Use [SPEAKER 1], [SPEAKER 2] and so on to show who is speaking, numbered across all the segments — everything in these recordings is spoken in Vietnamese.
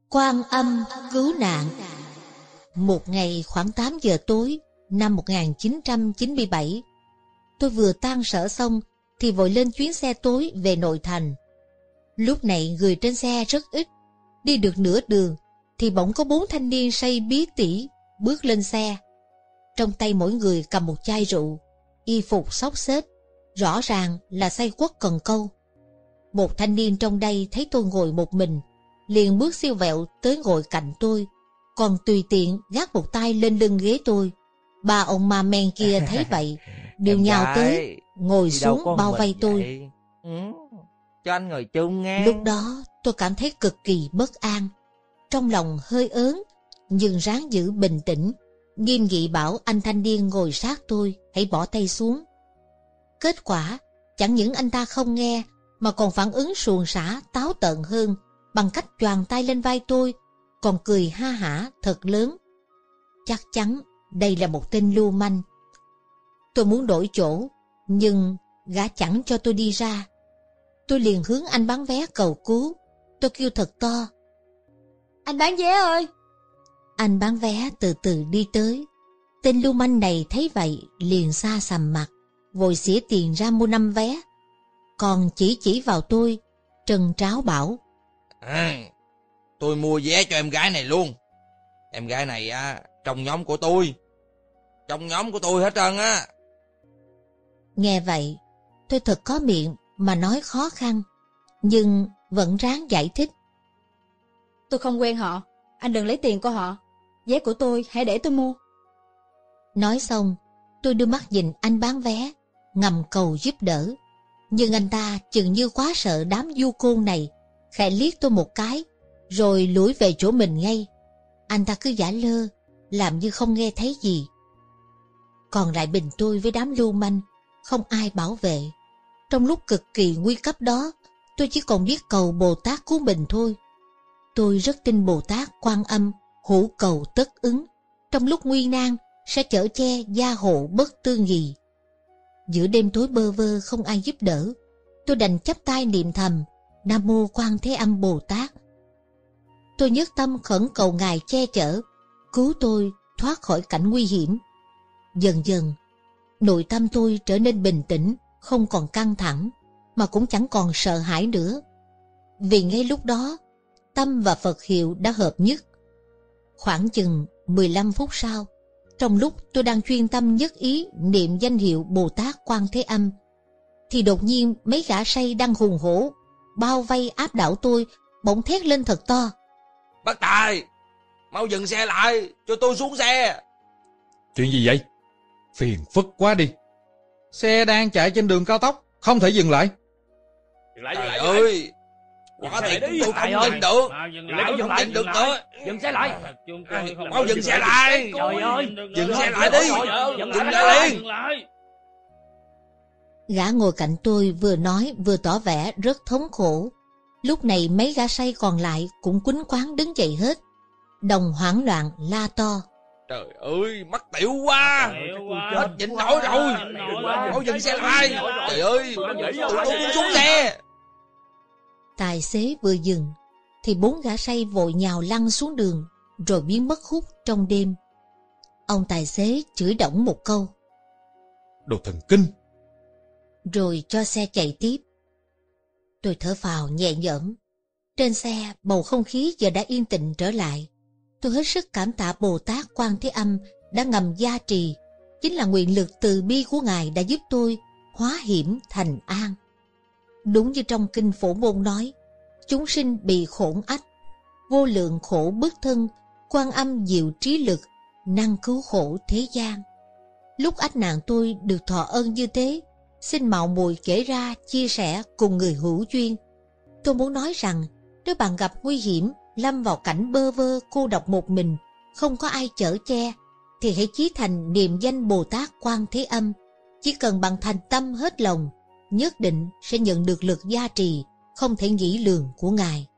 [SPEAKER 1] Quan Âm cứu nạn. Một ngày khoảng 8 giờ tối năm 1997, tôi vừa tan sở xong thì vội lên chuyến xe tối về nội thành. Lúc này người trên xe rất ít, đi được nửa đường thì bỗng có 4 thanh niên say bí tỉ bước lên xe. Trong tay mỗi người cầm một chai rượu, y phục xốc xếch, rõ ràng là say quất cần câu. Một thanh niên trong đây thấy tôi ngồi một mình, liền bước siêu vẹo tới ngồi cạnh tôi, còn tùy tiện gác một tay lên lưng ghế tôi. Ba ông ma men kia thấy vậy đều nhào tới ngồi xuống bao vây tôi.
[SPEAKER 2] Cho anh ngồi chung nghe.
[SPEAKER 1] Lúc đó tôi cảm thấy cực kỳ bất an, trong lòng hơi ớn, nhưng ráng giữ bình tĩnh, nghiêm nghị bảo anh thanh niên ngồi sát tôi hãy bỏ tay xuống. Kết quả chẳng những anh ta không nghe mà còn phản ứng suồng sã táo tợn hơn, bằng cách choàng tay lên vai tôi, còn cười ha hả thật lớn. Chắc chắn đây là một tên lưu manh. Tôi muốn đổi chỗ, nhưng gã chẳng cho tôi đi ra. Tôi liền hướng anh bán vé cầu cứu. Tôi kêu thật to:
[SPEAKER 3] "Anh bán vé ơi!"
[SPEAKER 1] Anh bán vé từ từ đi tới. Tên lưu manh này thấy vậy liền xa sầm mặt, vội xỉa tiền ra mua 5 vé, còn chỉ vào tôi trần tráo bảo:
[SPEAKER 2] Tôi mua vé cho em gái này luôn. Em gái này trong nhóm của tôi. Trong nhóm của tôi hết trơn á.
[SPEAKER 1] Nghe vậy tôi thật có miệng mà nói khó khăn, nhưng vẫn ráng giải thích:
[SPEAKER 3] "Tôi không quen họ, anh đừng lấy tiền của họ. Vé của tôi hãy để tôi mua."
[SPEAKER 1] Nói xong tôi đưa mắt nhìn anh bán vé, ngầm cầu giúp đỡ. Nhưng anh ta chừng như quá sợ đám du côn này, khẽ liếc tôi một cái rồi lủi về chỗ mình ngay. Anh ta cứ giả lơ, làm như không nghe thấy gì. Còn lại mình tôi với đám lưu manh, không ai bảo vệ. Trong lúc cực kỳ nguy cấp đó, tôi chỉ còn biết cầu Bồ Tát cứu mình thôi. Tôi rất tin Bồ Tát Quan Âm hữu cầu tất ứng, trong lúc nguy nan sẽ chở che gia hộ bất tư nghì. Giữa đêm tối bơ vơ không ai giúp đỡ, tôi đành chắp tay niệm thầm Nam Mô Quan Thế Âm Bồ Tát. Tôi nhất tâm khẩn cầu Ngài che chở, cứu tôi thoát khỏi cảnh nguy hiểm. Dần dần, nội tâm tôi trở nên bình tĩnh, không còn căng thẳng, mà cũng chẳng còn sợ hãi nữa. Vì ngay lúc đó, tâm và Phật hiệu đã hợp nhất. Khoảng chừng 15 phút sau, trong lúc tôi đang chuyên tâm nhất ý niệm danh hiệu Bồ Tát Quan Thế Âm, thì đột nhiên mấy gã say đang hùng hổ bao vây áp đảo tôi, bỗng thét lên thật to:
[SPEAKER 2] "Bác Tài, mau dừng xe lại, cho tôi xuống xe."
[SPEAKER 4] Chuyện gì vậy? Phiền phức quá đi. Xe đang chạy trên đường cao tốc, không thể dừng lại.
[SPEAKER 2] Trời ơi, quả thiệt tôi không nhịn được. Không nhịn được nữa.
[SPEAKER 5] Dừng xe lại.
[SPEAKER 2] Mau dừng xe lại.
[SPEAKER 5] Trời ơi,
[SPEAKER 2] Dừng xe lại đi. Dừng lại liền.
[SPEAKER 1] Gã ngồi cạnh tôi vừa nói vừa tỏ vẻ rất thống khổ. Lúc này mấy gã say còn lại cũng quýnh quáng đứng dậy hết, đồng hoảng loạn la to:
[SPEAKER 2] "Trời ơi, mắc tiểu quá. Hết nhịn nổi rồi. Mau dừng xe lại. Trời ơi, tôi muốn xuống xe."
[SPEAKER 1] Tài xế vừa dừng thì 4 gã say vội nhào lăn xuống đường rồi biến mất hút trong đêm. Ông tài xế chửi đổng một câu:
[SPEAKER 4] Đồ thần kinh.
[SPEAKER 1] Rồi cho xe chạy tiếp. Tôi thở phào nhẹ nhõm. Trên xe bầu không khí giờ đã yên tĩnh trở lại. Tôi hết sức cảm tạ Bồ Tát Quan Thế Âm đã ngầm gia trì. Chính là nguyện lực từ bi của Ngài đã giúp tôi hóa hiểm thành an. Đúng như trong kinh Phổ Môn nói: chúng sinh bị khổn ách, vô lượng khổ bức thân, Quan Âm diệu trí lực, năng cứu khổ thế gian. Lúc ách nạn tôi được thọ ơn như thế, xin mạo muội kể ra chia sẻ cùng người hữu duyên. Tôi muốn nói rằng nếu bạn gặp nguy hiểm, lâm vào cảnh bơ vơ cô độc một mình, không có ai chở che, thì hãy chí thành niệm danh Bồ Tát Quan Thế Âm. Chỉ cần bạn thành tâm hết lòng, nhất định sẽ nhận được lực gia trì không thể nghĩ lường của Ngài.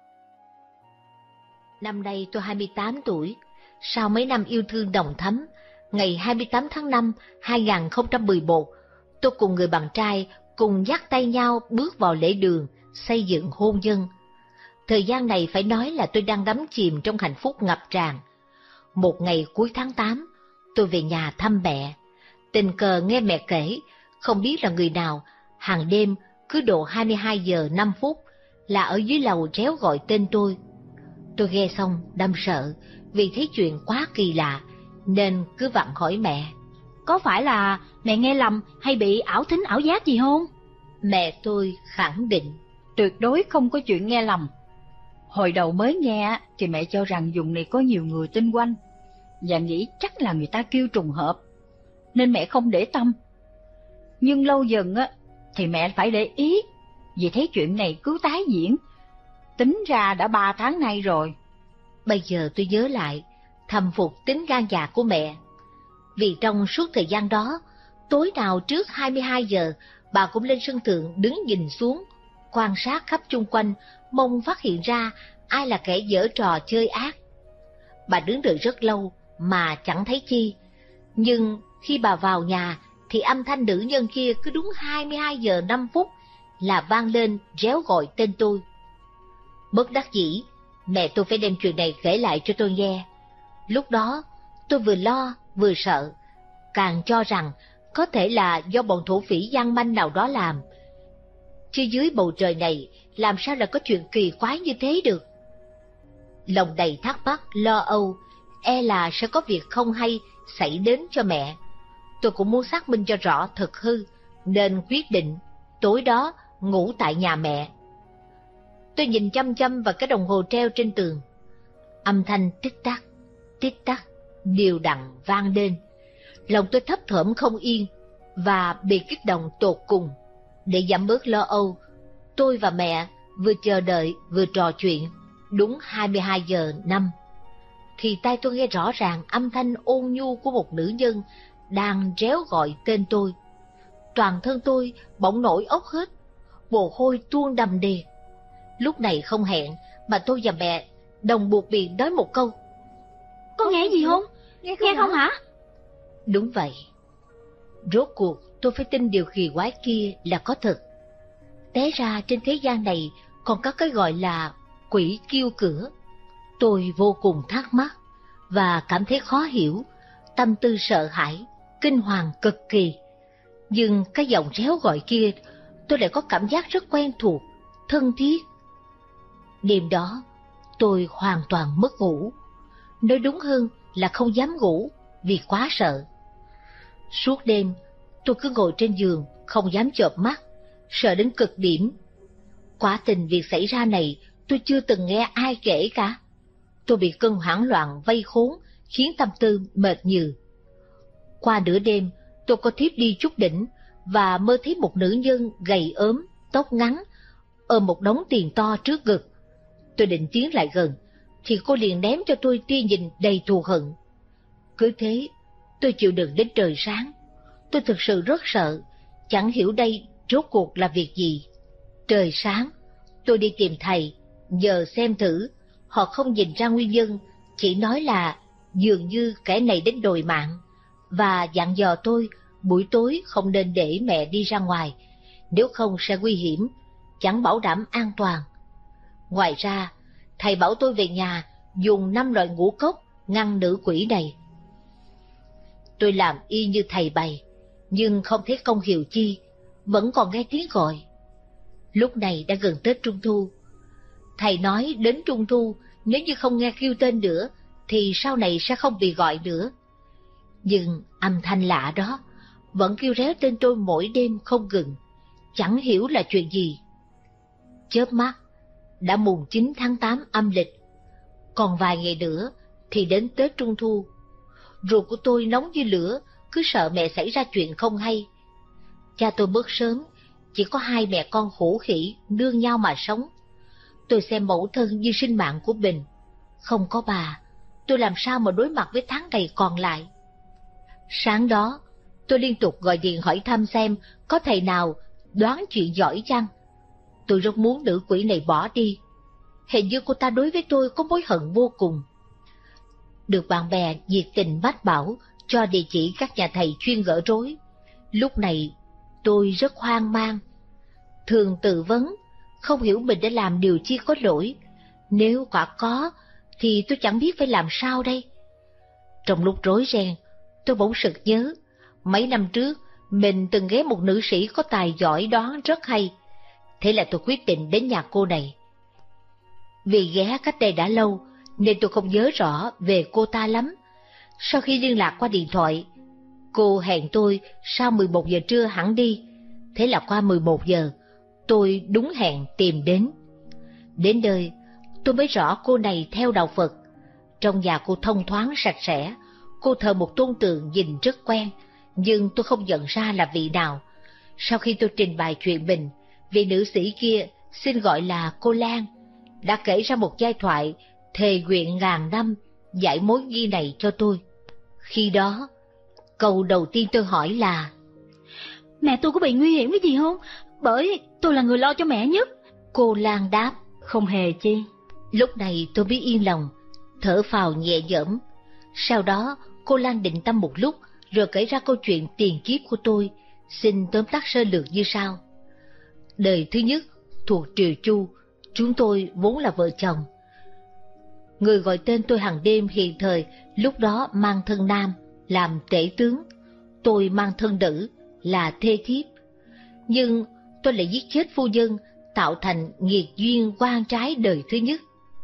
[SPEAKER 1] Năm nay tôi 28 tuổi. Sau mấy năm yêu thương nồng thắm, ngày 28 tháng 5, 2011, tôi cùng người bạn trai cùng dắt tay nhau bước vào lễ đường xây dựng hôn nhân. Thời gian này phải nói là tôi đang đắm chìm trong hạnh phúc ngập tràn. Một ngày cuối tháng 8, tôi về nhà thăm mẹ. Tình cờ nghe mẹ kể, không biết là người nào, hàng đêm cứ độ 22 giờ 5 phút là ở dưới lầu réo gọi tên tôi. Tôi nghe xong đâm sợ vì thấy chuyện quá kỳ lạ, nên cứ vặn hỏi mẹ.
[SPEAKER 3] Có phải là mẹ nghe lầm hay bị ảo thính ảo giác gì không?
[SPEAKER 1] Mẹ tôi khẳng định.
[SPEAKER 5] Tuyệt đối không có chuyện nghe lầm. Hồi đầu mới nghe thì mẹ cho rằng vùng này có nhiều người tinh quanh, và nghĩ chắc là người ta kêu trùng hợp, nên mẹ không để tâm. Nhưng lâu dần thì mẹ phải để ý, vì thấy chuyện này cứ tái diễn. Tính ra đã 3 tháng nay rồi.
[SPEAKER 1] Bây giờ tôi nhớ lại, thầm phục tính gan dạ của mẹ. Vì trong suốt thời gian đó, tối nào trước 22 giờ, bà cũng lên sân thượng đứng nhìn xuống, quan sát khắp chung quanh, mong phát hiện ra ai là kẻ giở trò chơi ác. Bà đứng đợi rất lâu mà chẳng thấy chi, nhưng khi bà vào nhà thì âm thanh nữ nhân kia cứ đúng 22 giờ 5 phút là vang lên réo gọi tên tôi. Bất đắc dĩ, mẹ tôi phải đem chuyện này kể lại cho tôi nghe. Lúc đó tôi vừa lo vừa sợ, càng cho rằng có thể là do bọn thổ phỉ gian manh nào đó làm. Chứ dưới bầu trời này làm sao là có chuyện kỳ quái như thế được. Lòng đầy thắc mắc, lo âu, e là sẽ có việc không hay xảy đến cho mẹ. Tôi cũng muốn xác minh cho rõ thực hư, nên quyết định tối đó ngủ tại nhà mẹ. Tôi nhìn chăm chăm vào cái đồng hồ treo trên tường. Âm thanh tích tắc, đều đặn vang lên. Lòng tôi thấp thởm không yên và bị kích động tột cùng. Để giảm bớt lo âu, tôi và mẹ vừa chờ đợi vừa trò chuyện. Đúng 22 giờ 5 thì tai tôi nghe rõ ràng âm thanh ôn nhu của một nữ nhân đang réo gọi tên tôi. Toàn thân tôi bỗng nổi ốc hết, mồ hôi tuôn đầm đìa. Lúc này không hẹn mà tôi và mẹ đồng buộc miệng nói một câu.
[SPEAKER 3] Có nghe gì không? Nghe không hả?
[SPEAKER 1] Đúng vậy. Rốt cuộc tôi phải tin điều kỳ quái kia là có thật. Té ra trên thế gian này còn có cái gọi là quỷ kêu cửa. Tôi vô cùng thắc mắc và cảm thấy khó hiểu, tâm tư sợ hãi, kinh hoàng cực kỳ. Nhưng cái giọng réo gọi kia tôi lại có cảm giác rất quen thuộc, thân thiết. Đêm đó tôi hoàn toàn mất ngủ. Nói đúng hơn là không dám ngủ vì quá sợ. Suốt đêm tôi cứ ngồi trên giường không dám chợp mắt, sợ đến cực điểm. Quả tình việc xảy ra này tôi chưa từng nghe ai kể cả. Tôi bị cơn hoảng loạn vây khốn, khiến tâm tư mệt nhừ. Qua nửa đêm tôi có thiếp đi chút đỉnh và mơ thấy một nữ nhân gầy ốm, tóc ngắn, ôm một đống tiền to trước ngực. Tôi định tiến lại gần thì cô liền ném cho tôi tia nhìn đầy thù hận. Cứ thế tôi chịu đựng đến trời sáng. Tôi thực sự rất sợ, chẳng hiểu đây rốt cuộc là việc gì. Trời sáng tôi đi tìm thầy, nhờ xem thử. Họ không nhìn ra nguyên nhân, chỉ nói là dường như kẻ này đến đòi mạng, và dặn dò tôi buổi tối không nên để mẹ đi ra ngoài, nếu không sẽ nguy hiểm, chẳng bảo đảm an toàn. Ngoài ra, thầy bảo tôi về nhà dùng 5 loại ngũ cốc ngăn nữ quỷ này. Tôi làm y như thầy bày, nhưng không thấy công hiệu chi, vẫn còn nghe tiếng gọi. Lúc này đã gần Tết Trung Thu. Thầy nói đến Trung Thu, nếu như không nghe kêu tên nữa, thì sau này sẽ không bị gọi nữa. Nhưng âm thanh lạ đó vẫn kêu réo tên tôi mỗi đêm không ngừng, chẳng hiểu là chuyện gì. Chớp mắt, đã mùng 9 tháng 8 âm lịch. Còn vài ngày nữa thì đến Tết Trung Thu. Ruột của tôi nóng như lửa, cứ sợ mẹ xảy ra chuyện không hay. Cha tôi mất sớm, chỉ có 2 mẹ con khổ khỉ nương nhau mà sống. Tôi xem mẫu thân như sinh mạng của mình. Không có bà, tôi làm sao mà đối mặt với tháng ngày còn lại. Sáng đó, tôi liên tục gọi điện hỏi thăm xem có thầy nào đoán chuyện giỏi chăng. Tôi rất muốn nữ quỷ này bỏ đi. Hình như cô ta đối với tôi có mối hận vô cùng. Được bạn bè nhiệt tình mách bảo cho địa chỉ các nhà thầy chuyên gỡ rối. Lúc này tôi rất hoang mang. Thường tự vấn, không hiểu mình đã làm điều chi có lỗi, Nếu quả có, thì tôi chẳng biết phải làm sao đây. Trong lúc rối ren, tôi bỗng sực nhớ, mấy năm trước, mình từng ghé một nữ sĩ có tài giỏi đoán rất hay. Thế là tôi quyết định đến nhà cô này. Vì ghé cách đây đã lâu, nên tôi không nhớ rõ về cô ta lắm. Sau khi liên lạc qua điện thoại, cô hẹn tôi sau 11 giờ trưa hẳn đi. Thế là qua 11 giờ, tôi đúng hẹn tìm đến. Đến nơi, tôi mới rõ cô này theo đạo Phật. Trong nhà cô thông thoáng sạch sẽ, cô thờ một tôn tượng nhìn rất quen, nhưng tôi không nhận ra là vị nào. Sau khi tôi trình bày chuyện mình, vị nữ sĩ kia, xin gọi là cô Lan, đã kể ra một giai thoại thề nguyện ngàn năm giải mối nghi này cho tôi. Khi đó, câu đầu tiên tôi hỏi là:
[SPEAKER 3] Mẹ tôi có bị nguy hiểm cái gì không? Bởi tôi là người lo cho mẹ nhất.
[SPEAKER 1] Cô Lan đáp:
[SPEAKER 3] Không hề chi.
[SPEAKER 1] Lúc này tôi mới yên lòng, thở phào nhẹ nhõm. Sau đó, cô Lan định tâm một lúc, rồi kể ra câu chuyện tiền kiếp của tôi, xin tóm tắt sơ lược như sau. Đời thứ nhất, thuộc Triều Chu, chúng tôi vốn là vợ chồng. Người gọi tên tôi hàng đêm hiện thời, lúc đó mang thân nam, làm tể tướng. Tôi mang thân nữ, là thê thiếp. Nhưng tôi lại giết chết phu nhân, tạo thành nghiệt duyên oan trái đời thứ nhất.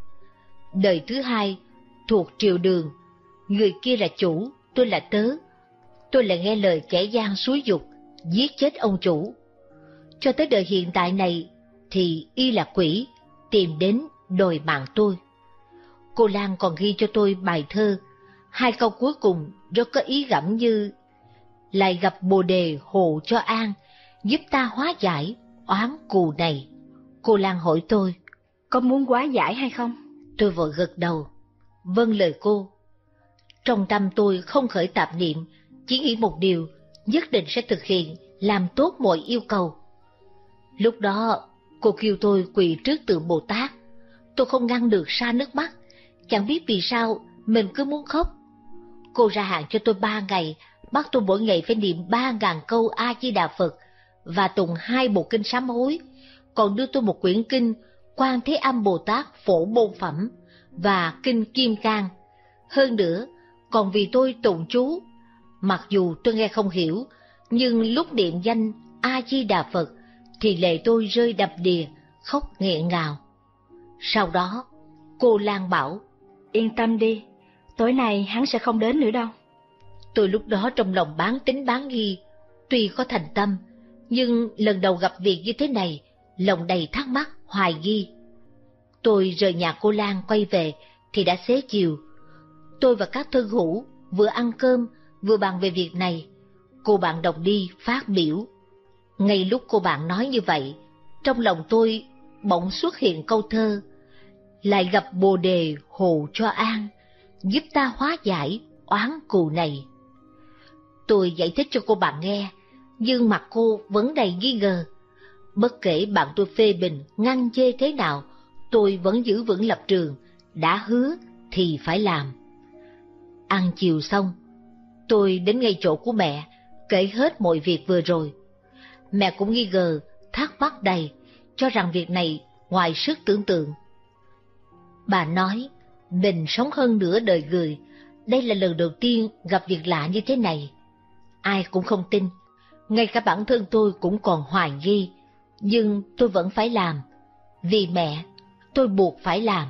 [SPEAKER 1] Đời thứ hai, thuộc Triều Đường, người kia là chủ, tôi là tớ. Tôi lại nghe lời kẻ gian xúi giục, giết chết ông chủ. Cho tới đời hiện tại này, thì y là quỷ, tìm đến đòi mạng tôi. Cô Lan còn ghi cho tôi bài thơ, hai câu cuối cùng rất có ý gẫm như: lại gặp Bồ Đề hộ cho an, giúp ta hóa giải oán cù này. Cô Lan hỏi tôi:
[SPEAKER 3] Có muốn hóa giải hay không?
[SPEAKER 1] Tôi vội gật đầu, vâng lời cô. Trong tâm tôi không khởi tạp niệm, chỉ nghĩ một điều, nhất định sẽ thực hiện, làm tốt mọi yêu cầu. Lúc đó, cô kêu tôi quỳ trước tượng Bồ Tát. Tôi không ngăn được ra nước mắt, chẳng biết vì sao mình cứ muốn khóc. Cô ra hạn cho tôi 3 ngày, bắt tôi mỗi ngày phải niệm 3.000 câu A Di Đà Phật và tụng 2 bộ kinh sám hối, còn đưa tôi một quyển kinh Quan Thế Âm Bồ Tát Phổ Môn Phẩm và kinh Kim Cang. Hơn nữa, còn vì tôi tụng chú, mặc dù tôi nghe không hiểu, nhưng lúc niệm danh A Di Đà Phật thì lệ tôi rơi đầm đìa, khóc nghẹn ngào. Sau đó, cô Lan bảo:
[SPEAKER 3] Yên tâm đi, tối nay hắn sẽ không đến nữa đâu.
[SPEAKER 1] Tôi lúc đó trong lòng bán tín bán nghi, tuy có thành tâm, nhưng lần đầu gặp việc như thế này, lòng đầy thắc mắc, hoài nghi. Tôi rời nhà cô Lan quay về thì đã xế chiều. Tôi và các thân hữu vừa ăn cơm vừa bàn về việc này. Cô bạn đồng đi phát biểu. Ngay lúc cô bạn nói như vậy, trong lòng tôi bỗng xuất hiện câu thơ: lại gặp Bồ Đề hộ cho an, giúp ta hóa giải oán cù này. Tôi giải thích cho cô bạn nghe, nhưng mặt cô vẫn đầy nghi ngờ. Bất kể bạn tôi phê bình, ngăn chê thế nào, tôi vẫn giữ vững lập trường, đã hứa thì phải làm. Ăn chiều xong, tôi đến ngay chỗ của mẹ, kể hết mọi việc vừa rồi. Mẹ cũng nghi ngờ, thắc mắc đầy, cho rằng việc này ngoài sức tưởng tượng. Bà nói, mình sống hơn nửa đời người, đây là lần đầu tiên gặp việc lạ như thế này. Ai cũng không tin, ngay cả bản thân tôi cũng còn hoài nghi, nhưng tôi vẫn phải làm. Vì mẹ, tôi buộc phải làm.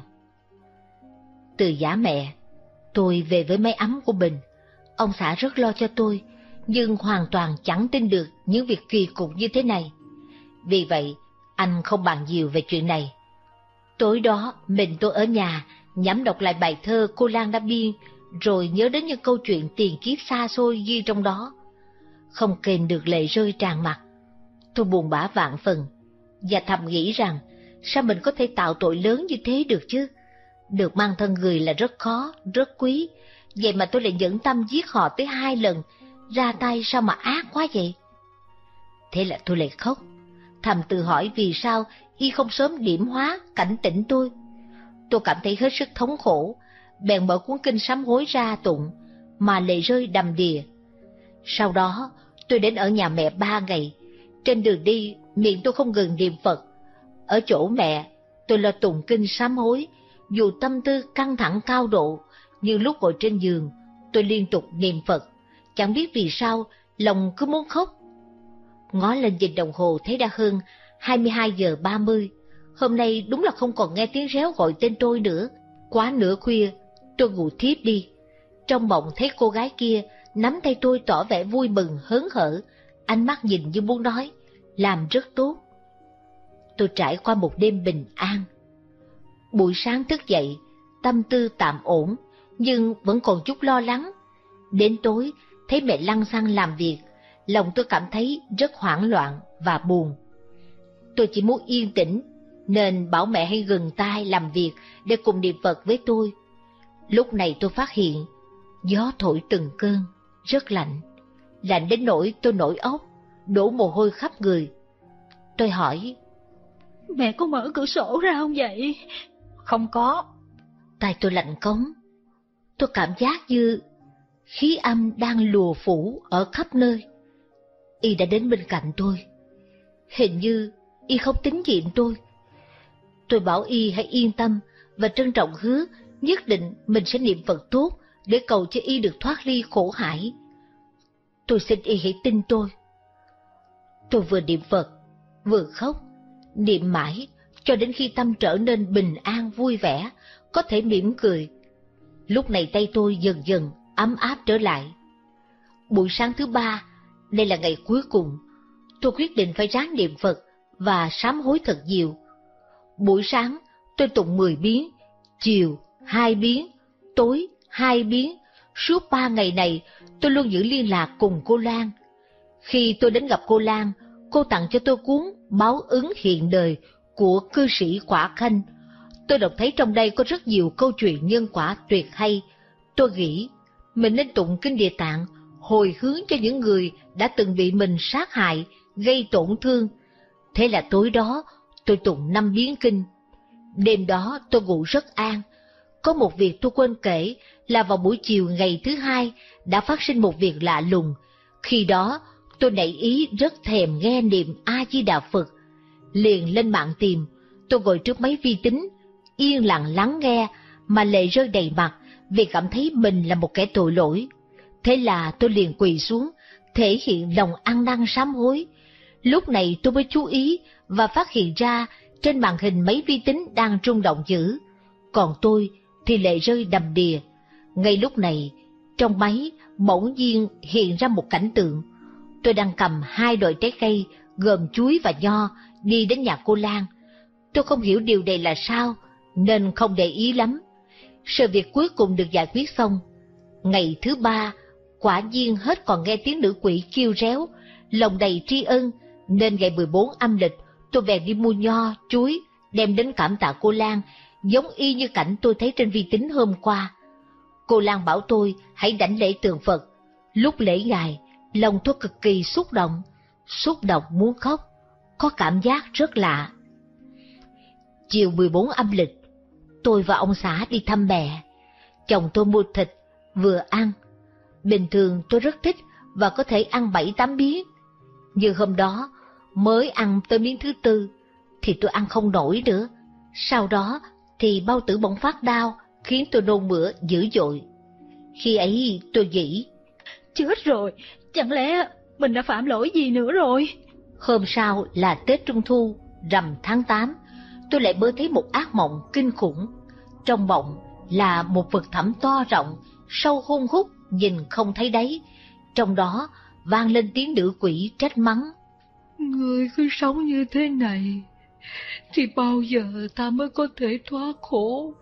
[SPEAKER 1] Từ giả mẹ, tôi về với mái ấm của mình. Ông xã rất lo cho tôi, nhưng hoàn toàn chẳng tin được những việc kỳ cục như thế này. Vì vậy, anh không bàn nhiều về chuyện này. Tối đó, mình tôi ở nhà, nhẩm đọc lại bài thơ cô Lan đã biên, rồi nhớ đến những câu chuyện tiền kiếp xa xôi ghi trong đó. Không kềm được lệ rơi tràn mặt. Tôi buồn bã vạn phần, và thầm nghĩ rằng, sao mình có thể tạo tội lớn như thế được chứ? Được mang thân người là rất khó, rất quý, vậy mà tôi lại nhẫn tâm giết họ tới 2 lần, ra tay sao mà ác quá vậy? Thế là tôi lại khóc, thầm tự hỏi vì sao y không sớm điểm hóa, cảnh tỉnh tôi. Tôi cảm thấy hết sức thống khổ, bèn mở cuốn kinh sám hối ra tụng, mà lệ rơi đầm đìa. Sau đó, tôi đến ở nhà mẹ 3 ngày. Trên đường đi, miệng tôi không ngừng niệm Phật. Ở chỗ mẹ, tôi lo tụng kinh sám hối, Dù tâm tư căng thẳng cao độ, nhưng lúc ngồi trên giường, tôi liên tục niệm Phật. Chẳng biết vì sao, lòng cứ muốn khóc. Ngó lên nhìn đồng hồ thấy đã hơn 22 giờ 30. Hôm nay đúng là không còn nghe tiếng réo gọi tên tôi nữa. Quá nửa khuya, tôi ngủ thiếp đi. Trong mộng thấy cô gái kia nắm tay tôi tỏ vẻ vui mừng hớn hở, ánh mắt nhìn như muốn nói, làm rất tốt. Tôi trải qua một đêm bình an. Buổi sáng thức dậy, tâm tư tạm ổn, nhưng vẫn còn chút lo lắng. Đến tối, thấy mẹ lăng xăng làm việc, lòng tôi cảm thấy rất hoảng loạn và buồn. Tôi chỉ muốn yên tĩnh, nên bảo mẹ hãy ngừng tay làm việc để cùng niệm Phật với tôi. Lúc này tôi phát hiện, gió thổi từng cơn, rất lạnh. Lạnh đến nỗi tôi nổi óc, đổ mồ hôi khắp người. Tôi hỏi,
[SPEAKER 3] Mẹ có mở cửa sổ ra không vậy?
[SPEAKER 5] Không có.
[SPEAKER 1] tai tôi lạnh cống. Tôi cảm giác như khí âm đang lùa phủ ở khắp nơi. Y đã đến bên cạnh tôi. Hình như Y không tín nhiệm tôi. Tôi bảo Y hãy yên tâm và trân trọng hứa nhất định mình sẽ niệm Phật tốt để cầu cho Y được thoát ly khổ hải. Tôi xin Y hãy tin tôi. Tôi vừa niệm Phật, vừa khóc, niệm mãi cho đến khi tâm trở nên bình an vui vẻ, có thể mỉm cười. Lúc này tay tôi dần dần ấm áp trở lại. Buổi sáng thứ ba, đây là ngày cuối cùng, tôi quyết định phải ráng niệm Phật và sám hối thật nhiều. Buổi sáng tôi tụng 10 biến, chiều 2 biến, tối 2 biến. Suốt 3 ngày này tôi luôn giữ liên lạc cùng cô Lan. Khi tôi đến gặp cô Lan, cô tặng cho tôi cuốn Báo ứng hiện đời của cư sĩ Quả Khanh. Tôi đọc thấy trong đây có rất nhiều câu chuyện nhân quả tuyệt hay. Tôi nghĩ mình nên tụng kinh Địa Tạng hồi hướng cho những người đã từng bị mình sát hại, gây tổn thương. Thế là tối đó tôi tụng 5 biến kinh. Đêm đó tôi ngủ rất an. Có một việc tôi quên kể là vào buổi chiều ngày thứ hai đã phát sinh một việc lạ lùng. Khi đó tôi nảy ý rất thèm nghe niệm A Di Đà Phật. Liền lên mạng tìm. Tôi ngồi trước máy vi tính, yên lặng lắng nghe mà lệ rơi đầy mặt vì cảm thấy mình là một kẻ tội lỗi. Thế là tôi liền quỳ xuống, thể hiện lòng ăn năn sám hối. Lúc này tôi mới chú ý và phát hiện ra trên màn hình máy vi tính đang rung động dữ, còn tôi thì lệ rơi đầm đìa. Ngay lúc này, trong máy bỗng nhiên hiện ra một cảnh tượng. Tôi đang cầm 2 loại trái cây gồm chuối và nho đi đến nhà cô Lan. Tôi không hiểu điều này là sao nên không để ý lắm. Sự việc cuối cùng được giải quyết xong. Ngày thứ ba, quả nhiên hết còn nghe tiếng nữ quỷ kêu réo, lòng đầy tri ân, nên ngày 14 âm lịch tôi bèn đi mua nho, chuối, đem đến cảm tạ cô Lan, giống y như cảnh tôi thấy trên vi tính hôm qua. Cô Lan bảo tôi hãy đảnh lễ tượng Phật. Lúc lễ ngài, lòng tôi cực kỳ xúc động muốn khóc, có cảm giác rất lạ. Chiều 14 âm lịch, tôi và ông xã đi thăm mẹ. Chồng tôi mua thịt, vừa ăn. Bình thường tôi rất thích và có thể ăn 7-8 miếng. Nhưng hôm đó, mới ăn tới miếng thứ 4, thì tôi ăn không nổi nữa. Sau đó thì bao tử bỗng phát đau, khiến tôi nôn mửa dữ dội. Khi ấy tôi nghĩ,
[SPEAKER 3] Chết rồi, chẳng lẽ mình đã phạm lỗi gì nữa rồi?
[SPEAKER 1] hôm sau là Tết Trung Thu, rằm tháng 8, tôi lại mơ thấy một ác mộng kinh khủng. Trong mộng là một vực thẳm to rộng, sâu hun hút, nhìn không thấy đáy. Trong đó vang lên tiếng nữ quỷ trách mắng.
[SPEAKER 6] Người cứ sống như thế này, thì bao giờ ta mới có thể thoát khổ?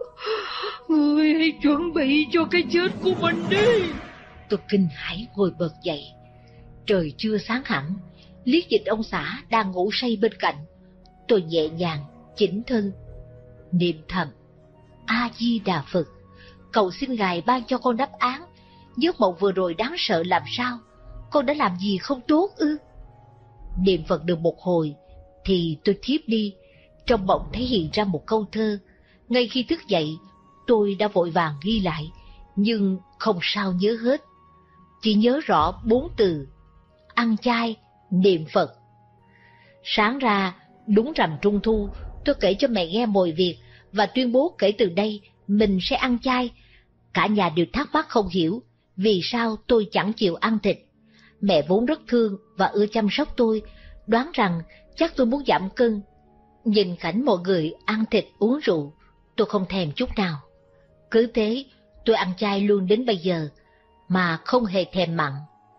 [SPEAKER 6] Người hãy chuẩn bị cho cái chết của mình đi.
[SPEAKER 1] Tôi kinh hãi ngồi bật dậy. Trời chưa sáng hẳn, liếc nhìn ông xã đang ngủ say bên cạnh. Tôi nhẹ nhàng chỉnh thân, niệm thầm A Di Đà Phật, cầu xin ngài ban cho con đáp án. Giấc mộng vừa rồi đáng sợ làm sao? Con đã làm gì không tốt ư? Niệm Phật được một hồi thì tôi thiếp đi. Trong mộng thấy hiện ra một câu thơ. Ngay khi thức dậy, tôi đã vội vàng ghi lại, nhưng không sao nhớ hết. Chỉ nhớ rõ 4 từ: ăn chay, niệm Phật. Sáng ra, đúng rằm Trung Thu, tôi kể cho mẹ nghe mọi việc và tuyên bố kể từ đây mình sẽ ăn chay. Cả nhà đều thắc mắc không hiểu vì sao tôi chẳng chịu ăn thịt. Mẹ vốn rất thương và ưa chăm sóc tôi, đoán rằng chắc tôi muốn giảm cân. Nhìn cảnh mọi người ăn thịt uống rượu, tôi không thèm chút nào. Cứ thế, tôi ăn chay luôn đến bây giờ, mà không hề thèm mặn.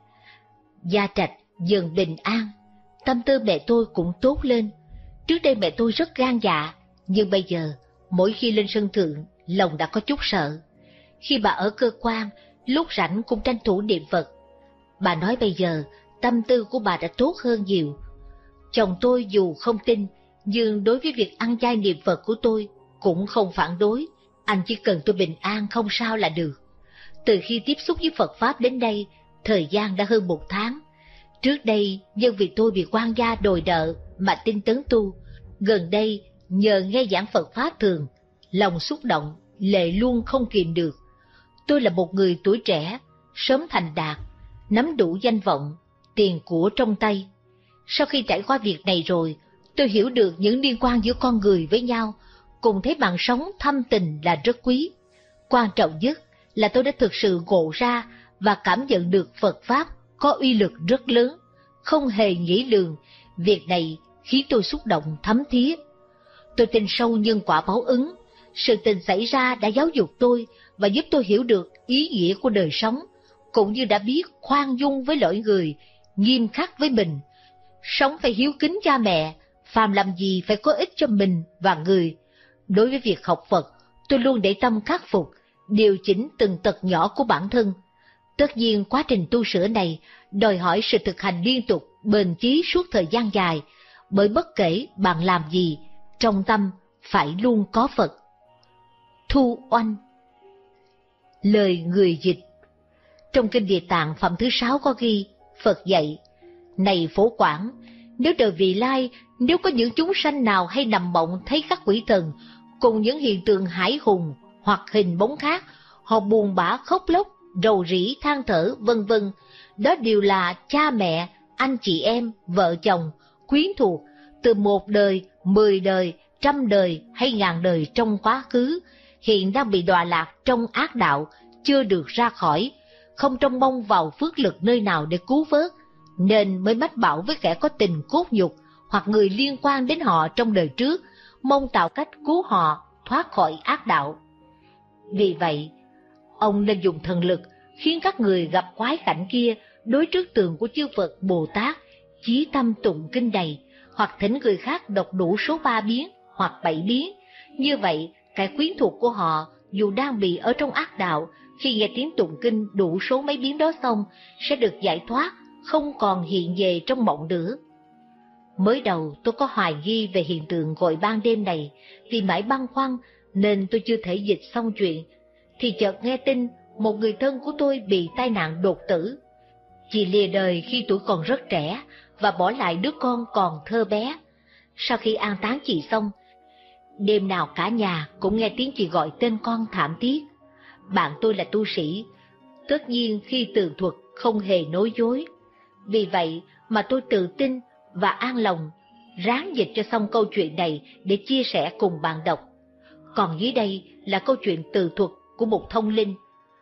[SPEAKER 1] Gia Trạch dần bình an, tâm tư mẹ tôi cũng tốt lên. Trước đây mẹ tôi rất gan dạ, nhưng bây giờ, mỗi khi lên sân thượng, lòng đã có chút sợ. Khi bà ở cơ quan, lúc rảnh cũng tranh thủ niệm Phật. Bà nói bây giờ, tâm tư của bà đã tốt hơn nhiều. Chồng tôi dù không tin, nhưng đối với việc ăn chay niệm Phật của tôi, cũng không phản đối. Anh chỉ cần tôi bình an không sao là được. Từ khi tiếp xúc với Phật Pháp đến đây, thời gian đã hơn 1 tháng. Trước đây, nhân vì tôi bị quan gia đòi nợ mà tinh tấn tu. Gần đây, nhờ nghe giảng Phật Pháp thường, lòng xúc động, lệ luôn không kìm được. Tôi là một người tuổi trẻ, sớm thành đạt, nắm đủ danh vọng, tiền của trong tay. Sau khi trải qua việc này rồi, tôi hiểu được những liên quan giữa con người với nhau, cùng thấy mạng sống thâm tình là rất quý. Quan trọng nhất là tôi đã thực sự ngộ ra và cảm nhận được Phật Pháp có uy lực rất lớn, không hề nghĩ lường. Việc này khiến tôi xúc động thấm thía. Tôi tin sâu nhân quả báo ứng. Sự tình xảy ra đã giáo dục tôi và giúp tôi hiểu được ý nghĩa của đời sống, cũng như đã biết khoan dung với lỗi người, nghiêm khắc với mình. Sống phải hiếu kính cha mẹ, phàm làm gì phải có ích cho mình và người. Đối với việc học Phật, tôi luôn để tâm khắc phục, điều chỉnh từng tật nhỏ của bản thân. Tất nhiên quá trình tu sửa này đòi hỏi sự thực hành liên tục, bền chí suốt thời gian dài, bởi bất kể bạn làm gì, trong tâm phải luôn có Phật. Thu Oanh. Lời người dịch. Trong Kinh Địa Tạng phẩm thứ 6 có ghi, Phật dạy: Này Phổ Quảng, nếu đời vị lai, nếu có những chúng sanh nào hay nằm mộng thấy các quỷ thần cùng những hiện tượng hải hùng hoặc hình bóng khác, họ buồn bã khóc lóc, rầu rĩ than thở vân vân, đó đều là cha mẹ, anh chị em, vợ chồng, quyến thuộc từ 1 đời, 10 đời, 100 đời hay 1000 đời trong quá khứ, hiện đang bị đọa lạc trong ác đạo, chưa được ra khỏi, không trông mong vào phước lực nơi nào để cứu vớt, nên mới mách bảo với kẻ có tình cốt nhục hoặc người liên quan đến họ trong đời trước, mong tạo cách cứu họ thoát khỏi ác đạo. Vì vậy, ông nên dùng thần lực khiến các người gặp quái cảnh kia đối trước tượng của chư Phật Bồ Tát, chí tâm tụng kinh này, hoặc thỉnh người khác đọc đủ số 3 biến hoặc 7 biến. Như vậy, kẻ quyến thuộc của họ dù đang bị ở trong ác đạo, khi nghe tiếng tụng kinh đủ số mấy biến đó xong, sẽ được giải thoát, không còn hiện về trong mộng nữa. Mới đầu tôi có hoài nghi về hiện tượng gọi ban đêm này, vì mãi băn khoăn nên tôi chưa thể dịch xong chuyện, thì chợt nghe tin một người thân của tôi bị tai nạn đột tử. Chị lìa đời khi tuổi còn rất trẻ và bỏ lại đứa con còn thơ bé. Sau khi an táng chị xong, đêm nào cả nhà cũng nghe tiếng chị gọi tên con thảm thiết. Bạn tôi là tu sĩ, tất nhiên khi tường thuật không hề nói dối. Vì vậy mà tôi tự tin và an lòng, ráng dịch cho xong câu chuyện này để chia sẻ cùng bạn đọc. Còn dưới đây là câu chuyện từ thuật của một thông linh.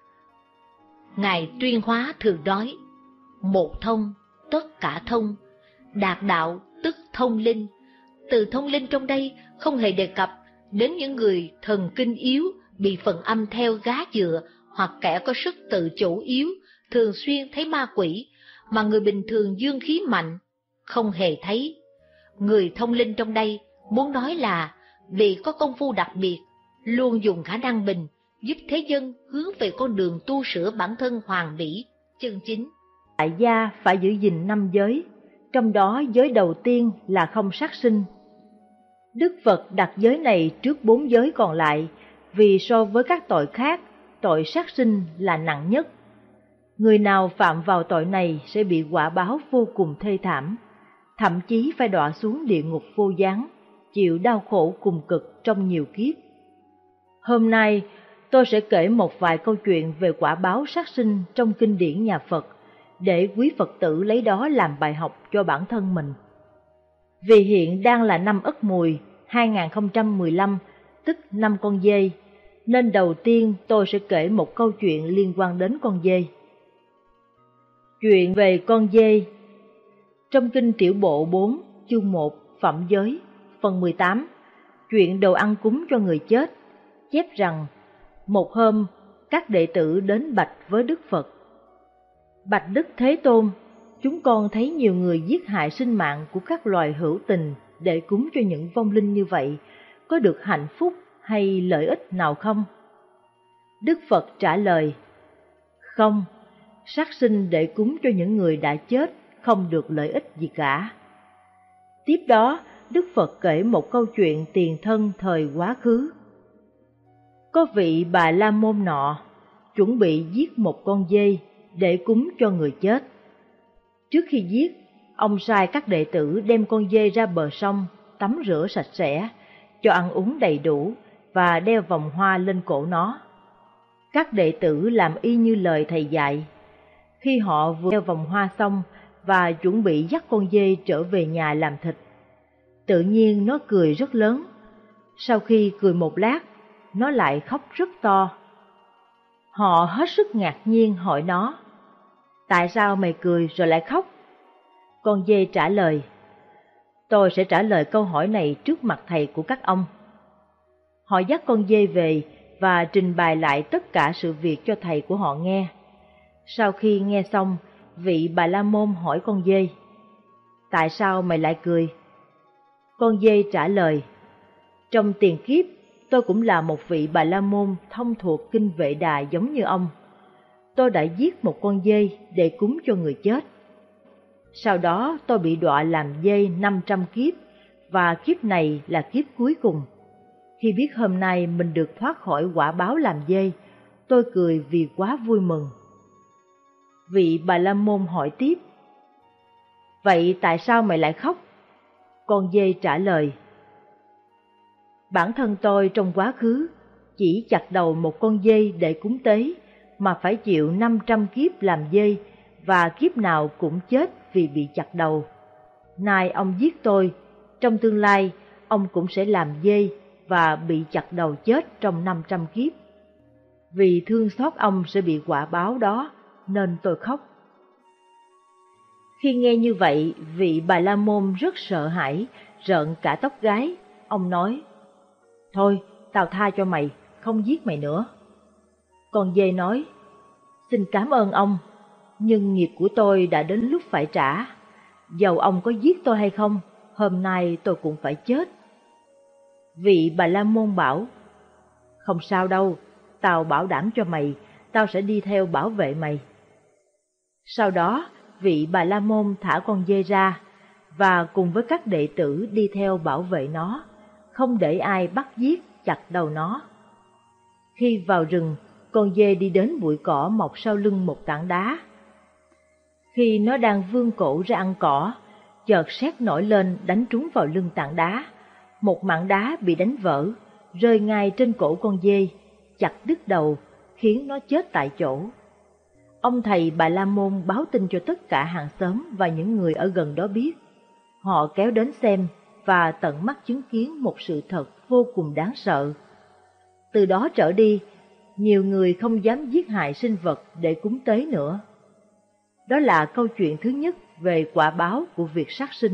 [SPEAKER 1] Ngài Tuyên Hóa thường nói: một thông, tất cả thông, đạt đạo tức thông linh. Từ thông linh trong đây không hề đề cập đến những người thần kinh yếu, bị phần âm theo gá dựa, hoặc kẻ có sức tự chủ yếu, thường xuyên thấy ma quỷ, mà người bình thường dương khí mạnh không hề thấy. Người thông linh trong đây muốn nói là vì có công phu đặc biệt, luôn dùng khả năng mình giúp thế dân hướng về con đường tu sửa bản thân hoàn mỹ, chân chính.
[SPEAKER 7] Tại gia phải giữ gìn 5 giới, trong đó giới đầu tiên là không sát sinh. Đức Phật đặt giới này trước 4 giới còn lại, vì so với các tội khác, tội sát sinh là nặng nhất. Người nào phạm vào tội này sẽ bị quả báo vô cùng thê thảm, thậm chí phải đọa xuống địa ngục vô gián, chịu đau khổ cùng cực trong nhiều kiếp. Hôm nay, tôi sẽ kể một vài câu chuyện về quả báo sát sinh trong kinh điển nhà Phật, để quý Phật tử lấy đó làm bài học cho bản thân mình. Vì hiện đang là năm Ất Mùi 2015, tức 5 con dê, nên đầu tiên tôi sẽ kể một câu chuyện liên quan đến con dê. Chuyện về con dê. Trong Kinh Tiểu Bộ 4, chương 1, Phẩm Giới, phần 18, chuyện đồ ăn cúng cho người chết, chép rằng, một hôm, các đệ tử đến bạch với Đức Phật. Bạch Đức Thế Tôn, chúng con thấy nhiều người giết hại sinh mạng của các loài hữu tình để cúng cho những vong linh như vậy, có được hạnh phúc hay lợi ích nào không? Đức Phật trả lời, không, sát sinh để cúng cho những người đã chết không được lợi ích gì cả. Tiếp đó, Đức Phật kể một câu chuyện tiền thân thời quá khứ. Có vị Bà La Môn nọ chuẩn bị giết một con dê để cúng cho người chết. Trước khi giết, ông sai các đệ tử đem con dê ra bờ sông, tắm rửa sạch sẽ, cho ăn uống đầy đủ và đeo vòng hoa lên cổ nó. Các đệ tử làm y như lời thầy dạy. Khi họ vừa đeo vòng hoa xong và chuẩn bị dắt con dê trở về nhà làm thịt, tự nhiên nó cười rất lớn. Sau khi cười một lát, nó lại khóc rất to. Họ hết sức ngạc nhiên hỏi nó, tại sao mày cười rồi lại khóc? Con dê trả lời, tôi sẽ trả lời câu hỏi này trước mặt thầy của các ông. Họ dắt con dê về và trình bày lại tất cả sự việc cho thầy của họ nghe. Sau khi nghe xong, vị Bà La Môn hỏi con dê, tại sao mày lại cười? Con dê trả lời, trong tiền kiếp, tôi cũng là một vị Bà La Môn thông thuộc kinh Vệ Đà giống như ông. Tôi đã giết một con dê để cúng cho người chết. Sau đó tôi bị đọa làm dê 500 kiếp, và kiếp này là kiếp cuối cùng. Khi biết hôm nay mình được thoát khỏi quả báo làm dê, tôi cười vì quá vui mừng. Vị Bà La Môn hỏi tiếp, vậy tại sao mày lại khóc? Con dê trả lời, bản thân tôi trong quá khứ chỉ chặt đầu một con dê để cúng tế mà phải chịu 500 kiếp làm dê, và kiếp nào cũng chết vì bị chặt đầu. Nay ông giết tôi, trong tương lai ông cũng sẽ làm dê và bị chặt đầu chết trong 500 kiếp. Vì thương xót ông sẽ bị quả báo đó nên tôi khóc. Khi nghe như vậy, vị Bà La Môn rất sợ hãi, rợn cả tóc gáy. Ông nói, thôi, tao tha cho mày, không giết mày nữa. Con dê nói, xin cảm ơn ông, nhưng nghiệp của tôi đã đến lúc phải trả. Dầu ông có giết tôi hay không, hôm nay tôi cũng phải chết. Vị Bà La Môn bảo, không sao đâu, tao bảo đảm cho mày, tao sẽ đi theo bảo vệ mày. Sau đó, vị Bà La Môn thả con dê ra, và cùng với các đệ tử đi theo bảo vệ nó, không để ai bắt giết chặt đầu nó. Khi vào rừng, con dê đi đến bụi cỏ mọc sau lưng một tảng đá. Khi nó đang vươn cổ ra ăn cỏ, chợt sét nổi lên đánh trúng vào lưng tảng đá. Một mảng đá bị đánh vỡ, rơi ngay trên cổ con dê, chặt đứt đầu, khiến nó chết tại chỗ. Ông thầy Bà La Môn báo tin cho tất cả hàng xóm và những người ở gần đó biết. Họ kéo đến xem và tận mắt chứng kiến một sự thật vô cùng đáng sợ. Từ đó trở đi, nhiều người không dám giết hại sinh vật để cúng tế nữa. Đó là câu chuyện thứ nhất về quả báo của việc sát sinh.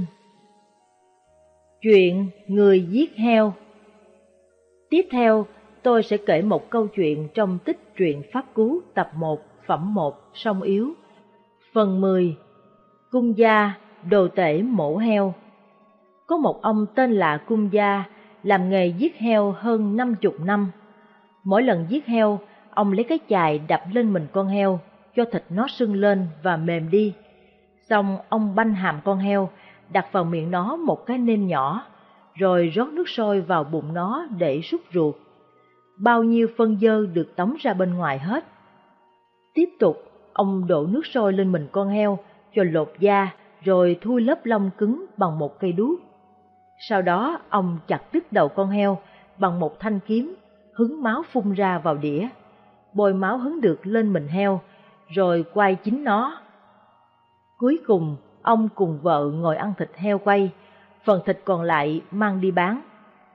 [SPEAKER 7] Chuyện người giết heo. Tiếp theo, tôi sẽ kể một câu chuyện trong tích truyện Pháp Cú tập 1, phẩm 1, Song Yếu. Phần 10. Cung gia, đồ tể mổ heo. Có một ông tên là Cung gia, làm nghề giết heo hơn 50 năm. Mỗi lần giết heo, ông lấy cái chày đập lên mình con heo, cho thịt nó sưng lên và mềm đi. Xong ông banh hàm con heo, đặt vào miệng nó một cái nêm nhỏ, rồi rót nước sôi vào bụng nó để súc ruột. Bao nhiêu phân dơ được tống ra bên ngoài hết. Tiếp tục, ông đổ nước sôi lên mình con heo, cho lột da, rồi thui lớp lông cứng bằng một cây đuốc. Sau đó, ông chặt đứt đầu con heo bằng một thanh kiếm, hứng máu phun ra vào đĩa. Bôi máu hứng được lên mình heo, rồi quay chính nó. Cuối cùng, ông cùng vợ ngồi ăn thịt heo quay, phần thịt còn lại mang đi bán.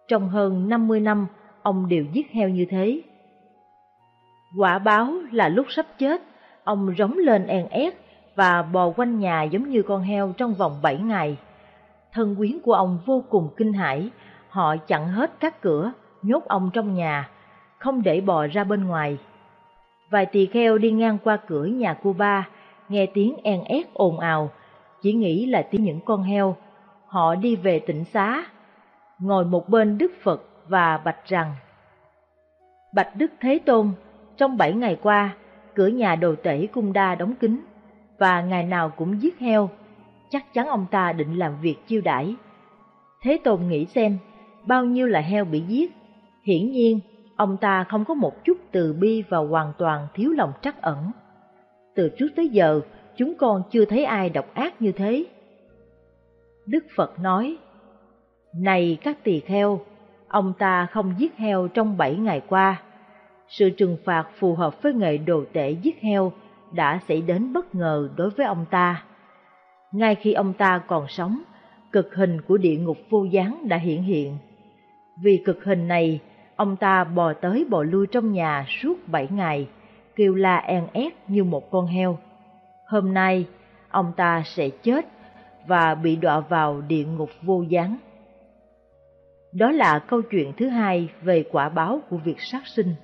[SPEAKER 7] Trong hơn 50 năm, ông đều giết heo như thế. Quả báo là lúc sắp chết, ông rống lên en ét và bò quanh nhà giống như con heo trong vòng 7 ngày. Thân quyến của ông vô cùng kinh hãi, họ chặn hết các cửa, nhốt ông trong nhà, không để bò ra bên ngoài. Vài tỳ kheo đi ngang qua cửa nhà Cuba, nghe tiếng en ét ồn ào, chỉ nghĩ là tiếng những con heo. Họ đi về tịnh xá, ngồi một bên Đức Phật và bạch rằng: Bạch Đức Thế Tôn, trong 7 ngày qua, cửa nhà Đồ Tể Cung Đa đóng kín, và ngày nào cũng giết heo, chắc chắn ông ta định làm việc chiêu đãi. Thế Tôn nghĩ xem, bao nhiêu là heo bị giết, hiển nhiên ông ta không có một chút từ bi và hoàn toàn thiếu lòng trắc ẩn. Từ trước tới giờ, chúng con chưa thấy ai độc ác như thế. Đức Phật nói: Này các tỳ kheo, ông ta không giết heo trong 7 ngày qua. Sự trừng phạt phù hợp với nghề đồ tể giết heo đã xảy đến bất ngờ đối với ông ta. Ngay khi ông ta còn sống, cực hình của địa ngục vô gián đã hiện hiện. Vì cực hình này, ông ta bò tới bò lui trong nhà suốt 7 ngày, kêu la en ét như một con heo. Hôm nay, ông ta sẽ chết và bị đọa vào địa ngục vô gián. Đó là câu chuyện thứ hai về quả báo của việc sát sinh.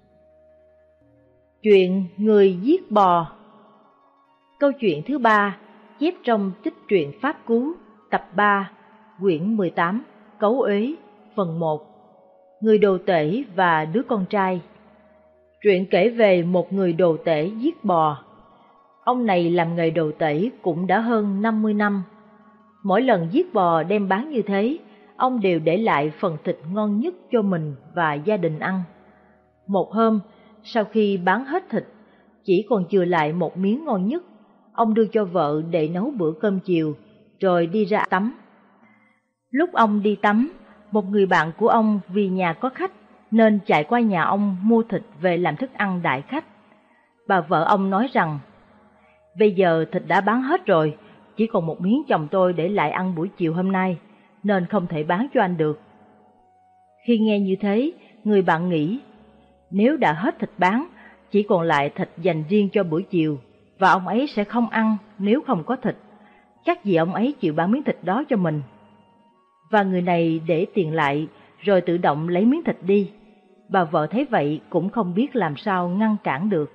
[SPEAKER 7] Chuyện người giết bò. Câu chuyện thứ ba chép trong Tích truyện Pháp Cú, tập 3, quyển 18, Cấu Uế, phần 1. Người đồ tể và đứa con trai. Truyện kể về một người đồ tể giết bò. Ông này làm nghề đồ tể cũng đã hơn 50 năm. Mỗi lần giết bò đem bán như thế, ông đều để lại phần thịt ngon nhất cho mình và gia đình ăn. Một hôm, sau khi bán hết thịt, chỉ còn chừa lại một miếng ngon nhất, ông đưa cho vợ để nấu bữa cơm chiều, rồi đi ra tắm. Lúc ông đi tắm, một người bạn của ông vì nhà có khách nên chạy qua nhà ông mua thịt về làm thức ăn đãi khách. Bà vợ ông nói rằng: Bây giờ thịt đã bán hết rồi, chỉ còn một miếng chồng tôi để lại ăn buổi chiều hôm nay, nên không thể bán cho anh được. Khi nghe như thế, người bạn nghĩ, nếu đã hết thịt bán, chỉ còn lại thịt dành riêng cho buổi chiều, và ông ấy sẽ không ăn nếu không có thịt. Chắc gì ông ấy chịu bán miếng thịt đó cho mình. Và người này để tiền lại, rồi tự động lấy miếng thịt đi. Bà vợ thấy vậy cũng không biết làm sao ngăn cản được.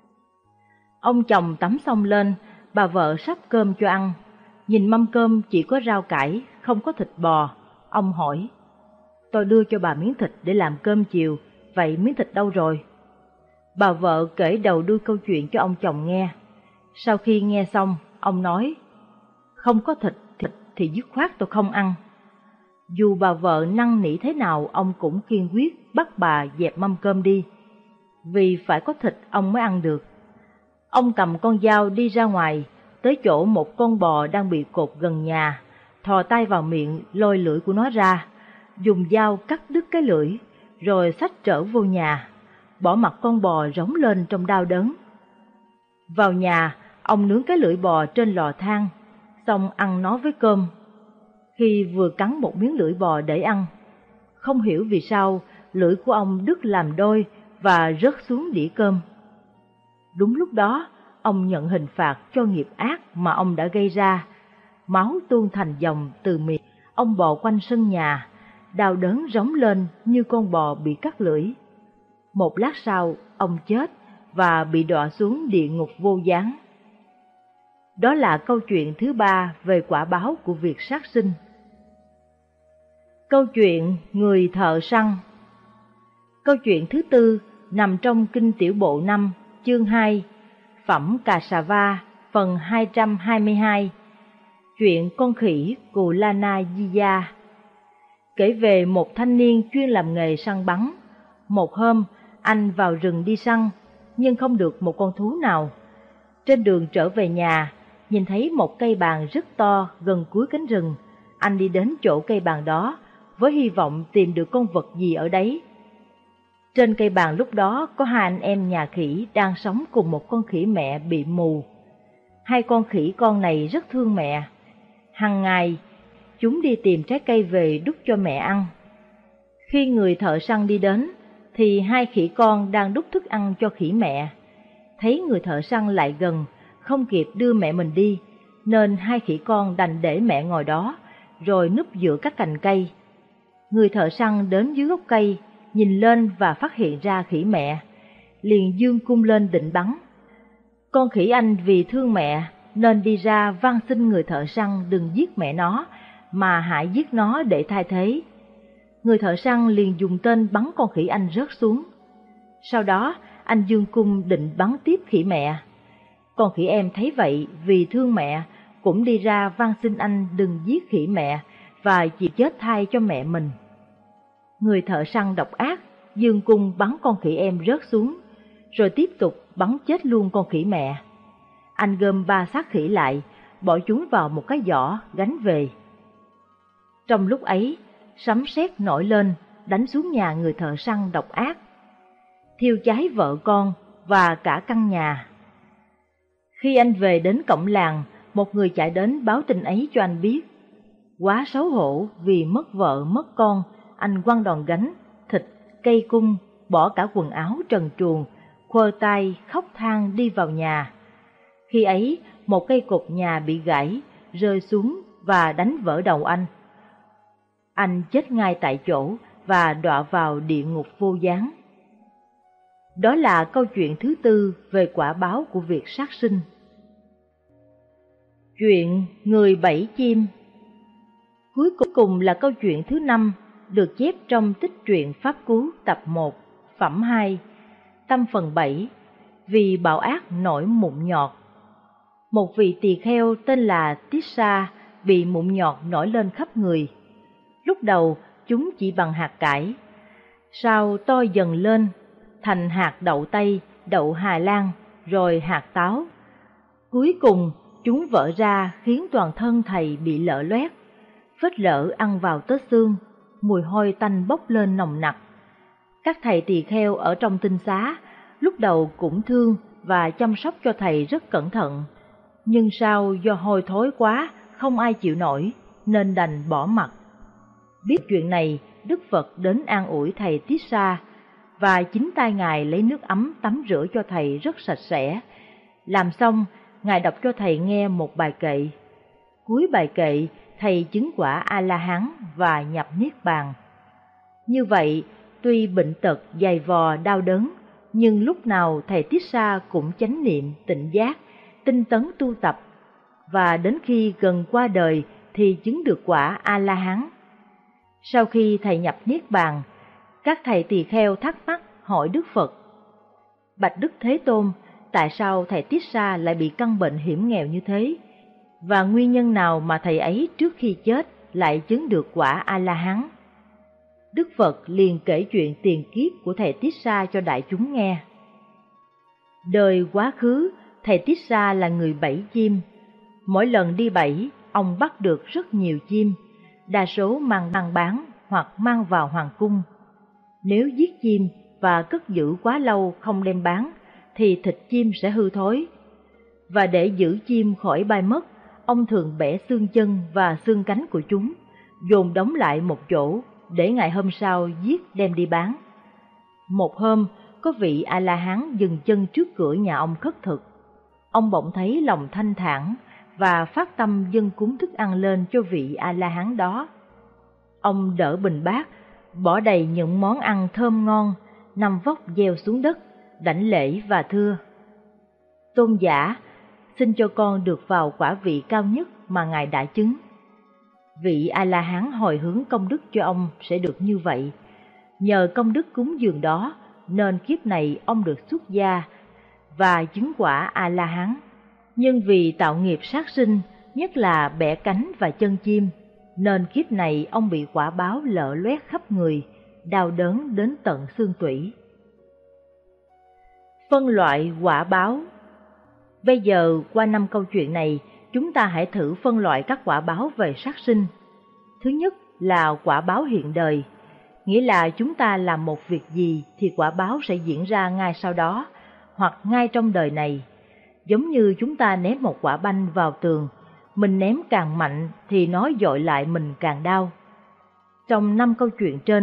[SPEAKER 7] Ông chồng tắm xong lên, bà vợ sắp cơm cho ăn. Nhìn mâm cơm chỉ có rau cải, không có thịt bò. Ông hỏi: Tôi đưa cho bà miếng thịt để làm cơm chiều, vậy miếng thịt đâu rồi? Bà vợ kể đầu đuôi câu chuyện cho ông chồng nghe. Sau khi nghe xong, ông nói: Không có thịt thì dứt khoát tôi không ăn. Dù bà vợ năn nỉ thế nào, ông cũng kiên quyết bắt bà dẹp mâm cơm đi. Vì phải có thịt ông mới ăn được. Ông cầm con dao đi ra ngoài, tới chỗ một con bò đang bị cột gần nhà, thò tay vào miệng lôi lưỡi của nó ra, dùng dao cắt đứt cái lưỡi, rồi xách trở vô nhà, bỏ mặc con bò rống lên trong đau đớn. Vào nhà, ông nướng cái lưỡi bò trên lò than, xong ăn nó với cơm. Khi vừa cắn một miếng lưỡi bò để ăn, không hiểu vì sao lưỡi của ông đứt làm đôi và rớt xuống đĩa cơm. Đúng lúc đó, ông nhận hình phạt cho nghiệp ác mà ông đã gây ra. Máu tuôn thành dòng từ miệng, ông bò quanh sân nhà, đau đớn rống lên như con bò bị cắt lưỡi. Một lát sau, ông chết và bị đọa xuống địa ngục vô gián. Đó là câu chuyện thứ ba về quả báo của việc sát sinh. Câu chuyện người thợ săn. Câu chuyện thứ tư nằm trong Kinh Tiểu Bộ 5, chương 2, Phẩm Cà Sà Va, phần 222, chuyện con khỉ Cù Lana Diya. Kể về một thanh niên chuyên làm nghề săn bắn. Một hôm, anh vào rừng đi săn, nhưng không được một con thú nào. Trên đường trở về nhà, nhìn thấy một cây bàn rất to gần cuối cánh rừng. Anh đi đến chỗ cây bàn đó, với hy vọng tìm được con vật gì ở đấy. Trên cây bàn lúc đó có hai anh em nhà khỉ đang sống cùng một con khỉ mẹ bị mù. Hai con khỉ con này rất thương mẹ. Hằng ngày, chúng đi tìm trái cây về đút cho mẹ ăn. Khi người thợ săn đi đến, thì hai khỉ con đang đút thức ăn cho khỉ mẹ. Thấy người thợ săn lại gần, không kịp đưa mẹ mình đi, nên hai khỉ con đành để mẹ ngồi đó, rồi núp giữa các cành cây. Người thợ săn đến dưới gốc cây, nhìn lên và phát hiện ra khỉ mẹ, liền giương cung lên định bắn. Con khỉ anh vì thương mẹ nên đi ra van xin người thợ săn đừng giết mẹ nó, mà hãy giết nó để thay thế. Người thợ săn liền dùng tên bắn con khỉ anh rớt xuống. Sau đó anh giương cung định bắn tiếp khỉ mẹ. Con khỉ em thấy vậy vì thương mẹ cũng đi ra van xin anh đừng giết khỉ mẹ và chịu chết thay cho mẹ mình. Người thợ săn độc ác giương cung bắn con khỉ em rớt xuống, rồi tiếp tục bắn chết luôn con khỉ mẹ. Anh gom 3 xác khỉ lại, bỏ chúng vào một cái giỏ gánh về. Trong lúc ấy, sấm sét nổi lên, đánh xuống nhà người thợ săn độc ác, thiêu cháy vợ con và cả căn nhà. Khi anh về đến cổng làng, một người chạy đến báo tin ấy cho anh biết. Quá xấu hổ vì mất vợ mất con, anh quăng đòn gánh, thịt, cây cung, bỏ cả quần áo trần truồng, khua tay khóc than đi vào nhà. Khi ấy, một cây cột nhà bị gãy, rơi xuống và đánh vỡ đầu anh. Anh chết ngay tại chỗ và đọa vào địa ngục vô gián. Đó là câu chuyện thứ tư về quả báo của việc sát sinh. Chuyện người bẫy chim. Cuối cùng là câu chuyện thứ 5, được chép trong tích truyện Pháp Cú tập 1, phẩm 2, tâm phần 7, vì bạo ác nổi mụn nhọt. Một vị tỳ kheo tên là Tissa bị mụn nhọt nổi lên khắp người. Lúc đầu chúng chỉ bằng hạt cải, sau to dần lên thành hạt đậu tây, đậu Hà Lan, rồi hạt táo. Cuối cùng chúng vỡ ra khiến toàn thân thầy bị lở loét, vết lở ăn vào tới xương, mùi hôi tanh bốc lên nồng nặc. Các thầy tỳ kheo ở trong tinh xá lúc đầu cũng thương và chăm sóc cho thầy rất cẩn thận, nhưng sau do hôi thối quá không ai chịu nổi nên đành bỏ mặc. Biết chuyện này, Đức Phật đến an ủi thầy Tissa, và chính tay Ngài lấy nước ấm tắm rửa cho thầy rất sạch sẽ. Làm xong, Ngài đọc cho thầy nghe một bài kệ. Cuối bài kệ, thầy chứng quả A-la-hán và nhập niết bàn. Như vậy, tuy bệnh tật dày vò đau đớn, nhưng lúc nào thầy Tissa cũng chánh niệm tịnh giác, tinh tấn tu tập, và đến khi gần qua đời thì chứng được quả A-la-hán. Sau khi thầy nhập niết bàn, các thầy tỳ kheo thắc mắc hỏi Đức Phật: Bạch Đức Thế Tôn, tại sao thầy Tissa lại bị căn bệnh hiểm nghèo như thế? Và nguyên nhân nào mà thầy ấy trước khi chết lại chứng được quả A-la-hán? Đức Phật liền kể chuyện tiền kiếp của thầy Tissa cho đại chúng nghe. Đời quá khứ, thầy Tissa là người bẫy chim. Mỗi lần đi bẫy, ông bắt được rất nhiều chim, đa số mang bán hoặc mang vào hoàng cung. Nếu giết chim và cất giữ quá lâu không đem bán, thì thịt chim sẽ hư thối. Và để giữ chim khỏi bay mất, ông thường bẻ xương chân và xương cánh của chúng, dồn đóng lại một chỗ để ngày hôm sau giết đem đi bán. Một hôm, có vị A-la-hán dừng chân trước cửa nhà ông khất thực. Ông bỗng thấy lòng thanh thản và phát tâm dâng cúng thức ăn lên cho vị A-la-hán đó. Ông đỡ bình bát, bỏ đầy những món ăn thơm ngon, nằm vóc gieo xuống đất, đảnh lễ và thưa: Tôn giả, xin cho con được vào quả vị cao nhất mà Ngài đã chứng. Vị A-la-hán hồi hướng công đức cho ông sẽ được như vậy. Nhờ công đức cúng dường đó nên kiếp này ông được xuất gia và chứng quả A-la-hán. Nhưng vì tạo nghiệp sát sinh, nhất là bẻ cánh và chân chim, nên kiếp này ông bị quả báo lở loét khắp người, đau đớn đến tận xương tủy. Phân loại quả báo. Bây giờ, qua 5 câu chuyện này, chúng ta hãy thử phân loại các quả báo về sát sinh. Thứ nhất là quả báo hiện đời, nghĩa là chúng ta làm một việc gì thì quả báo sẽ diễn ra ngay sau đó, hoặc ngay trong đời này. Giống như chúng ta ném một quả banh vào tường, mình ném càng mạnh thì nó dội lại mình càng đau. Trong 5 câu chuyện trên,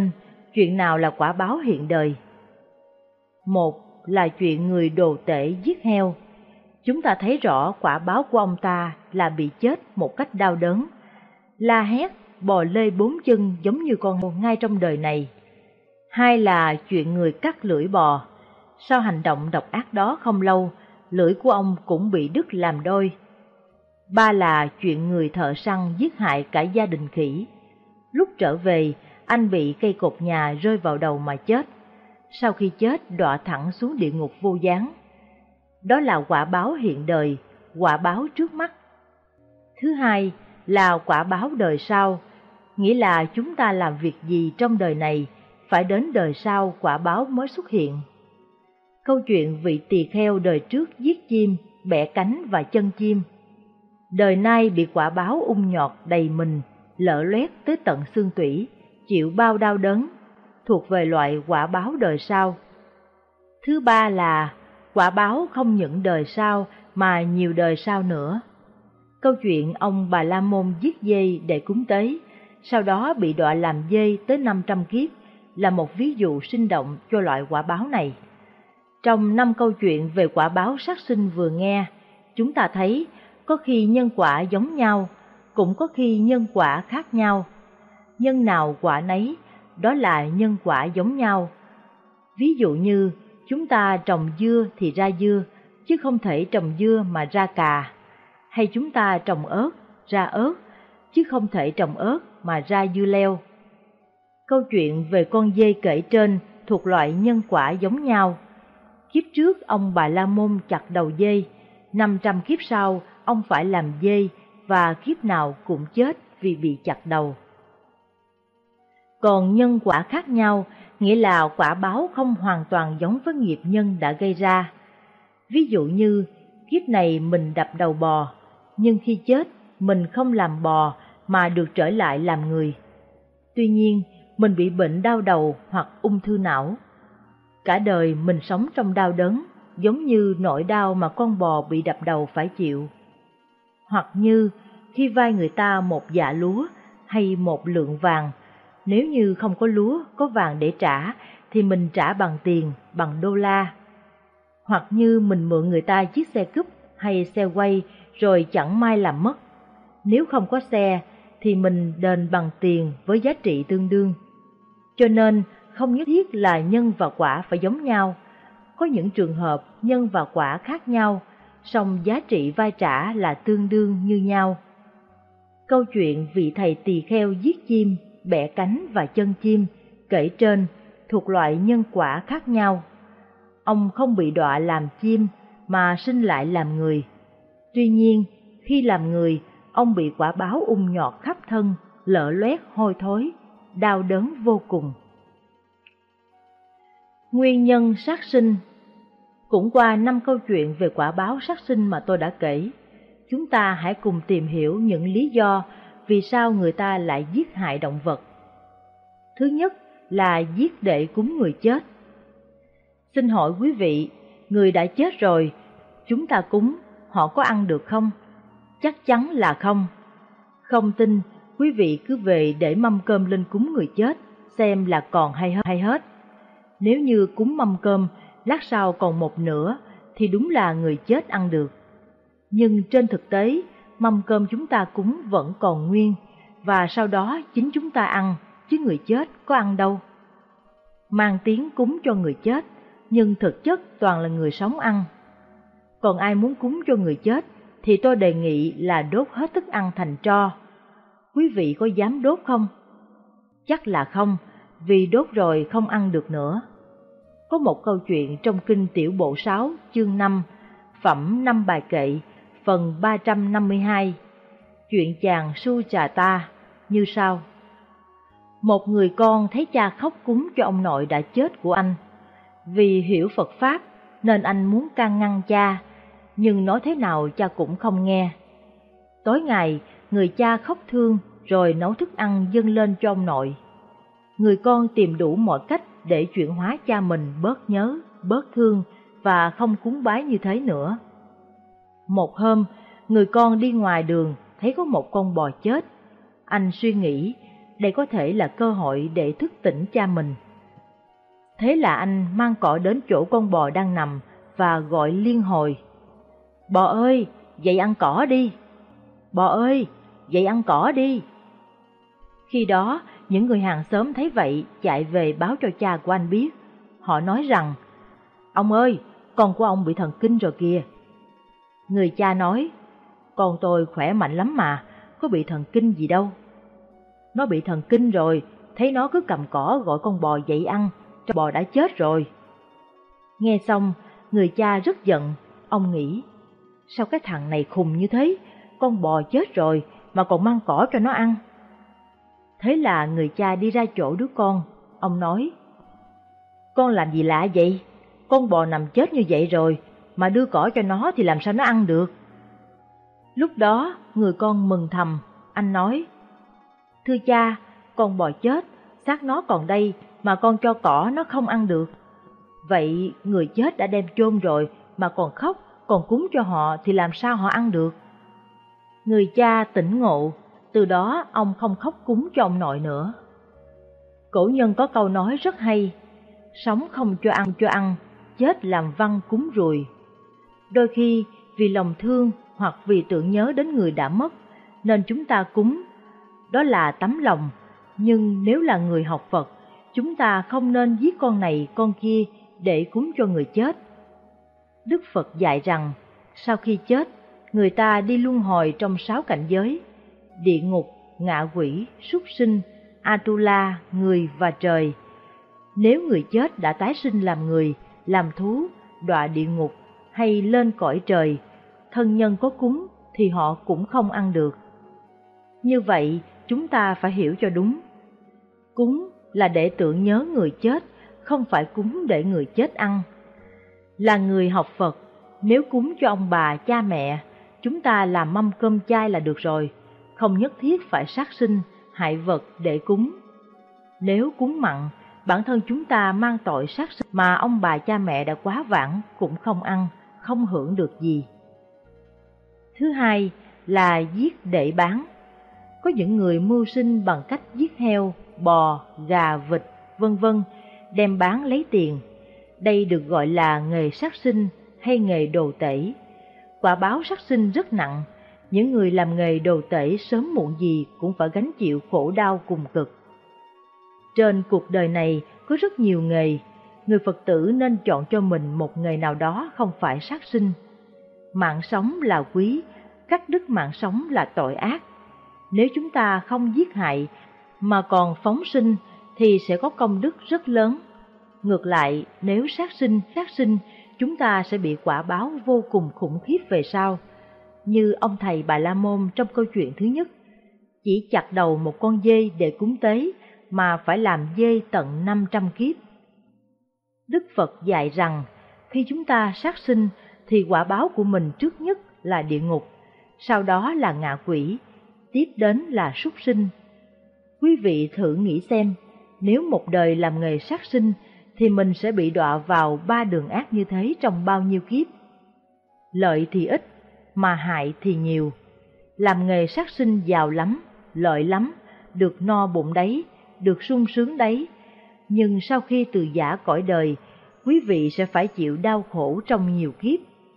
[SPEAKER 7] Chuyện nào là quả báo hiện đời? Một là chuyện người đồ tể giết heo. Chúng ta thấy rõ quả báo của ông ta là bị chết một cách đau đớn, la hét, bò lê 4 chân giống như con heo ngay trong đời này. Hai là chuyện người cắt lưỡi bò. Sau hành động độc ác đó không lâu, lưỡi của ông cũng bị đứt làm đôi. Ba là chuyện người thợ săn giết hại cả gia đình khỉ. Lúc trở về, anh bị cây cột nhà rơi vào đầu mà chết. Sau khi chết đọa thẳng xuống địa ngục vô gián. Đó là quả báo hiện đời, quả báo trước mắt. Thứ hai là quả báo đời sau, nghĩa là chúng ta làm việc gì trong đời này, phải đến đời sau quả báo mới xuất hiện. Câu chuyện vị tỳ kheo đời trước giết chim, bẻ cánh và chân chim. Đời nay bị quả báo ung nhọt đầy mình, lở loét tới tận xương tủy, chịu bao đau đớn, thuộc về loại quả báo đời sau. Thứ ba là quả báo không những đời sau mà nhiều đời sau nữa. Câu chuyện ông Bà La Môn giết dê để cúng tế, sau đó bị đọa làm dê tới 500 kiếp, là một ví dụ sinh động cho loại quả báo này. Trong 5 câu chuyện về quả báo sát sinh vừa nghe, chúng ta thấy có khi nhân quả giống nhau, cũng có khi nhân quả khác nhau. Nhân nào quả nấy, đó là nhân quả giống nhau. Ví dụ như, chúng ta trồng dưa thì ra dưa, chứ không thể trồng dưa mà ra cà. Hay chúng ta trồng ớt, ra ớt, chứ không thể trồng ớt mà ra dưa leo. Câu chuyện về con dê kể trên thuộc loại nhân quả giống nhau. Kiếp trước ông Bà La Môn chặt đầu dê, 500 kiếp sau ông phải làm dê và kiếp nào cũng chết vì bị chặt đầu. Còn nhân quả khác nhau, nghĩa là quả báo không hoàn toàn giống với nghiệp nhân đã gây ra. Ví dụ như, kiếp này mình đập đầu bò, nhưng khi chết mình không làm bò mà được trở lại làm người. Tuy nhiên, mình bị bệnh đau đầu hoặc ung thư não. Cả đời mình sống trong đau đớn, giống như nỗi đau mà con bò bị đập đầu phải chịu. Hoặc như khi vay người ta một dạ lúa hay một lượng vàng, nếu như không có lúa, có vàng để trả, thì mình trả bằng tiền, bằng đô la. Hoặc như mình mượn người ta chiếc xe cúp hay xe quay rồi chẳng may làm mất. Nếu không có xe, thì mình đền bằng tiền với giá trị tương đương. Cho nên, không nhất thiết là nhân và quả phải giống nhau. Có những trường hợp nhân và quả khác nhau, song giá trị vay trả là tương đương như nhau. Câu chuyện vị thầy tỳ kheo giết chim, bẻ cánh và chân chim kể trên thuộc loại nhân quả khác nhau. Ông không bị đọa làm chim mà sinh lại làm người. Tuy nhiên, khi làm người, ông bị quả báo ung nhọt khắp thân, lở loét hôi thối, đau đớn vô cùng. Nguyên nhân sát sinh. Cũng qua 5 câu chuyện về quả báo sát sinh mà tôi đã kể, chúng ta hãy cùng tìm hiểu những lý do vì sao người ta lại giết hại động vật. Thứ nhất là giết để cúng người chết. Xin hỏi quý vị, người đã chết rồi, chúng ta cúng, họ có ăn được không? Chắc chắn là không. Không tin, quý vị cứ về để mâm cơm lên cúng người chết, xem là còn hay hết. Nếu như cúng mâm cơm, lát sau còn một nửa, thì đúng là người chết ăn được. Nhưng trên thực tế, mâm cơm chúng ta cúng vẫn còn nguyên, và sau đó chính chúng ta ăn, chứ người chết có ăn đâu. Mang tiếng cúng cho người chết, nhưng thực chất toàn là người sống ăn. Còn ai muốn cúng cho người chết, thì tôi đề nghị là đốt hết thức ăn thành tro. Quý vị có dám đốt không? Chắc là không, vì đốt rồi không ăn được nữa. Có một câu chuyện trong Kinh Tiểu Bộ 6, chương 5, phẩm 5 bài kệ, phần 352, chuyện chàng Su Trà Ta, như sau. Một người con thấy cha khóc cúng cho ông nội đã chết của anh. Vì hiểu Phật Pháp nên anh muốn can ngăn cha, nhưng nói thế nào cha cũng không nghe. Tối ngày, người cha khóc thương rồi nấu thức ăn dâng lên cho ông nội. Người con tìm đủ mọi cách để chuyển hóa cha mình bớt nhớ, bớt thương và không cúng bái như thế nữa. Một hôm, người con đi ngoài đường thấy có một con bò chết. Anh suy nghĩ, đây có thể là cơ hội để thức tỉnh cha mình. Thế là anh mang cỏ đến chỗ con bò đang nằm và gọi liên hồi: "Bò ơi, dậy ăn cỏ đi! Bò ơi, dậy ăn cỏ đi!" Khi đó, những người hàng xóm thấy vậy chạy về báo cho cha của anh biết. Họ nói rằng: "Ông ơi, con của ông bị thần kinh rồi kìa." Người cha nói: "Con tôi khỏe mạnh lắm mà, có bị thần kinh gì đâu." "Nó bị thần kinh rồi, thấy nó cứ cầm cỏ gọi con bò dậy ăn, cho bò đã chết rồi." Nghe xong, người cha rất giận. Ông nghĩ: sao cái thằng này khùng như thế, con bò chết rồi mà còn mang cỏ cho nó ăn. Thế là người cha đi ra chỗ đứa con. Ông nói: "Con làm gì lạ vậy? Con bò nằm chết như vậy rồi mà đưa cỏ cho nó thì làm sao nó ăn được?" Lúc đó người con mừng thầm. Anh nói: "Thưa cha, con bò chết, xác nó còn đây mà con cho cỏ nó không ăn được. Vậy người chết đã đem chôn rồi mà còn khóc, còn cúng cho họ thì làm sao họ ăn được?" Người cha tỉnh ngộ, từ đó ông không khóc cúng cho ông nội nữa. Cổ nhân có câu nói rất hay: sống không cho ăn, chết làm văn cúng ruồi. Đôi khi vì lòng thương hoặc vì tưởng nhớ đến người đã mất nên chúng ta cúng, đó là tấm lòng. Nhưng nếu là người học Phật, chúng ta không nên giết con này con kia để cúng cho người chết. Đức Phật dạy rằng sau khi chết, người ta đi luân hồi trong 6 cảnh giới: địa ngục, ngạ quỷ, súc sinh, Atula, người và trời. Nếu người chết đã tái sinh làm người, làm thú, đọa địa ngục hay lên cõi trời, thân nhân có cúng thì họ cũng không ăn được. Như vậy, chúng ta phải hiểu cho đúng. Cúng là để tưởng nhớ người chết, không phải cúng để người chết ăn. Là người học Phật, nếu cúng cho ông bà, cha mẹ, chúng ta làm mâm cơm chay là được rồi, không nhất thiết phải sát sinh, hại vật để cúng. Nếu cúng mặn, bản thân chúng ta mang tội sát sinh mà ông bà cha mẹ đã quá vãng cũng không ăn, không hưởng được gì. Thứ hai là giết để bán. Có những người mưu sinh bằng cách giết heo, bò, gà, vịt, vân vân, đem bán lấy tiền. Đây được gọi là nghề sát sinh hay nghề đồ tể. Quả báo sát sinh rất nặng, những người làm nghề đồ tể sớm muộn gì cũng phải gánh chịu khổ đau cùng cực. Trên cuộc đời này có rất nhiều nghề, người Phật tử nên chọn cho mình một nghề nào đó không phải sát sinh. Mạng sống là quý, cắt đứt mạng sống là tội ác. Nếu chúng ta không giết hại mà còn phóng sinh thì sẽ có công đức rất lớn. Ngược lại, nếu sát sinh, chúng ta sẽ bị quả báo vô cùng khủng khiếp về sau. Như ông thầy Bà La Môn trong câu chuyện thứ nhất, chỉ chặt đầu một con dê để cúng tế mà phải làm dê tận 500 kiếp. Đức Phật dạy rằng khi chúng ta sát sinh thì quả báo của mình trước nhất là địa ngục, sau đó là ngạ quỷ, tiếp đến là súc sinh. Quý vị thử nghĩ xem, nếu một đời làm nghề sát sinh thì mình sẽ bị đọa vào 3 đường ác như thế trong bao nhiêu kiếp. Lợi thì ít, mà hại thì nhiều. Làm nghề sát sinh giàu lắm, lợi lắm, được no bụng đấy, được sung sướng đấy. Nhưng sau khi từ giã cõi đời, quý vị sẽ phải chịu đau khổ trong nhiều kiếp.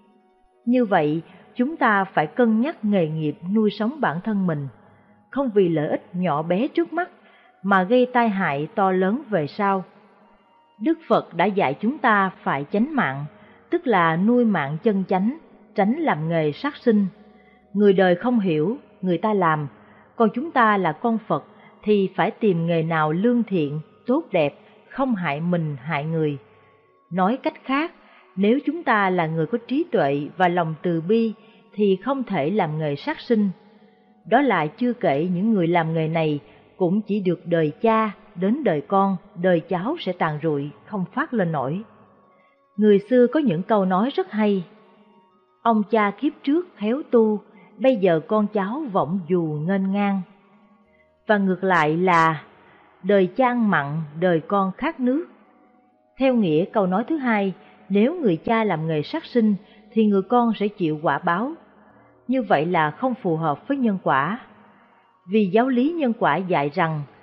[SPEAKER 7] Như vậy, chúng ta phải cân nhắc nghề nghiệp nuôi sống bản thân mình, không vì lợi ích nhỏ bé trước mắt mà gây tai hại to lớn về sau. Đức Phật đã dạy chúng ta phải chánh mạng, tức là nuôi mạng chân chánh, tránh làm nghề sát sinh. Người đời không hiểu, người ta làm, còn chúng ta là con Phật thì phải tìm nghề nào lương thiện, tốt đẹp, không hại mình hại người. Nói cách khác, nếu chúng ta là người có trí tuệ và lòng từ bi thì không thể làm nghề sát sinh. Đó là chưa kể những người làm nghề này cũng chỉ được đời cha, đến đời con, đời cháu sẽ tàn rụi, không phát lên nổi. Người xưa có những câu nói rất hay: ông cha kiếp trước khéo tu, bây giờ con cháu vọng dù nghênh ngang. Và ngược lại là đời cha ăn mặn, đời con khát nước. Theo nghĩa câu nói thứ hai, nếu người cha làm nghề sát sinh thì người con sẽ chịu quả báo. Như vậy là không phù hợp với nhân quả. Vì giáo lý nhân quả dạy rằng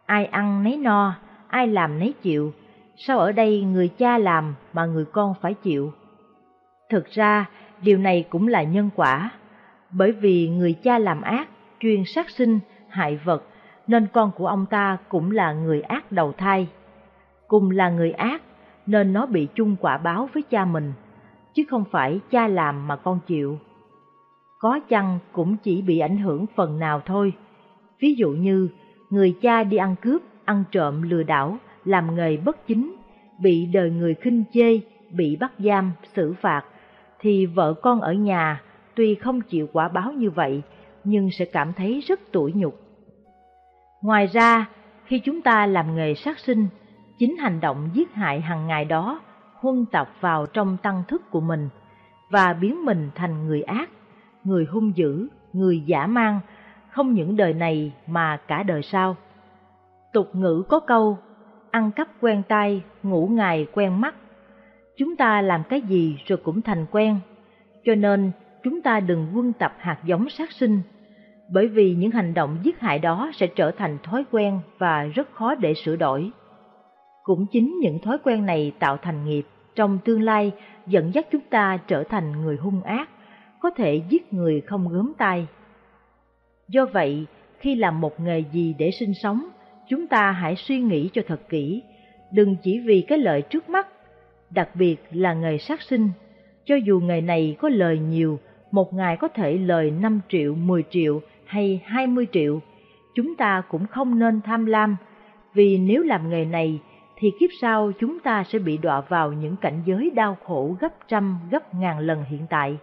[SPEAKER 7] Ai ăn nấy no, ai làm nấy chịu. Sao ở đây người cha làm mà người con phải chịu? Thực ra, điều này cũng là nhân quả. Bởi vì người cha làm ác, chuyên sát sinh, hại vật, nên con của ông ta cũng là người ác đầu thai. Cùng là người ác, nên nó bị chung quả báo với cha mình, chứ không phải cha làm mà con chịu. Có chăng cũng chỉ bị ảnh hưởng phần nào thôi. Ví dụ như, người cha đi ăn cướp, ăn trộm, lừa đảo, làm nghề bất chính, bị đời người khinh chê, bị bắt giam, xử phạt, thì vợ con ở nhà tuy không chịu quả báo như vậy, nhưng sẽ cảm thấy rất tủi nhục. Ngoài ra, khi chúng ta làm nghề sát sinh, chính hành động giết hại hàng ngày đó huân tập vào trong tâm thức của mình và biến mình thành người ác, người hung dữ, người dã man, không những đời này mà cả đời sau. Tục ngữ có câu, ăn cắp quen tay, ngủ ngày quen mắt. Chúng ta làm cái gì rồi cũng thành quen, cho nên chúng ta đừng huân tập hạt giống sát sinh, bởi vì những hành động giết hại đó sẽ trở thành thói quen và rất khó để sửa đổi. Cũng chính những thói quen này tạo thành nghiệp, trong tương lai dẫn dắt chúng ta trở thành người hung ác, có thể giết người không gớm tay. Do vậy, khi làm một nghề gì để sinh sống, chúng ta hãy suy nghĩ cho thật kỹ, đừng chỉ vì cái lợi trước mắt, đặc biệt là nghề sát sinh. Cho dù nghề này có lời nhiều, một ngày có thể lời 5 triệu, 10 triệu hay 20 triệu, chúng ta cũng không nên tham lam, vì nếu làm nghề này thì kiếp sau chúng ta sẽ bị đọa vào những cảnh giới đau khổ gấp trăm, gấp ngàn lần hiện tại.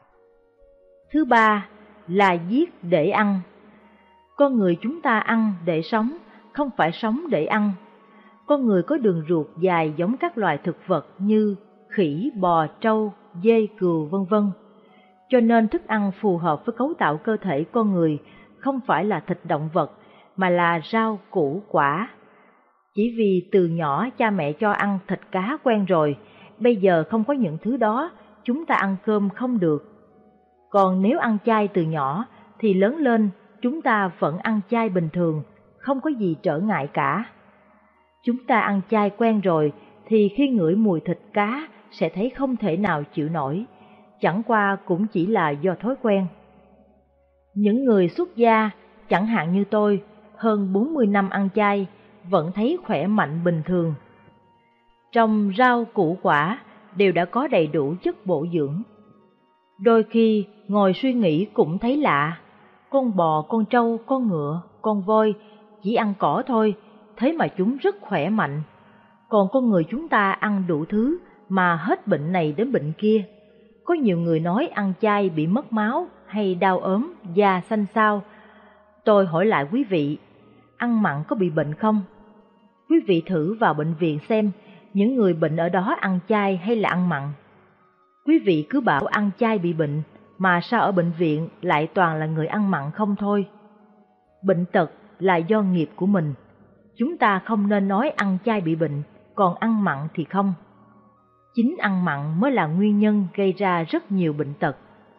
[SPEAKER 7] Thứ ba là giết để ăn. Con người chúng ta ăn để sống, không phải sống để ăn. Con người có đường ruột dài giống các loài thực vật như khỉ, bò, trâu, dê, cừu, vân vân. Cho nên thức ăn phù hợp với cấu tạo cơ thể con người không phải là thịt động vật, mà là rau, củ, quả. Chỉ vì từ nhỏ cha mẹ cho ăn thịt cá quen rồi, bây giờ không có những thứ đó, chúng ta ăn cơm không được. Còn nếu ăn chay từ nhỏ, thì lớn lên chúng ta vẫn ăn chay bình thường, không có gì trở ngại cả. Chúng ta ăn chay quen rồi, thì khi ngửi mùi thịt cá sẽ thấy không thể nào chịu nổi, chẳng qua cũng chỉ là do thói quen. Những người xuất gia, chẳng hạn như tôi, hơn 40 năm ăn chay, vẫn thấy khỏe mạnh bình thường. Trong rau củ quả đều đã có đầy đủ chất bổ dưỡng. Đôi khi ngồi suy nghĩ cũng thấy lạ, con bò, con trâu, con ngựa, con voi chỉ ăn cỏ thôi, thế mà chúng rất khỏe mạnh. Còn con người chúng ta ăn đủ thứ mà hết bệnh này đến bệnh kia. Có nhiều người nói ăn chay bị mất máu hay đau ốm, da xanh xao. Tôi hỏi lại quý vị, ăn mặn có bị bệnh không? Quý vị thử vào bệnh viện xem, những người bệnh ở đó ăn chay hay là ăn mặn. Quý vị cứ bảo ăn chay bị bệnh, mà sao ở bệnh viện lại toàn là người ăn mặn không thôi? Bệnh tật là do nghiệp của mình. Chúng ta không nên nói ăn chay bị bệnh, còn ăn mặn thì không. Chính ăn mặn mới là nguyên nhân gây ra rất nhiều bệnh tật.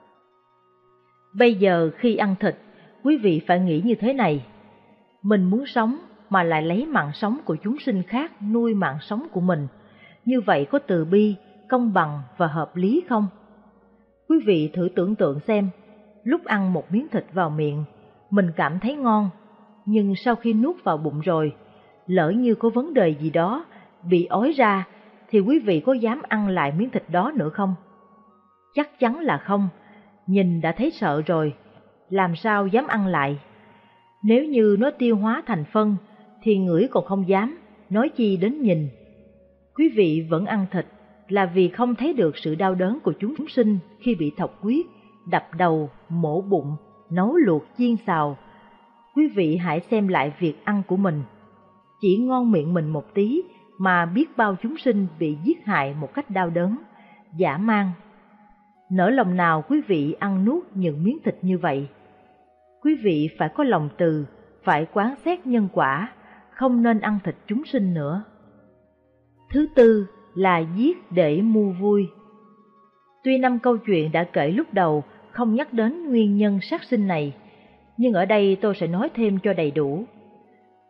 [SPEAKER 7] Bây giờ khi ăn thịt, quý vị phải nghĩ như thế này. Mình muốn sống mà lại lấy mạng sống của chúng sinh khác nuôi mạng sống của mình. Như vậy có từ bi, công bằng và hợp lý không? Quý vị thử tưởng tượng xem, lúc ăn một miếng thịt vào miệng, mình cảm thấy ngon, nhưng sau khi nuốt vào bụng rồi, lỡ như có vấn đề gì đó, bị ói ra, thì quý vị có dám ăn lại miếng thịt đó nữa không? Chắc chắn là không, nhìn đã thấy sợ rồi, làm sao dám ăn lại? Nếu như nó tiêu hóa thành phân, thì ngửi còn không dám, nói chi đến nhìn. Quý vị vẫn ăn thịt là vì không thấy được sự đau đớn của chúng sinh khi bị thọc huyết, đập đầu, mổ bụng, nấu luộc chiên xào. Quý vị hãy xem lại việc ăn của mình. Chỉ ngon miệng mình một tí mà biết bao chúng sinh bị giết hại một cách đau đớn, dã man. Nỡ lòng nào quý vị ăn nuốt những miếng thịt như vậy? Quý vị phải có lòng từ, phải quán xét nhân quả, không nên ăn thịt chúng sinh nữa. Thứ tư là giết để mua vui. Tuy 5 câu chuyện đã kể lúc đầu không nhắc đến nguyên nhân sát sinh này, nhưng ở đây tôi sẽ nói thêm cho đầy đủ.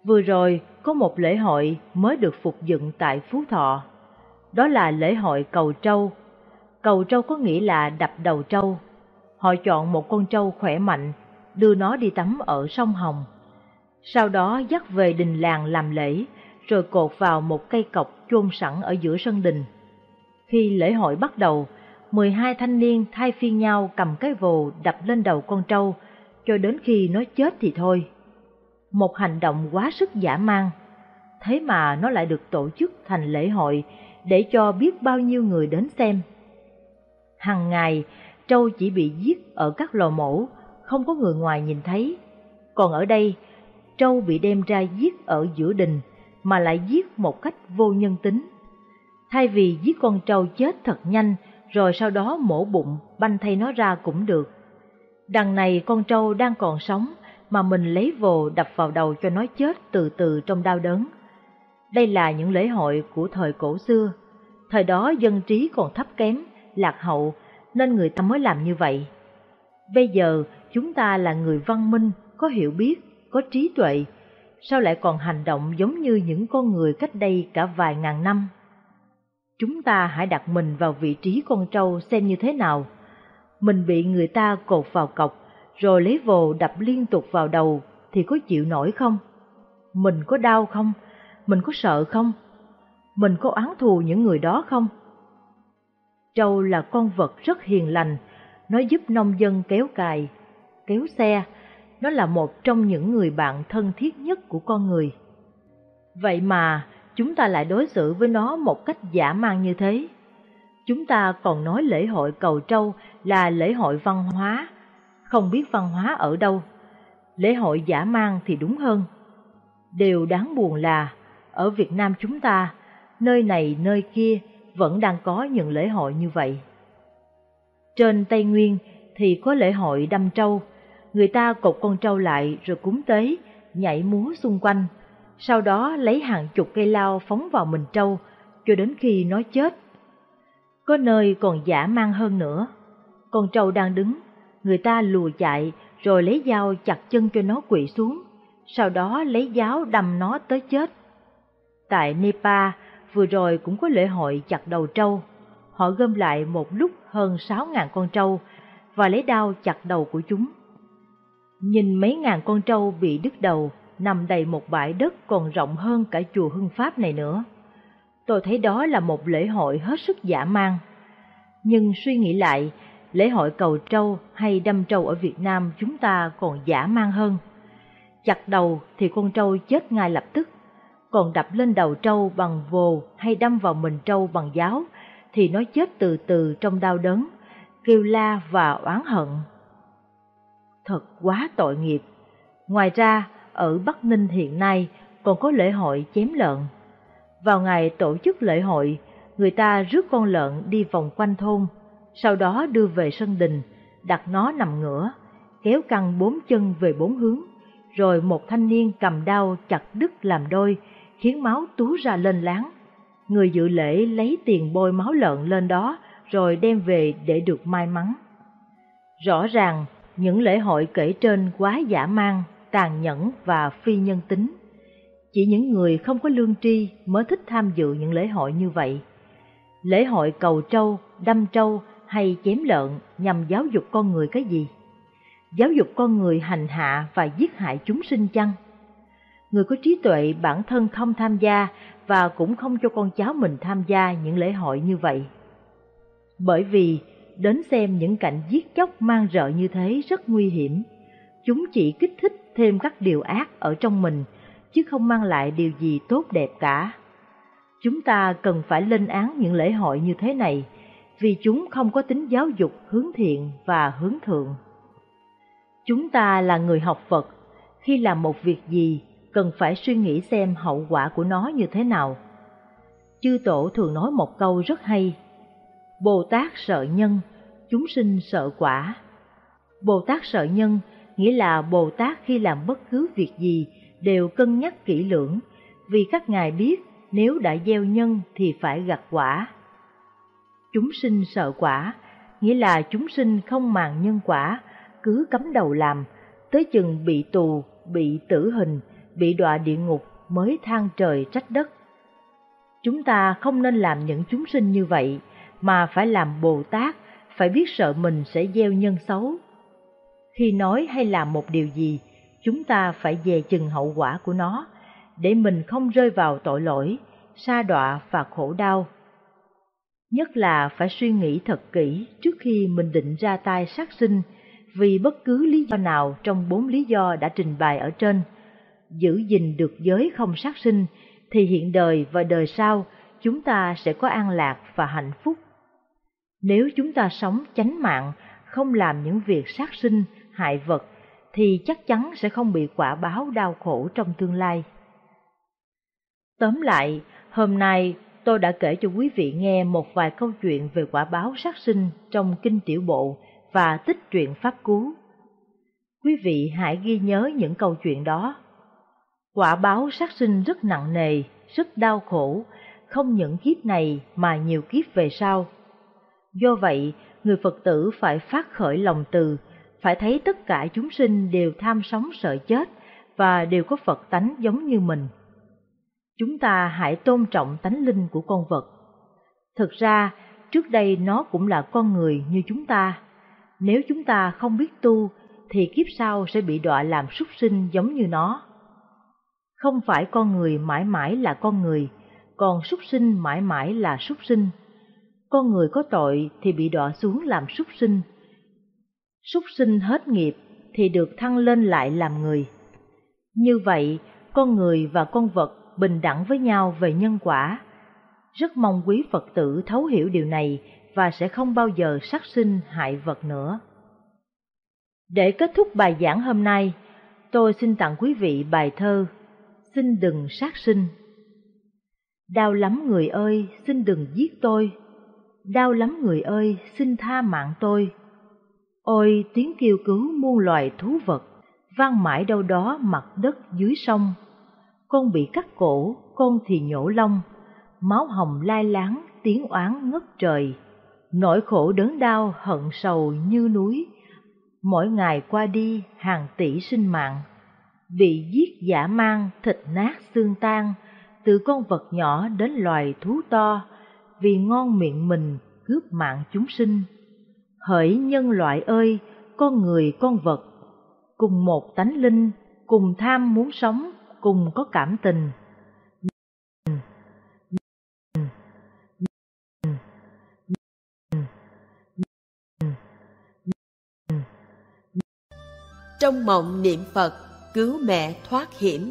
[SPEAKER 7] Vừa rồi có một lễ hội mới được phục dựng tại Phú Thọ. Đó là lễ hội cầu trâu. Cầu trâu có nghĩa là đập đầu trâu. Họ chọn một con trâu khỏe mạnh, đưa nó đi tắm ở sông Hồng. Sau đó dắt về đình làng làm lễ, rồi cột vào một cây cọc chôn sẵn ở giữa sân đình. Khi lễ hội bắt đầu, 12 thanh niên thay phiên nhau cầm cái vồ đập lên đầu con trâu, cho đến khi nó chết thì thôi. Một hành động quá sức dã man, thế mà nó lại được tổ chức thành lễ hội để cho biết bao nhiêu người đến xem. Hằng ngày, trâu chỉ bị giết ở các lò mổ, không có người ngoài nhìn thấy. Còn ở đây, trâu bị đem ra giết ở giữa đình, mà lại giết một cách vô nhân tính. Thay vì giết con trâu chết thật nhanh, rồi sau đó mổ bụng, banh thay nó ra cũng được. Đằng này con trâu đang còn sống, mà mình lấy vồ đập vào đầu cho nó chết từ từ trong đau đớn. Đây là những lễ hội của thời cổ xưa. Thời đó dân trí còn thấp kém, lạc hậu, nên người ta mới làm như vậy. Bây giờ chúng ta là người văn minh, có hiểu biết, có trí tuệ, sao lại còn hành động giống như những con người cách đây cả vài ngàn năm? Chúng ta hãy đặt mình vào vị trí con trâu xem như thế nào. Mình bị người ta cột vào cọc, rồi lấy vồ đập liên tục vào đầu thì có chịu nổi không? Mình có đau không? Mình có sợ không? Mình có oán thù những người đó không? Trâu là con vật rất hiền lành, nó giúp nông dân kéo cày, kéo xe, nó là một trong những người bạn thân thiết nhất của con người. Vậy mà chúng ta lại đối xử với nó một cách dã man như thế. Chúng ta còn nói lễ hội cầu trâu là lễ hội văn hóa, không biết văn hóa ở đâu. Lễ hội dã man thì đúng hơn. Điều đáng buồn là, ở Việt Nam chúng ta, nơi này nơi kia vẫn đang có những lễ hội như vậy. Trên Tây Nguyên thì có lễ hội đâm trâu, người ta cột con trâu lại rồi cúng tế, nhảy múa xung quanh, sau đó lấy hàng chục cây lao phóng vào mình trâu cho đến khi nó chết. Có nơi còn dã man hơn nữa, con trâu đang đứng, người ta lùa chạy rồi lấy dao chặt chân cho nó quỵ xuống, sau đó lấy giáo đâm nó tới chết. Tại Nepal vừa rồi cũng có lễ hội chặt đầu trâu, họ gom lại một lúc hơn 6.000 con trâu và lấy đao chặt đầu của chúng. Nhìn mấy ngàn con trâu bị đứt đầu nằm đầy một bãi đất còn rộng hơn cả chùa Hưng Pháp này nữa. Tôi thấy đó là một lễ hội hết sức dã man. Nhưng suy nghĩ lại, lễ hội cầu trâu hay đâm trâu ở Việt Nam chúng ta còn dã man hơn. Chặt đầu thì con trâu chết ngay lập tức, còn đập lên đầu trâu bằng vồ hay đâm vào mình trâu bằng giáo thì nó chết từ từ trong đau đớn, kêu la và oán hận. Thật quá tội nghiệp. Ngoài ra, ở Bắc Ninh hiện nay còn có lễ hội chém lợn. Vào ngày tổ chức lễ hội, người ta rước con lợn đi vòng quanh thôn, sau đó đưa về sân đình, đặt nó nằm ngửa, kéo căng 4 chân về 4 hướng, rồi một thanh niên cầm đao chặt đứt làm đôi, khiến máu túa ra lên láng. Người dự lễ lấy tiền bôi máu lợn lên đó, rồi đem về để được may mắn. Rõ ràng, những lễ hội kể trên quá dã man, tàn nhẫn và phi nhân tính. Chỉ những người không có lương tri mới thích tham dự những lễ hội như vậy. Lễ hội cầu trâu, đâm trâu hay chém lợn nhằm giáo dục con người cái gì? Giáo dục con người hành hạ và giết hại chúng sinh chăng? Người có trí tuệ bản thân không tham gia và cũng không cho con cháu mình tham gia những lễ hội như vậy. Bởi vì đến xem những cảnh giết chóc man rợ như thế rất nguy hiểm. Chúng chỉ kích thích thêm các điều ác ở trong mình, chứ không mang lại điều gì tốt đẹp cả. Chúng ta cần phải lên án những lễ hội như thế này, vì chúng không có tính giáo dục hướng thiện và hướng thượng. Chúng ta là người học Phật, khi làm một việc gì cần phải suy nghĩ xem hậu quả của nó như thế nào. Chư Tổ thường nói một câu rất hay: Bồ Tát sợ nhân, chúng sinh sợ quả. Bồ Tát sợ nhân nghĩa là Bồ Tát khi làm bất cứ việc gì đều cân nhắc kỹ lưỡng, vì các ngài biết nếu đã gieo nhân thì phải gặt quả. Chúng sinh sợ quả nghĩa là chúng sinh không màng nhân quả, cứ cắm đầu làm, tới chừng bị tù, bị tử hình, bị đọa địa ngục mới than trời trách đất. Chúng ta không nên làm những chúng sinh như vậy, mà phải làm Bồ Tát, phải biết sợ mình sẽ gieo nhân xấu. Khi nói hay làm một điều gì, chúng ta phải dè chừng hậu quả của nó, để mình không rơi vào tội lỗi, sa đọa và khổ đau. Nhất là phải suy nghĩ thật kỹ trước khi mình định ra tay sát sinh, vì bất cứ lý do nào trong 4 lý do đã trình bày ở trên. Giữ gìn được giới không sát sinh, thì hiện đời và đời sau chúng ta sẽ có an lạc và hạnh phúc. Nếu chúng ta sống chánh mạng, không làm những việc sát sinh, hại vật, thì chắc chắn sẽ không bị quả báo đau khổ trong tương lai. Tóm lại, hôm nay tôi đã kể cho quý vị nghe một vài câu chuyện về quả báo sát sinh trong Kinh Tiểu Bộ và Tích Truyện Pháp Cú. Quý vị hãy ghi nhớ những câu chuyện đó. Quả báo sát sinh rất nặng nề, rất đau khổ, không những kiếp này mà nhiều kiếp về sau. Do vậy, người Phật tử phải phát khởi lòng từ, phải thấy tất cả chúng sinh đều tham sống sợ chết và đều có Phật tánh giống như mình. Chúng ta hãy tôn trọng tánh linh của con vật. Thực ra, trước đây nó cũng là con người như chúng ta. Nếu chúng ta không biết tu, thì kiếp sau sẽ bị đọa làm súc sinh giống như nó. Không phải con người mãi mãi là con người, còn súc sinh mãi mãi là súc sinh. Con người có tội thì bị đọa xuống làm súc sinh. Súc sinh hết nghiệp thì được thăng lên lại làm người. Như vậy, con người và con vật bình đẳng với nhau về nhân quả. Rất mong quý Phật tử thấu hiểu điều này và sẽ không bao giờ sát sinh hại vật nữa. Để kết thúc bài giảng hôm nay, tôi xin tặng quý vị bài thơ Xin đừng sát sinh. Đau lắm người ơi, xin đừng giết tôi. Đau lắm người ơi, xin tha mạng tôi. Ôi tiếng kêu cứu muôn loài thú vật, vang mãi đâu đó mặt đất dưới sông. Con bị cắt cổ, con thì nhổ lông, máu hồng lai láng, tiếng oán ngất trời. Nỗi khổ đớn đau hận sầu như núi, mỗi ngày qua đi hàng tỷ sinh mạng. Bị giết dã man, thịt nát xương tan, từ con vật nhỏ đến loài thú to, vì ngon miệng mình cướp mạng chúng sinh. Hỡi nhân loại ơi, con người con vật, cùng một tánh linh, cùng tham muốn sống, cùng có cảm tình.
[SPEAKER 8] Trong mộng niệm Phật, cứu mẹ thoát hiểm.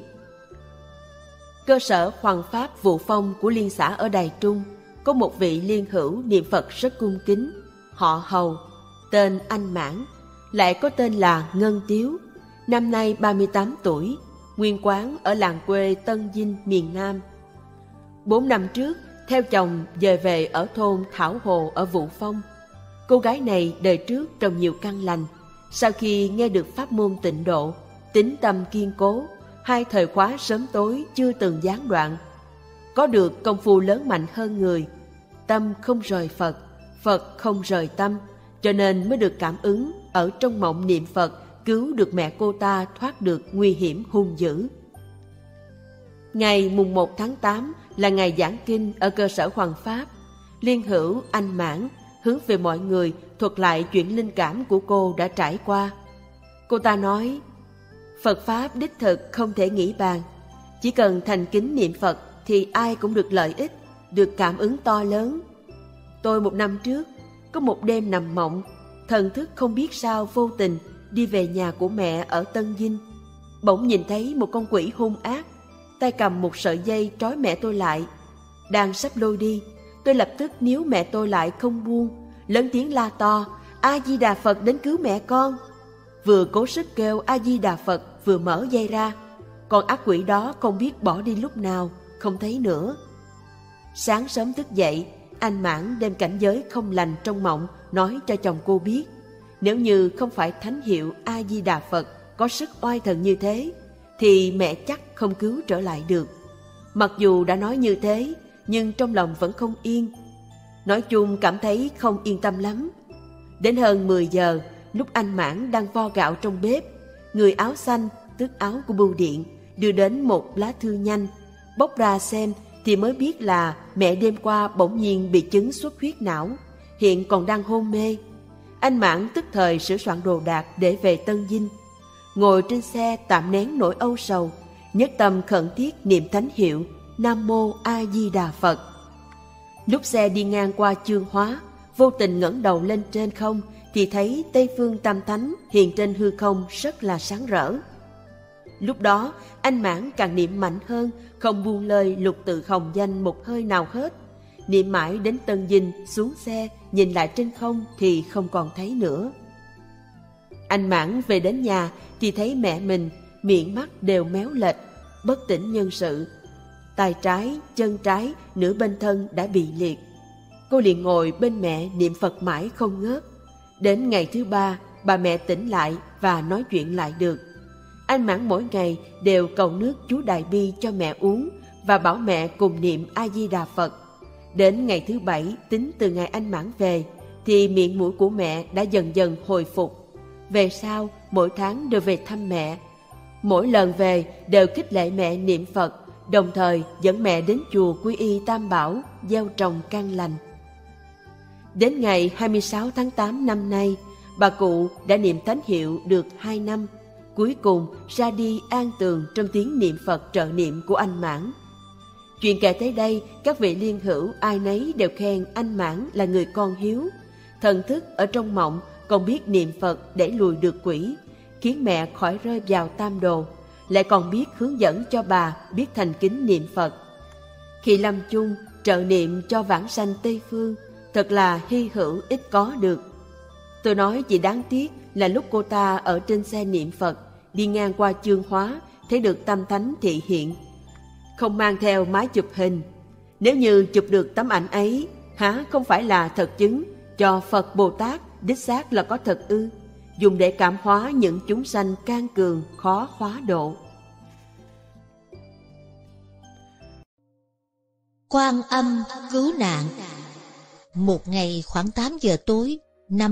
[SPEAKER 8] Cơ sở Hoằng Pháp Vụ Phong của Liên xã ở Đài Trung có một vị liên hữu niệm Phật rất cung kính, họ Hầu, tên anh Mãn, lại có tên là Ngân Tiếu, năm nay 38 tuổi, nguyên quán ở làng quê Tân Dinh, miền Nam. 4 năm trước, theo chồng dời về ở thôn Thảo Hồ ở Vụ Phong. Cô gái này đời trước trồng nhiều căn lành, sau khi nghe được pháp môn tịnh độ, tín tâm kiên cố, 2 thời khóa sớm tối chưa từng gián đoạn. Có được công phu lớn mạnh hơn người, tâm không rời Phật, Phật không rời tâm, cho nên mới được cảm ứng ở trong mộng niệm Phật cứu được mẹ cô ta thoát được nguy hiểm hung dữ. Ngày mùng 1 tháng 8 là ngày giảng kinh ở cơ sở Hoằng Pháp. Liên hữu anh Mãn hướng về mọi người thuật lại chuyện linh cảm của cô đã trải qua. Cô ta nói, Phật Pháp đích thực không thể nghĩ bàn. Chỉ cần thành kính niệm Phật thì ai cũng được lợi ích, được cảm ứng to lớn. Tôi 1 năm trước, có một đêm nằm mộng, thần thức không biết sao vô tình đi về nhà của mẹ ở Tân Dinh. Bỗng nhìn thấy một con quỷ hung ác, tay cầm một sợi dây trói mẹ tôi lại. Đang sắp lôi đi, tôi lập tức níu mẹ tôi lại không buông, lớn tiếng la to, A-di-đà Phật đến cứu mẹ con. Vừa cố sức kêu A-di-đà Phật vừa mở dây ra, con ác quỷ đó không biết bỏ đi lúc nào, không thấy nữa. Sáng sớm thức dậy, anh Mãn đem cảnh giới không lành trong mộng nói cho chồng cô biết. Nếu như không phải thánh hiệu A-di-đà Phật có sức oai thần như thế, thì mẹ chắc không cứu trở lại được. Mặc dù đã nói như thế, nhưng trong lòng vẫn không yên. Nói chung cảm thấy không yên tâm lắm. Đến hơn 10 giờ, lúc anh Mãn đang vo gạo trong bếp, người áo xanh, tức áo của bưu điện, đưa đến một lá thư nhanh. Bóc ra xem thì mới biết là mẹ đêm qua bỗng nhiên bị chứng xuất huyết não, hiện còn đang hôn mê. Anh Mãn tức thời sửa soạn đồ đạc để về Tân Dinh. Ngồi trên xe tạm nén nỗi âu sầu, nhất tâm khẩn thiết niệm thánh hiệu Nam Mô A Di Đà Phật. Lúc xe đi ngang qua Chương Hóa, vô tình ngẩng đầu lên trên không thì thấy Tây Phương Tam Thánh hiện trên hư không rất là sáng rỡ. Lúc đó anh Mãn càng niệm mạnh hơn, không buông lời lục tự hồng danh một hơi nào hết. Niệm mãi đến Tân Dinh, xuống xe nhìn lại trên không thì không còn thấy nữa. Anh Mãn về đến nhà thì thấy mẹ mình miệng mắt đều méo lệch, bất tỉnh nhân sự. Tay trái, chân trái, nửa bên thân đã bị liệt. Cô liền ngồi bên mẹ niệm Phật mãi không ngớt. Đến ngày thứ 3, bà mẹ tỉnh lại và nói chuyện lại được. Anh Mãn mỗi ngày đều cầu nước chú Đại Bi cho mẹ uống và bảo mẹ cùng niệm A Di Đà Phật. Đến ngày thứ 7, tính từ ngày anh Mãn về, thì miệng mũi của mẹ đã dần dần hồi phục. Về sau, mỗi tháng đều về thăm mẹ. Mỗi lần về đều khích lệ mẹ niệm Phật, đồng thời dẫn mẹ đến chùa Quy Y Tam Bảo, gieo trồng căn lành. Đến ngày 26 tháng 8 năm nay, bà cụ đã niệm thánh hiệu được 2 năm, cuối cùng ra đi an tường trong tiếng niệm Phật trợ niệm của anh Mãn. Chuyện kể tới đây, các vị liên hữu ai nấy đều khen anh Mãn là người con hiếu. Thần thức ở trong mộng còn biết niệm Phật để lùi được quỷ, khiến mẹ khỏi rơi vào tam đồ, lại còn biết hướng dẫn cho bà biết thành kính niệm Phật. Khi lâm chung trợ niệm cho vãng sanh Tây Phương, thật là hy hữu ít có được. Tôi nói chỉ đáng tiếc là lúc cô ta ở trên xe niệm Phật, đi ngang qua Chương Hóa, thấy được Tam Thánh thị hiện, không mang theo máy chụp hình. Nếu như chụp được tấm ảnh ấy, há không phải là thật chứng cho Phật Bồ Tát đích xác là có thật ư, dùng để cảm hóa những chúng sanh can cường khó hóa độ.
[SPEAKER 1] Quan Âm cứu nạn. Một ngày khoảng 8 giờ tối năm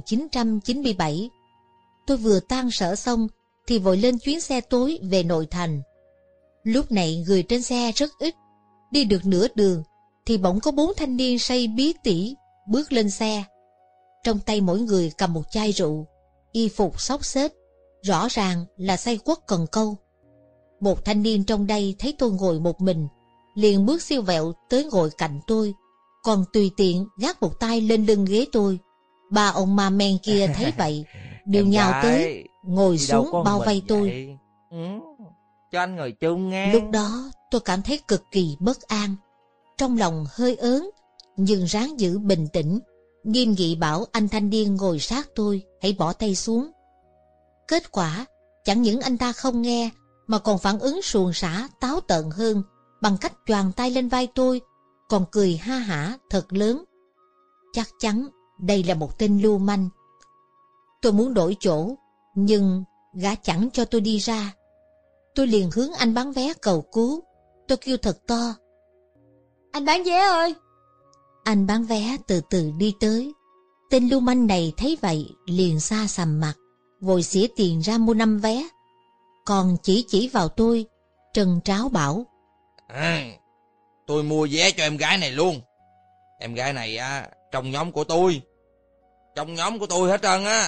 [SPEAKER 1] 1997, tôi vừa tan sở xong thì vội lên chuyến xe tối về nội thành. Lúc này người trên xe rất ít, đi được nửa đường thì bỗng có 4 thanh niên say bí tỉ bước lên xe. Trong tay mỗi người cầm một chai rượu, y phục xốc xếch, rõ ràng là say quất cần câu. Một thanh niên trong đây thấy tôi ngồi một mình, liền bước siêu vẹo tới ngồi cạnh tôi, còn tùy tiện gác một tay lên lưng ghế tôi. Ba ông ma men kia thấy vậy đều nhào tới ngồi xuống bao vây tôi.
[SPEAKER 2] Cho anh ngồi chung nghe.
[SPEAKER 1] Lúc đó tôi cảm thấy cực kỳ bất an, trong lòng hơi ớn, nhưng ráng giữ bình tĩnh, nghiêm nghị bảo anh thanh niên ngồi sát tôi hãy bỏ tay xuống. Kết quả chẳng những anh ta không nghe mà còn phản ứng suồng sã táo tợn hơn, bằng cách choàng tay lên vai tôi, còn cười ha hả thật lớn. Chắc chắn đây là một tên lưu manh. Tôi muốn đổi chỗ, nhưng gã chẳng cho tôi đi ra. Tôi liền hướng anh bán vé cầu cứu. Tôi kêu thật to:
[SPEAKER 3] Anh bán vé ơi!
[SPEAKER 1] Anh bán vé từ từ đi tới. Tên lưu manh này thấy vậy liền xa sầm mặt, vội xỉa tiền ra mua 5 vé, còn chỉ vào tôi trần tráo bảo:
[SPEAKER 2] Tôi mua vé cho em gái này luôn. Em gái này trong nhóm của tôi. Trong nhóm của tôi hết trơn á.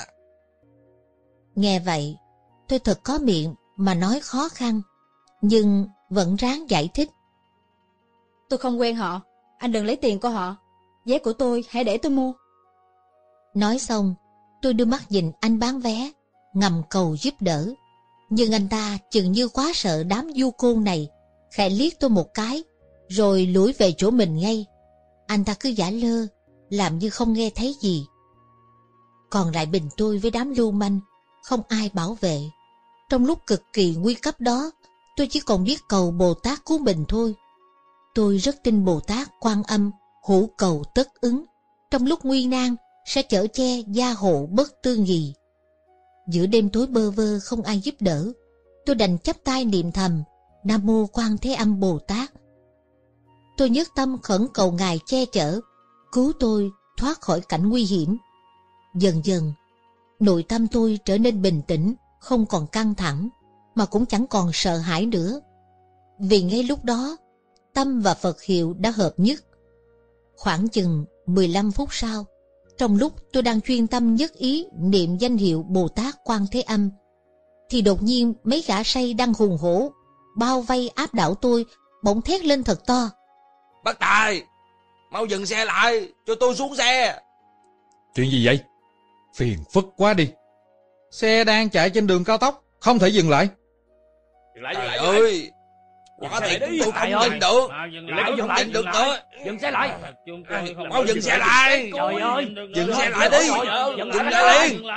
[SPEAKER 1] Nghe vậy, tôi thật có miệng mà nói khó khăn, nhưng vẫn ráng giải thích:
[SPEAKER 3] Tôi không quen họ, anh đừng lấy tiền của họ. Vé của tôi hãy để tôi mua.
[SPEAKER 1] Nói xong, tôi đưa mắt nhìn anh bán vé, ngầm cầu giúp đỡ. Nhưng anh ta chừng như quá sợ đám du côn này, khẽ liếc tôi một cái, rồi lủi về chỗ mình ngay. Anh ta cứ giả lơ, làm như không nghe thấy gì. Còn lại mình tôi với đám lưu manh, không ai bảo vệ. Trong lúc cực kỳ nguy cấp đó, tôi chỉ còn biết cầu Bồ Tát cứu mình thôi. Tôi rất tin Bồ Tát Quan Âm hữu cầu tất ứng, trong lúc nguy nan sẽ chở che gia hộ bất tư nghì. Giữa đêm tối bơ vơ không ai giúp đỡ, tôi đành chắp tay niệm thầm Nam Mô Quan Thế Âm Bồ Tát. Tôi nhất tâm khẩn cầu Ngài che chở, cứu tôi thoát khỏi cảnh nguy hiểm. Dần dần, nội tâm tôi trở nên bình tĩnh, không còn căng thẳng, mà cũng chẳng còn sợ hãi nữa. Vì ngay lúc đó, tâm và Phật hiệu đã hợp nhất. Khoảng chừng 15 phút sau, trong lúc tôi đang chuyên tâm nhất ý niệm danh hiệu Bồ Tát Quan Thế Âm, thì đột nhiên mấy gã say đang hùng hổ bao vây áp đảo tôi, bỗng thét lên thật to:
[SPEAKER 2] Bác Tài, mau dừng xe lại, cho tôi xuống xe.
[SPEAKER 4] Chuyện gì vậy? Phiền phức quá đi. Xe đang chạy trên đường cao tốc, không thể dừng lại.
[SPEAKER 2] Trời ơi, quả thiệt tôi không nhìn được. Không nhìn được nữa.
[SPEAKER 9] Dừng xe lại.
[SPEAKER 2] Mau dừng xe lại.
[SPEAKER 9] Trời ơi,
[SPEAKER 2] dừng xe lại đi. Dừng lại liền.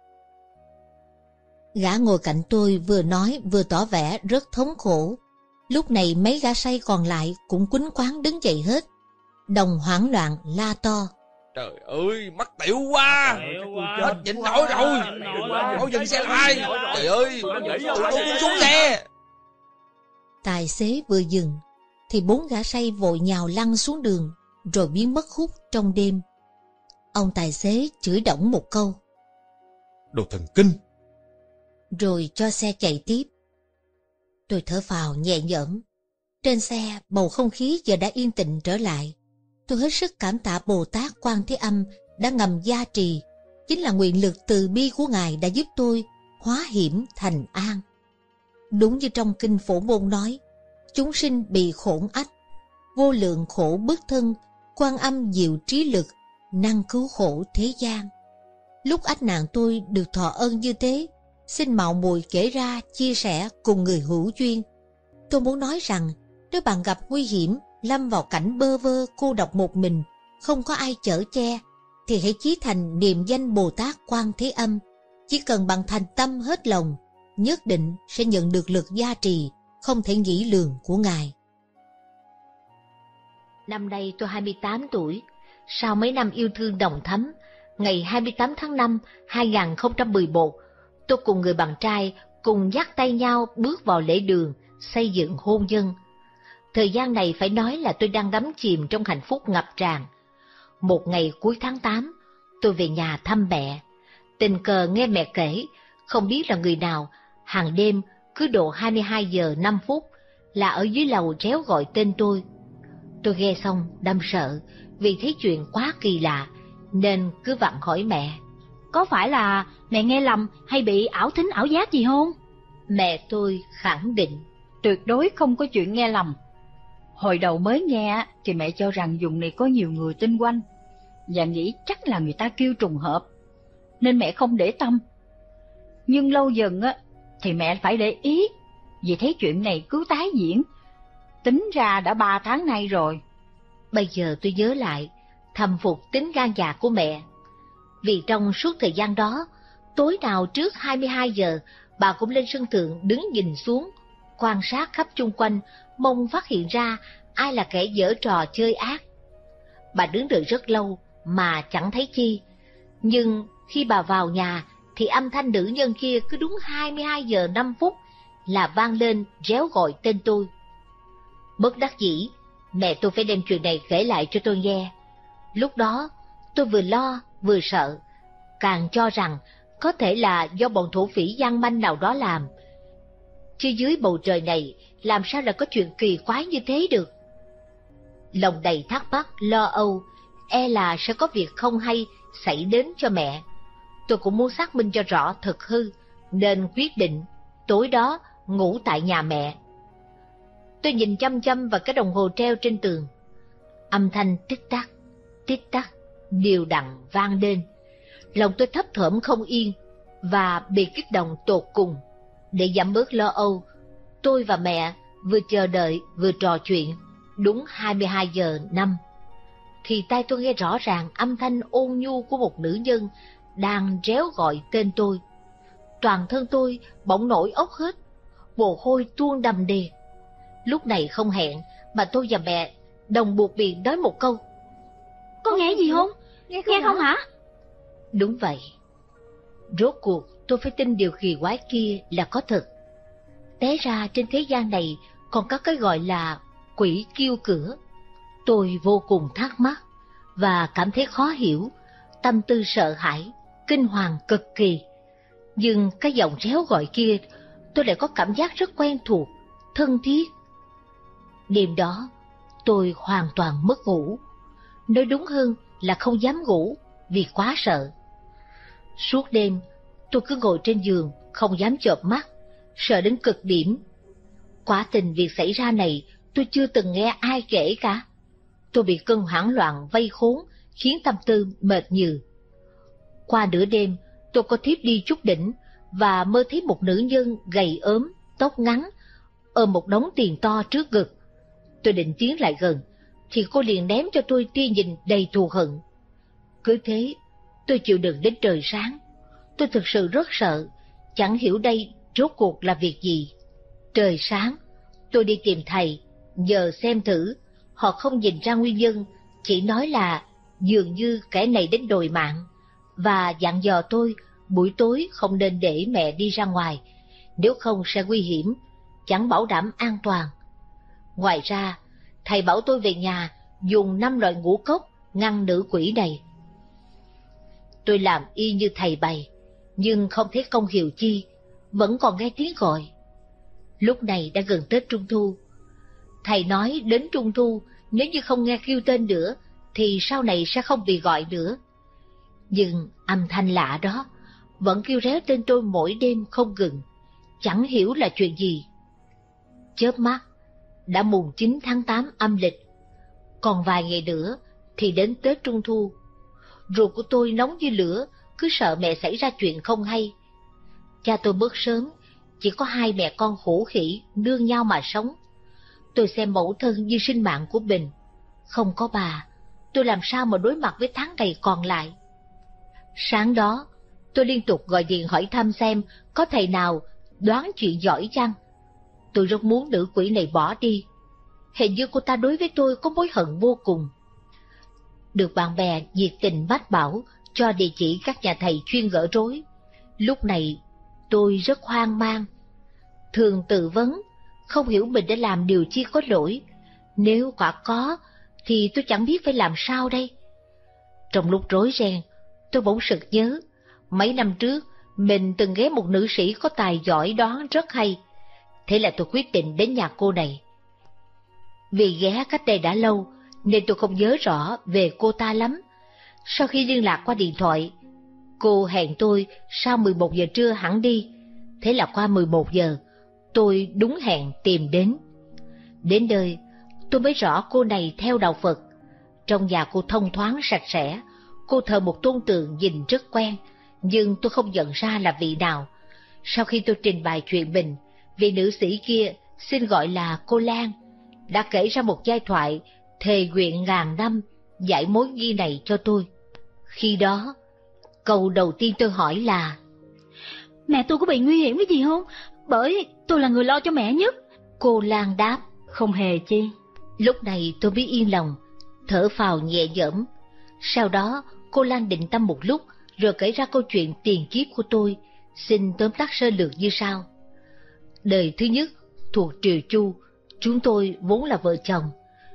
[SPEAKER 1] Gã ngồi cạnh tôi vừa nói vừa tỏ vẻ rất thống khổ. Lúc này mấy gã say còn lại cũng quýnh quáng đứng dậy hết, đồng hoảng loạn la to:
[SPEAKER 2] Trời ơi, mắc tiểu quá. Hết nhịn nổi rồi. Mau dừng xe lại. Trời ơi, tôi muốn xuống xe.
[SPEAKER 1] Tài xế vừa dừng thì 4 gã say vội nhào lăn xuống đường rồi biến mất hút trong đêm. Ông tài xế chửi đổng một câu:
[SPEAKER 4] Đồ thần kinh.
[SPEAKER 1] Rồi cho xe chạy tiếp. Tôi thở phào nhẹ nhõm. Trên xe bầu không khí giờ đã yên tĩnh trở lại. Tôi hết sức cảm tạ Bồ Tát Quan Thế Âm đã ngầm gia trì. Chính là nguyện lực từ bi của Ngài đã giúp tôi hóa hiểm thành an. Đúng như trong kinh Phổ Môn nói: chúng sinh bị khổn ách, vô lượng khổ bức thân, Quan Âm diệu trí lực, năng cứu khổ thế gian. Lúc ách nạn tôi được thọ ơn như thế, xin mạo muội kể ra chia sẻ cùng người hữu duyên. Tôi muốn nói rằng nếu bạn gặp nguy hiểm, lâm vào cảnh bơ vơ cô độc một mình, không có ai chở che, thì hãy chí thành niệm danh Bồ Tát Quan Thế Âm. Chỉ cần bạn thành tâm hết lòng, nhất định sẽ nhận được lực gia trì không thể nghĩ lường của Ngài. Năm nay tôi 28 tuổi. Sau mấy năm yêu thương nồng thắm, ngày 28 tháng 5, 2011, tôi cùng người bạn trai cùng dắt tay nhau bước vào lễ đường xây dựng hôn nhân. Thời gian này phải nói là tôi đang đắm chìm trong hạnh phúc ngập tràn. Một ngày cuối tháng 8, tôi về nhà thăm mẹ. Tình cờ nghe mẹ kể, không biết là người nào, hàng đêm cứ độ 22 giờ 5 phút là ở dưới lầu réo gọi tên tôi. Tôi nghe xong đâm sợ vì thấy chuyện quá kỳ lạ, nên cứ vặn hỏi mẹ:
[SPEAKER 3] Có phải là mẹ nghe lầm hay bị ảo thính ảo giác gì không?
[SPEAKER 1] Mẹ tôi khẳng định:
[SPEAKER 5] Tuyệt đối không có chuyện nghe lầm. Hồi đầu mới nghe thì mẹ cho rằng vùng này có nhiều người tinh quanh, và nghĩ chắc là người ta kêu trùng hợp, nên mẹ không để tâm. Nhưng lâu dần thì mẹ phải để ý, vì thấy chuyện này cứ tái diễn. Tính ra đã 3 tháng nay rồi.
[SPEAKER 1] Bây giờ tôi nhớ lại, thầm phục tính gan dạ của mẹ. Vì trong suốt thời gian đó, tối nào trước 22 giờ, bà cũng lên sân thượng đứng nhìn xuống, quan sát khắp chung quanh, mong phát hiện ra ai là kẻ giở trò chơi ác. Bà đứng đợi rất lâu mà chẳng thấy chi. Nhưng khi bà vào nhà thì âm thanh nữ nhân kia cứ đúng 22 giờ 5 phút là vang lên réo gọi tên tôi. Bất đắc dĩ, mẹ tôi phải đem chuyện này kể lại cho tôi nghe. Lúc đó tôi vừa lo vừa sợ, càng cho rằng có thể là do bọn thổ phỉ gian manh nào đó làm. Chứ dưới bầu trời này làm sao là có chuyện kỳ quái như thế được. Lòng đầy thắc mắc, lo âu, e là sẽ có việc không hay xảy đến cho mẹ. Tôi cũng muốn xác minh cho rõ thực hư, nên quyết định tối đó ngủ tại nhà mẹ. Tôi nhìn chăm chăm vào cái đồng hồ treo trên tường. Âm thanh tích tắc, đều đặn vang lên. Lòng tôi thấp thởm không yên và bị kích động tột cùng. Để giảm bớt lo âu, tôi và mẹ vừa chờ đợi vừa trò chuyện. Đúng 22 giờ 5 thì tai tôi nghe rõ ràng âm thanh ôn nhu của một nữ nhân đang réo gọi tên tôi. Toàn thân tôi bỗng nổi ốc hết, mồ hôi tuôn đầm đìa. Lúc này không hẹn mà tôi và mẹ đồng buộc miệng nói một câu:
[SPEAKER 3] Có nghe gì không? Nghe không hả?
[SPEAKER 1] Đúng vậy. Rốt cuộc tôi phải tin điều kỳ quái kia là có thật. Té ra trên thế gian này còn có cái gọi là quỷ kêu cửa. Tôi vô cùng thắc mắc và cảm thấy khó hiểu, tâm tư sợ hãi, kinh hoàng cực kỳ. Nhưng cái giọng réo gọi kia tôi lại có cảm giác rất quen thuộc, thân thiết. Đêm đó, tôi hoàn toàn mất ngủ. Nói đúng hơn là không dám ngủ vì quá sợ. Suốt đêm, tôi cứ ngồi trên giường, không dám chợp mắt, sợ đến cực điểm. Quả tình việc xảy ra này tôi chưa từng nghe ai kể cả. Tôi bị cơn hoảng loạn vây khốn, khiến tâm tư mệt nhừ. Qua nửa đêm, tôi có thiếp đi chút đỉnh và mơ thấy một nữ nhân gầy ốm, tóc ngắn, ôm một đống tiền to trước ngực. Tôi định tiến lại gần, thì cô liền ném cho tôi tia nhìn đầy thù hận. Cứ thế, tôi chịu đựng đến trời sáng. Tôi thực sự rất sợ, chẳng hiểu đây rốt cuộc là việc gì. Trời sáng, tôi đi tìm thầy, nhờ xem thử. Họ không nhìn ra nguyên nhân, chỉ nói là dường như kẻ này đến đòi mạng, và dặn dò tôi buổi tối không nên để mẹ đi ra ngoài, nếu không sẽ nguy hiểm, chẳng bảo đảm an toàn. Ngoài ra, thầy bảo tôi về nhà dùng 5 loại ngũ cốc ngăn nữ quỷ này. Tôi làm y như thầy bày, nhưng không thấy công hiệu chi, vẫn còn nghe tiếng gọi. Lúc này đã gần Tết Trung Thu. Thầy nói đến Trung Thu, nếu như không nghe kêu tên nữa, thì sau này sẽ không bị gọi nữa. Nhưng âm thanh lạ đó vẫn kêu réo tên tôi mỗi đêm không ngừng, chẳng hiểu là chuyện gì. Chớp mắt, đã mùng 9 tháng 8 âm lịch, còn vài ngày nữa thì đến Tết Trung Thu. Ruột của tôi nóng như lửa, cứ sợ mẹ xảy ra chuyện không hay. Cha tôi mất sớm, chỉ có 2 mẹ con khổ khỉ nương nhau mà sống. Tôi xem mẫu thân như sinh mạng của mình. Không có bà, tôi làm sao mà đối mặt với tháng ngày còn lại. Sáng đó, tôi liên tục gọi điện hỏi thăm xem có thầy nào đoán chuyện giỏi chăng. Tôi rất muốn nữ quỷ này bỏ đi. Hình như cô ta đối với tôi có mối hận vô cùng. Được bạn bè nhiệt tình mách bảo cho địa chỉ các nhà thầy chuyên gỡ rối. Lúc này tôi rất hoang mang. Thường tự vấn, không hiểu mình đã làm điều chi có lỗi. Nếu quả có, thì tôi chẳng biết phải làm sao đây. Trong lúc rối ren, tôi bỗng sực nhớ, mấy năm trước mình từng ghé một nữ sĩ có tài giỏi đoán rất hay. Thế là tôi quyết định đến nhà cô này. Vì ghé cách đây đã lâu, nên tôi không nhớ rõ về cô ta lắm. Sau khi liên lạc qua điện thoại, cô hẹn tôi sau 11 giờ trưa hẳn đi. Thế là qua 11 giờ, tôi đúng hẹn tìm đến. Đến nơi, tôi mới rõ cô này theo đạo Phật. Trong nhà cô thông thoáng sạch sẽ, cô thờ một tôn tượng nhìn rất quen, nhưng tôi không nhận ra là vị nào. Sau khi tôi trình bày chuyện mình, vị nữ sĩ kia, xin gọi là cô Lan, đã kể ra một giai thoại thề nguyện ngàn năm giải mối nghi này cho tôi. Khi đó, câu đầu tiên tôi hỏi là:
[SPEAKER 3] Mẹ tôi có bị nguy hiểm cái gì không? Bởi tôi là người lo cho mẹ nhất.
[SPEAKER 1] Cô Lan đáp:
[SPEAKER 3] Không hề chi.
[SPEAKER 1] Lúc này tôi mới yên lòng, thở phào nhẹ nhõm. Sau đó, cô Lan định tâm một lúc, rồi kể ra câu chuyện tiền kiếp của tôi, xin tóm tắt sơ lược như sau. Đời thứ nhất, thuộc Triều Chu, chúng tôi vốn là vợ chồng.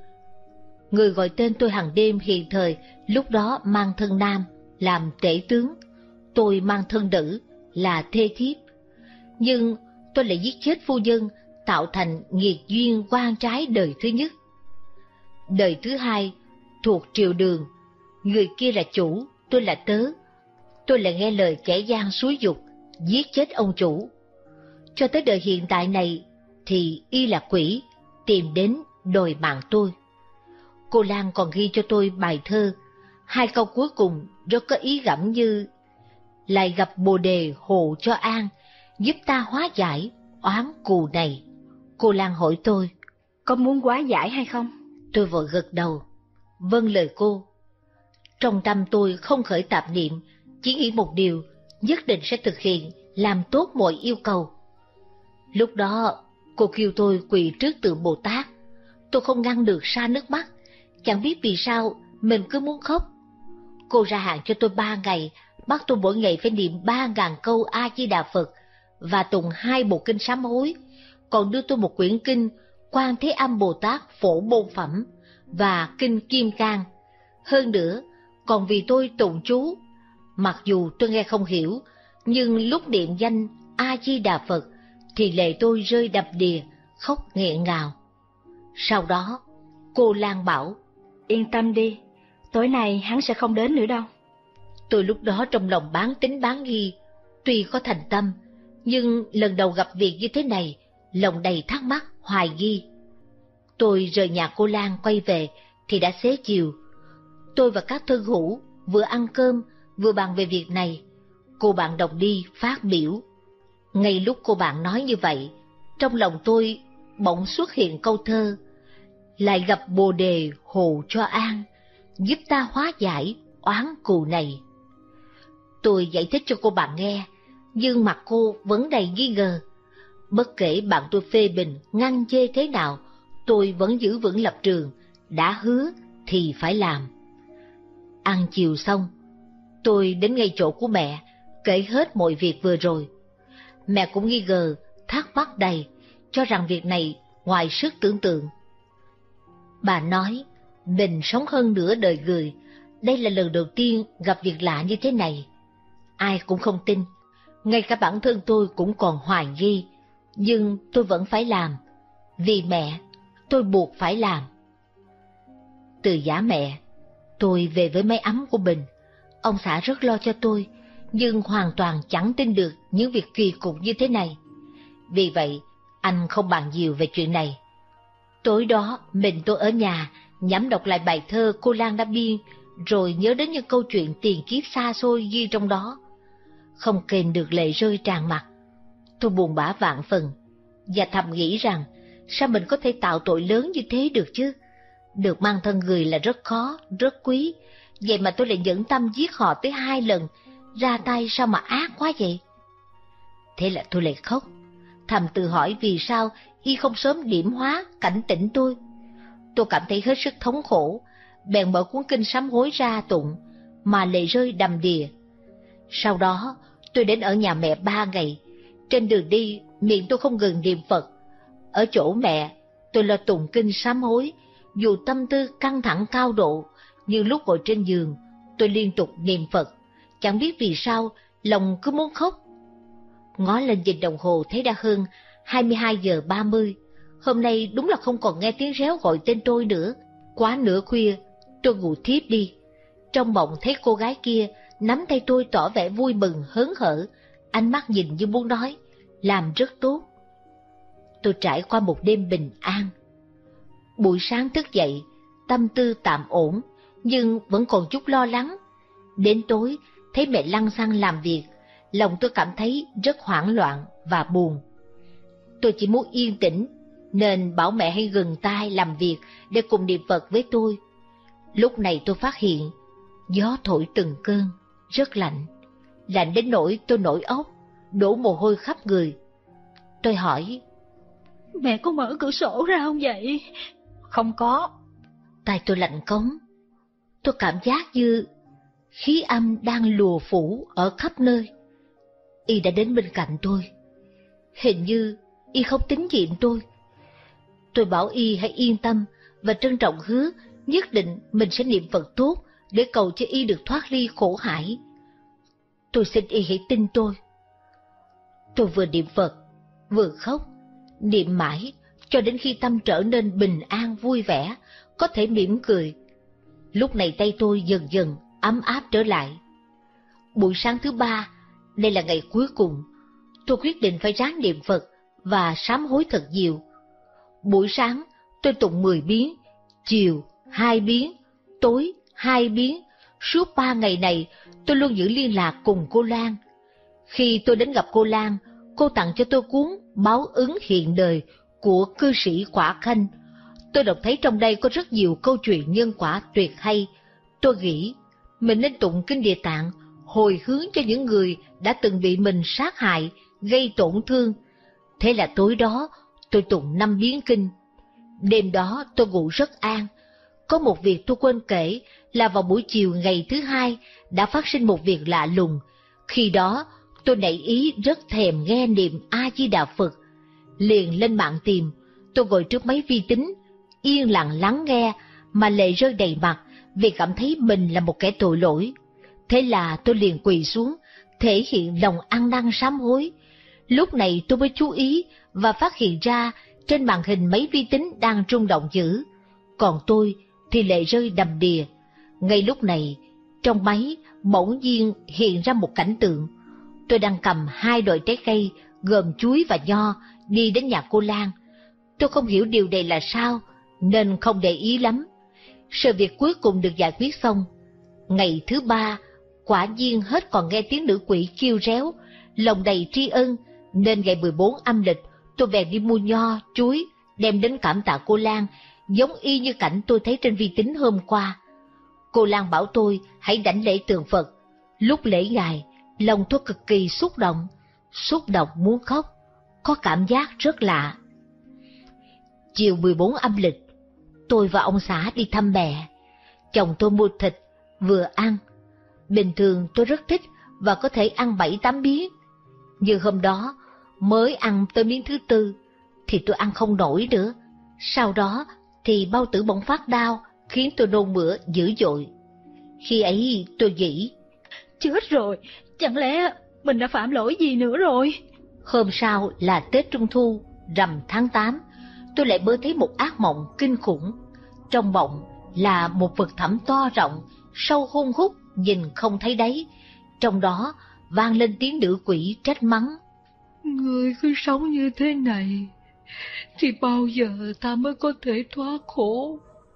[SPEAKER 1] Người gọi tên tôi hàng đêm hiện thời, lúc đó mang thân nam, làm tể tướng. Tôi mang thân nữ, là thê thiếp. Nhưng tôi lại giết chết phu nhân, tạo thành nghiệt duyên oan trái đời thứ nhất. Đời thứ hai, thuộc Triều Đường. Người kia là chủ, tôi là tớ. Tôi lại nghe lời kẻ gian xúi giục, giết chết ông chủ. Cho tới đời hiện tại này, thì y là quỷ, tìm đến đòi mạng tôi. Cô Lan còn ghi cho tôi bài thơ, 2 câu cuối cùng rất có ý gẫm như: lại gặp Bồ Đề hộ cho an, giúp ta hóa giải oán cù này. Cô Lan hỏi tôi:
[SPEAKER 3] Có muốn hóa giải hay không?
[SPEAKER 1] Tôi vội gật đầu, vâng lời cô. Trong tâm tôi không khởi tạp niệm, chỉ nghĩ một điều, nhất định sẽ thực hiện, làm tốt mọi yêu cầu. Lúc đó, cô kêu tôi quỳ trước tượng Bồ Tát. Tôi không ngăn được ra nước mắt, chẳng biết vì sao mình cứ muốn khóc. Cô ra hạn cho tôi 3 ngày, bắt tôi mỗi ngày phải niệm 3.000 câu A Di Đà Phật và tụng 2 bộ kinh sám hối, còn đưa tôi một quyển kinh Quan Thế Âm Bồ Tát Phổ Môn Phẩm và kinh Kim Cang. Hơn nữa, còn vì tôi tụng chú. Mặc dù tôi nghe không hiểu, nhưng lúc niệm danh A Di Đà Phật thì lệ tôi rơi đầm đìa, khóc nghẹn ngào. Sau đó, cô Lan bảo,
[SPEAKER 3] Yên tâm đi, tối nay hắn sẽ không đến nữa đâu.
[SPEAKER 1] tôi lúc đó trong lòng bán tín bán nghi, tuy có thành tâm, nhưng lần đầu gặp việc như thế này, lòng đầy thắc mắc, hoài nghi. Tôi rời nhà cô Lan quay về thì đã xế chiều. Tôi và các thân hữu vừa ăn cơm vừa bàn về việc này. Cô bạn đồng đi phát biểu. Ngay lúc cô bạn nói như vậy, trong lòng tôi bỗng xuất hiện câu thơ: lại gặp Bồ Đề hộ cho an, giúp ta hóa giải oán cù này. Tôi giải thích cho cô bạn nghe, nhưng mặt cô vẫn đầy nghi ngờ. Bất kể bạn tôi phê bình, ngăn chê thế nào, tôi vẫn giữ vững lập trường, đã hứa thì phải làm. Ăn chiều xong, tôi đến ngay chỗ của mẹ, kể hết mọi việc vừa rồi. Mẹ cũng nghi ngờ, thắc mắc đầy, cho rằng việc này ngoài sức tưởng tượng. Bà nói, mình sống hơn nửa đời người, đây là lần đầu tiên gặp việc lạ như thế này. Ai cũng không tin, ngay cả bản thân tôi cũng còn hoài nghi, nhưng tôi vẫn phải làm. Vì mẹ, tôi buộc phải làm. Từ giả mẹ, tôi về với mái ấm của mình. Ông xã rất lo cho tôi, nhưng hoàn toàn chẳng tin được những việc kỳ cục như thế này. Vì vậy, anh không bàn nhiều về chuyện này. Tối đó, mình tôi ở nhà, nhẩm đọc lại bài thơ cô Lan đã biên, rồi nhớ đến những câu chuyện tiền kiếp xa xôi ghi trong đó. Không kềm được lệ rơi tràn mặt. Tôi buồn bã vạn phần, và thầm nghĩ rằng, sao mình có thể tạo tội lớn như thế được chứ? Được mang thân người là rất khó, rất quý, vậy mà tôi lại nhẫn tâm giết họ tới 2 lần, ra tay sao mà ác quá vậy? Thế là tôi lại khóc, thầm tự hỏi vì sao y không sớm điểm hóa, cảnh tỉnh tôi. Tôi cảm thấy hết sức thống khổ, bèn mở cuốn kinh sám hối ra tụng, mà lệ rơi đầm đìa. Sau đó, tôi đến ở nhà mẹ 3 ngày. Trên đường đi, miệng tôi không ngừng niệm Phật. Ở chỗ mẹ, tôi lo tụng kinh sám hối, dù tâm tư căng thẳng cao độ, nhưng lúc ngồi trên giường, tôi liên tục niệm Phật. Chẳng biết vì sao, lòng cứ muốn khóc. Ngó lên nhìn đồng hồ thấy đã hơn 22 giờ 30. Hôm nay đúng là không còn nghe tiếng réo gọi tên tôi nữa. Quá nửa khuya, tôi ngủ thiếp đi. Trong mộng thấy cô gái kia nắm tay tôi tỏ vẻ vui mừng hớn hở, ánh mắt nhìn như muốn nói, làm rất tốt. Tôi trải qua một đêm bình an. Buổi sáng thức dậy, tâm tư tạm ổn, nhưng vẫn còn chút lo lắng. Đến tối, thấy mẹ lăng xăng làm việc, lòng tôi cảm thấy rất hoảng loạn và buồn. Tôi chỉ muốn yên tĩnh, nên bảo mẹ hãy ngừng tay làm việc để cùng niệm Phật với tôi. Lúc này tôi phát hiện, gió thổi từng cơn, rất lạnh. Lạnh đến nỗi tôi nổi óc, đổ mồ hôi khắp người. Tôi hỏi,
[SPEAKER 3] mẹ có mở cửa sổ ra không vậy?
[SPEAKER 5] Không có.
[SPEAKER 1] Tai tôi lạnh cống. Tôi cảm giác như khí âm đang lùa phủ ở khắp nơi. Y đã đến bên cạnh tôi. Hình như Y không tín nhiệm tôi. Tôi bảo Y hãy yên tâm và trân trọng hứa nhất định mình sẽ niệm Phật tốt để cầu cho Y được thoát ly khổ hải. Tôi xin Y hãy tin tôi. Tôi vừa niệm Phật, vừa khóc, niệm mãi cho đến khi tâm trở nên bình an vui vẻ, có thể mỉm cười. Lúc này tay tôi dần dần ấm áp trở lại. Buổi sáng thứ 3, đây là ngày cuối cùng, tôi quyết định phải ráng niệm Phật và sám hối thật nhiều. Buổi sáng tôi tụng 10 biến, chiều 2 biến, tối 2 biến. Suốt 3 ngày này tôi luôn giữ liên lạc cùng cô Lan. Khi tôi đến gặp cô Lan, cô tặng cho tôi cuốn Báo ứng hiện đời của cư sĩ Quả Khanh. Tôi đọc thấy trong đây có rất nhiều câu chuyện nhân quả tuyệt hay. Tôi nghĩ mình nên tụng kinh Địa Tạng hồi hướng cho những người đã từng bị mình sát hại, gây tổn thương. Thế là tối đó tôi tụng 5 biến kinh. Đêm đó tôi ngủ rất an. Có một việc tôi quên kể là vào buổi chiều ngày thứ 2 đã phát sinh một việc lạ lùng. Khi đó tôi nảy ý rất thèm nghe niệm A Di Đà Phật. Liền lên mạng tìm, tôi ngồi trước máy vi tính, yên lặng lắng nghe mà lệ rơi đầy mặt vì cảm thấy mình là một kẻ tội lỗi. Thế là tôi liền quỳ xuống, thể hiện lòng ăn năn sám hối. Lúc này tôi mới chú ý và phát hiện ra trên màn hình máy vi tính đang rung động dữ, còn tôi thì lệ rơi đầm đìa. Ngay lúc này, trong máy bỗng nhiên hiện ra một cảnh tượng. Tôi đang cầm 2 đồi trái cây gồm chuối và nho đi đến nhà cô Lan. Tôi không hiểu điều này là sao nên không để ý lắm. Sự việc cuối cùng được giải quyết xong. Ngày thứ 3, quả nhiên hết còn nghe tiếng nữ quỷ kêu réo, lòng đầy tri ân, nên ngày 14 âm lịch tôi bèn đi mua nho, chuối, đem đến cảm tạ cô Lan, giống y như cảnh tôi thấy trên vi tính hôm qua. Cô Lan bảo tôi hãy đảnh lễ tượng Phật. Lúc lễ ngài, lòng tôi cực kỳ xúc động muốn khóc, có cảm giác rất lạ. Chiều 14 âm lịch, tôi và ông xã đi thăm mẹ. Chồng tôi mua thịt, vừa ăn. Bình thường tôi rất thích và có thể ăn 7-8 miếng. Nhưng hôm đó, mới ăn tới miếng thứ 4, thì tôi ăn không nổi nữa. Sau đó thì bao tử bỗng phát đau, khiến tôi nôn mửa dữ dội. Khi ấy tôi nghĩ,
[SPEAKER 3] chết rồi, chẳng lẽ mình đã phạm lỗi gì nữa rồi?
[SPEAKER 1] Hôm sau là Tết Trung Thu, rằm tháng 8, tôi lại mơ thấy một ác mộng kinh khủng. Trong mộng là một vực thẳm to rộng, sâu hun hút, nhìn không thấy đáy. Trong đó vang lên tiếng nữ quỷ trách mắng.
[SPEAKER 6] Người cứ sống như thế này, thì bao giờ ta mới có thể thoát khổ?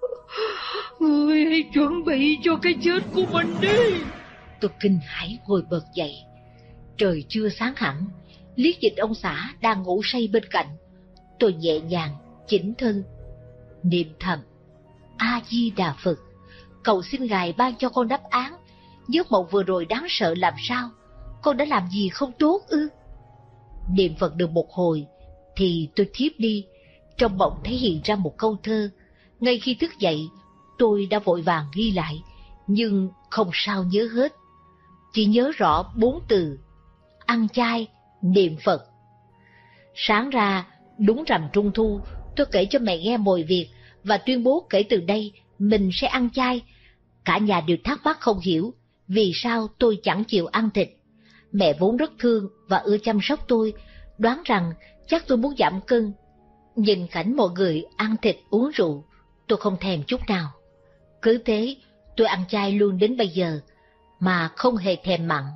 [SPEAKER 6] Người hãy chuẩn bị cho cái chết của mình đi.
[SPEAKER 1] Tôi kinh hãi ngồi bật dậy. Trời chưa sáng hẳn, liếc nhìn ông xã đang ngủ say bên cạnh. Tôi nhẹ nhàng chỉnh thân, niệm thầm: A Di Đà Phật, cầu xin ngài ban cho con đáp án. Giấc mộng vừa rồi đáng sợ làm sao? Con đã làm gì không tốt ư? Niệm Phật được một hồi thì tôi thiếp đi. Trong mộng thấy hiện ra một câu thơ. Ngay khi thức dậy, tôi đã vội vàng ghi lại, nhưng không sao nhớ hết. Chỉ nhớ rõ 4 từ: ăn chay, niệm Phật. Sáng ra, đúng rằm Trung Thu, tôi kể cho mẹ nghe mọi việc và tuyên bố kể từ đây mình sẽ ăn chay. Cả nhà đều thắc mắc không hiểu vì sao tôi chẳng chịu ăn thịt. Mẹ vốn rất thương và ưa chăm sóc tôi, đoán rằng chắc tôi muốn giảm cân. Nhìn cảnh mọi người ăn thịt uống rượu, tôi không thèm chút nào. Cứ thế, tôi ăn chay luôn đến bây giờ, mà không hề thèm mặn.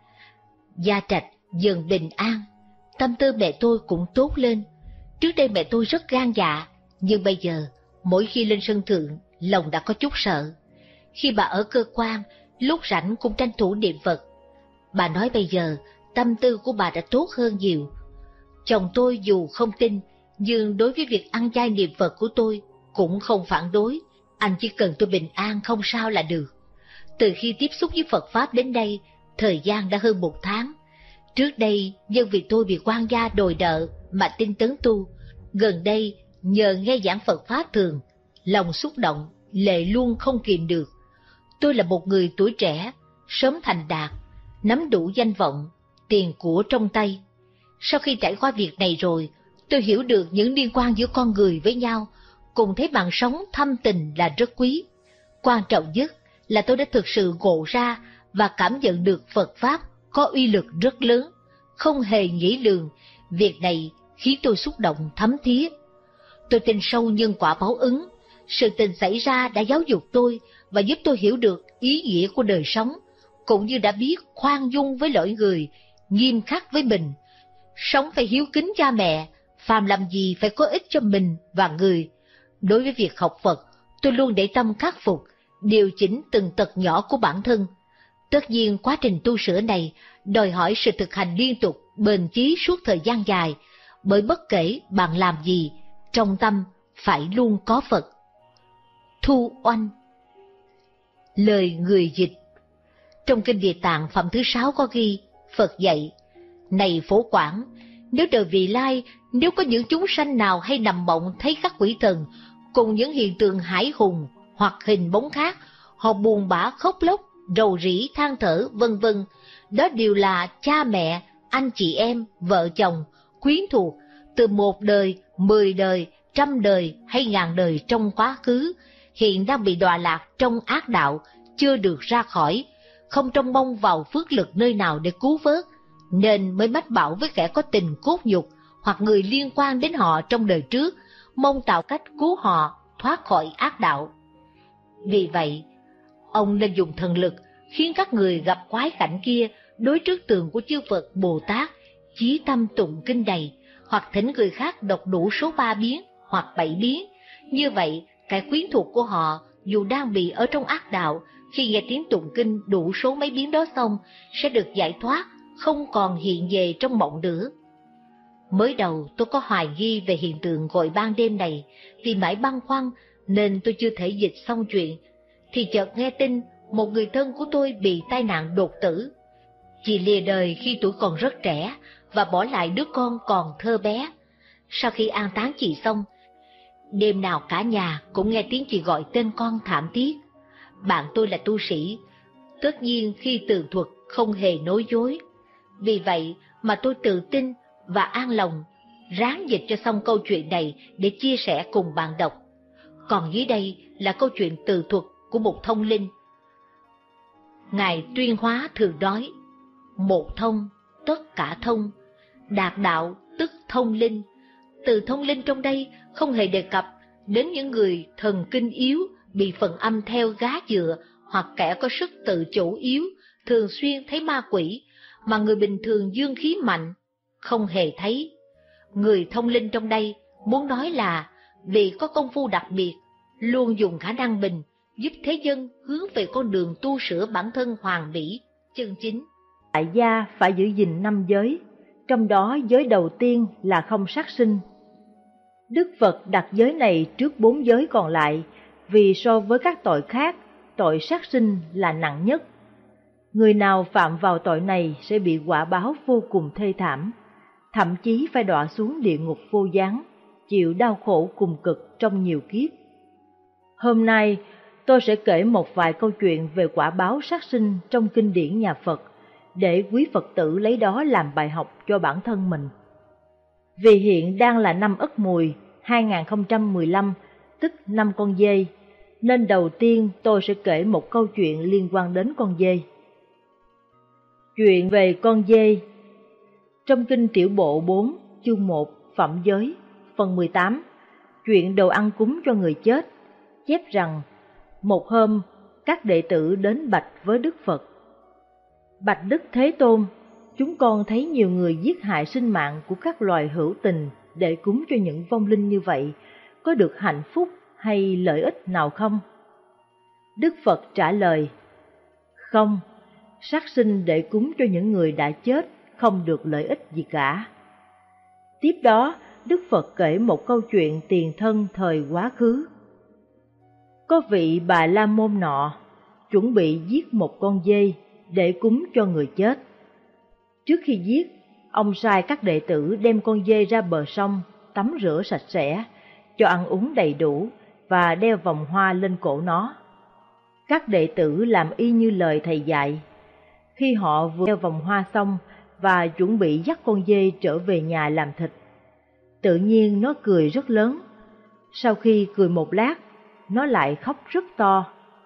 [SPEAKER 1] Gia Trạch dần bình an, tâm tư mẹ tôi cũng tốt lên. Trước đây mẹ tôi rất gan dạ, nhưng bây giờ, mỗi khi lên sân thượng, lòng đã có chút sợ. Khi bà ở cơ quan, lúc rảnh cũng tranh thủ niệm Phật. Bà nói bây giờ, tâm tư của bà đã tốt hơn nhiều. Chồng tôi dù không tin, nhưng đối với việc ăn chay niệm Phật của tôi cũng không phản đối. Anh chỉ cần tôi bình an không sao là được. Từ khi tiếp xúc với Phật Pháp đến đây, thời gian đã hơn 1 tháng. Trước đây, nhân vì tôi bị quan gia đòi nợ mà tinh tấn tu. Gần đây, nhờ nghe giảng Phật Pháp thường, lòng xúc động, lệ luôn không kìm được. Tôi là một người tuổi trẻ, sớm thành đạt, nắm đủ danh vọng, tiền của trong tay. Sau khi trải qua việc này rồi, tôi hiểu được những liên quan giữa con người với nhau, cùng thấy mạng sống thâm tình là rất quý. Quan trọng nhất là tôi đã thực sự ngộ ra và cảm nhận được Phật Pháp có uy lực rất lớn, không hề nghĩ lường. Việc này khiến tôi xúc động thấm thía. Tôi tin sâu nhân quả báo ứng. Sự tình xảy ra đã giáo dục tôi và giúp tôi hiểu được ý nghĩa của đời sống, cũng như đã biết khoan dung với lỗi người, nghiêm khắc với mình. Sống phải hiếu kính cha mẹ, phàm làm gì phải có ích cho mình và người. Đối với việc học Phật, tôi luôn để tâm khắc phục, điều chỉnh từng tật nhỏ của bản thân. Tất nhiên quá trình tu sửa này đòi hỏi sự thực hành liên tục, bền chí suốt thời gian dài, bởi bất kể bạn làm gì, trong tâm phải luôn có Phật. Thu Oanh. Lời người dịch. Trong Kinh Địa Tạng phẩm thứ 6 có ghi, Phật dạy: Này Phổ Quảng, nếu đời vị lai, nếu có những chúng sanh nào hay nằm mộng thấy các quỷ thần cùng những hiện tượng hải hùng hoặc hình bóng khác, họ buồn bã khóc lóc, rầu rĩ than thở vân vân, đó đều là cha mẹ, anh chị em, vợ chồng, quyến thuộc từ 1 đời, 10 đời, 100 đời hay 1000 đời trong quá khứ, hiện đang bị đọa lạc trong ác đạo, chưa được ra khỏi, không trông mong vào phước lực nơi nào để cứu vớt, nên mới mách bảo với kẻ có tình cốt nhục hoặc người liên quan đến họ trong đời trước, mong tạo cách cứu họ thoát khỏi ác đạo. Vì vậy, ông nên dùng thần lực khiến các người gặp quái cảnh kia đối trước tượng của chư Phật Bồ Tát, chí tâm tụng kinh này, hoặc thỉnh người khác đọc đủ số 3 biến hoặc 7 biến. Như vậy, kẻ quyến thuộc của họ dù đang bị ở trong ác đạo, khi nghe tiếng tụng kinh đủ số mấy biến đó xong, sẽ được giải thoát, không còn hiện về trong mộng nữa. Mới đầu tôi có hoài nghi về hiện tượng gọi ban đêm này, vì mãi băn khoăn nên tôi chưa thể dịch xong chuyện, thì chợt nghe tin một người thân của tôi bị tai nạn đột tử. Chị lìa đời khi tuổi còn rất trẻ và bỏ lại đứa con còn thơ bé. Sau khi an táng chị xong, đêm nào cả nhà cũng nghe tiếng chị gọi tên con thảm thiết. Bạn tôi là tu sĩ, tất nhiên khi tường thuật không hề nói dối. Vì vậy mà tôi tự tin và an lòng ráng dịch cho xong câu chuyện này để chia sẻ cùng bạn đọc. Còn dưới đây là câu chuyện từ thuật của một thông linh. Ngài Tuyên Hóa thường nói: một thông, tất cả thông, đạt đạo tức thông linh. Từ thông linh trong đây không hề đề cập đến những người thần kinh yếu, bị phần âm theo gá dựa, hoặc kẻ có sức tự chủ yếu, thường xuyên thấy ma quỷ, mà người bình thường dương khí mạnh không hề thấy. Người thông linh trong đây muốn nói là vì có công phu đặc biệt, luôn dùng khả năng bình giúp thế dân hướng về con đường tu sửa bản thân hoàn mỹ, chân chính.
[SPEAKER 7] Tại gia phải giữ gìn 5 giới, trong đó giới đầu tiên là không sát sinh. Đức Phật đặt giới này trước 4 giới còn lại, vì so với các tội khác, tội sát sinh là nặng nhất. Người nào phạm vào tội này sẽ bị quả báo vô cùng thê thảm, thậm chí phải đọa xuống địa ngục vô gián, chịu đau khổ cùng cực trong nhiều kiếp. Hôm nay, tôi sẽ kể một vài câu chuyện về quả báo sát sinh trong kinh điển nhà Phật, để quý Phật tử lấy đó làm bài học cho bản thân mình. Vì hiện đang là năm Ất Mùi 2015, tức năm con dê, nên đầu tiên tôi sẽ kể một câu chuyện liên quan đến con dê. Chuyện về con dê. Trong kinh Tiểu Bộ 4, chương 1, Phẩm Giới, phần 18, chuyện đồ ăn cúng cho người chết, chép rằng một hôm các đệ tử đến bạch với Đức Phật: Bạch Đức Thế Tôn, chúng con thấy nhiều người giết hại sinh mạng của các loài hữu tình để cúng cho những vong linh như vậy, có được hạnh phúc hay lợi ích nào không? Đức Phật trả lời: không, sát sinh để cúng cho những người đã chết không được lợi ích gì cả. Tiếp đó, Đức Phật kể một câu chuyện tiền thân thời quá khứ. Có vị Bà La Môn nọ chuẩn bị giết một con dê để cúng cho người chết. Trước khi giết, ông sai các đệ tử đem con dê ra bờ sông, tắm rửa sạch sẽ, cho ăn uống đầy đủ và đeo vòng hoa lên cổ nó. Các đệ tử làm y như lời thầy dạy. Khi họ vừa đeo vòng hoa xong và chuẩn bị dắt con dê trở về nhà làm thịt, tự nhiên nó cười rất lớn. Sau khi cười một lát, nó lại khóc rất to.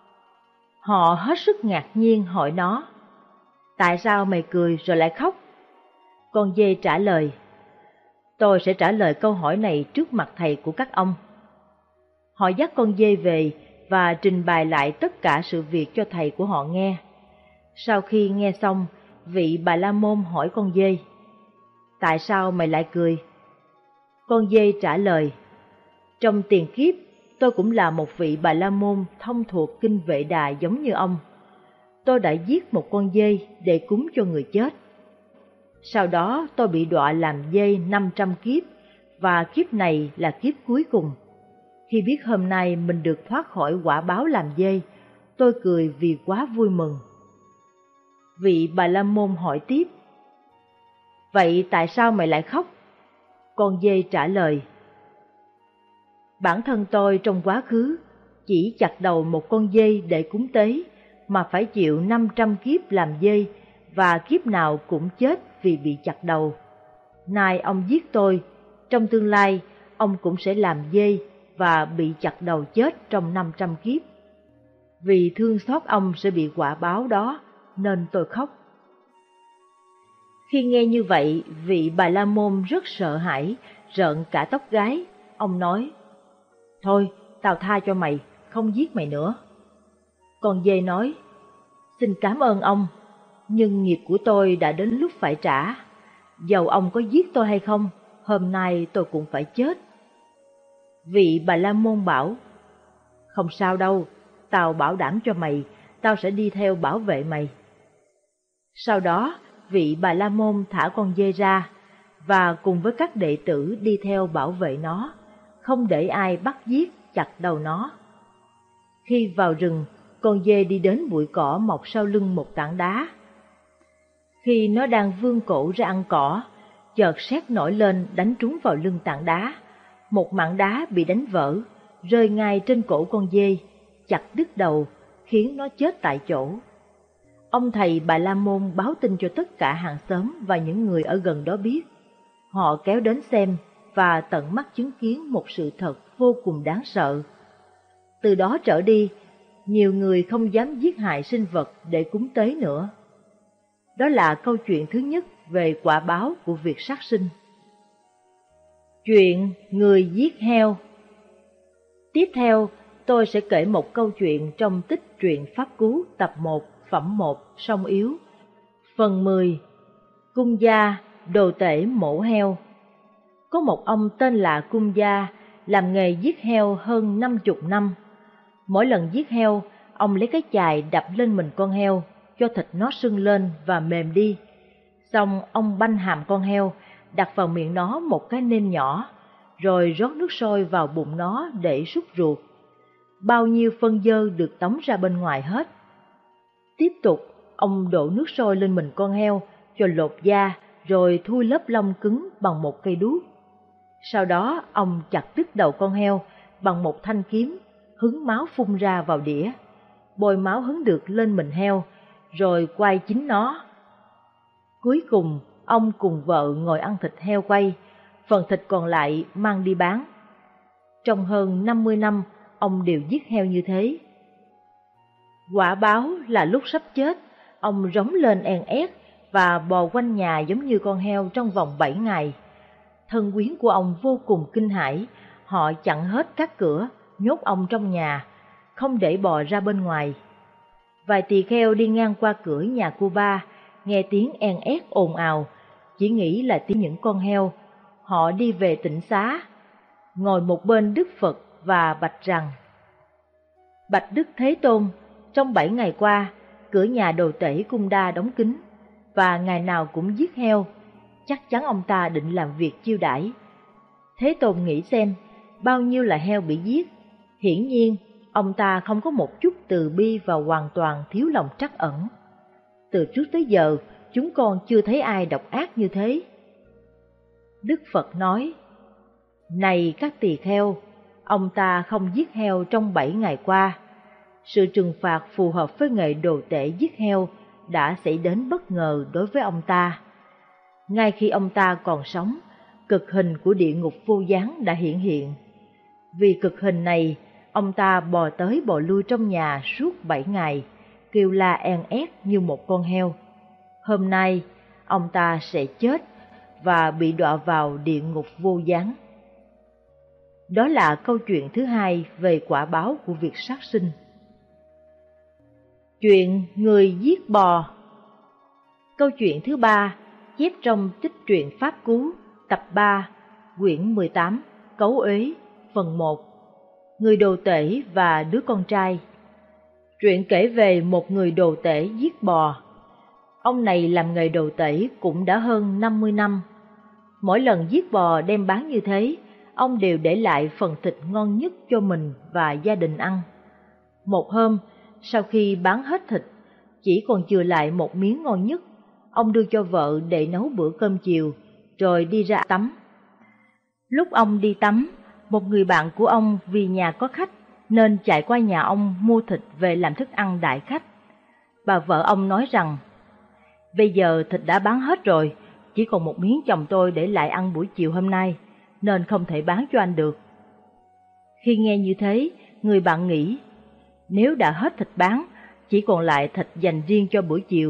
[SPEAKER 7] Họ hết sức ngạc nhiên hỏi nó: tại sao mày cười rồi lại khóc? Con dê trả lời: tôi sẽ trả lời câu hỏi này trước mặt thầy của các ông. Họ dắt con dê về và trình bày lại tất cả sự việc cho thầy của họ nghe. Sau khi nghe xong, vị Bà La Môn hỏi con dê: tại sao mày lại cười? Con dê trả lời: trong tiền kiếp, tôi cũng là một vị Bà La Môn thông thuộc kinh Vệ Đà giống như ông. Tôi đã giết một con dê để cúng cho người chết. Sau đó tôi bị đọa làm dê 500 kiếp, và kiếp này là kiếp cuối cùng. Khi biết hôm nay mình được thoát khỏi quả báo làm dê, tôi cười vì quá vui mừng. Vị Bà La Môn hỏi tiếp: vậy tại sao mày lại khóc? Con dê trả lời: bản thân tôi trong quá khứ chỉ chặt đầu một con dê để cúng tế, mà phải chịu 500 kiếp làm dê, và kiếp nào cũng chết vì bị chặt đầu. Nay ông giết tôi, trong tương lai ông cũng sẽ làm dê và bị chặt đầu chết trong 500 kiếp. Vì thương xót ông sẽ bị quả báo đó, nên tôi khóc. Khi nghe như vậy, vị Bà La Môn rất sợ hãi, rợn cả tóc gáy. Ông nói, thôi, tao tha cho mày, không giết mày nữa. Con dê nói, xin cảm ơn ông, nhưng nghiệp của tôi đã đến lúc phải trả. Dầu ông có giết tôi hay không, hôm nay tôi cũng phải chết. Vị Bà La Môn bảo, không sao đâu, tao bảo đảm cho mày, tao sẽ đi theo bảo vệ mày. Sau đó, vị Bà La Môn thả con dê ra, và cùng với các đệ tử đi theo bảo vệ nó, không để ai bắt giết chặt đầu nó. Khi vào rừng, con dê đi đến bụi cỏ mọc sau lưng một tảng đá. Khi nó đang vươn cổ ra ăn cỏ, chợt sét nổi lên đánh trúng vào lưng tảng đá. Một mảng đá bị đánh vỡ, rơi ngay trên cổ con dê, chặt đứt đầu, khiến nó chết tại chỗ. Ông thầy Bà La Môn báo tin cho tất cả hàng xóm và những người ở gần đó biết. Họ kéo đến xem và tận mắt chứng kiến một sự thật vô cùng đáng sợ. Từ đó trở đi, nhiều người không dám giết hại sinh vật để cúng tế nữa. Đó là câu chuyện thứ nhất về quả báo của việc sát sinh. Chuyện người giết heo. Tiếp theo, tôi sẽ kể một câu chuyện trong tích truyện Pháp Cú tập 1, phẩm 1, Song Yếu. Phần 10. Cung gia, đồ tể mổ heo. Có một ông tên là Cung gia, làm nghề giết heo hơn 50 năm. Mỗi lần giết heo, ông lấy cái chày đập lên mình con heo, cho thịt nó sưng lên và mềm đi. Xong ông banh hàm con heo, đặt vào miệng nó một cái nêm nhỏ, rồi rót nước sôi vào bụng nó để súc ruột. Bao nhiêu phân dơ được tống ra bên ngoài hết. Tiếp tục, ông đổ nước sôi lên mình con heo, cho lột da, rồi thui lớp lông cứng bằng một cây đuốc. Sau đó, ông chặt đứt đầu con heo bằng một thanh kiếm, hứng máu phun ra vào đĩa. Bôi máu hứng được lên mình heo, rồi quay chính nó. Cuối cùng, ông cùng vợ ngồi ăn thịt heo quay, phần thịt còn lại mang đi bán. Trong hơn 50 năm, ông đều giết heo như thế. Quả báo là lúc sắp chết, ông rống lên en ét và bò quanh nhà giống như con heo trong vòng 7 ngày. Thân quyến của ông vô cùng kinh hãi, họ chặn hết các cửa, nhốt ông trong nhà, không để bò ra bên ngoài. Vài tỳ kheo đi ngang qua cửa nhà cô ba, nghe tiếng en ét ồn ào, chỉ nghĩ là tiếng những con heo. Họ đi về tịnh xá, ngồi một bên Đức Phật và bạch rằng: Bạch Đức Thế Tôn, trong 7 ngày qua, cửa nhà đồ tể Cung Đa đóng kín, và ngày nào cũng giết heo, chắc chắn ông ta định làm việc chiêu đãi. Thế Tôn nghĩ xem, bao nhiêu là heo bị giết, hiển nhiên ông ta không có một chút từ bi và hoàn toàn thiếu lòng trắc ẩn. Từ trước tới giờ, chúng con chưa thấy ai độc ác như thế. Đức Phật nói: Này các tỳ kheo, ông ta không giết heo trong 7 ngày qua. Sự trừng phạt phù hợp với nghề đồ tể giết heo đã xảy đến bất ngờ đối với ông ta. Ngay khi ông ta còn sống, cực hình của địa ngục vô gián đã hiện hiện. Vì cực hình này, ông ta bò tới bò lui trong nhà suốt 7 ngày, kêu la en ét như một con heo. Hôm nay, ông ta sẽ chết và bị đọa vào địa ngục vô gián. Đó là câu chuyện thứ hai về quả báo của việc sát sinh. Chuyện người giết bò. Câu chuyện thứ ba chép trong tích truyện Pháp Cú, tập 3, quyển 18, Cấu Uế, phần 1, Người đồ tể và đứa con trai. Truyện kể về một người đồ tể giết bò. Ông này làm nghề đồ tể cũng đã hơn 50 năm. Mỗi lần giết bò đem bán như thế, ông đều để lại phần thịt ngon nhất cho mình và gia đình ăn. Một hôm, sau khi bán hết thịt, chỉ còn chừa lại một miếng ngon nhất, ông đưa cho vợ để nấu bữa cơm chiều, rồi đi ra tắm. Lúc ông đi tắm, một người bạn của ông vì nhà có khách nên chạy qua nhà ông mua thịt về làm thức ăn đãi khách. Bà vợ ông nói rằng: Bây giờ thịt đã bán hết rồi, chỉ còn một miếng chồng tôi để lại ăn buổi chiều hôm nay, nên không thể bán cho anh được. Khi nghe như thế, người bạn nghĩ, nếu đã hết thịt bán, chỉ còn lại thịt dành riêng cho bữa chiều,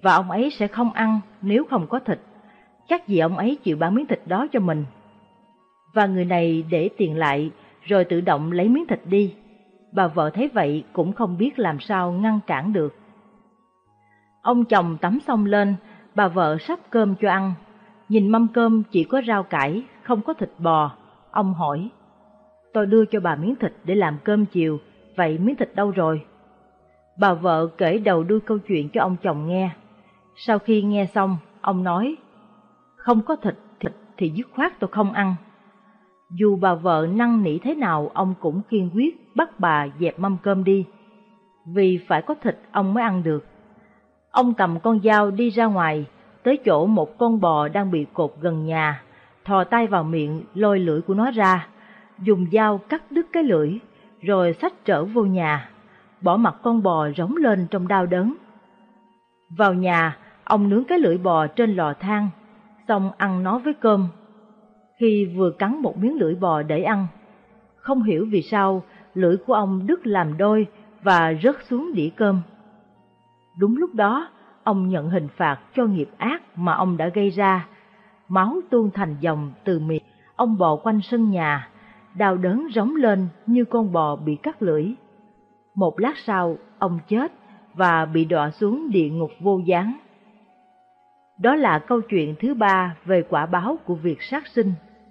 [SPEAKER 7] và ông ấy sẽ không ăn nếu không có thịt. Chắc gì ông ấy chịu bán miếng thịt đó cho mình. Và người này để tiền lại rồi tự động lấy miếng thịt đi. Bà vợ thấy vậy cũng không biết làm sao ngăn cản được. Ông chồng tắm xong lên, bà vợ sắp cơm cho ăn. Nhìn mâm cơm chỉ có rau cải, không có thịt bò. Ông hỏi, tôi đưa cho bà miếng thịt để làm cơm chiều, vậy miếng thịt đâu rồi? Bà vợ kể đầu đuôi câu chuyện cho ông chồng nghe. Sau khi nghe xong, ông nói, không có thịt thì dứt khoát tôi không ăn. Dù bà vợ năn nỉ thế nào, ông cũng kiên quyết bắt bà dẹp mâm cơm đi. Vì phải có thịt ông mới ăn được. Ông cầm con dao đi ra ngoài, tới chỗ một con bò đang bị cột gần nhà, thò tay vào miệng lôi lưỡi của nó ra, dùng dao cắt đứt cái lưỡi, rồi xách trở vô nhà, bỏ mặc con bò rống lên trong đau đớn. Vào nhà, ông nướng cái lưỡi bò trên lò than, xong ăn nó với cơm. Khi vừa cắn một miếng lưỡi bò để ăn, không hiểu vì sao lưỡi của ông đứt làm đôi và rớt xuống đĩa cơm. Đúng lúc đó, ông nhận hình phạt cho nghiệp ác mà ông đã gây ra. Máu tuôn thành dòng từ miệng, ông bò quanh sân nhà, đau đớn rống lên như con bò bị cắt lưỡi. Một lát sau, ông chết và bị đọa xuống địa ngục vô gián. Đó là câu chuyện thứ 3 về quả báo của việc sát sinh.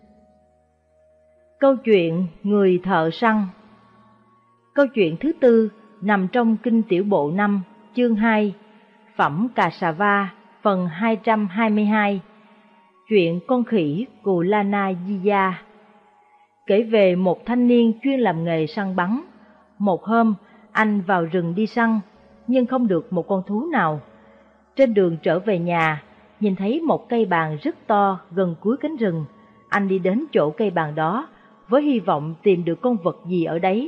[SPEAKER 7] Câu chuyện người thợ săn. Câu chuyện thứ 4 nằm trong Kinh Tiểu Bộ 5, chương 2, Phẩm Cà Sà Va, phần 222, chuyện con khỉ Cù Lana Diya. Kể về một thanh niên chuyên làm nghề săn bắn. Một hôm, anh vào rừng đi săn, nhưng không được một con thú nào. Trên đường trở về nhà, nhìn thấy một cây bàng rất to gần cuối cánh rừng. Anh đi đến chỗ cây bàng đó, với hy vọng tìm được con vật gì ở đấy.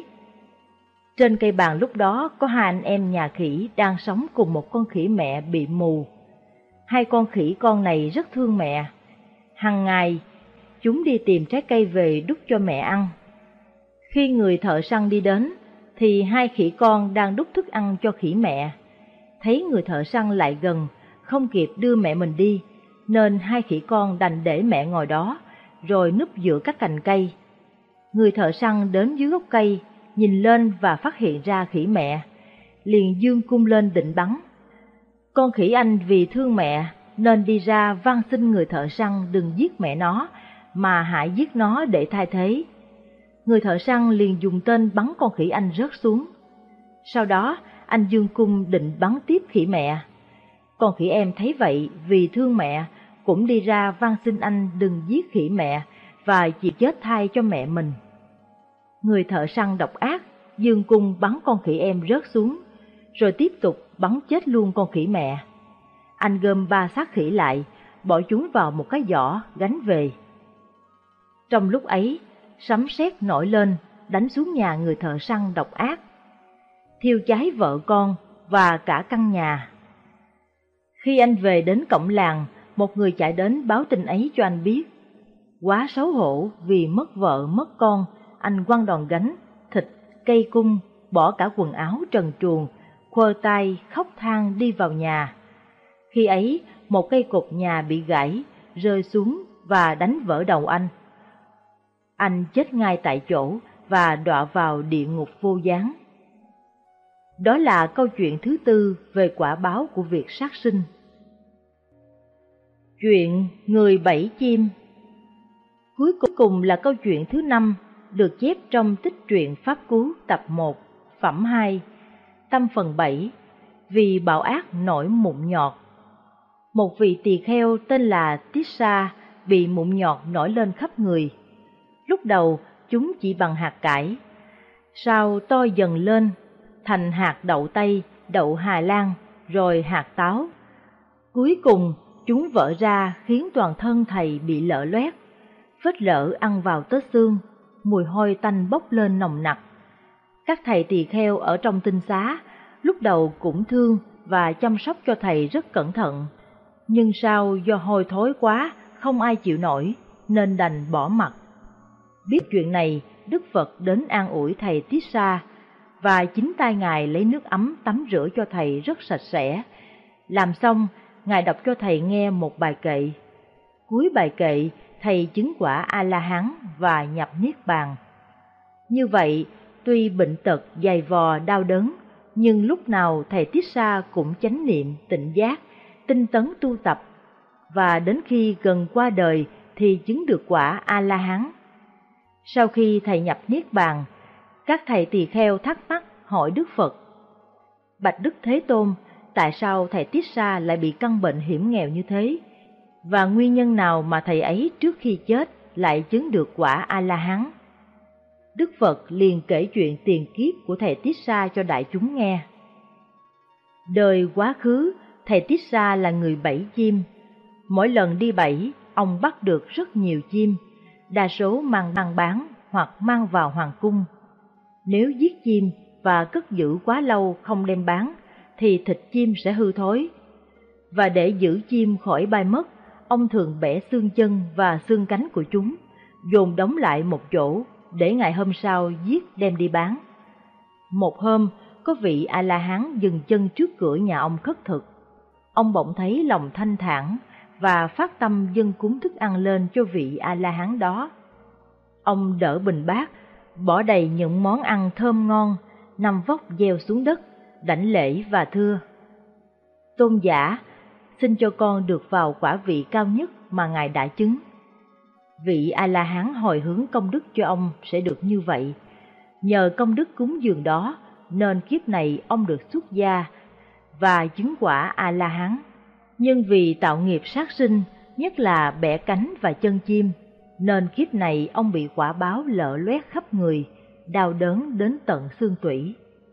[SPEAKER 7] Trên cây bàng lúc đó có 2 anh em nhà khỉ đang sống cùng một con khỉ mẹ bị mù. 2 con khỉ con này rất thương mẹ. Hằng ngày, chúng đi tìm trái cây về đút cho mẹ ăn. Khi người thợ săn đi đến, thì 2 khỉ con đang đút thức ăn cho khỉ mẹ. Thấy người thợ săn lại gần, không kịp đưa mẹ mình đi, nên 2 khỉ con đành để mẹ ngồi đó, rồi núp giữa các cành cây. Người thợ săn đến dưới gốc cây, nhìn lên và phát hiện ra khỉ mẹ, liền giương cung lên định bắn. Con khỉ anh vì thương mẹ nên đi ra van xin người thợ săn đừng giết mẹ nó, mà hãy giết nó để thay thế. Người thợ săn liền dùng tên bắn con khỉ anh rớt xuống. Sau đó, anh giương cung định bắn tiếp khỉ mẹ. Con khỉ em thấy vậy vì thương mẹ, cũng đi ra van xin anh đừng giết khỉ mẹ và chịu chết thay cho mẹ mình. Người thợ săn độc ác giương cung bắn con khỉ em rớt xuống, rồi tiếp tục bắn chết luôn con khỉ mẹ. Anh gom 3 xác khỉ lại, bỏ chúng vào một cái giỏ gánh về. Trong lúc ấy, sấm sét nổi lên, đánh xuống nhà người thợ săn độc ác, thiêu cháy vợ con và cả căn nhà. Khi anh về đến cổng làng, một người chạy đến báo tin ấy cho anh biết. Quá xấu hổ vì mất vợ mất con, anh quăng đòn gánh, thịt, cây cung, bỏ cả quần áo trần truồng, khua tay khóc than đi vào nhà. Khi ấy, một cây cột nhà bị gãy, rơi xuống và đánh vỡ đầu anh. Anh chết ngay tại chỗ và đọa vào địa ngục vô gián. Đó là câu chuyện thứ 4 về quả báo của việc sát sinh. Chuyện người bẫy chim. Cuối cùng là câu chuyện thứ 5, được chép trong tích truyện Pháp Cú tập 1, phẩm 2, tâm phần 7, vì bạo ác nổi mụn nhọt. Một vị tỳ kheo tên là Tissa bị mụn nhọt nổi lên khắp người. Lúc đầu chúng chỉ bằng hạt cải, sau to dần lên thành hạt đậu tây, đậu Hà Lan, rồi hạt táo. Cuối cùng chúng vỡ ra khiến toàn thân thầy bị lở loét, vết lở ăn vào tới xương, mùi hôi tanh bốc lên nồng nặc. Các thầy tỳ kheo ở trong tinh xá lúc đầu cũng thương và chăm sóc cho thầy rất cẩn thận, nhưng sau do hôi thối quá không ai chịu nổi nên đành bỏ mặc. Biết chuyện này, Đức Phật đến an ủi thầy Tissa và chính tay Ngài lấy nước ấm tắm rửa cho thầy rất sạch sẽ, Làm xong, Ngài đọc cho thầy nghe một bài kệ. Cuối bài kệ, thầy chứng quả A-la-hán và nhập niết bàn. Như vậy, tuy bệnh tật, dày vò, đau đớn, nhưng lúc nào thầy Tissa cũng chánh niệm, tịnh giác, tinh tấn tu tập, và đến khi gần qua đời thì chứng được quả A-la-hán. Sau khi thầy nhập niết bàn, các thầy tỳ kheo thắc mắc hỏi Đức Phật: Bạch Đức Thế Tôn, tại sao thầy Tissa lại bị căn bệnh hiểm nghèo như thế? Và nguyên nhân nào mà thầy ấy trước khi chết lại chứng được quả A-la-hán? Đức Phật liền kể chuyện tiền kiếp của thầy Tissa cho đại chúng nghe. Đời quá khứ, thầy Tissa là người bẫy chim. Mỗi lần đi bẫy, ông bắt được rất nhiều chim, đa số mang bán hoặc mang vào hoàng cung. Nếu giết chim và cất giữ quá lâu không đem bán, thì thịt chim sẽ hư thối. Và để giữ chim khỏi bay mất, ông thường bẻ xương chân và xương cánh của chúng, dồn đóng lại một chỗ, để ngày hôm sau giết đem đi bán. Một hôm, có vị A-la-hán dừng chân trước cửa nhà ông khất thực. Ông bỗng thấy lòng thanh thản và phát tâm dâng cúng thức ăn lên cho vị A-la-hán đó. Ông đỡ bình bát, bỏ đầy những món ăn thơm ngon, nằm vóc gieo xuống đất, đảnh lễ và thưa: Tôn giả, xin cho con được vào quả vị cao nhất mà Ngài đã chứng. Vị A-la-hán hồi hướng công đức cho ông sẽ được như vậy. Nhờ công đức cúng dường đó nên kiếp này ông được xuất gia và chứng quả A-la-hán. Nhưng vì tạo nghiệp sát sinh, nhất là bẻ cánh và chân chim, nên kiếp này ông bị quả báo lở loét khắp người, đau đớn đến tận xương tủy.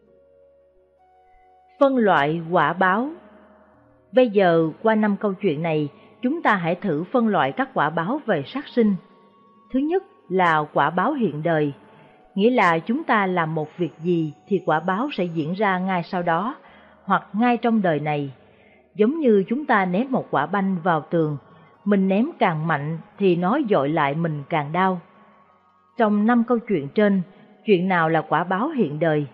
[SPEAKER 7] Phân loại quả báo. Bây giờ qua 5 câu chuyện này, chúng ta hãy thử phân loại các quả báo về sát sinh. Thứ nhất là quả báo hiện đời, nghĩa là chúng ta làm một việc gì thì quả báo sẽ diễn ra ngay sau đó, hoặc ngay trong đời này. Giống như chúng ta ném một quả banh vào tường, mình ném càng mạnh thì nó dội lại mình càng đau. Trong 5 câu chuyện trên, chuyện nào là quả báo hiện đời?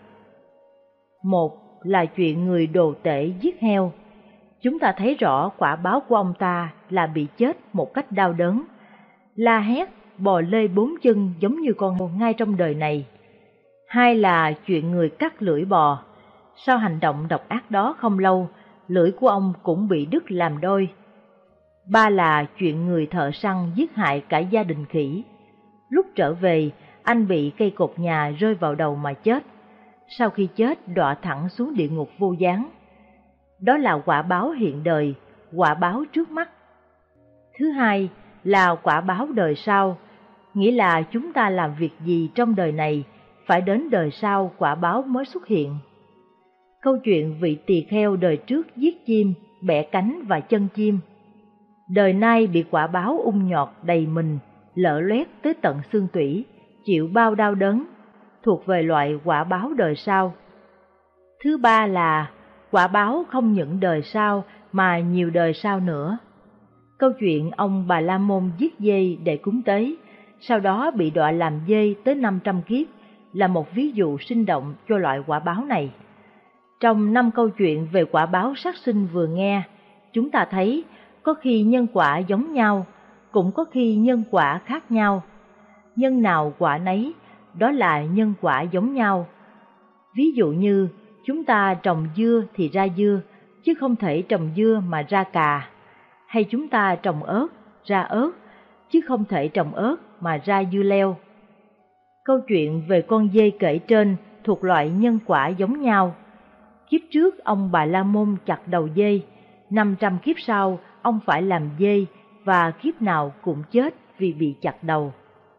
[SPEAKER 7] Một là chuyện người đồ tể giết heo. Chúng ta thấy rõ quả báo của ông ta là bị chết một cách đau đớn, la hét, bò lê 4 chân giống như con heo ngay trong đời này. Hai là chuyện người cắt lưỡi bò. Sau hành động độc ác đó không lâu, lưỡi của ông cũng bị đứt làm đôi. Ba là chuyện người thợ săn giết hại cả gia đình khỉ. Lúc trở về, anh bị cây cột nhà rơi vào đầu mà chết. Sau khi chết đọa thẳng xuống địa ngục vô gián. Đó là quả báo hiện đời, quả báo trước mắt. Thứ hai là quả báo đời sau, nghĩa là chúng ta làm việc gì trong đời này, phải đến đời sau quả báo mới xuất hiện. Câu chuyện vị tỳ kheo đời trước giết chim, bẻ cánh và chân chim. Đời nay bị quả báo ung nhọt đầy mình, lở loét tới tận xương tủy, chịu bao đau đớn, thuộc về loại quả báo đời sau. Thứ ba là quả báo không những đời sau mà nhiều đời sau nữa. Câu chuyện ông Bà La Môn giết dê để cúng tế, sau đó bị đọa làm dê tới 500 kiếp, là một ví dụ sinh động cho loại quả báo này. Trong 5 câu chuyện về quả báo sát sinh vừa nghe, chúng ta thấy có khi nhân quả giống nhau, cũng có khi nhân quả khác nhau. Nhân nào quả nấy, đó là nhân quả giống nhau. Ví dụ như chúng ta trồng dưa thì ra dưa, chứ không thể trồng dưa mà ra cà. Hay chúng ta trồng ớt, ra ớt, chứ không thể trồng ớt mà ra dưa leo. Câu chuyện về con dê kể trên thuộc loại nhân quả giống nhau. Kiếp trước ông Bà La Môn chặt đầu dê, 500 kiếp sau ông phải làm dê và kiếp nào cũng chết vì bị chặt đầu.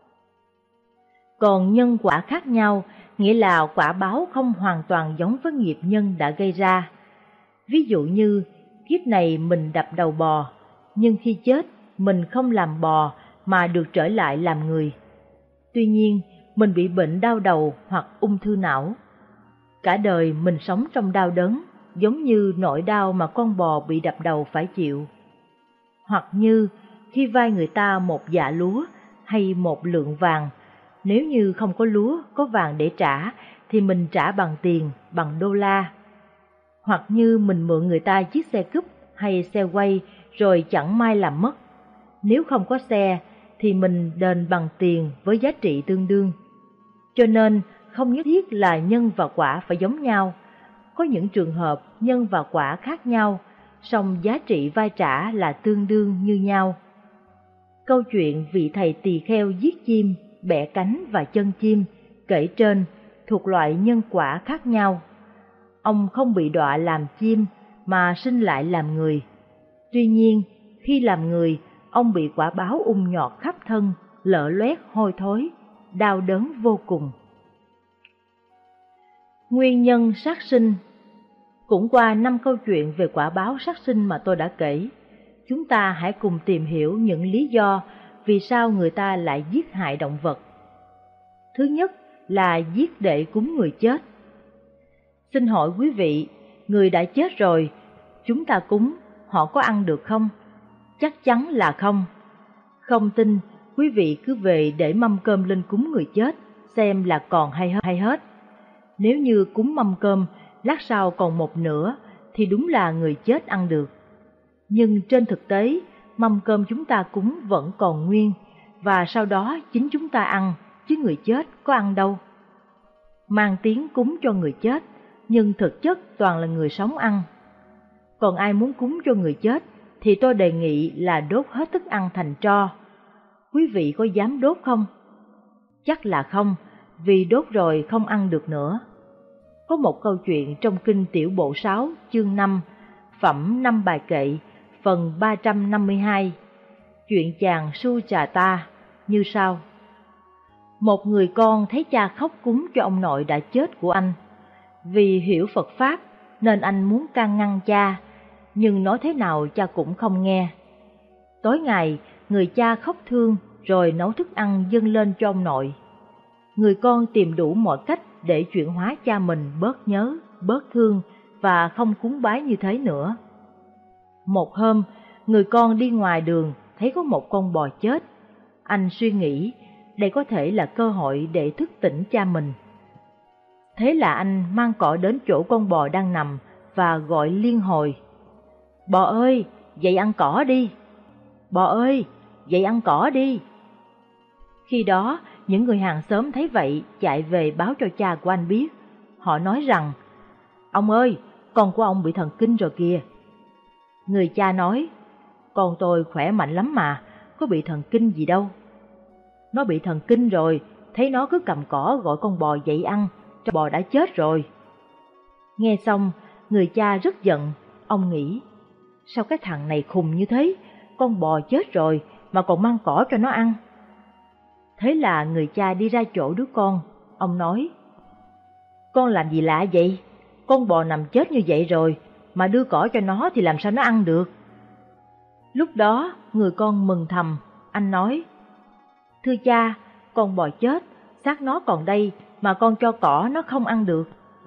[SPEAKER 7] Còn nhân quả khác nhau, nghĩa là quả báo không hoàn toàn giống với nghiệp nhân đã gây ra. Ví dụ như kiếp này mình đập đầu bò, nhưng khi chết mình không làm bò mà được trở lại làm người. Tuy nhiên, mình bị bệnh đau đầu hoặc ung thư não. Cả đời mình sống trong đau đớn, giống như nỗi đau mà con bò bị đập đầu phải chịu. Hoặc như khi vay người ta một dạ lúa hay một lượng vàng, nếu như không có lúa, có vàng để trả, thì mình trả bằng tiền, bằng đô la. Hoặc như mình mượn người ta chiếc xe cúp hay xe quay rồi chẳng may làm mất. Nếu không có xe thì mình đền bằng tiền với giá trị tương đương. Cho nên không nhất thiết là nhân và quả phải giống nhau. Có những trường hợp nhân và quả khác nhau, song giá trị vay trả là tương đương như nhau. Câu chuyện vị thầy tỳ kheo giết chim, bẻ cánh và chân chim kể trên thuộc loại nhân quả khác nhau. Ông không bị đọa làm chim mà sinh lại làm người. Tuy nhiên, khi làm người, ông bị quả báo ung nhọt khắp thân, lở loét hôi thối, đau đớn vô cùng. Nguyên nhân sát sinh. Cũng qua 5 câu chuyện về quả báo sát sinh mà tôi đã kể, chúng ta hãy cùng tìm hiểu những lý do vì sao người ta lại giết hại động vật. Thứ nhất là giết để cúng người chết. Xin hỏi quý vị, người đã chết rồi, chúng ta cúng, họ có ăn được không? Chắc chắn là không. Không tin, quý vị cứ về để mâm cơm lên cúng người chết, xem là còn hay hết. Nếu như cúng mâm cơm, lát sau còn một nửa, thì đúng là người chết ăn được. Nhưng trên thực tế, mâm cơm chúng ta cúng vẫn còn nguyên, và sau đó chính chúng ta ăn, chứ người chết có ăn đâu. Mang tiếng cúng cho người chết, nhưng thực chất toàn là người sống ăn. Còn ai muốn cúng cho người chết, thì tôi đề nghị là đốt hết thức ăn thành tro. Quý vị có dám đốt không? Chắc là không, vì đốt rồi không ăn được nữa. Có một câu chuyện trong Kinh Tiểu Bộ 6, chương 5, phẩm 5 bài kệ, phần 352, chuyện chàng Su-trà-ta như sau. Một người con thấy cha khóc cúng cho ông nội đã chết của anh. Vì hiểu Phật Pháp nên anh muốn can ngăn cha, nhưng nói thế nào cha cũng không nghe. Tối ngày, người cha khóc thương rồi nấu thức ăn dâng lên cho ông nội. Người con tìm đủ mọi cách để chuyển hóa cha mình bớt nhớ, bớt thương và không cúng bái như thế nữa. Một hôm, người con đi ngoài đường thấy có một con bò chết. Anh suy nghĩ đây có thể là cơ hội để thức tỉnh cha mình. Thế là anh mang cỏ đến chỗ con bò đang nằm và gọi liên hồi. Bò ơi, dậy ăn cỏ đi! Bò ơi, dậy ăn cỏ đi! Khi đó, những người hàng xóm thấy vậy chạy về báo cho cha của anh biết. Họ nói rằng, ông ơi, con của ông bị thần kinh rồi kìa. Người cha nói, con tôi khỏe mạnh lắm mà, có bị thần kinh gì đâu. Nó bị thần kinh rồi, thấy nó cứ cầm cỏ gọi con bò dậy ăn, cho bò đã chết rồi. Nghe xong, người cha rất giận, ông nghĩ, sao cái thằng này khùng như thế, con bò chết rồi mà còn mang cỏ cho nó ăn. Thế là người cha đi ra chỗ đứa con, ông nói, con làm gì lạ vậy, con bò nằm chết như vậy rồi, mà đưa cỏ cho nó thì làm sao nó ăn được. Lúc đó, người con mừng thầm, anh nói, thưa cha, con bò chết, xác nó còn đây, mà con cho cỏ nó không ăn được.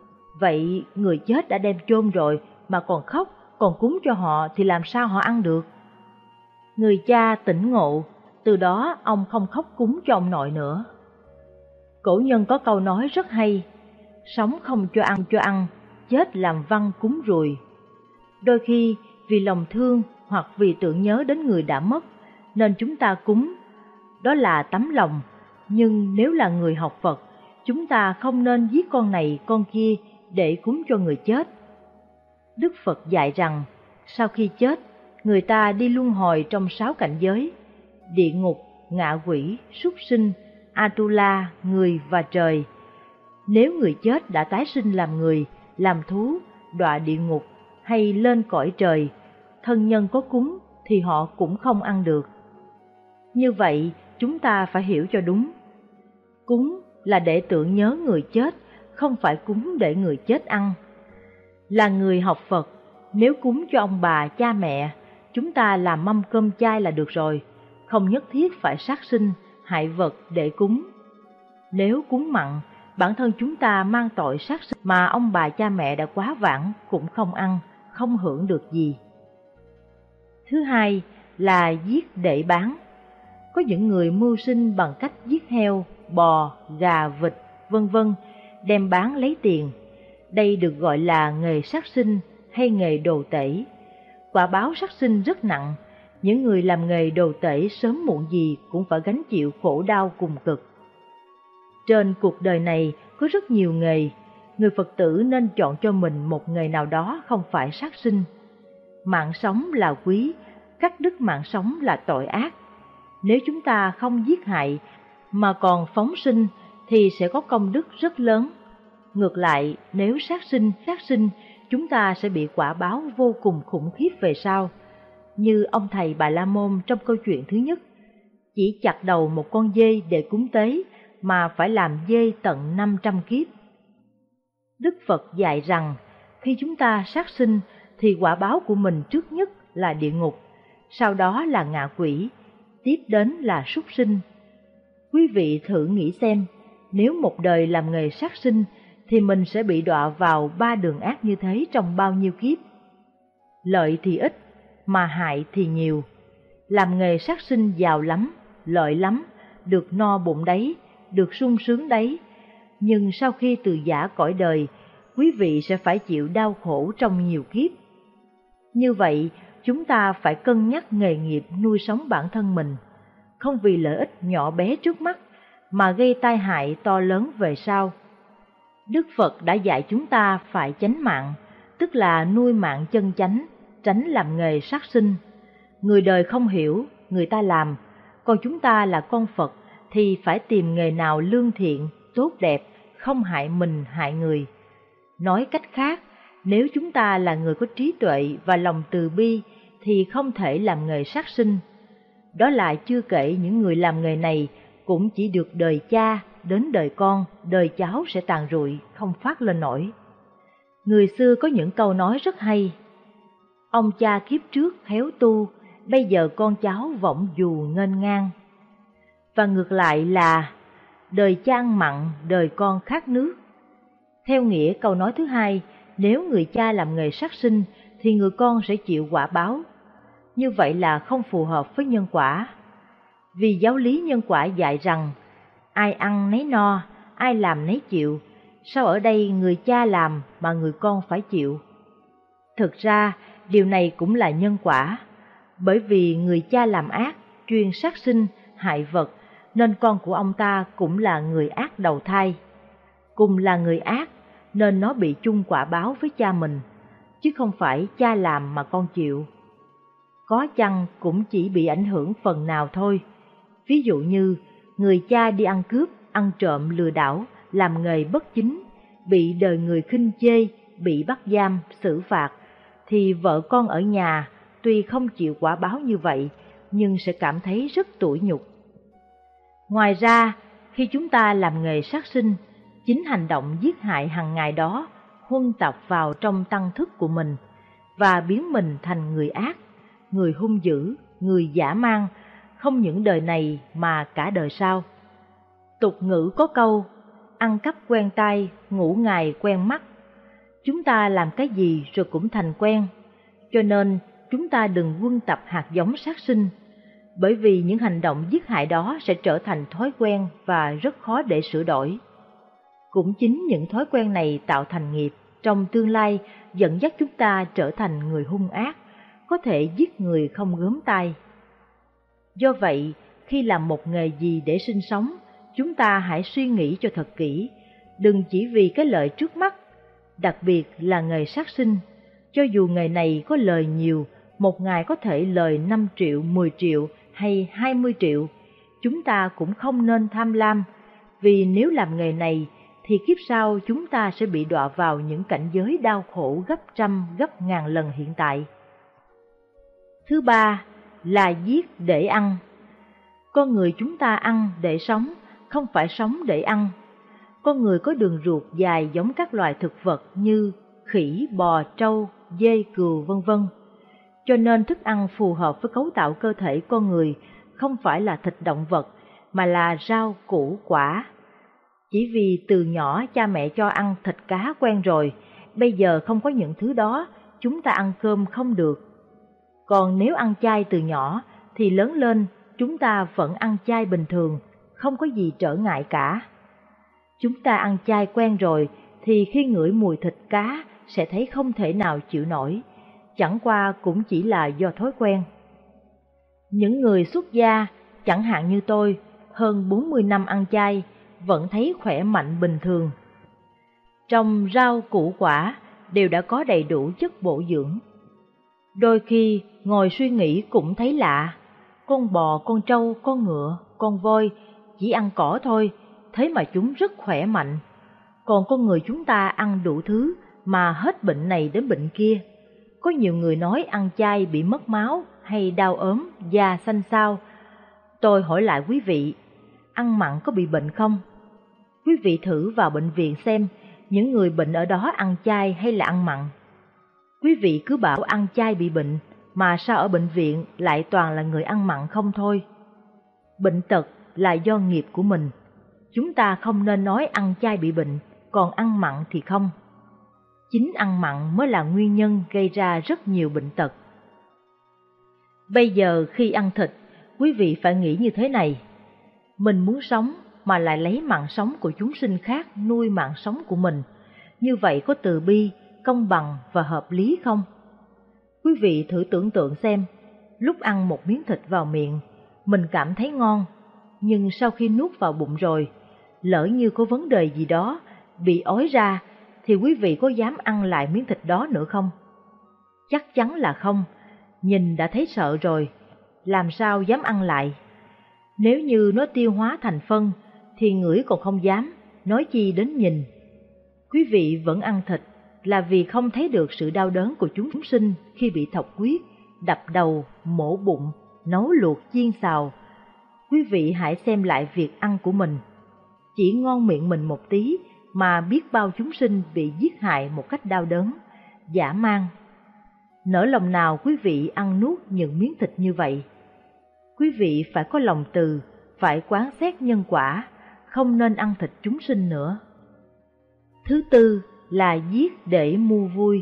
[SPEAKER 7] Vậy người chết đã đem chôn rồi mà còn khóc, còn cúng cho họ thì làm sao họ ăn được? Người cha tỉnh ngộ, từ đó ông không khóc cúng cho ông nội nữa. Cổ nhân có câu nói rất hay, sống không cho ăn, chết làm văn cúng ruồi. Đôi khi vì lòng thương hoặc vì tưởng nhớ đến người đã mất nên chúng ta cúng, đó là tấm lòng. Nhưng nếu là người học Phật, chúng ta không nên giết con này con kia để cúng cho người chết. Đức Phật dạy rằng, sau khi chết, người ta đi luân hồi trong 6 cảnh giới: địa ngục, ngạ quỷ, súc sinh, Atula, người và trời. Nếu người chết đã tái sinh làm người, làm thú, đọa địa ngục hay lên cõi trời, thân nhân có cúng thì họ cũng không ăn được. Như vậy, chúng ta phải hiểu cho đúng. Cúng là để tưởng nhớ người chết, không phải cúng để người chết ăn. Là người học Phật, nếu cúng cho ông bà, cha mẹ, chúng ta làm mâm cơm chay là được rồi, không nhất thiết phải sát sinh, hại vật để cúng. Nếu cúng mặn, bản thân chúng ta mang tội sát sinh mà ông bà cha mẹ đã quá vãng cũng không ăn, không hưởng được gì. Thứ hai là giết để bán. Có những người mưu sinh bằng cách giết heo, bò, gà, vịt, vân vân, đem bán lấy tiền. Đây được gọi là nghề sát sinh hay nghề đồ tể. Quả báo sát sinh rất nặng, những người làm nghề đồ tể sớm muộn gì cũng phải gánh chịu khổ đau cùng cực. Trên cuộc đời này có rất nhiều nghề, người Phật tử nên chọn cho mình một nghề nào đó không phải sát sinh. Mạng sống là quý, cắt đứt mạng sống là tội ác. Nếu chúng ta không giết hại mà còn phóng sinh thì sẽ có công đức rất lớn. Ngược lại, nếu sát sinh, chúng ta sẽ bị quả báo vô cùng khủng khiếp về sau. Như ông thầy Bà La Môn trong câu chuyện thứ nhất, chỉ chặt đầu một con dê để cúng tế mà phải làm dê tận 500 kiếp. Đức Phật dạy rằng, khi chúng ta sát sinh thì quả báo của mình trước nhất là địa ngục, sau đó là ngạ quỷ, tiếp đến là súc sinh. Quý vị thử nghĩ xem, nếu một đời làm nghề sát sinh thì mình sẽ bị đọa vào 3 đường ác như thế trong bao nhiêu kiếp. Lợi thì ít, mà hại thì nhiều. Làm nghề sát sinh giàu lắm, lợi lắm, được no bụng đấy, được sung sướng đấy. Nhưng sau khi từ giã cõi đời, quý vị sẽ phải chịu đau khổ trong nhiều kiếp. Như vậy, chúng ta phải cân nhắc nghề nghiệp nuôi sống bản thân mình, không vì lợi ích nhỏ bé trước mắt mà gây tai hại to lớn về sau. Đức Phật đã dạy chúng ta phải chánh mạng, tức là nuôi mạng chân chánh, tránh làm nghề sát sinh. Người đời không hiểu, người ta làm, còn chúng ta là con Phật thì phải tìm nghề nào lương thiện, tốt đẹp, không hại mình hại người. Nói cách khác, nếu chúng ta là người có trí tuệ và lòng từ bi thì không thể làm nghề sát sinh. Đó là chưa kể những người làm nghề này cũng chỉ được đời cha, đến đời con, đời cháu sẽ tàn rụi, không phát lên nổi. Người xưa có những câu nói rất hay. Ông cha kiếp trước khéo tu, bây giờ con cháu võng dù nghênh ngang. Và ngược lại là đời cha ăn mặn, đời con khát nước. Theo nghĩa câu nói thứ hai, nếu người cha làm nghề sát sinh thì người con sẽ chịu quả báo. Như vậy là không phù hợp với nhân quả. Vì giáo lý nhân quả dạy rằng ai ăn nấy no, ai làm nấy chịu. Sao ở đây người cha làm mà người con phải chịu? Thực ra điều này cũng là nhân quả. Bởi vì người cha làm ác, chuyên sát sinh, hại vật, nên con của ông ta cũng là người ác đầu thai. Cùng là người ác nên nó bị chung quả báo với cha mình, chứ không phải cha làm mà con chịu. Có chăng cũng chỉ bị ảnh hưởng phần nào thôi. Ví dụ như người cha đi ăn cướp, ăn trộm, lừa đảo, làm nghề bất chính, bị đời người khinh chê, bị bắt giam, xử phạt, thì vợ con ở nhà tuy không chịu quả báo như vậy, nhưng sẽ cảm thấy rất tủi nhục. Ngoài ra, khi chúng ta làm nghề sát sinh, chính hành động giết hại hàng ngày đó huân tập vào trong tâm thức của mình và biến mình thành người ác, người hung dữ, người dã man, không những đời này mà cả đời sau. Tục ngữ có câu, ăn cắp quen tay, ngủ ngày quen mắt. Chúng ta làm cái gì rồi cũng thành quen, cho nên chúng ta đừng huân tập hạt giống sát sinh, bởi vì những hành động giết hại đó sẽ trở thành thói quen và rất khó để sửa đổi. Cũng chính những thói quen này tạo thành nghiệp, trong tương lai dẫn dắt chúng ta trở thành người hung ác, có thể giết người không gớm tay. Do vậy, khi làm một nghề gì để sinh sống, chúng ta hãy suy nghĩ cho thật kỹ, đừng chỉ vì cái lợi trước mắt, đặc biệt là nghề sát sinh. Cho dù nghề này có lời nhiều, một ngày có thể lời 5 triệu, 10 triệu hay 20 triệu, chúng ta cũng không nên tham lam, vì nếu làm nghề này thì kiếp sau chúng ta sẽ bị đọa vào những cảnh giới đau khổ gấp trăm, gấp ngàn lần hiện tại. Thứ ba là giết để ăn. Con người chúng ta ăn để sống, không phải sống để ăn. Con người có đường ruột dài giống các loài thực vật như khỉ, bò, trâu, dê, cừu, vân vân. Cho nên thức ăn phù hợp với cấu tạo cơ thể con người không phải là thịt động vật, mà là rau, củ, quả. Chỉ vì từ nhỏ cha mẹ cho ăn thịt cá quen rồi, bây giờ không có những thứ đó, chúng ta ăn cơm không được. Còn nếu ăn chay từ nhỏ, thì lớn lên chúng ta vẫn ăn chay bình thường, không có gì trở ngại cả. Chúng ta ăn chay quen rồi, thì khi ngửi mùi thịt cá sẽ thấy không thể nào chịu nổi, chẳng qua cũng chỉ là do thói quen. Những người xuất gia, chẳng hạn như tôi, hơn 40 năm ăn chay, vẫn thấy khỏe mạnh bình thường. Trong rau củ quả đều đã có đầy đủ chất bổ dưỡng. Đôi khi ngồi suy nghĩ cũng thấy lạ, con bò, con trâu, con ngựa, con voi chỉ ăn cỏ thôi, thế mà chúng rất khỏe mạnh. Còn con người chúng ta ăn đủ thứ mà hết bệnh này đến bệnh kia. Có nhiều người nói ăn chay bị mất máu hay đau ốm, da xanh xao. Tôi hỏi lại quý vị, ăn mặn có bị bệnh không? Quý vị thử vào bệnh viện xem, những người bệnh ở đó ăn chay hay là ăn mặn. Quý vị cứ bảo ăn chay bị bệnh, mà sao ở bệnh viện lại toàn là người ăn mặn không thôi? Bệnh tật là do nghiệp của mình. Chúng ta không nên nói ăn chay bị bệnh, còn ăn mặn thì không. Chính ăn mặn mới là nguyên nhân gây ra rất nhiều bệnh tật. Bây giờ khi ăn thịt, quý vị phải nghĩ như thế này. Mình muốn sống mà lại lấy mạng sống của chúng sinh khác nuôi mạng sống của mình. Như vậy có từ bi, công bằng và hợp lý không? Quý vị thử tưởng tượng xem, lúc ăn một miếng thịt vào miệng, mình cảm thấy ngon, nhưng sau khi nuốt vào bụng rồi, lỡ như có vấn đề gì đó, bị ói ra, thì quý vị có dám ăn lại miếng thịt đó nữa không? Chắc chắn là không, nhìn đã thấy sợ rồi, làm sao dám ăn lại? Nếu như nó tiêu hóa thành phân, thì ngửi còn không dám, nói chi đến nhìn. Quý vị vẫn ăn thịt là vì không thấy được sự đau đớn của chúng sinh khi bị thọc huyết, đập đầu, mổ bụng, nấu luộc chiên xào. Quý vị hãy xem lại việc ăn của mình. Chỉ ngon miệng mình một tí mà biết bao chúng sinh bị giết hại một cách đau đớn, dã man. Nỡ lòng nào quý vị ăn nuốt những miếng thịt như vậy? Quý vị phải có lòng từ, phải quán xét nhân quả, không nên ăn thịt chúng sinh nữa. Thứ tư là giết để mua vui.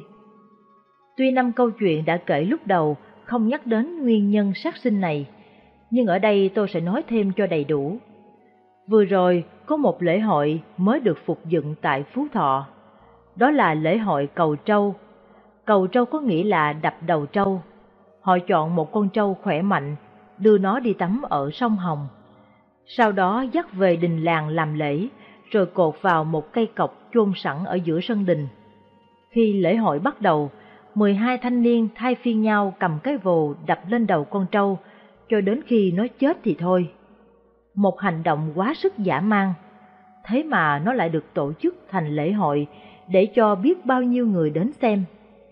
[SPEAKER 7] Tuy 5 câu chuyện đã kể lúc đầu không nhắc đến nguyên nhân sát sinh này, nhưng ở đây tôi sẽ nói thêm cho đầy đủ. Vừa rồi có một lễ hội mới được phục dựng tại Phú Thọ, đó là lễ hội cầu trâu. Cầu trâu có nghĩa là đập đầu trâu. Họ chọn một con trâu khỏe mạnh, đưa nó đi tắm ở sông Hồng. Sau đó dắt về đình làng làm lễ, rồi cột vào một cây cọc chôn sẵn ở giữa sân đình. Khi lễ hội bắt đầu, 12 thanh niên thay phiên nhau cầm cái vồ đập lên đầu con trâu, cho đến khi nó chết thì thôi. Một hành động quá sức dã man, thế mà nó lại được tổ chức thành lễ hội để cho biết bao nhiêu người đến xem.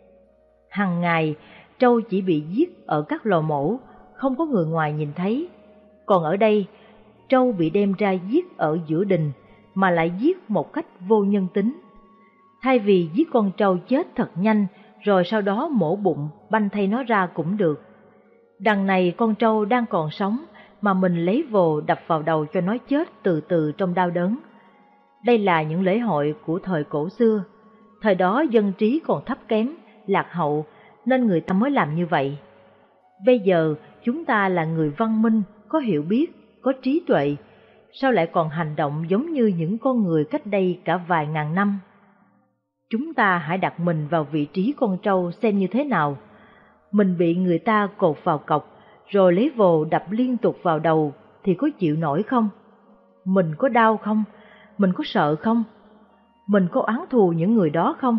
[SPEAKER 7] Hằng ngày, trâu chỉ bị giết ở các lò mổ, không có người ngoài nhìn thấy. Còn ở đây, trâu bị đem ra giết ở giữa đình, mà lại giết một cách vô nhân tính. Thay vì giết con trâu chết thật nhanh, rồi sau đó mổ bụng, banh thay nó ra cũng được. Đằng này con trâu đang còn sống, mà mình lấy vồ đập vào đầu cho nó chết từ từ trong đau đớn. Đây là những lễ hội của thời cổ xưa. Thời đó dân trí còn thấp kém, lạc hậu, nên người ta mới làm như vậy. Bây giờ chúng ta là người văn minh, có hiểu biết, có trí tuệ, sao lại còn hành động giống như những con người cách đây cả vài ngàn năm? Chúng ta hãy đặt mình vào vị trí con trâu xem như thế nào. Mình bị người ta cột vào cọc, rồi lấy vồ đập liên tục vào đầu thì có chịu nổi không? Mình có đau không? Mình có sợ không? Mình có oán thù những người đó không?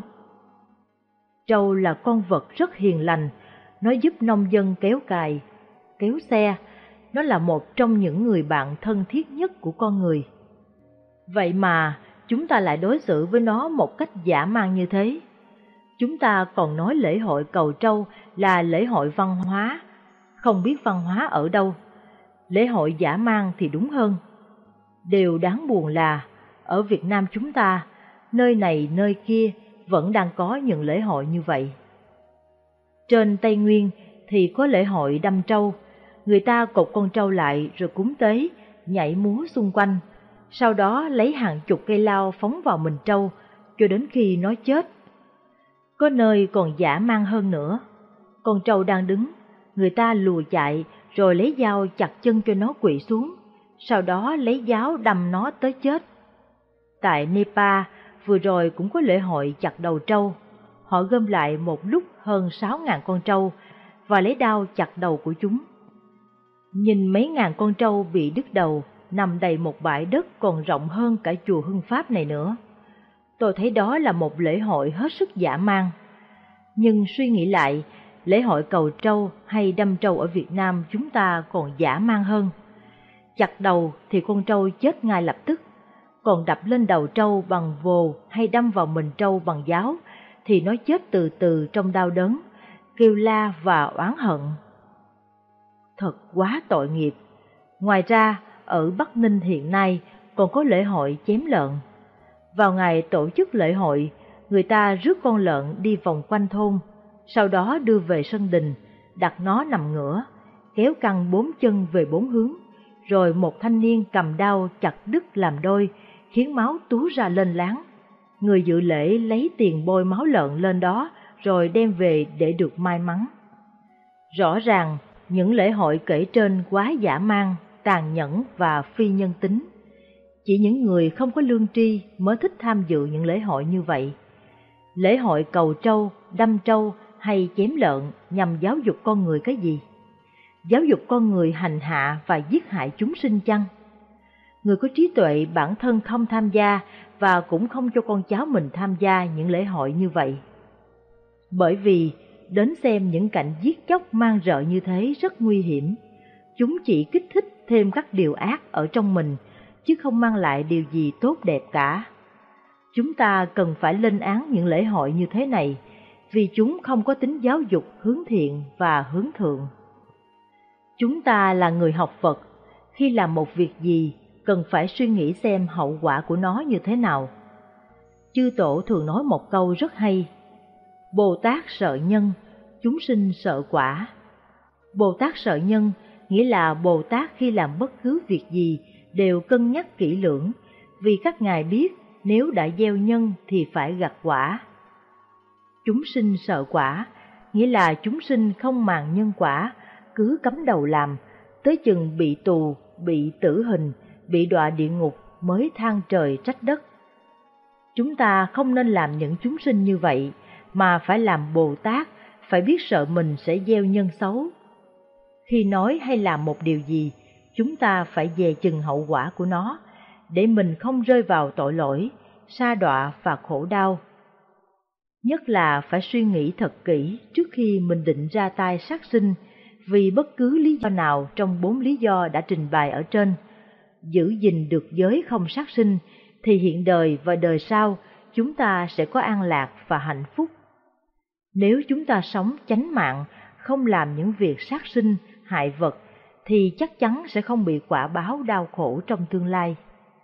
[SPEAKER 7] Trâu là con vật rất hiền lành, nó giúp nông dân kéo cày, kéo xe, nó là một trong những người bạn thân thiết nhất của con người. Vậy mà chúng ta lại đối xử với nó một cách dã man như thế. Chúng ta còn nói lễ hội cầu trâu là lễ hội văn hóa, không biết văn hóa ở đâu. Lễ hội dã man thì đúng hơn. Điều đáng buồn là, ở Việt Nam chúng ta, nơi này nơi kia vẫn đang có những lễ hội như vậy. Trên Tây Nguyên thì có lễ hội đâm trâu, người ta cột con trâu lại rồi cúng tế, nhảy múa xung quanh, sau đó lấy hàng chục cây lao phóng vào mình trâu cho đến khi nó chết. Có nơi còn dã man hơn nữa, con trâu đang đứng, người ta lùa chạy rồi lấy dao chặt chân cho nó quỵ xuống, sau đó lấy giáo đâm nó tới chết. Tại Nepal vừa rồi cũng có lễ hội chặt đầu trâu. Họ gom lại một lúc hơn 6.000 con trâu và lấy đao chặt đầu của chúng. Nhìn mấy ngàn con trâu bị đứt đầu nằm đầy một bãi đất còn rộng hơn cả chùa Hưng Pháp này nữa. Tôi thấy đó là một lễ hội hết sức dã man. Nhưng suy nghĩ lại, lễ hội cầu trâu hay đâm trâu ở Việt Nam chúng ta còn dã man hơn. Chặt đầu thì con trâu chết ngay lập tức, còn đập lên đầu trâu bằng vồ hay đâm vào mình trâu bằng giáo thì nó chết từ từ trong đau đớn, kêu la và oán hận. Thật quá tội nghiệp. Ngoài ra, ở Bắc Ninh hiện nay còn có lễ hội chém lợn. Vào ngày tổ chức lễ hội, người ta rước con lợn đi vòng quanh thôn, sau đó đưa về sân đình, đặt nó nằm ngửa, kéo căng 4 chân về 4 hướng, rồi một thanh niên cầm đao chặt đứt làm đôi, khiến máu túa ra lên láng. Người dự lễ lấy tiền bôi máu lợn lên đó, rồi đem về để được may mắn. Rõ ràng, những lễ hội kể trên quá dã man, tàn nhẫn và phi nhân tính. Chỉ những người không có lương tri mới thích tham dự những lễ hội như vậy. Lễ hội cầu trâu, đâm trâu hay chém lợn nhằm giáo dục con người cái gì? Giáo dục con người hành hạ và giết hại chúng sinh chăng? Người có trí tuệ bản thân không tham gia và cũng không cho con cháu mình tham gia những lễ hội như vậy. Bởi vì đến xem những cảnh giết chóc man rợ như thế rất nguy hiểm. Chúng chỉ kích thích thêm các điều ác ở trong mình, chứ không mang lại điều gì tốt đẹp cả. Chúng ta cần phải lên án những lễ hội như thế này, vì chúng không có tính giáo dục hướng thiện và hướng thượng. Chúng ta là người học Phật, khi làm một việc gì cần phải suy nghĩ xem hậu quả của nó như thế nào. Chư Tổ thường nói một câu rất hay: Bồ Tát sợ nhân, chúng sinh sợ quả. Bồ Tát sợ nhân nghĩa là Bồ Tát khi làm bất cứ việc gì đều cân nhắc kỹ lưỡng, vì các ngài biết nếu đã gieo nhân thì phải gặt quả. Chúng sinh sợ quả nghĩa là chúng sinh không màng nhân quả, cứ cắm đầu làm, tới chừng bị tù, bị tử hình, bị đọa địa ngục mới than trời trách đất. Chúng ta không nên làm những chúng sinh như vậy, mà phải làm Bồ Tát, phải biết sợ mình sẽ gieo nhân xấu. Khi nói hay làm một điều gì, chúng ta phải dè chừng hậu quả của nó, để mình không rơi vào tội lỗi, sa đọa và khổ đau. Nhất là phải suy nghĩ thật kỹ trước khi mình định ra tay sát sinh, vì bất cứ lý do nào trong 4 lý do đã trình bày ở trên. Giữ gìn được giới không sát sinh, thì hiện đời và đời sau chúng ta sẽ có an lạc và hạnh phúc. Nếu chúng ta sống chánh mạng, không làm những việc sát sinh, hại vật, thì chắc chắn sẽ không bị quả báo đau khổ trong tương lai.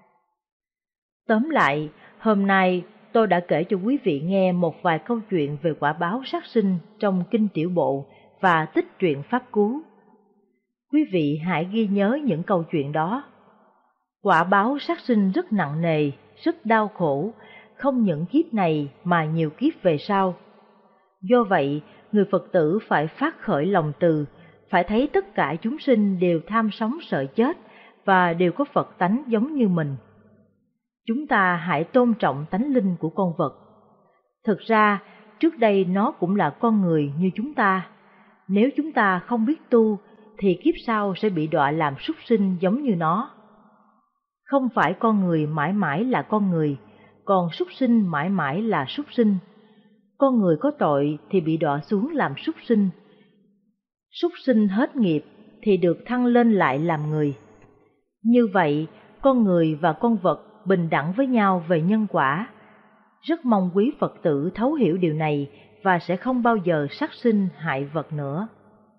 [SPEAKER 7] Tóm lại, hôm nay tôi đã kể cho quý vị nghe một vài câu chuyện về quả báo sát sinh trong Kinh Tiểu Bộ và tích truyện Pháp Cú. Quý vị hãy ghi nhớ những câu chuyện đó. Quả báo sát sinh rất nặng nề, rất đau khổ, không những kiếp này mà nhiều kiếp về sau. Do vậy, người Phật tử phải phát khởi lòng từ, phải thấy tất cả chúng sinh đều tham sống sợ chết và đều có Phật tánh giống như mình. Chúng ta hãy tôn trọng tánh linh của con vật. Thực ra, trước đây nó cũng là con người như chúng ta. Nếu chúng ta không biết tu, thì kiếp sau sẽ bị đọa làm súc sinh giống như nó. Không phải con người mãi mãi là con người, còn súc sinh mãi mãi là súc sinh. Con người có tội thì bị đọa xuống làm súc sinh. Súc sinh hết nghiệp thì được thăng lên lại làm người. Như vậy, con người và con vật bình đẳng với nhau về nhân quả. Rất mong quý Phật tử thấu hiểu điều này và sẽ không bao giờ sát sinh hại vật nữa.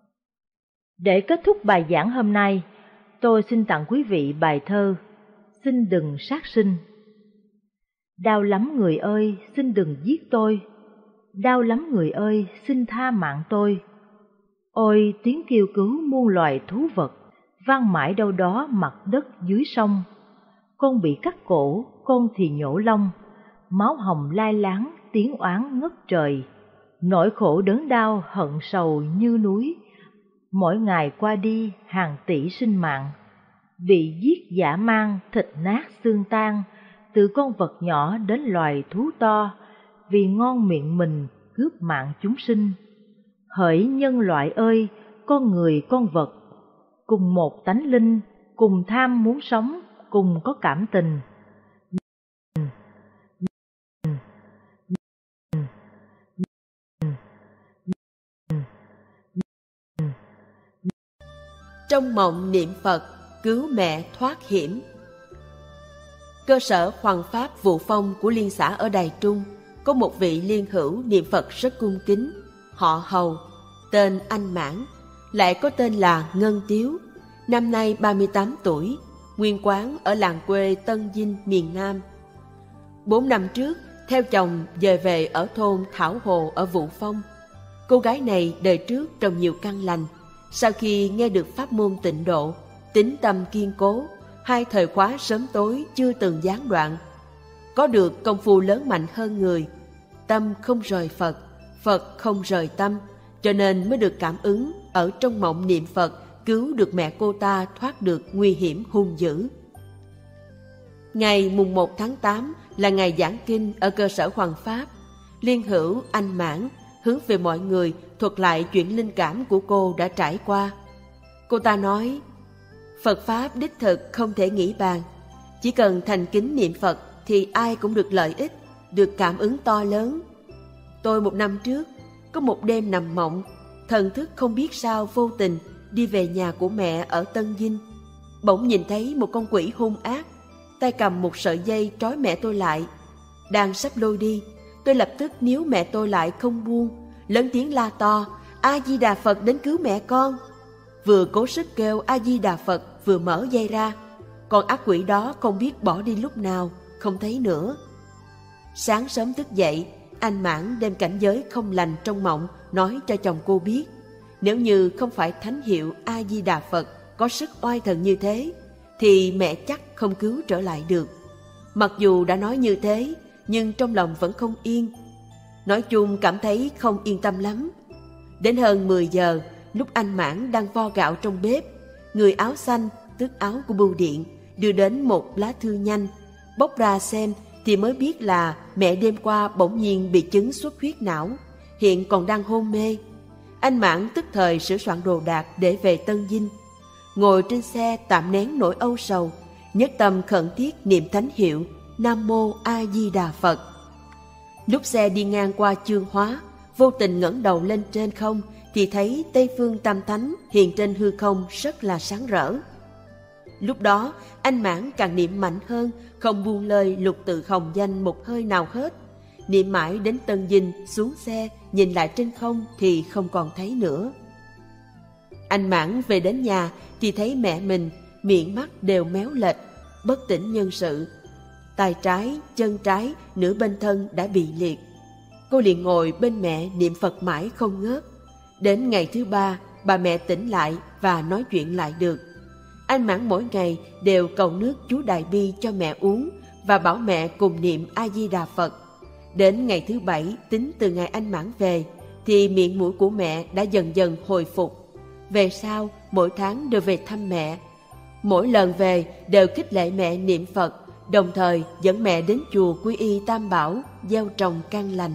[SPEAKER 7] Để kết thúc bài giảng hôm nay, tôi xin tặng quý vị bài thơ Xin đừng sát sinh. Đau lắm người ơi, xin đừng giết tôi. Đau lắm người ơi, xin tha mạng tôi. Ôi tiếng kêu cứu muôn loài thú vật, vang mãi đâu đó mặt đất dưới sông. Con bị cắt cổ, con thì nhổ lông, máu hồng lai láng, tiếng oán ngất trời. Nỗi khổ đớn đau hận sầu như núi, mỗi ngày qua đi hàng tỷ sinh mạng. Bị giết dã man, thịt nát xương tan, từ con vật nhỏ đến loài thú to, vì ngon miệng mình cướp mạng chúng sinh. Hỡi nhân loại ơi, con người con vật, cùng một tánh linh, cùng tham muốn sống, cùng có cảm tình.
[SPEAKER 8] Trong mộng niệm Phật, cứu mẹ thoát hiểm. Cơ sở Hoằng Pháp Vụ Phong của Liên xã ở Đài Trung có một vị liên hữu niệm Phật rất cung kính, họ Hầu, tên anh Mãn, lại có tên là Ngân Tiếu, năm nay 38 tuổi, nguyên quán ở làng quê Tân Dinh, miền Nam. 4 năm trước, theo chồng dời về ở thôn Thảo Hồ ở Vụ Phong. Cô gái này đời trước trồng nhiều căn lành, sau khi nghe được pháp môn tịnh độ, tín tâm kiên cố, 2 thời khóa sớm tối chưa từng gián đoạn. Có được công phu lớn mạnh hơn người, tâm không rời Phật, Phật không rời tâm, cho nên mới được cảm ứng ở trong mộng niệm Phật cứu được mẹ cô ta thoát được nguy hiểm hung dữ. Ngày mùng 1 tháng 8 là ngày giảng kinh ở cơ sở Hoằng Pháp. Liên hữu anh Mãn hướng về mọi người thuật lại chuyện linh cảm của cô đã trải qua. Cô ta nói, Phật Pháp đích thực không thể nghĩ bàn, chỉ cần thành kính niệm Phật thì ai cũng được lợi ích, được cảm ứng to lớn. Tôi 1 năm trước, có một đêm nằm mộng, thần thức không biết sao vô tình đi về nhà của mẹ ở Tân Dinh. Bỗng nhìn thấy một con quỷ hung ác, tay cầm một sợi dây trói mẹ tôi lại. Đang sắp lôi đi, tôi lập tức níu mẹ tôi lại không buông, lớn tiếng la to, A Di Đà Phật đến cứu mẹ con. Vừa cố sức kêu A Di Đà Phật vừa mở dây ra, con ác quỷ đó không biết bỏ đi lúc nào, không thấy nữa. Sáng sớm thức dậy, anh Mãn đem cảnh giới không lành trong mộng nói cho chồng cô biết. Nếu như không phải thánh hiệu A Di Đà Phật có sức oai thần như thế, thì mẹ chắc không cứu trở lại được. Mặc dù đã nói như thế, nhưng trong lòng vẫn không yên. Nói chung cảm thấy không yên tâm lắm. Đến hơn 10 giờ, lúc anh Mãn đang vo gạo trong bếp, người áo xanh, tức áo của bưu điện, đưa đến một lá thư nhanh. Bóc ra xem thì mới biết là mẹ đêm qua bỗng nhiên bị chứng xuất huyết não, hiện còn đang hôn mê. Anh Mãn tức thời sửa soạn đồ đạc để về Tân Dinh. Ngồi trên xe tạm nén nỗi âu sầu, nhất tâm khẩn thiết niệm thánh hiệu Nam Mô A Di Đà Phật. Lúc xe đi ngang qua Chương Hóa, vô tình ngẩng đầu lên trên không thì thấy Tây Phương Tam Thánh hiện trên hư không rất là sáng rỡ. Lúc đó anh Mãn càng niệm mạnh hơn, không buông lời lục tự hồng danh một hơi nào hết. Niệm mãi đến Tân Dinh, xuống xe nhìn lại trên không thì không còn thấy nữa. Anh Mãn về đến nhà thì thấy mẹ mình miệng mắt đều méo lệch, bất tỉnh nhân sự. Tay trái, chân trái, nửa bên thân đã bị liệt. Cô liền ngồi bên mẹ niệm Phật mãi không ngớt. Đến ngày thứ 3, bà mẹ tỉnh lại và nói chuyện lại được. Anh Mãn mỗi ngày đều cầu nước chú Đại Bi cho mẹ uống và bảo mẹ cùng niệm A Di Đà Phật. Đến ngày thứ 7, tính từ ngày anh Mãn về, thì miệng mũi của mẹ đã dần dần hồi phục. Về sau, mỗi tháng đều về thăm mẹ. Mỗi lần về đều khích lệ mẹ niệm Phật, đồng thời dẫn mẹ đến chùa Quy Y Tam Bảo gieo trồng căn lành.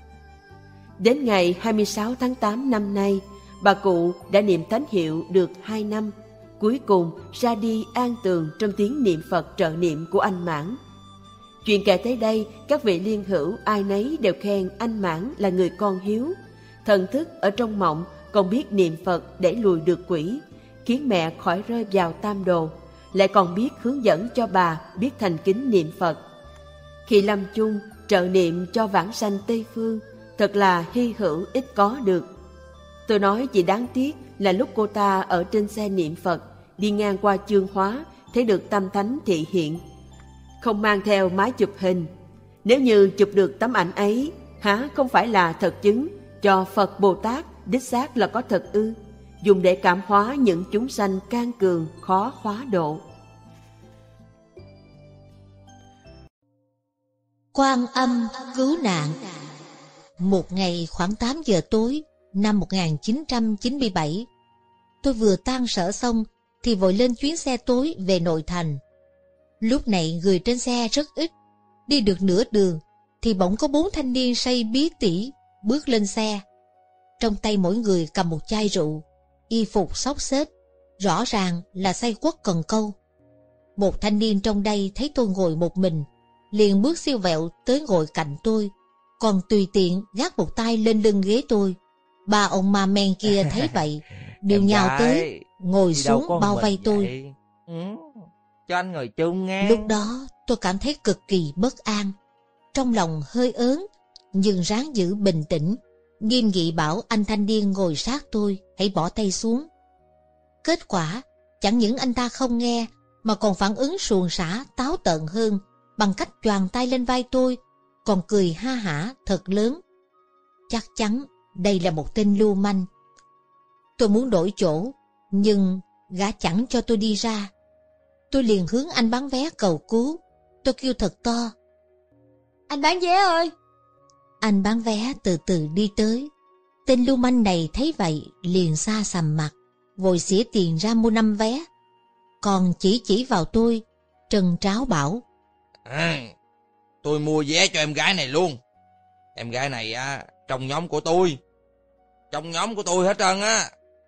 [SPEAKER 8] Đến ngày 26 tháng 8 năm nay, bà cụ đã niệm thánh hiệu được 2 năm, cuối cùng ra đi an tường trong tiếng niệm Phật trợ niệm của anh Mãn. Chuyện kể tới đây, các vị liên hữu ai nấy đều khen anh Mãn là người con hiếu. Thần thức ở trong mộng còn biết niệm Phật để lùi được quỷ, khiến mẹ khỏi rơi vào tam đồ, lại còn biết hướng dẫn cho bà biết thành kính niệm Phật. Khi lâm chung trợ niệm cho vãng sanh Tây Phương, thật là hy hữu ít có được. Tôi nói chỉ đáng tiếc là lúc cô ta ở trên xe niệm Phật, đi ngang qua Chương Hóa, thấy được Tam Thánh thị hiện, không mang theo máy chụp hình. Nếu như chụp được tấm ảnh ấy, há không phải là thật chứng cho Phật Bồ Tát đích xác là có thật ư, dùng để cảm hóa những chúng sanh can cường khó hóa độ.
[SPEAKER 1] Quan Âm cứu nạn. Một ngày khoảng 8 giờ tối năm 1997, tôi vừa tan sở xong thì vội lên chuyến xe tối về nội thành. Lúc này người trên xe rất ít, Đi được nửa đường thì bỗng có 4 thanh niên say bí tỉ bước lên xe. Trong tay mỗi người cầm một chai rượu, y phục xốc xếch, rõ ràng là say quất cần câu. Một thanh niên trong đây thấy tôi ngồi một mình, liền bước siêu vẹo tới ngồi cạnh tôi, còn tùy tiện gác một tay lên lưng ghế tôi. Ba ông ma men kia thấy vậy, đều nhào tới, ngồi xuống bao vây tôi.
[SPEAKER 2] Cho anh ngồi chung nghe.
[SPEAKER 1] Lúc đó tôi cảm thấy cực kỳ bất an, trong lòng hơi ớn, nhưng ráng giữ bình tĩnh, nghiêm nghị bảo anh thanh niên ngồi sát tôi hãy bỏ tay xuống. Kết quả chẳng những anh ta không nghe mà còn phản ứng suồng sã táo tợn hơn, bằng cách choàng tay lên vai tôi, còn cười ha hả thật lớn. Chắc chắn đây là một tên lưu manh. Tôi muốn đổi chỗ, nhưng gã chẳng cho tôi đi ra. Tôi liền hướng anh bán vé cầu cứu. Tôi kêu thật to:
[SPEAKER 3] Anh bán vé ơi!
[SPEAKER 1] Anh bán vé từ từ đi tới. Tên lưu manh này thấy vậy liền xa sầm mặt, vội xỉa tiền ra mua 5 vé, còn chỉ vào tôi trần tráo bảo:
[SPEAKER 2] Tôi mua vé cho em gái này luôn. Em gái này trong nhóm của tôi. Trong nhóm của tôi hết trơn á.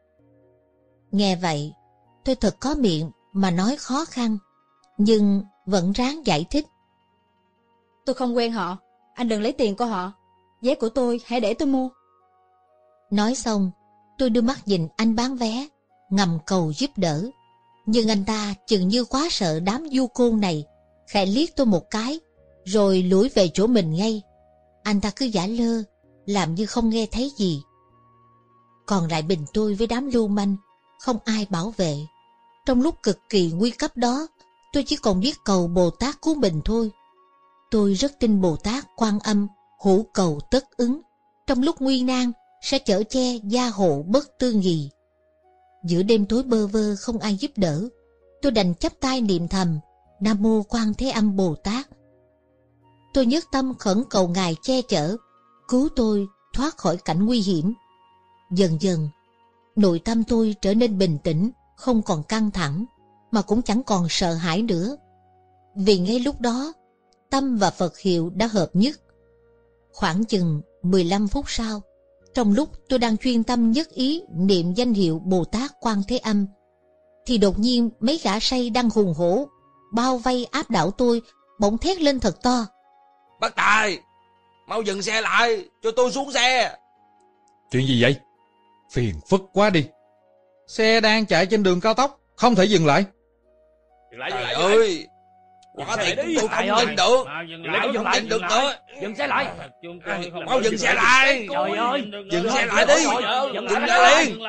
[SPEAKER 1] Nghe vậy tôi thật có miệng mà nói khó khăn, nhưng vẫn ráng giải thích:
[SPEAKER 3] Tôi không quen họ, anh đừng lấy tiền của họ. Vé của tôi hãy để tôi mua.
[SPEAKER 1] Nói xong tôi đưa mắt nhìn anh bán vé, ngầm cầu giúp đỡ. Nhưng anh ta chừng như quá sợ đám du côn này, khẽ liếc tôi một cái rồi lủi về chỗ mình ngay. Anh ta cứ giả lơ, làm như không nghe thấy gì. Còn lại mình tôi với đám lưu manh, không ai bảo vệ. Trong lúc cực kỳ nguy cấp đó, tôi chỉ còn biết cầu Bồ Tát cứu mình thôi. Tôi rất tin Bồ Tát Quan Âm hữu cầu tất ứng, trong lúc nguy nan sẽ chở che gia hộ bất tư nghì. Giữa đêm tối bơ vơ không ai giúp đỡ, tôi đành chắp tay niệm thầm Nam Mô Quan Thế Âm Bồ Tát. Tôi nhất tâm khẩn cầu Ngài che chở, cứu tôi thoát khỏi cảnh nguy hiểm. Dần dần, nội tâm tôi trở nên bình tĩnh, không còn căng thẳng, mà cũng chẳng còn sợ hãi nữa. Vì ngay lúc đó, tâm và Phật hiệu đã hợp nhất. Khoảng chừng 15 phút sau, trong lúc tôi đang chuyên tâm nhất ý niệm danh hiệu Bồ Tát Quan Thế Âm, thì đột nhiên mấy gã say đang hùng hổ bao vây áp đảo tôi, bỗng thét lên thật to:
[SPEAKER 2] Bác Tài, mau dừng xe lại, cho tôi xuống xe.
[SPEAKER 4] Chuyện gì vậy? Phiền phức quá đi. Xe đang chạy trên đường cao tốc, không thể dừng lại.
[SPEAKER 2] Trời ơi, quả thiệt tôi không nhìn được. Không nhìn được nữa.
[SPEAKER 9] Dừng xe lại.
[SPEAKER 2] Mau dừng xe lại.
[SPEAKER 9] Trời ơi,
[SPEAKER 2] dừng xe lại đi. Dừng lại liền.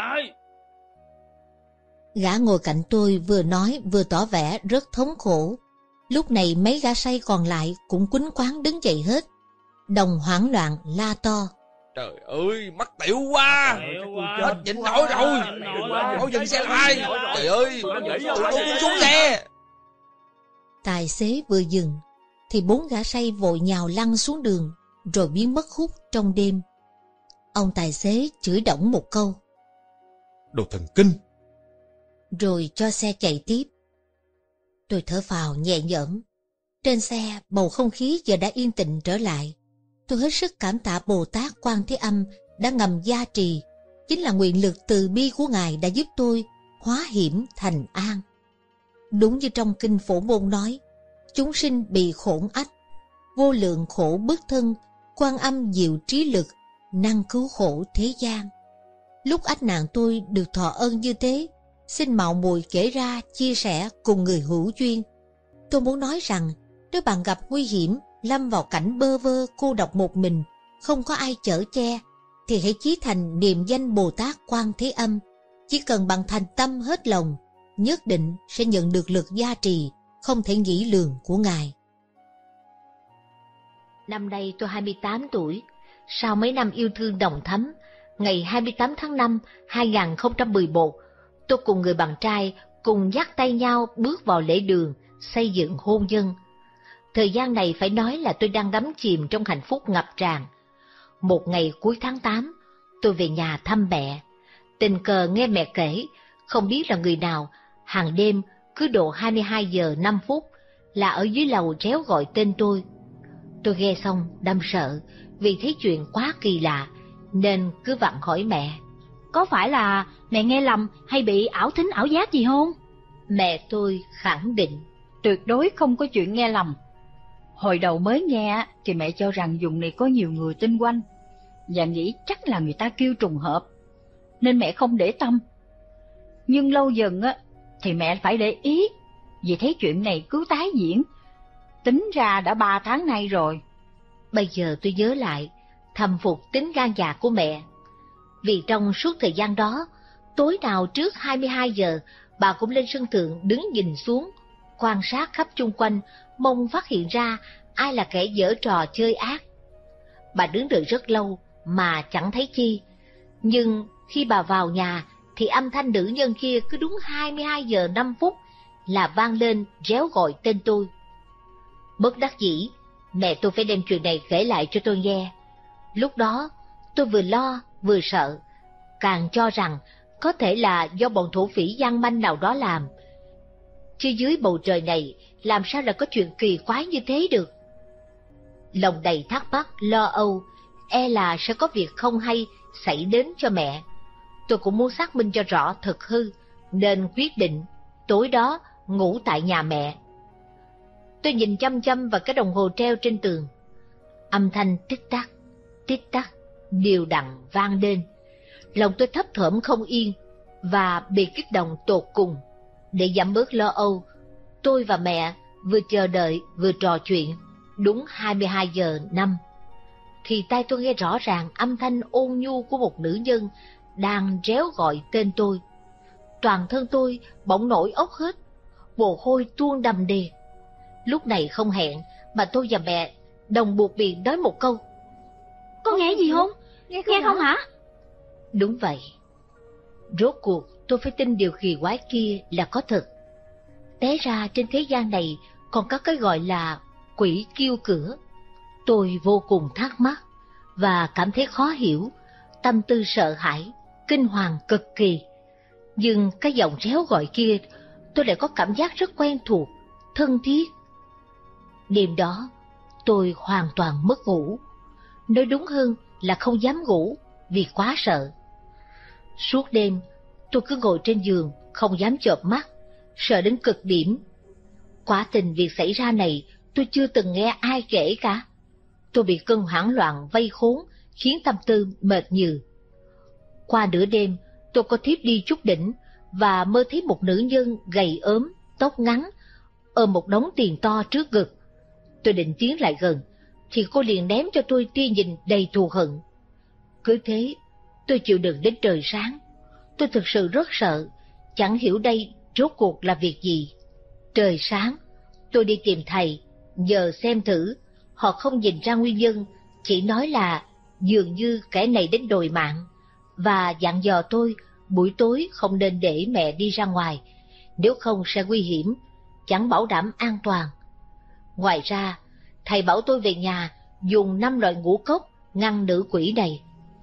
[SPEAKER 1] Gã ngồi cạnh tôi vừa nói vừa tỏ vẻ rất thống khổ. Lúc này mấy gã say còn lại cũng quýnh quáng đứng dậy hết, đồng hoảng loạn la to:
[SPEAKER 2] Trời ơi, mắc tiểu quá. Hết nhịn nổi rồi. Mau dừng xe lại. Trời ơi, tôi muốn xuống xe.
[SPEAKER 1] Tài xế vừa dừng thì 4 gã say vội nhào lăn xuống đường rồi biến mất hút trong đêm. Ông tài xế chửi đổng một câu:
[SPEAKER 4] Đồ thần kinh.
[SPEAKER 1] Rồi cho xe chạy tiếp. Tôi thở phào nhẹ nhõm. Trên xe bầu không khí giờ đã yên tĩnh trở lại. Tôi hết sức cảm tạ Bồ Tát Quan Thế Âm đã ngầm gia trì, chính là nguyện lực từ bi của Ngài đã giúp tôi hóa hiểm thành an. Đúng như trong kinh Phổ Môn nói: chúng sinh bị khổn ách, vô lượng khổ bức thân, Quan Âm diệu trí lực, năng cứu khổ thế gian. Lúc ách nạn tôi được thọ ơn như thế, xin mạo muội kể ra chia sẻ cùng người hữu duyên. Tôi muốn nói rằng nếu bạn gặp nguy hiểm, lâm vào cảnh bơ vơ cô độc một mình, không có ai chở che, thì hãy chí thành niệm danh Bồ Tát Quan Thế Âm. Chỉ cần bạn thành tâm hết lòng, nhất định sẽ nhận được lực gia trì không thể nghĩ lường của Ngài. Năm nay tôi 28 tuổi. Sau mấy năm yêu thương nồng thắm, ngày 28 tháng 5, 2011, tôi cùng người bạn trai cùng dắt tay nhau bước vào lễ đường xây dựng hôn nhân. Thời gian này phải nói là tôi đang đắm chìm trong hạnh phúc ngập tràn. Một ngày cuối tháng 8, tôi về nhà thăm mẹ. Tình cờ nghe mẹ kể, không biết là người nào, hàng đêm cứ độ 22 giờ 5 phút là ở dưới lầu réo gọi tên tôi. Tôi nghe xong đâm sợ vì thấy chuyện quá kỳ lạ nên cứ vặn hỏi mẹ.
[SPEAKER 3] Có phải là mẹ nghe lầm hay bị ảo thính ảo giác gì không?
[SPEAKER 1] Mẹ tôi khẳng định.
[SPEAKER 5] Tuyệt đối không có chuyện nghe lầm. Hồi đầu mới nghe thì mẹ cho rằng vùng này có nhiều người tinh quanh và nghĩ chắc là người ta kêu trùng hợp, nên mẹ không để tâm. Nhưng lâu dần thì mẹ phải để ý, vì thấy chuyện này cứ tái diễn. Tính ra đã 3 tháng nay rồi.
[SPEAKER 1] Bây giờ tôi nhớ lại, thầm phục tính gan dạ của mẹ. Vì trong suốt thời gian đó, tối nào trước 22 giờ, bà cũng lên sân thượng đứng nhìn xuống, quan sát khắp chung quanh, mong phát hiện ra ai là kẻ giở trò chơi ác. Bà đứng đợi rất lâu mà chẳng thấy chi, nhưng khi bà vào nhà thì âm thanh nữ nhân kia cứ đúng 22 giờ 5 phút là vang lên réo gọi tên tôi. Bất đắc dĩ, mẹ tôi phải đem chuyện này kể lại cho tôi nghe. Lúc đó tôi vừa lo vừa sợ, càng cho rằng có thể là do bọn thổ phỉ gian manh nào đó làm. Chứ dưới bầu trời này làm sao là có chuyện kỳ quái như thế được. Lòng đầy thắc mắc, lo âu, e là sẽ có việc không hay xảy đến cho mẹ. Tôi cũng muốn xác minh cho rõ thực hư, nên quyết định tối đó ngủ tại nhà mẹ. Tôi nhìn chăm chăm vào cái đồng hồ treo trên tường. Âm thanh tích tắc, đều đặn vang lên. Lòng tôi thấp thởm không yên và bị kích động tột cùng. Để giảm bớt lo âu, tôi và mẹ vừa chờ đợi vừa trò chuyện. Đúng 22 giờ 5 thì tai tôi nghe rõ ràng âm thanh ôn nhu của một nữ nhân đang réo gọi tên tôi. Toàn thân tôi bỗng nổi ốc hết, mồ hôi tuôn đầm đìa. Lúc này không hẹn mà tôi và mẹ đồng buộc miệng nói một câu:
[SPEAKER 3] Có nghe gì không? Nghe không hả?
[SPEAKER 1] Đúng vậy. Rốt cuộc tôi phải tin điều kỳ quái kia là có thật. Té ra trên thế gian này còn có cái gọi là quỷ kêu cửa. Tôi vô cùng thắc mắc và cảm thấy khó hiểu, tâm tư sợ hãi, kinh hoàng cực kỳ. Nhưng cái giọng réo gọi kia tôi lại có cảm giác rất quen thuộc, thân thiết. Đêm đó tôi hoàn toàn mất ngủ. Nói đúng hơn là không dám ngủ vì quá sợ. Suốt đêm tôi cứ ngồi trên giường không dám chợp mắt, sợ đến cực điểm. Quả tình việc xảy ra này tôi chưa từng nghe ai kể cả. Tôi bị cơn hoảng loạn vây khốn, khiến tâm tư mệt nhừ. Qua nửa đêm tôi có thiếp đi chút đỉnh và mơ thấy một nữ nhân gầy ốm, tóc ngắn, ôm một đống tiền to trước ngực. Tôi định tiến lại gần thì cô liền ném cho tôi tia nhìn đầy thù hận. Cứ thế tôi chịu đựng đến trời sáng. Tôi thực sự rất sợ, chẳng hiểu đây rốt cuộc là việc gì. Trời sáng tôi đi tìm thầy, nhờ xem thử. Họ không nhìn ra nguyên nhân, chỉ nói là dường như kẻ này đến đòi mạng, và dặn dò tôi buổi tối không nên để mẹ đi ra ngoài, nếu không sẽ nguy hiểm, chẳng bảo đảm an toàn. Ngoài ra, thầy bảo tôi về nhà dùng 5 loại ngũ cốc ngăn nữ quỷ này.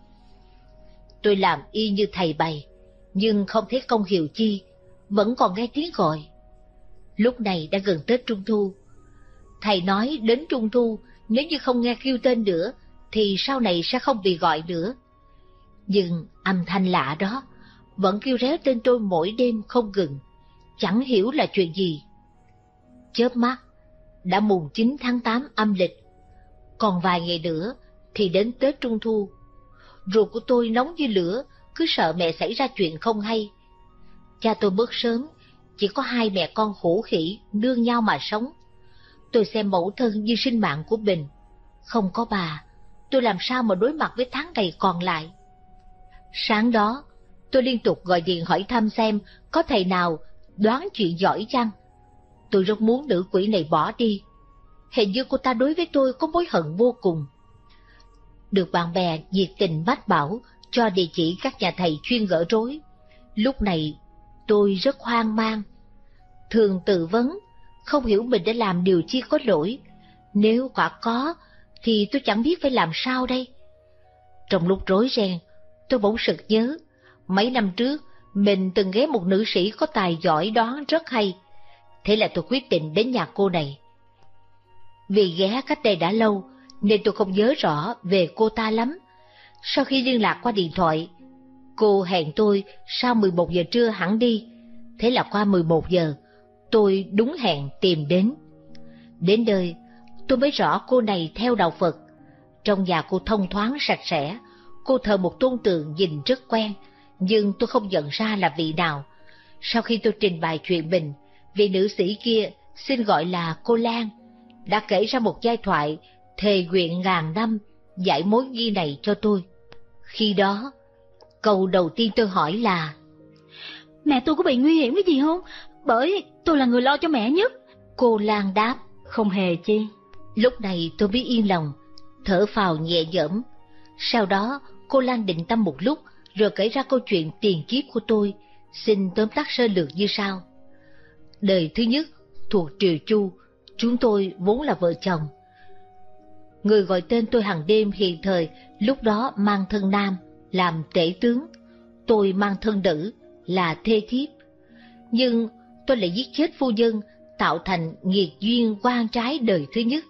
[SPEAKER 1] Tôi làm y như thầy bày, nhưng không thấy công hiệu chi, vẫn còn nghe tiếng gọi. Lúc này đã gần Tết Trung Thu. Thầy nói đến Trung Thu, nếu như không nghe kêu tên nữa, thì sau này sẽ không bị gọi nữa. Nhưng âm thanh lạ đó vẫn kêu réo tên tôi mỗi đêm không ngừng, chẳng hiểu là chuyện gì. Chớp mắt, đã mùng 9 tháng 8 âm lịch, còn vài ngày nữa thì đến Tết Trung Thu. Ruột của tôi nóng như lửa, cứ sợ mẹ xảy ra chuyện không hay. Cha tôi mất sớm, chỉ có 2 mẹ con khổ khỉ nương nhau mà sống. Tôi xem mẫu thân như sinh mạng của mình. Không có bà, tôi làm sao mà đối mặt với tháng ngày còn lại. Sáng đó, tôi liên tục gọi điện hỏi thăm xem có thầy nào đoán chuyện giỏi chăng. Tôi rất muốn nữ quỷ này bỏ đi. Hình như cô ta đối với tôi có mối hận vô cùng. Được bạn bè nhiệt tình mách bảo cho địa chỉ các nhà thầy chuyên gỡ rối. Lúc này tôi rất hoang mang. Thường tự vấn, không hiểu mình đã làm điều chi có lỗi. Nếu quả có, thì tôi chẳng biết phải làm sao đây. Trong lúc rối ren, tôi bỗng sực nhớ, mấy năm trước mình từng ghé một nữ sĩ có tài giỏi đoán rất hay. Thế là tôi quyết định đến nhà cô này. Vì ghé cách đây đã lâu, nên tôi không nhớ rõ về cô ta lắm. Sau khi liên lạc qua điện thoại, cô hẹn tôi sau 11 giờ trưa hẳn đi. Thế là qua 11 giờ, tôi đúng hẹn tìm đến. Đến nơi, tôi mới rõ cô này theo đạo Phật. Trong nhà cô thông thoáng sạch sẽ, cô thờ một tôn tượng nhìn rất quen, nhưng tôi không nhận ra là vị nào. Sau khi tôi trình bày chuyện mình, vị nữ sĩ kia, xin gọi là cô Lan, đã kể ra một giai thoại thề nguyện ngàn năm giải mối nghi này cho tôi. Khi đó, câu đầu tiên tôi hỏi là:
[SPEAKER 3] Mẹ tôi có bị nguy hiểm cái gì không? Bởi tôi là người lo cho mẹ nhất.
[SPEAKER 1] Cô Lan đáp:
[SPEAKER 3] Không hề chi.
[SPEAKER 1] Lúc này tôi mới yên lòng, thở phào nhẹ nhõm. Sau đó, cô Lan định tâm một lúc, rồi kể ra câu chuyện tiền kiếp của tôi, xin tóm tắt sơ lược như sau. Đời thứ nhất, thuộc Triều Chu, chúng tôi vốn là vợ chồng. Người gọi tên tôi hàng đêm hiện thời, lúc đó mang thân nam, làm tể tướng. Tôi mang thân nữ, là thê thiếp. Nhưng tôi lại giết chết phu nhân, tạo thành nghiệt duyên oan trái đời thứ nhất.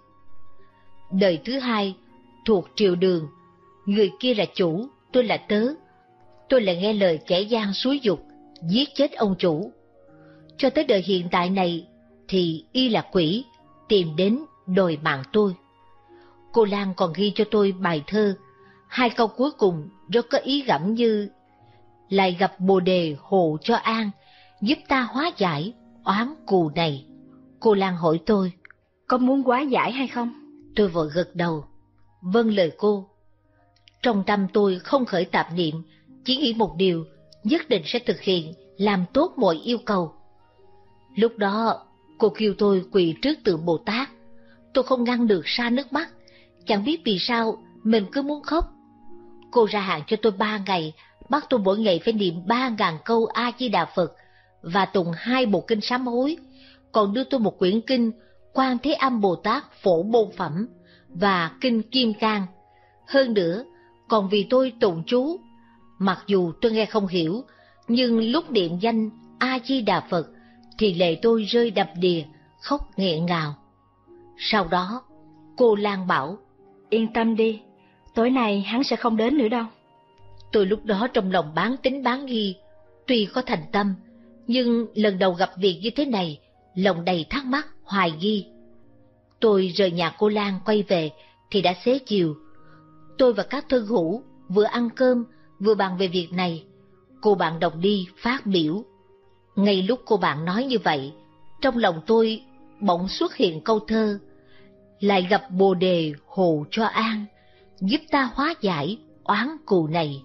[SPEAKER 1] Đời thứ hai, thuộc Triều Đường, người kia là chủ, tôi là tớ. Tôi lại nghe lời kẻ gian xúi giục, giết chết ông chủ. Cho tới đời hiện tại này, thì y là quỷ, tìm đến đòi mạng tôi. Cô Lan còn ghi cho tôi bài thơ, 2 câu cuối cùng rất có ý gẫm như: lại gặp Bồ Đề hộ cho an, giúp ta hóa giải oán cù này. Cô Lan hỏi tôi:
[SPEAKER 3] Có muốn hóa giải hay không?
[SPEAKER 1] Tôi vội gật đầu, vâng lời cô. Trong tâm tôi không khởi tạp niệm, chỉ nghĩ một điều, nhất định sẽ thực hiện, làm tốt mọi yêu cầu. Lúc đó, cô kêu tôi quỳ trước tượng Bồ Tát. Tôi không ngăn được ra nước mắt, chẳng biết vì sao mình cứ muốn khóc. Cô ra hạn cho tôi 3 ngày, bắt tôi mỗi ngày phải niệm 3.000 câu A Di Đà Phật và tụng 2 bộ kinh sám hối, còn đưa tôi một quyển kinh Quan Thế Âm Bồ Tát Phổ Môn Phẩm và kinh Kim Cang. Hơn nữa, còn vì tôi tụng chú, mặc dù tôi nghe không hiểu, nhưng lúc niệm danh A Di Đà Phật thì lệ tôi rơi đầm đìa, khóc nghẹn ngào. Sau đó, cô Lan bảo:
[SPEAKER 3] Yên tâm đi, tối nay hắn sẽ không đến nữa đâu.
[SPEAKER 1] Tôi lúc đó trong lòng bán tín bán nghi, tuy có thành tâm, nhưng lần đầu gặp việc như thế này, lòng đầy thắc mắc, hoài nghi. Tôi rời nhà cô Lan quay về thì đã xế chiều. Tôi và các thân hữu vừa ăn cơm vừa bàn về việc này. Cô bạn đồng đi phát biểu. Ngay lúc cô bạn nói như vậy, trong lòng tôi bỗng xuất hiện câu thơ: lại gặp Bồ Đề hộ cho an, giúp ta hóa giải oán cù này.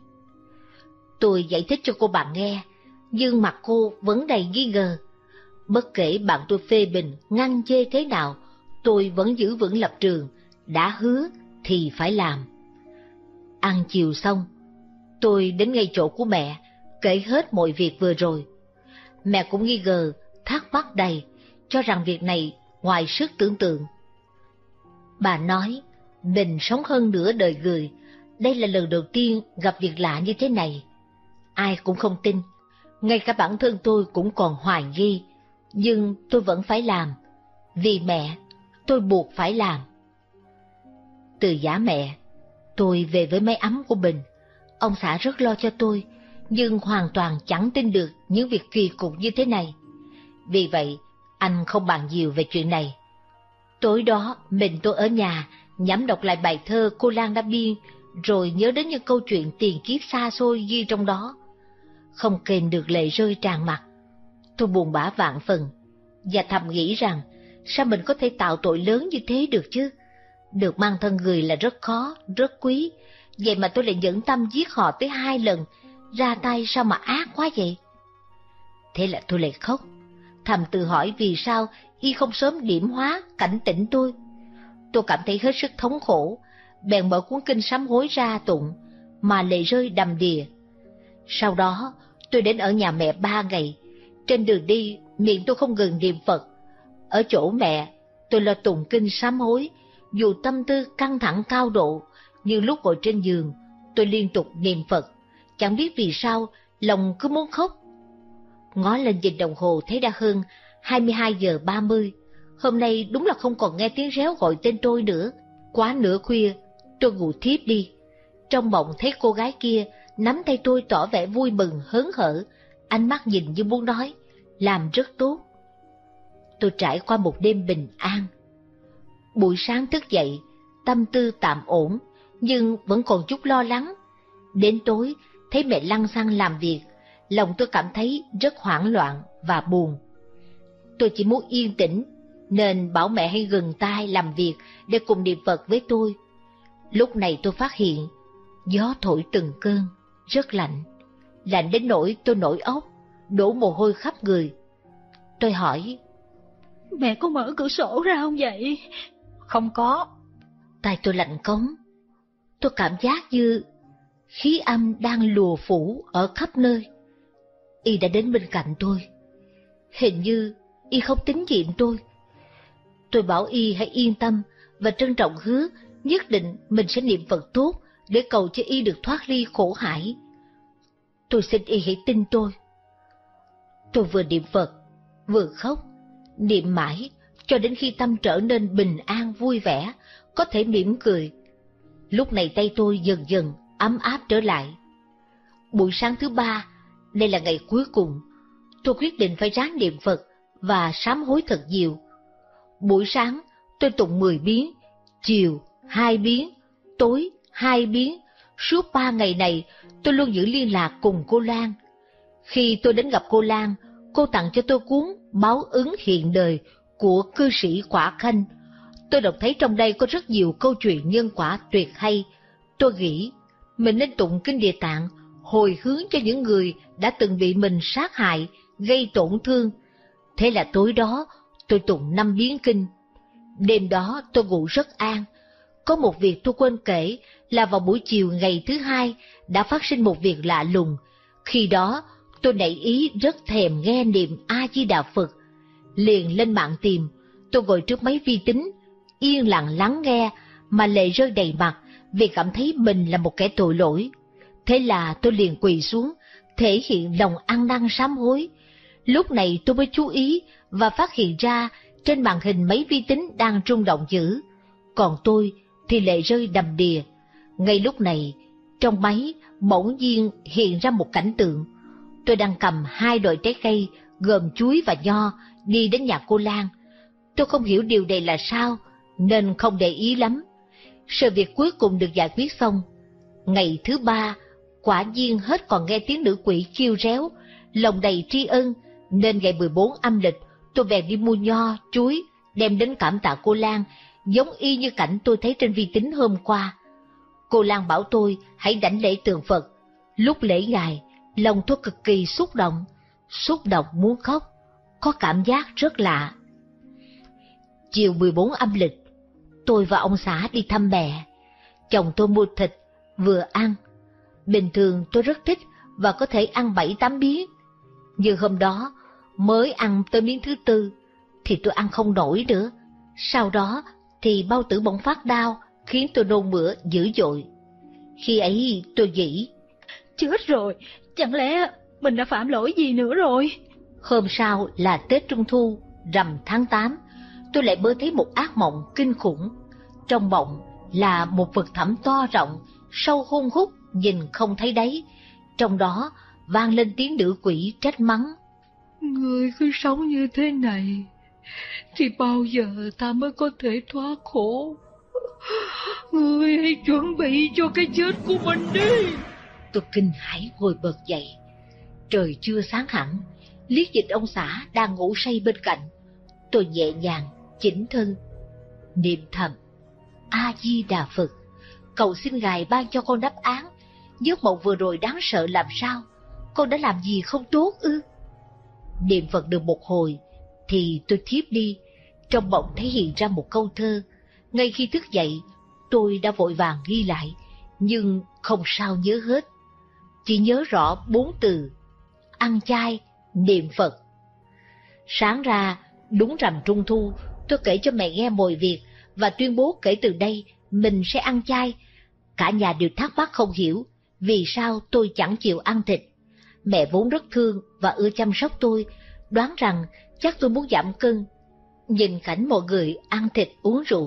[SPEAKER 1] Tôi giải thích cho cô bạn nghe, nhưng mặt cô vẫn đầy nghi ngờ. Bất kể bạn tôi phê bình, ngăn chê thế nào, tôi vẫn giữ vững lập trường, đã hứa thì phải làm. Ăn chiều xong, tôi đến ngay chỗ của mẹ, kể hết mọi việc vừa rồi. Mẹ cũng nghi ngờ, thắc mắc đầy, cho rằng việc này ngoài sức tưởng tượng. Bà nói, mình sống hơn nửa đời người, đây là lần đầu tiên gặp việc lạ như thế này. Ai cũng không tin, ngay cả bản thân tôi cũng còn hoài nghi, nhưng tôi vẫn phải làm. Vì mẹ, tôi buộc phải làm. Từ giả mẹ, tôi về với mái ấm của mình. Ông xã rất lo cho tôi, nhưng hoàn toàn chẳng tin được những việc kỳ cục như thế này. Vì vậy, anh không bàn nhiều về chuyện này. Tối đó, mình tôi ở nhà, nhẩm đọc lại bài thơ cô Lan đã biên, rồi nhớ đến những câu chuyện tiền kiếp xa xôi ghi trong đó. Không kềm được lệ rơi tràn mặt. Tôi buồn bã vạn phần, và thầm nghĩ rằng, sao mình có thể tạo tội lớn như thế được chứ? Được mang thân người là rất khó, rất quý, vậy mà tôi lại nhẫn tâm giết họ tới 2 lần, ra tay sao mà ác quá vậy? Thế là tôi lại khóc, thầm tự hỏi vì sao y không sớm điểm hóa, cảnh tỉnh tôi. Tôi cảm thấy hết sức thống khổ, bèn mở cuốn kinh sám hối ra tụng, mà lệ rơi đầm đìa. Sau đó, tôi đến ở nhà mẹ 3 ngày. Trên đường đi, miệng tôi không ngừng niệm Phật. Ở chỗ mẹ, tôi lo tụng kinh sám hối, dù tâm tư căng thẳng cao độ, nhưng lúc ngồi trên giường, tôi liên tục niệm Phật. Chẳng biết vì sao, lòng cứ muốn khóc. Ngó lên nhìn đồng hồ thấy đã hơn 22 giờ 30. Hôm nay đúng là không còn nghe tiếng réo gọi tên tôi nữa. Quá nửa khuya, tôi ngủ thiếp đi. Trong mộng thấy cô gái kia nắm tay tôi tỏ vẻ vui mừng hớn hở, ánh mắt nhìn như muốn nói, làm rất tốt. Tôi trải qua một đêm bình an. Buổi sáng thức dậy, tâm tư tạm ổn, nhưng vẫn còn chút lo lắng. Đến tối, thấy mẹ lăng xăng làm việc, lòng tôi cảm thấy rất hoảng loạn và buồn. Tôi chỉ muốn yên tĩnh, nên bảo mẹ hãy ngừng tay làm việc để cùng niệm Phật với tôi. Lúc này tôi phát hiện, gió thổi từng cơn, rất lạnh. Lạnh đến nỗi tôi nổi óc, đổ mồ hôi khắp người. Tôi hỏi,
[SPEAKER 3] mẹ có mở cửa sổ ra không vậy?
[SPEAKER 5] Không có.
[SPEAKER 1] Tai tôi lạnh cống. Tôi cảm giác như khí âm đang lùa phủ ở khắp nơi. Y đã đến bên cạnh tôi. Hình như Y không tín nhiệm tôi. Tôi bảo Y hãy yên tâm và trân trọng hứa nhất định mình sẽ niệm Phật tốt để cầu cho Y được thoát ly khổ hải. Tôi xin Y hãy tin tôi. Tôi vừa niệm Phật, vừa khóc, niệm mãi cho đến khi tâm trở nên bình an vui vẻ, có thể mỉm cười. Lúc này tay tôi dần dần ấm áp trở lại. Buổi sáng thứ ba, đây là ngày cuối cùng, tôi quyết định phải ráng niệm Phật và sám hối thật nhiều. Buổi sáng tôi tụng 10 biến, chiều 2 biến, tối 2 biến. Suốt 3 ngày này tôi luôn giữ liên lạc cùng cô Lan. Khi tôi đến gặp cô Lan, cô tặng cho tôi cuốn Báo ứng hiện đời của cư sĩ Quả Khanh. Tôi đọc thấy trong đây có rất nhiều câu chuyện nhân quả tuyệt hay. Tôi nghĩ mình nên tụng kinh Địa Tạng hồi hướng cho những người đã từng bị mình sát hại, gây tổn thương. Thế là tối đó tôi tụng 5 biến kinh. Đêm đó tôi ngủ rất an. Có một việc tôi quên kể là vào buổi chiều ngày thứ hai đã phát sinh một việc lạ lùng. Khi đó tôi nảy ý rất thèm nghe niệm A Di Đà Phật. Liền lên mạng tìm, tôi ngồi trước máy vi tính, yên lặng lắng nghe mà lệ rơi đầy mặt vì cảm thấy mình là một kẻ tội lỗi. Thế là tôi liền quỳ xuống, thể hiện lòng ăn năn sám hối. Lúc này tôi mới chú ý và phát hiện ra trên màn hình máy vi tính đang rung động dữ, còn tôi thì lệ rơi đầm đìa. Ngay lúc này, trong máy bỗng nhiên hiện ra một cảnh tượng. Tôi đang cầm 2 đồi trái cây gồm chuối và nho đi đến nhà cô Lan. Tôi không hiểu điều này là sao nên không để ý lắm. Sự việc cuối cùng được giải quyết xong. Ngày thứ ba, quả nhiên hết còn nghe tiếng nữ quỷ kêu réo, lòng đầy tri ân, nên ngày 14 âm lịch tôi bèn đi mua nho, chuối, đem đến cảm tạ cô Lan, giống y như cảnh tôi thấy trên vi tính hôm qua. Cô Lan bảo tôi hãy đảnh lễ tượng Phật. Lúc lễ ngài, lòng tôi cực kỳ xúc động muốn khóc, có cảm giác rất lạ. Chiều 14 âm lịch, tôi và ông xã đi thăm mẹ. Chồng tôi mua thịt, vừa ăn. Bình thường tôi rất thích và có thể ăn 7-8 miếng. Nhưng hôm đó, mới ăn tới miếng thứ 4, thì tôi ăn không nổi nữa. Sau đó thì bao tử bỗng phát đau, khiến tôi nôn mửa dữ dội. Khi ấy tôi nghĩ,
[SPEAKER 3] chết rồi, chẳng lẽ mình đã phạm lỗi gì nữa rồi?
[SPEAKER 1] Hôm sau là Tết Trung Thu, rằm tháng 8, tôi lại mơ thấy một ác mộng kinh khủng. Trong mộng là một vực thẳm to rộng, sâu hun hút, nhìn không thấy đáy. Trong đó vang lên tiếng nữ quỷ trách mắng.
[SPEAKER 6] Người cứ sống như thế này, thì bao giờ ta mới có thể thoát khổ? Người hãy chuẩn bị cho cái chết của mình đi.
[SPEAKER 1] Tôi kinh hãi ngồi bật dậy. Trời chưa sáng hẳn, liếc nhìn ông xã đang ngủ say bên cạnh. Tôi nhẹ nhàng chỉnh thân, niệm thầm A Di Đà Phật, cầu xin ngài ban cho con đáp án. Giấc mộng vừa rồi đáng sợ làm sao? Con đã làm gì không tốt ư? Niệm Phật được một hồi thì tôi thiếp đi. Trong mộng thấy hiện ra một câu thơ. Ngay khi thức dậy, tôi đã vội vàng ghi lại, nhưng không sao nhớ hết. Chỉ nhớ rõ 4 từ: ăn chay, niệm Phật. Sáng ra, đúng rằm Trung Thu, tôi kể cho mẹ nghe mọi việc và tuyên bố kể từ đây mình sẽ ăn chay. Cả nhà đều thắc mắc không hiểu vì sao tôi chẳng chịu ăn thịt. Mẹ vốn rất thương và ưa chăm sóc tôi, đoán rằng chắc tôi muốn giảm cân. Nhìn cảnh mọi người ăn thịt uống rượu,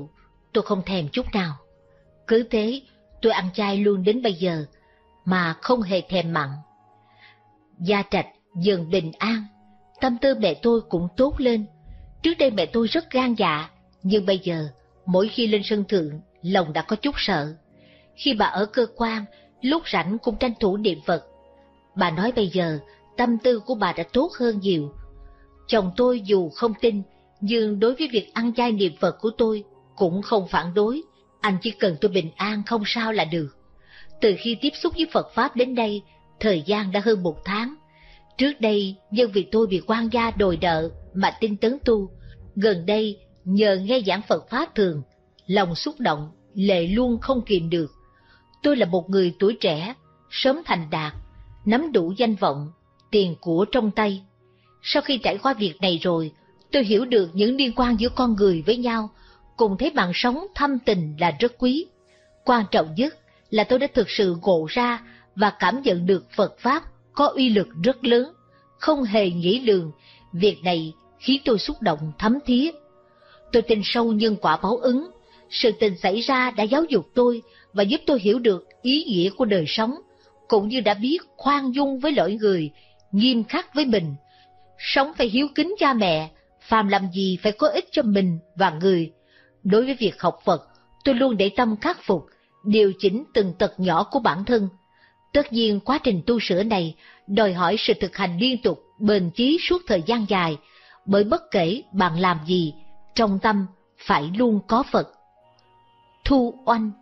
[SPEAKER 1] tôi không thèm chút nào. Cứ thế, tôi ăn chay luôn đến bây giờ, mà không hề thèm mặn. Gia Trạch dần bình an, tâm tư mẹ tôi cũng tốt lên. Trước đây mẹ tôi rất gan dạ, nhưng bây giờ, mỗi khi lên sân thượng, lòng đã có chút sợ. Khi bà ở cơ quan, lúc rảnh cũng tranh thủ niệm Phật. Bà nói bây giờ, tâm tư của bà đã tốt hơn nhiều. Chồng tôi dù không tin, nhưng đối với việc ăn chay niệm Phật của tôi, cũng không phản đối. Anh chỉ cần tôi bình an không sao là được. Từ khi tiếp xúc với Phật Pháp đến đây, thời gian đã hơn 1 tháng. Trước đây, nhân vì tôi bị quan gia đòi nợ mà tinh tấn tu. Gần đây, nhờ nghe giảng Phật Pháp thường, lòng xúc động, lệ luôn không kìm được. Tôi là một người tuổi trẻ, sớm thành đạt, nắm đủ danh vọng, tiền của trong tay. Sau khi trải qua việc này rồi, tôi hiểu được những liên quan giữa con người với nhau, cùng thấy mạng sống thâm tình là rất quý. Quan trọng nhất là tôi đã thực sự ngộ ra và cảm nhận được Phật Pháp có uy lực rất lớn, không hề nghĩ lường. Việc này khiến tôi xúc động thấm thía. Tôi tin sâu nhân quả báo ứng. Sự tình xảy ra đã giáo dục tôi và giúp tôi hiểu được ý nghĩa của đời sống, cũng như đã biết khoan dung với lỗi người, nghiêm khắc với mình. Sống phải hiếu kính cha mẹ, phàm làm gì phải có ích cho mình và người. Đối với việc học Phật, tôi luôn để tâm khắc phục, điều chỉnh từng tật nhỏ của bản thân. Tất nhiên quá trình tu sửa này đòi hỏi sự thực hành liên tục, bền chí suốt thời gian dài, bởi bất kể bạn làm gì, trong tâm phải luôn có Phật. Thu Oanh.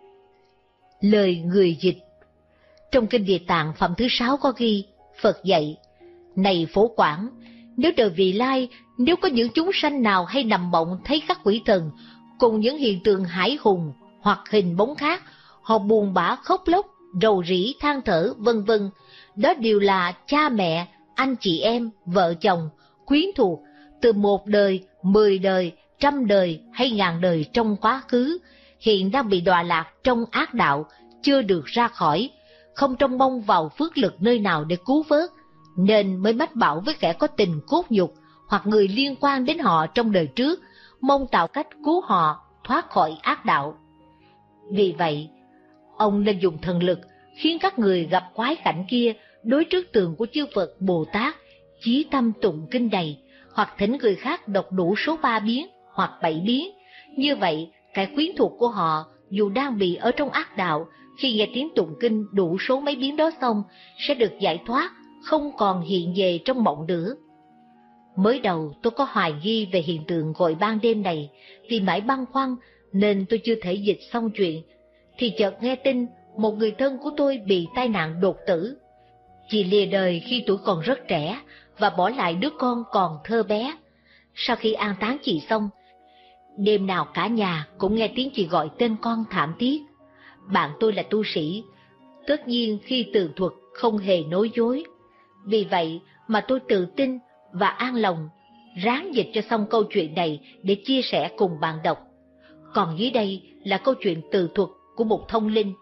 [SPEAKER 1] Lời người dịch. Trong Kinh Địa Tạng phẩm thứ 6 có ghi, Phật dạy: Này Phổ Quảng, nếu đời vị lai, nếu có những chúng sanh nào hay nằm mộng thấy các quỷ thần cùng những hiện tượng hải hùng hoặc hình bóng khác, họ buồn bã khóc lóc, rầu rĩ than thở vân vân, đó đều là cha mẹ, anh chị em, vợ chồng, quyến thuộc từ 1 đời, 10 đời, 100 đời hay 1000 đời trong quá khứ, hiện đang bị đọa lạc trong ác đạo, chưa được ra khỏi, không trông mong vào phước lực nơi nào để cứu vớt, nên mới mách bảo với kẻ có tình cốt nhục hoặc người liên quan đến họ trong đời trước, mong tạo cách cứu họ thoát khỏi ác đạo. Vì vậy, ông nên dùng thần lực khiến các người gặp quái cảnh kia đối trước tượng của chư Phật Bồ Tát, chí tâm tụng kinh này, hoặc thỉnh người khác đọc đủ số 3 biến hoặc 7 biến. Như vậy, kẻ quyến thuộc của họ dù đang bị ở trong ác đạo, khi nghe tiếng tụng kinh đủ số mấy biến đó xong, sẽ được giải thoát, không còn hiện về trong mộng nữa. Mới đầu tôi có hoài nghi về hiện tượng gọi ban đêm này, vì mãi băn khoăn nên tôi chưa thể dịch xong chuyện, thì chợt nghe tin một người thân của tôi bị tai nạn đột tử. Chị lìa đời khi tuổi còn rất trẻ và bỏ lại đứa con còn thơ bé. Sau khi an táng chị xong, đêm nào cả nhà cũng nghe tiếng chị gọi tên con thảm thiết. Bạn tôi là tu sĩ, tất nhiên khi tường thuật không hề nói dối. Vì vậy mà tôi tự tin và an lòng ráng dịch cho xong câu chuyện này để chia sẻ cùng bạn đọc. Còn dưới đây là câu chuyện từ thuật của một thông linh.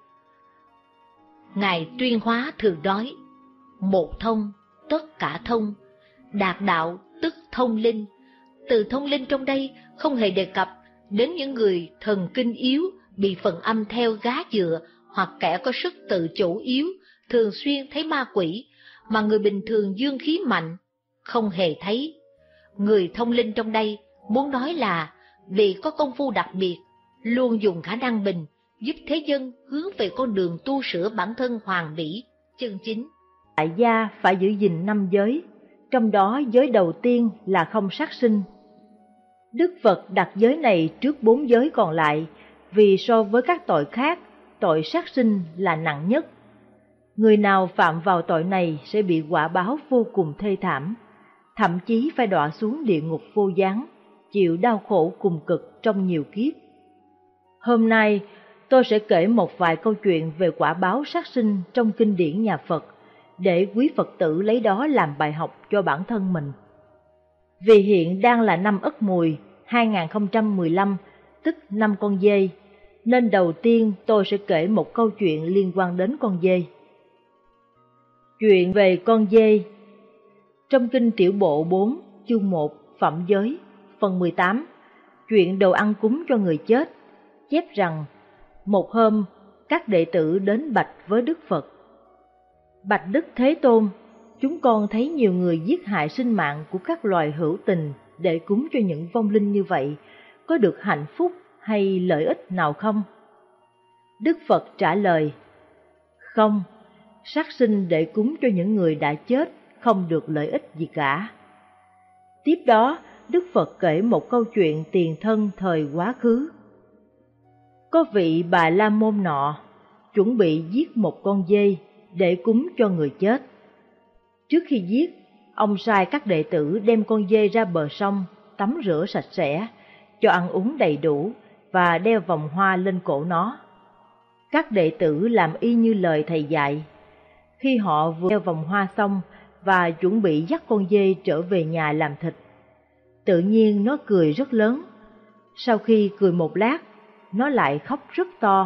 [SPEAKER 1] Ngài Tuyên Hóa thường nói: một thông, tất cả thông, đạt đạo tức thông linh. Từ thông linh trong đây không hề đề cập đến những người thần kinh yếu, bị phần âm theo gá dựa, hoặc kẻ có sức tự chủ yếu, thường xuyên thấy ma quỷ, mà người bình thường dương khí mạnh không hề thấy. Người thông linh trong đây muốn nói là vì có công phu đặc biệt, luôn dùng khả năng mình giúp thế dân hướng về con đường tu sửa bản thân hoàn mỹ, chân chính.
[SPEAKER 7] Tại gia phải giữ gìn 5 giới, trong đó giới đầu tiên là không sát sinh. Đức Phật đặt giới này trước 4 giới còn lại, vì so với các tội khác, tội sát sinh là nặng nhất. Người nào phạm vào tội này sẽ bị quả báo vô cùng thê thảm, thậm chí phải đọa xuống địa ngục vô gián, chịu đau khổ cùng cực trong nhiều kiếp. Hôm nay, tôi sẽ kể một vài câu chuyện về quả báo sát sinh trong kinh điển nhà Phật, để quý Phật tử lấy đó làm bài học cho bản thân mình. Vì hiện đang là năm Ất Mùi 2015, tức năm con dê, nên đầu tiên tôi sẽ kể một câu chuyện liên quan đến con dê. Chuyện về con dê. Trong kinh Tiểu Bộ 4, chương 1, Phẩm Giới, phần 18, chuyện đồ ăn cúng cho người chết, chép rằng một hôm các đệ tử đến bạch với Đức Phật: Bạch Đức Thế Tôn, chúng con thấy nhiều người giết hại sinh mạng của các loài hữu tình để cúng cho những vong linh như vậy, có được hạnh phúc hay lợi ích nào không? Đức Phật trả lời: Không, sát sinh để cúng cho những người đã chết không được lợi ích gì cả. Tiếp đó, Đức Phật kể một câu chuyện tiền thân thời quá khứ. Có vị Bà La Môn nọ chuẩn bị giết một con dê để cúng cho người chết. Trước khi giết, ông sai các đệ tử đem con dê ra bờ sông, tắm rửa sạch sẽ, cho ăn uống đầy đủ và đeo vòng hoa lên cổ nó. Các đệ tử làm y như lời thầy dạy. Khi họ vừa đeo vòng hoa xong và chuẩn bị dắt con dê trở về nhà làm thịt, tự nhiên nó cười rất lớn. Sau khi cười một lát, nó lại khóc rất to.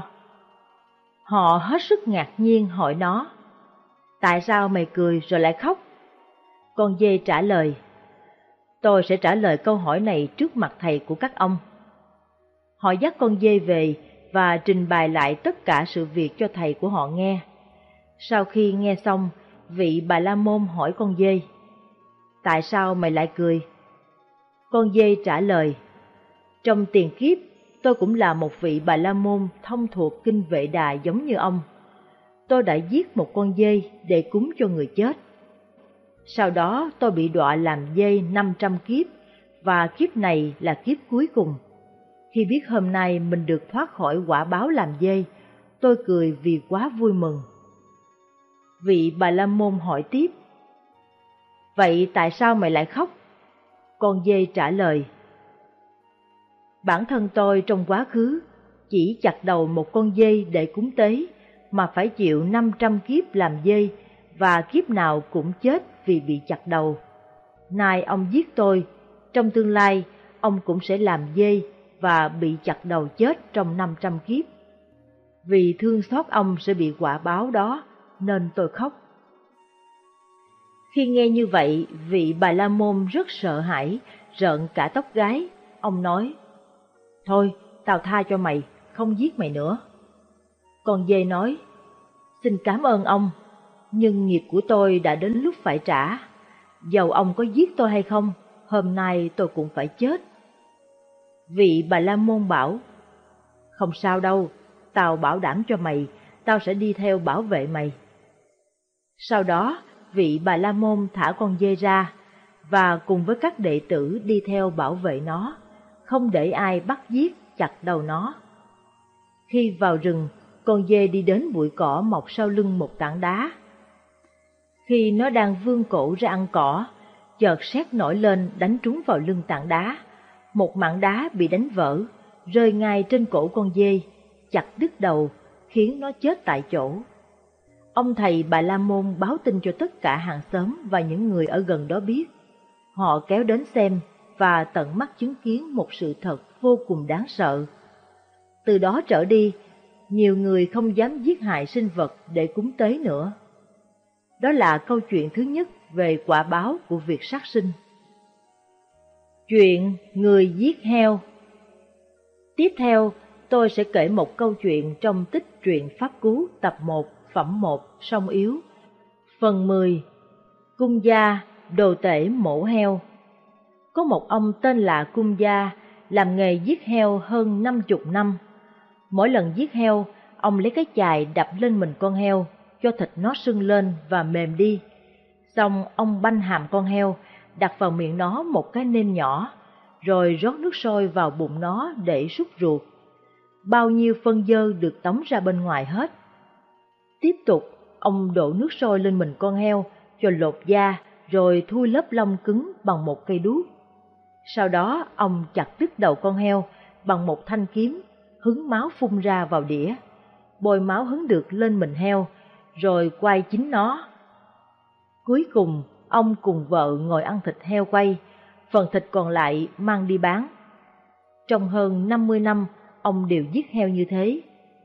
[SPEAKER 7] Họ hết sức ngạc nhiên hỏi nó: Tại sao mày cười rồi lại khóc? Con dê trả lời: Tôi sẽ trả lời câu hỏi này trước mặt thầy của các ông. Họ dắt con dê về và trình bày lại tất cả sự việc cho thầy của họ nghe. Sau khi nghe xong, vị Bà La Môn hỏi con dê: Tại sao mày lại cười? Con dê trả lời: Trong tiền kiếp, tôi cũng là một vị Bà La Môn thông thuộc kinh Vệ Đà giống như ông. Tôi đã giết một con dê để cúng cho người chết. Sau đó tôi bị đọa làm dê 500 kiếp, và kiếp này là kiếp cuối cùng. Khi biết hôm nay mình được thoát khỏi quả báo làm dê, tôi cười vì quá vui mừng. Vị Bà La Môn hỏi tiếp: Vậy tại sao mày lại khóc? Con dê trả lời: Bản thân tôi trong quá khứ chỉ chặt đầu một con dê để cúng tế, mà phải chịu 500 kiếp làm dê, và kiếp nào cũng chết vì bị chặt đầu. Nay ông giết tôi, trong tương lai ông cũng sẽ làm dê và bị chặt đầu chết trong 500 kiếp. Vì thương xót ông sẽ bị quả báo đó, nên tôi khóc. Khi nghe như vậy, vị Bà La Môn rất sợ hãi, rợn cả tóc gáy. Ông nói: Thôi, tao tha cho mày, không giết mày nữa. Con dê nói: Xin cảm ơn ông, nhưng nghiệp của tôi đã đến lúc phải trả. Dầu ông có giết tôi hay không, hôm nay tôi cũng phải chết. Vị Bà La Môn bảo: Không sao đâu, tao bảo đảm cho mày, tao sẽ đi theo bảo vệ mày. Sau đó, vị Bà La Môn thả con dê ra, và cùng với các đệ tử đi theo bảo vệ nó, không để ai bắt giết chặt đầu nó. Khi vào rừng, con dê đi đến bụi cỏ mọc sau lưng một tảng đá. Khi nó đang vươn cổ ra ăn cỏ, chợt sét nổi lên đánh trúng vào lưng tảng đá. Một mảng đá bị đánh vỡ, rơi ngay trên cổ con dê, chặt đứt đầu, khiến nó chết tại chỗ. Ông thầy Bà La Môn báo tin cho tất cả hàng xóm và những người ở gần đó biết. Họ kéo đến xem và tận mắt chứng kiến một sự thật vô cùng đáng sợ. Từ đó trở đi, nhiều người không dám giết hại sinh vật để cúng tế nữa. Đó là câu chuyện thứ nhất về quả báo của việc sát sinh. Chuyện người giết heo. Tiếp theo, tôi sẽ kể một câu chuyện trong tích truyện Pháp Cú tập 1, phẩm 1, Song Yếu. Phần 10. Cung gia, đồ tể mổ heo. Có một ông tên là Cung gia, làm nghề giết heo hơn 50 năm. Mỗi lần giết heo, ông lấy cái chài đập lên mình con heo, cho thịt nó sưng lên và mềm đi. Xong ông banh hàm con heo, đặt vào miệng nó một cái nêm nhỏ, rồi rót nước sôi vào bụng nó để súc ruột. Bao nhiêu phân dơ được tống ra bên ngoài hết. Tiếp tục, ông đổ nước sôi lên mình con heo, cho lột da, rồi thui lớp lông cứng bằng một cây đuốc. Sau đó ông chặt đứt đầu con heo bằng một thanh kiếm, hứng máu phun ra vào đĩa, bôi máu hứng được lên mình heo, rồi quay chính nó. Cuối cùng, ông cùng vợ ngồi ăn thịt heo quay, phần thịt còn lại mang đi bán. Trong hơn 50 năm, ông đều giết heo như thế.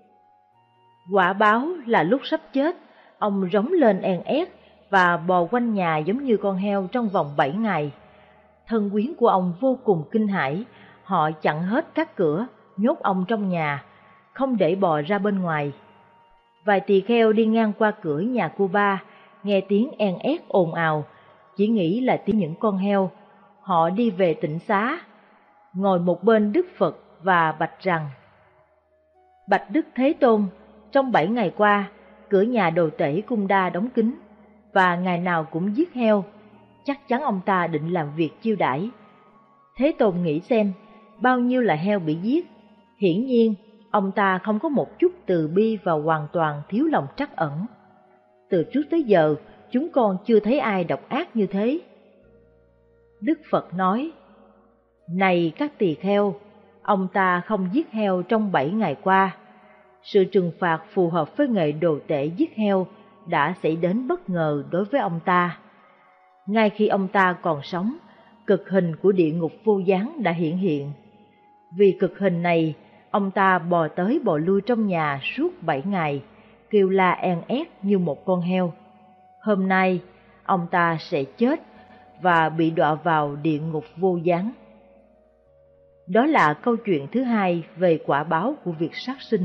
[SPEAKER 7] Quả báo là lúc sắp chết, ông rống lên en ét và bò quanh nhà giống như con heo trong vòng 7 ngày. Thân quyến của ông vô cùng kinh hãi, họ chặn hết các cửa, nhốt ông trong nhà, không để bò ra bên ngoài. Vài tỳ kheo đi ngang qua cửa nhà cô ba, nghe tiếng en ét ồn ào, chỉ nghĩ là tiếng những con heo. Họ đi về tịnh xá, ngồi một bên Đức Phật và bạch rằng: Bạch Đức Thế Tôn, trong 7 ngày qua, cửa nhà Đồ Tể Cung Đa đóng kín, và ngày nào cũng giết heo, chắc chắn ông ta định làm việc chiêu đãi. Thế Tôn nghĩ xem, bao nhiêu là heo bị giết, hiển nhiên ông ta không có một chút từ bi và hoàn toàn thiếu lòng trắc ẩn. Từ trước tới giờ, chúng con chưa thấy ai độc ác như thế. Đức Phật nói: Này các tỳ kheo, ông ta không giết heo trong 7 ngày qua. Sự trừng phạt phù hợp với nghề đồ tể giết heo đã xảy đến bất ngờ đối với ông ta. Ngay khi ông ta còn sống, cực hình của địa ngục vô gián đã hiện hiện. Vì cực hình này, ông ta bò tới bò lui trong nhà suốt 7 ngày, kêu la en ét như một con heo. Hôm nay, ông ta sẽ chết và bị đọa vào địa ngục vô gián. Đó là câu chuyện thứ hai về quả báo của việc sát sinh.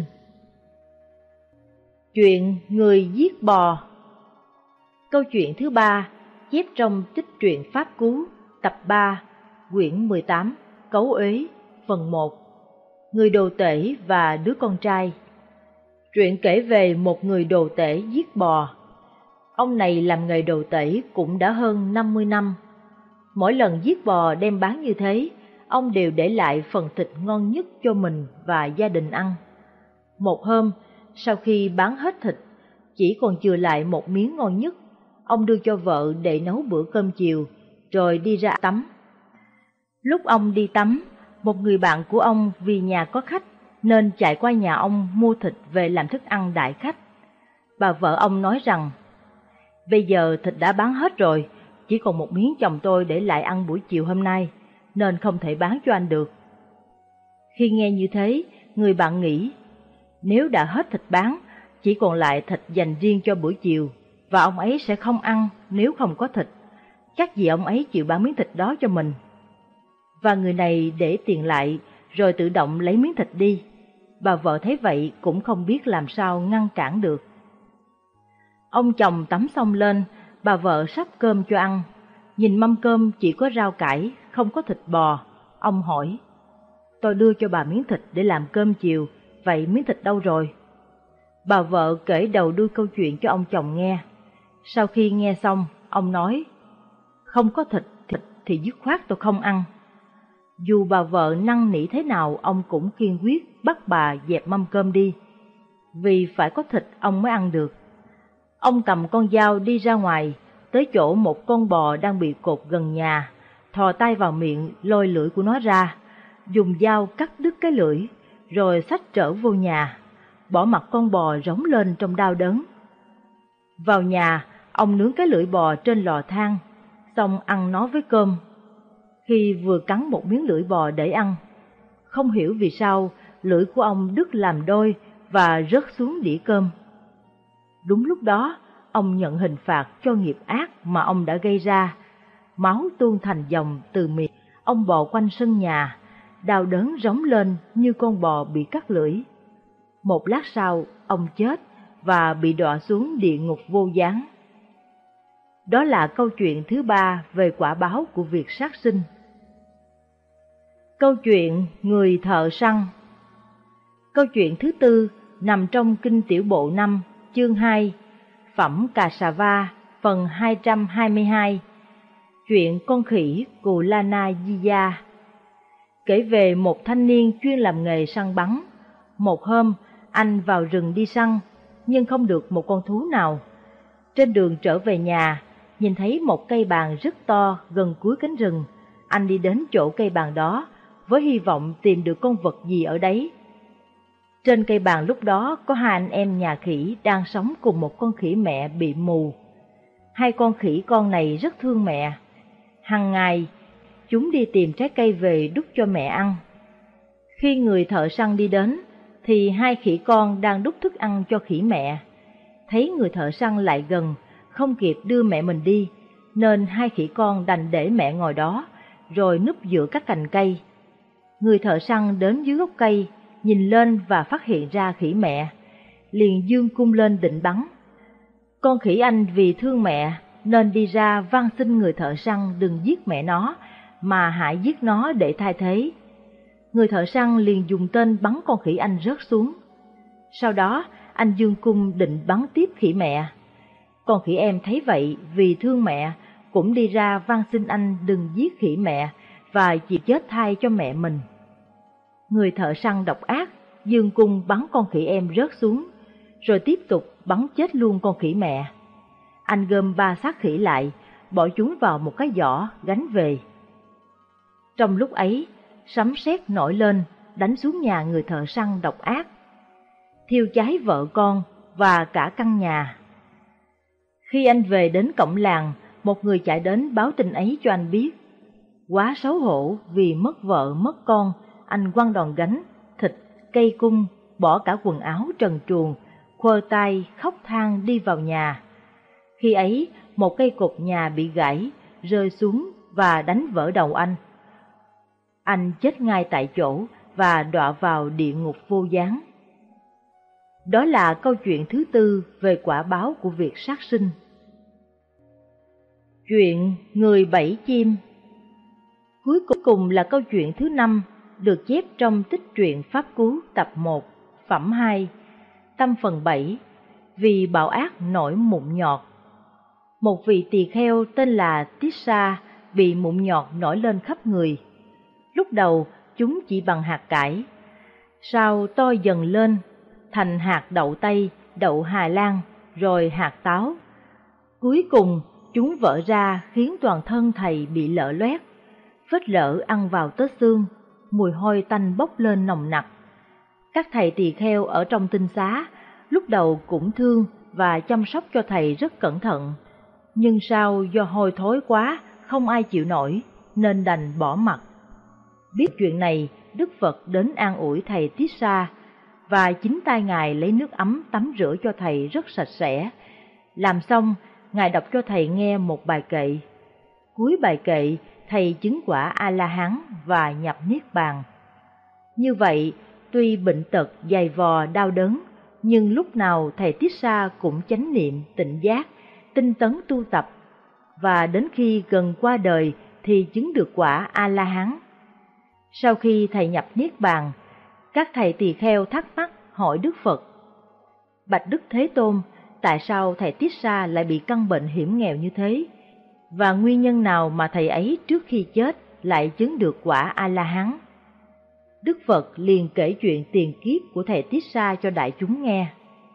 [SPEAKER 7] Chuyện người giết bò. Câu chuyện thứ ba chép trong Tích truyện Pháp Cú, tập 3, quyển 18, Cấu Uế, phần 1. Người đồ tể và đứa con trai. Truyện kể về một người đồ tể giết bò. Ông này làm nghề đồ tể cũng đã hơn 50 năm. Mỗi lần giết bò đem bán như thế, ông đều để lại phần thịt ngon nhất cho mình và gia đình ăn. Một hôm, sau khi bán hết thịt, chỉ còn chừa lại một miếng ngon nhất, ông đưa cho vợ để nấu bữa cơm chiều, rồi đi ra tắm. Lúc ông đi tắm, một người bạn của ông vì nhà có khách nên chạy qua nhà ông mua thịt về làm thức ăn đãi khách. Bà vợ ông nói rằng: Bây giờ thịt đã bán hết rồi, chỉ còn một miếng chồng tôi để lại ăn buổi chiều hôm nay, nên không thể bán cho anh được. Khi nghe như thế, người bạn nghĩ, nếu đã hết thịt bán, chỉ còn lại thịt dành riêng cho bữa chiều, và ông ấy sẽ không ăn nếu không có thịt. Chắc gì ông ấy chịu bán miếng thịt đó cho mình. Và người này để tiền lại, rồi tự động lấy miếng thịt đi. Bà vợ thấy vậy cũng không biết làm sao ngăn cản được. Ông chồng tắm xong lên, bà vợ sắp cơm cho ăn. Nhìn mâm cơm chỉ có rau cải, không có thịt bò. Ông hỏi: Tôi đưa cho bà miếng thịt để làm cơm chiều, vậy miếng thịt đâu rồi? Bà vợ kể đầu đuôi câu chuyện cho ông chồng nghe. Sau khi nghe xong, ông nói: Không có thịt thì dứt khoát tôi không ăn. Dù bà vợ năn nỉ thế nào, ông cũng kiên quyết bắt bà dẹp mâm cơm đi. Vì phải có thịt ông mới ăn được. Ông cầm con dao đi ra ngoài, tới chỗ một con bò đang bị cột gần nhà, thò tay vào miệng lôi lưỡi của nó ra, dùng dao cắt đứt cái lưỡi, rồi xách trở vô nhà, bỏ mặc con bò rống lên trong đau đớn. Vào nhà, ông nướng cái lưỡi bò trên lò than, xong ăn nó với cơm. Khi vừa cắn một miếng lưỡi bò để ăn, không hiểu vì sao lưỡi của ông đứt làm đôi và rớt xuống đĩa cơm. Đúng lúc đó, ông nhận hình phạt cho nghiệp ác mà ông đã gây ra. Máu tuôn thành dòng từ miệng, ông bò quanh sân nhà, đau đớn rống lên như con bò bị cắt lưỡi. Một lát sau, ông chết và bị đọa xuống địa ngục vô gián. Đó là câu chuyện thứ ba về quả báo của việc sát sinh. Câu chuyện người thợ săn. Câu chuyện thứ tư nằm trong Kinh Tiểu Bộ 5, chương 2, Phẩm Cà Sà Va, phần 222, chuyện con khỉ Cù Lana Diya. Kể về một thanh niên chuyên làm nghề săn bắn. Một hôm, anh vào rừng đi săn, nhưng không được một con thú nào. Trên đường trở về nhà, nhìn thấy một cây bàn rất to gần cuối cánh rừng. Anh đi đến chỗ cây bàn đó, với hy vọng tìm được con vật gì ở đấy. Trên cây bàn lúc đó có hai anh em nhà khỉ đang sống cùng một con khỉ mẹ bị mù. Hai con khỉ con này rất thương mẹ. Hằng ngày, chúng đi tìm trái cây về đút cho mẹ ăn. Khi người thợ săn đi đến, thì hai khỉ con đang đút thức ăn cho khỉ mẹ. Thấy người thợ săn lại gần, không kịp đưa mẹ mình đi, nên hai khỉ con đành để mẹ ngồi đó, rồi núp giữa các cành cây. Người thợ săn đến dưới gốc cây, nhìn lên và phát hiện ra khỉ mẹ, liền giương cung lên định bắn. Con khỉ anh vì thương mẹ nên đi ra van xin người thợ săn đừng giết mẹ nó, mà hãy giết nó để thay thế. Người thợ săn liền dùng tên bắn con khỉ anh rớt xuống. Sau đó, anh giương cung định bắn tiếp khỉ mẹ. Con khỉ em thấy vậy vì thương mẹ, cũng đi ra van xin anh đừng giết khỉ mẹ và chịu chết thay cho mẹ mình. Người thợ săn độc ác giương cung bắn con khỉ em rớt xuống, rồi tiếp tục bắn chết luôn con khỉ mẹ. Anh gom 3 xác khỉ lại, bỏ chúng vào một cái giỏ gánh về. Trong lúc ấy, sấm sét nổi lên, đánh xuống nhà người thợ săn độc ác, thiêu cháy vợ con và cả căn nhà. Khi anh về đến cổng làng, một người chạy đến báo tin ấy cho anh biết. Quá xấu hổ vì mất vợ mất con, anh quăng đòn gánh, thịt, cây cung, bỏ cả quần áo trần truồng, khua tay khóc than đi vào nhà. Khi ấy, một cây cột nhà bị gãy, rơi xuống và đánh vỡ đầu anh. Anh chết ngay tại chỗ và đọa vào địa ngục vô gián. Đó là câu chuyện thứ tư về quả báo của việc sát sinh. Chuyện người bẫy chim. Cuối cùng là câu chuyện thứ 5, được chép trong tích truyện Pháp Cú tập 1, phẩm 2, tâm phần 7, vì bạo ác nổi mụn nhọt. Một vị tỳ kheo tên là Tissa bị mụn nhọt nổi lên khắp người. Lúc đầu chúng chỉ bằng hạt cải, sau to dần lên thành hạt đậu tây, đậu Hà Lan, rồi hạt táo. Cuối cùng chúng vỡ ra khiến toàn thân thầy bị lở loét, vết lở ăn vào tớ xương, mùi hôi tanh bốc lên nồng nặc. Các thầy tỳ kheo ở trong tinh xá lúc đầu cũng thương và chăm sóc cho thầy rất cẩn thận, nhưng sau do hôi thối quá không ai chịu nổi nên đành bỏ mặc. Biết chuyện này, Đức Phật đến an ủi thầy Tissa, và chính tay Ngài lấy nước ấm tắm rửa cho thầy rất sạch sẽ. Làm xong, Ngài đọc cho thầy nghe một bài kệ. Cuối bài kệ, thầy chứng quả A-la-hán và nhập niết bàn. Như vậy, tuy bệnh tật, dày vò, đau đớn, nhưng lúc nào thầy Tissa cũng chánh niệm, tịnh giác, tinh tấn tu tập, và đến khi gần qua đời thì chứng được quả A-la-hán. Sau khi thầy nhập niết bàn, các thầy tỳ kheo thắc mắc hỏi Đức Phật: Bạch Đức Thế Tôn, tại sao thầy Tissa lại bị căn bệnh hiểm nghèo như thế? Và nguyên nhân nào mà thầy ấy trước khi chết lại chứng được quả A-la-hán? Đức Phật liền kể chuyện tiền kiếp của thầy Tissa cho đại chúng nghe.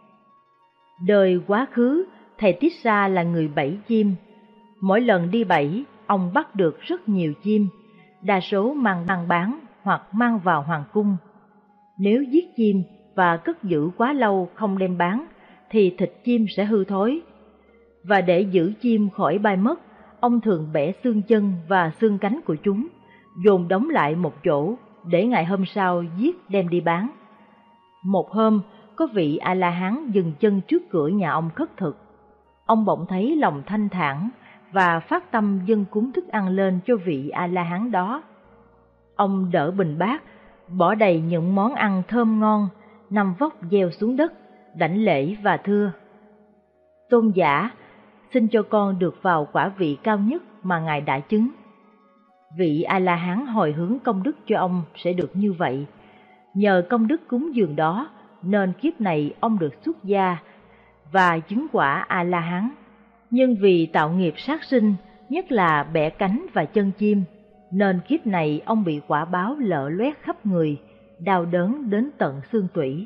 [SPEAKER 7] Đời quá khứ, thầy Tissa là người bẫy chim. Mỗi lần đi bẫy, ông bắt được rất nhiều chim, đa số mang bán hoặc mang vào hoàng cung. Nếu giết chim và cất giữ quá lâu không đem bán, thì thịt chim sẽ hư thối. Và để giữ chim khỏi bay mất, ông thường bẻ xương chân và xương cánh của chúng, dồn đóng lại một chỗ, để ngày hôm sau giết đem đi bán. Một hôm, có vị A-la-hán dừng chân trước cửa nhà ông khất thực. Ông bỗng thấy lòng thanh thản và phát tâm dâng cúng thức ăn lên cho vị A-la-hán đó. Ông đỡ bình bát, bỏ đầy những món ăn thơm ngon, nằm vóc gieo xuống đất, đảnh lễ và thưa: Tôn giả, xin cho con được vào quả vị cao nhất mà Ngài đã chứng. Vị A-la-hán hồi hướng công đức cho ông sẽ được như vậy. Nhờ công đức cúng dường đó nên kiếp này ông được xuất gia và chứng quả A-la-hán. Nhưng vì tạo nghiệp sát sinh, nhất là bẻ cánh và chân chim, nên kiếp này ông bị quả báo lở loét khắp người, đau đớn đến tận xương tủy.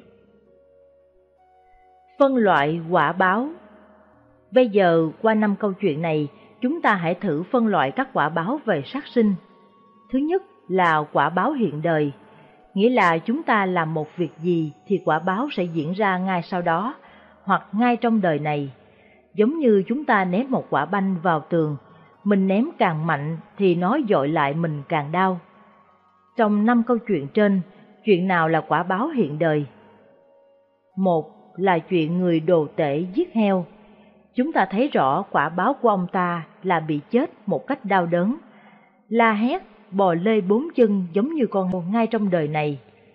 [SPEAKER 7] Phân loại quả báo. Bây giờ, qua 5 câu chuyện này, chúng ta hãy thử phân loại các quả báo về sát sinh. Thứ nhất là quả báo hiện đời, nghĩa là chúng ta làm một việc gì thì quả báo sẽ diễn ra ngay sau đó, hoặc ngay trong đời này. Giống như chúng ta ném một quả banh vào tường, mình ném càng mạnh thì nó dội lại mình càng đau. Trong 5 câu chuyện trên, chuyện nào là quả báo hiện đời? Một là chuyện người đồ tể giết heo. Chúng ta thấy rõ quả báo của ông ta là bị chết một cách đau đớn, la hét, bò lê 4 chân giống như con heo ngay trong đời này.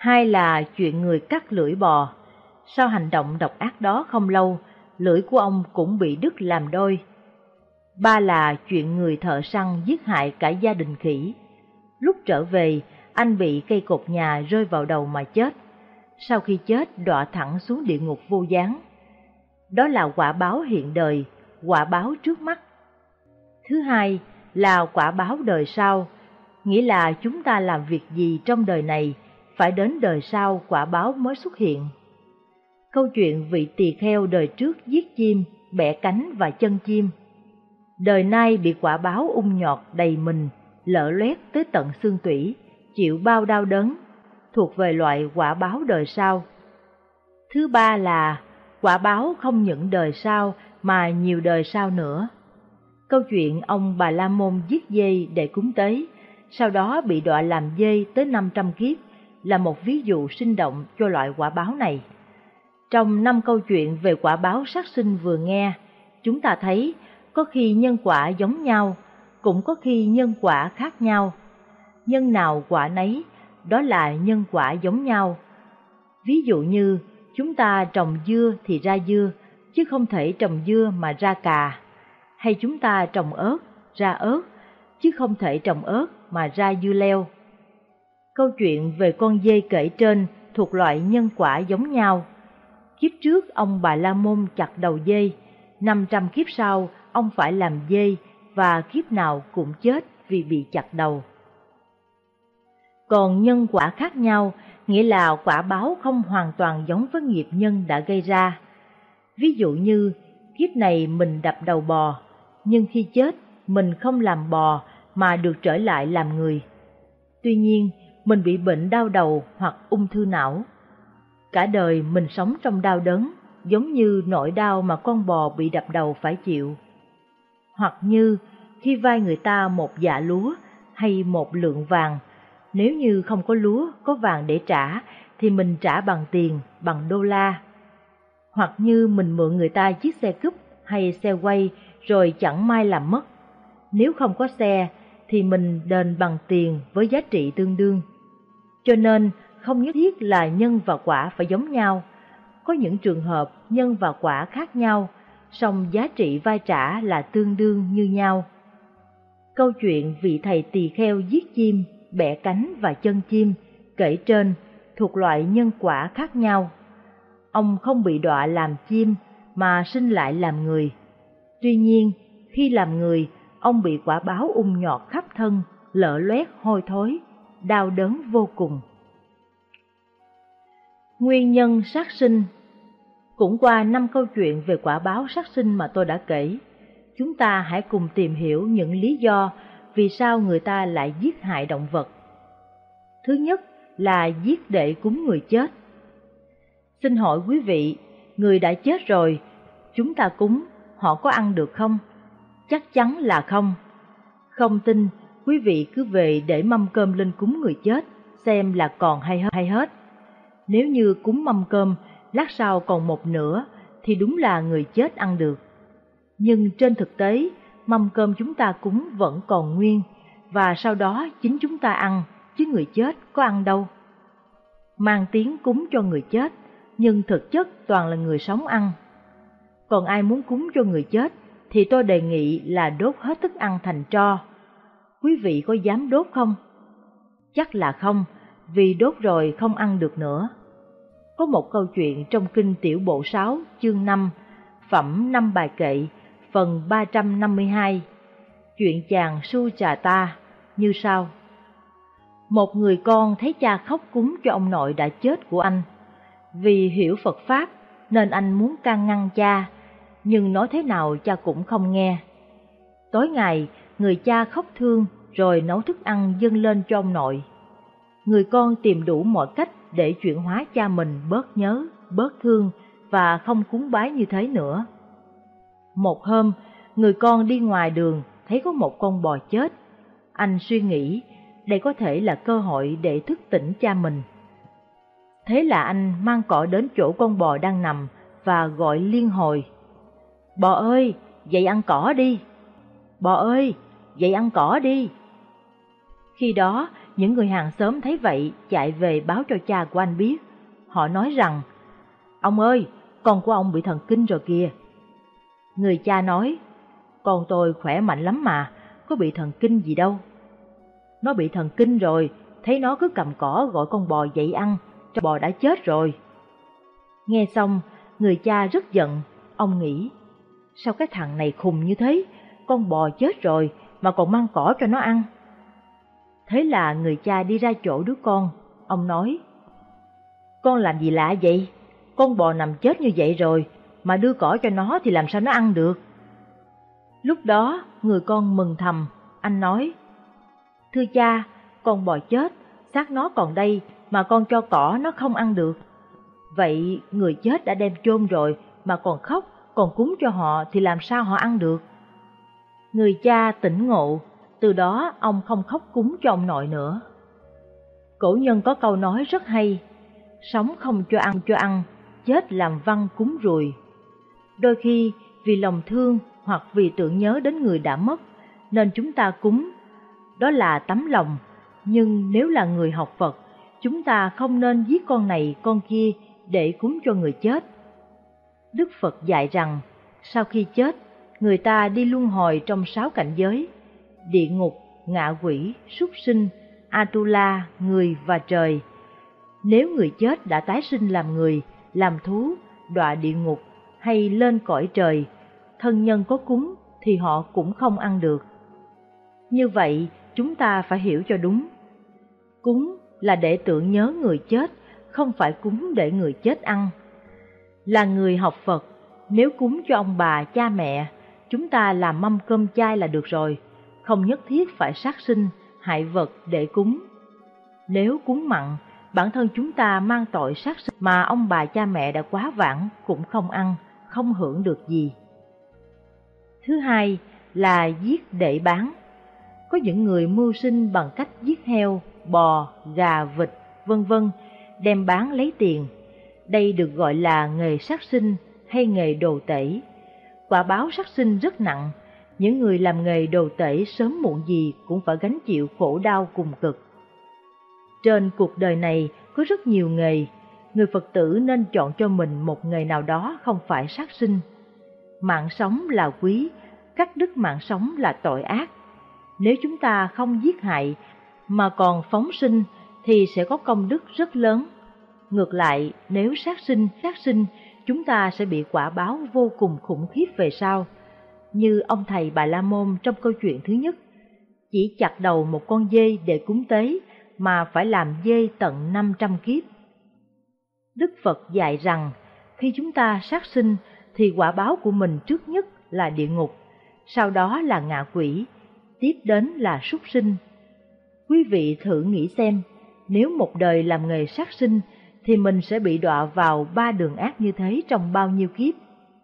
[SPEAKER 7] Hai là chuyện người cắt lưỡi bò. Sau hành động độc ác đó không lâu, lưỡi của ông cũng bị đứt làm đôi. Ba là chuyện người thợ săn giết hại cả gia đình khỉ. Lúc trở về, anh bị cây cột nhà rơi vào đầu mà chết. Sau khi chết đọa thẳng xuống địa ngục vô gián. Đó là quả báo hiện đời, quả báo trước mắt. Thứ hai là quả báo đời sau, nghĩa là chúng ta làm việc gì trong đời này, phải đến đời sau quả báo mới xuất hiện. Câu chuyện vị tỳ kheo đời trước giết chim, bẻ cánh và chân chim. Đời nay bị quả báo ung nhọt đầy mình, lở loét tới tận xương tủy, chịu bao đau đớn, thuộc về loại quả báo đời sau. Thứ ba là quả báo không những đời sau mà nhiều đời sau nữa. Câu chuyện ông Bà La Môn giết dê để cúng tế, sau đó bị đọa làm dê tới 500 kiếp, là một ví dụ sinh động cho loại quả báo này. Trong 5 câu chuyện về quả báo sát sinh vừa nghe, chúng ta thấy có khi nhân quả giống nhau, cũng có khi nhân quả khác nhau. Nhân nào quả nấy, đó là nhân quả giống nhau. Ví dụ như chúng ta trồng dưa thì ra dưa, chứ không thể trồng dưa mà ra cà. Hay chúng ta trồng ớt, ra ớt, chứ không thể trồng ớt mà ra dưa leo. Câu chuyện về con dê kể trên thuộc loại nhân quả giống nhau. Kiếp trước ông Bà La Môn chặt đầu dê, 500 kiếp sau ông phải làm dê và kiếp nào cũng chết vì bị chặt đầu. Còn nhân quả khác nhau, nghĩa là quả báo không hoàn toàn giống với nghiệp nhân đã gây ra. Ví dụ như, kiếp này mình đập đầu bò, nhưng khi chết mình không làm bò mà được trở lại làm người. Tuy nhiên, mình bị bệnh đau đầu hoặc ung thư não. Cả đời mình sống trong đau đớn, giống như nỗi đau mà con bò bị đập đầu phải chịu. Hoặc như khi vay người ta một dạ lúa hay một lượng vàng, nếu như không có lúa, có vàng để trả, thì mình trả bằng tiền, bằng đô la. Hoặc như mình mượn người ta chiếc xe cúp hay xe quay rồi chẳng may làm mất. Nếu không có xe, thì mình đền bằng tiền với giá trị tương đương. Cho nên, không nhất thiết là nhân và quả phải giống nhau. Có những trường hợp nhân và quả khác nhau, song giá trị vay trả là tương đương như nhau. Câu chuyện vị thầy tỳ kheo giết chim, bẻ cánh và chân chim kể trên thuộc loại nhân quả khác nhau. Ông không bị đọa làm chim mà sinh lại làm người. Tuy nhiên, khi làm người, ông bị quả báo ung nhọt khắp thân, lở loét hôi thối, đau đớn vô cùng. Nguyên nhân sát sinh. Cũng qua 5 câu chuyện về quả báo sát sinh mà tôi đã kể, chúng ta hãy cùng tìm hiểu những lý do vì sao người ta lại giết hại động vật. Thứ nhất là giết để cúng người chết. Xin hỏi quý vị, người đã chết rồi, chúng ta cúng, họ có ăn được không? Chắc chắn là không. Không tin, quý vị cứ về để mâm cơm lên cúng người chết, xem là còn hay hết. Nếu như cúng mâm cơm, lát sau còn một nửa, thì đúng là người chết ăn được. Nhưng trên thực tế, mâm cơm chúng ta cúng vẫn còn nguyên, và sau đó chính chúng ta ăn, chứ người chết có ăn đâu. Mang tiếng cúng cho người chết, nhưng thực chất toàn là người sống ăn. Còn ai muốn cúng cho người chết, thì tôi đề nghị là đốt hết thức ăn thành tro. Quý vị có dám đốt không? Chắc là không, vì đốt rồi không ăn được nữa. Có một câu chuyện trong Kinh Tiểu Bộ 6, chương 5, phẩm 5 bài kệ, phần 352, chuyện chàng Su Trà Ta, như sau. Một người con thấy cha khóc cúng cho ông nội đã chết của anh. Vì hiểu Phật Pháp nên anh muốn can ngăn cha, nhưng nói thế nào cha cũng không nghe. Tối ngày, người cha khóc thương rồi nấu thức ăn dâng lên cho ông nội. Người con tìm đủ mọi cách để chuyển hóa cha mình bớt nhớ, bớt thương và không cúng bái như thế nữa. Một hôm, người con đi ngoài đường thấy có một con bò chết. Anh suy nghĩ đây có thể là cơ hội để thức tỉnh cha mình. Thế là anh mang cỏ đến chỗ con bò đang nằm và gọi liên hồi. Bò ơi, dậy ăn cỏ đi! Bò ơi, dậy ăn cỏ đi! Khi đó, những người hàng xóm thấy vậy chạy về báo cho cha của anh biết. Họ nói rằng, ông ơi, con của ông bị thần kinh rồi kìa. Người cha nói, con tôi khỏe mạnh lắm mà, có bị thần kinh gì đâu. Nó bị thần kinh rồi, thấy nó cứ cầm cỏ gọi con bò dậy ăn, cho bò đã chết rồi. Nghe xong, người cha rất giận, ông nghĩ, sao cái thằng này khùng như thế, con bò chết rồi mà còn mang cỏ cho nó ăn. Thế là người cha đi ra chỗ đứa con, ông nói, con làm gì lạ vậy, con bò nằm chết như vậy rồi, mà đưa cỏ cho nó thì làm sao nó ăn được. Lúc đó, người con mừng thầm, anh nói, thưa cha, con bò chết, xác nó còn đây mà con cho cỏ nó không ăn được. Vậy người chết đã đem chôn rồi mà còn khóc, còn cúng cho họ thì làm sao họ ăn được. Người cha tỉnh ngộ, từ đó ông không khóc cúng cho ông nội nữa. Cổ nhân có câu nói rất hay, sống không cho ăn, chết làm văn cúng ruồi. Đôi khi vì lòng thương hoặc vì tưởng nhớ đến người đã mất nên chúng ta cúng, đó là tấm lòng. Nhưng nếu là người học Phật, chúng ta không nên giết con này con kia để cúng cho người chết. Đức Phật dạy rằng, sau khi chết, người ta đi luân hồi trong 6 cảnh giới: địa ngục, ngạ quỷ, súc sinh, Atula, người và trời. Nếu người chết đã tái sinh làm người, làm thú, đọa địa ngục hay lên cõi trời, thân nhân có cúng thì họ cũng không ăn được. Như vậy, chúng ta phải hiểu cho đúng. Cúng là để tưởng nhớ người chết, không phải cúng để người chết ăn. Là người học Phật, nếu cúng cho ông bà, cha mẹ, chúng ta làm mâm cơm chay là được rồi, không nhất thiết phải sát sinh, hại vật để cúng. Nếu cúng mặn, bản thân chúng ta mang tội sát sinh mà ông bà cha mẹ đã quá vãng cũng không ăn, không hưởng được gì. Thứ hai là giết để bán. Có những người mưu sinh bằng cách giết heo, bò, gà, vịt, vân vân, đem bán lấy tiền. Đây được gọi là nghề sát sinh hay nghề đồ tể. Quả báo sát sinh rất nặng, những người làm nghề đồ tể sớm muộn gì cũng phải gánh chịu khổ đau cùng cực. Trên cuộc đời này có rất nhiều nghề, người Phật tử nên chọn cho mình một nghề nào đó không phải sát sinh. Mạng sống là quý, cắt đứt mạng sống là tội ác. Nếu chúng ta không giết hại mà còn phóng sinh thì sẽ có công đức rất lớn. Ngược lại, nếu sát sinh, chúng ta sẽ bị quả báo vô cùng khủng khiếp về sau. Như ông thầy Bà La Môn trong câu chuyện thứ nhất, chỉ chặt đầu một con dê để cúng tế mà phải làm dê tận 500 kiếp. Đức Phật dạy rằng, khi chúng ta sát sinh thì quả báo của mình trước nhất là địa ngục, sau đó là ngạ quỷ, tiếp đến là súc sinh. Quý vị thử nghĩ xem, nếu một đời làm nghề sát sinh thì mình sẽ bị đọa vào 3 đường ác như thế trong bao nhiêu kiếp.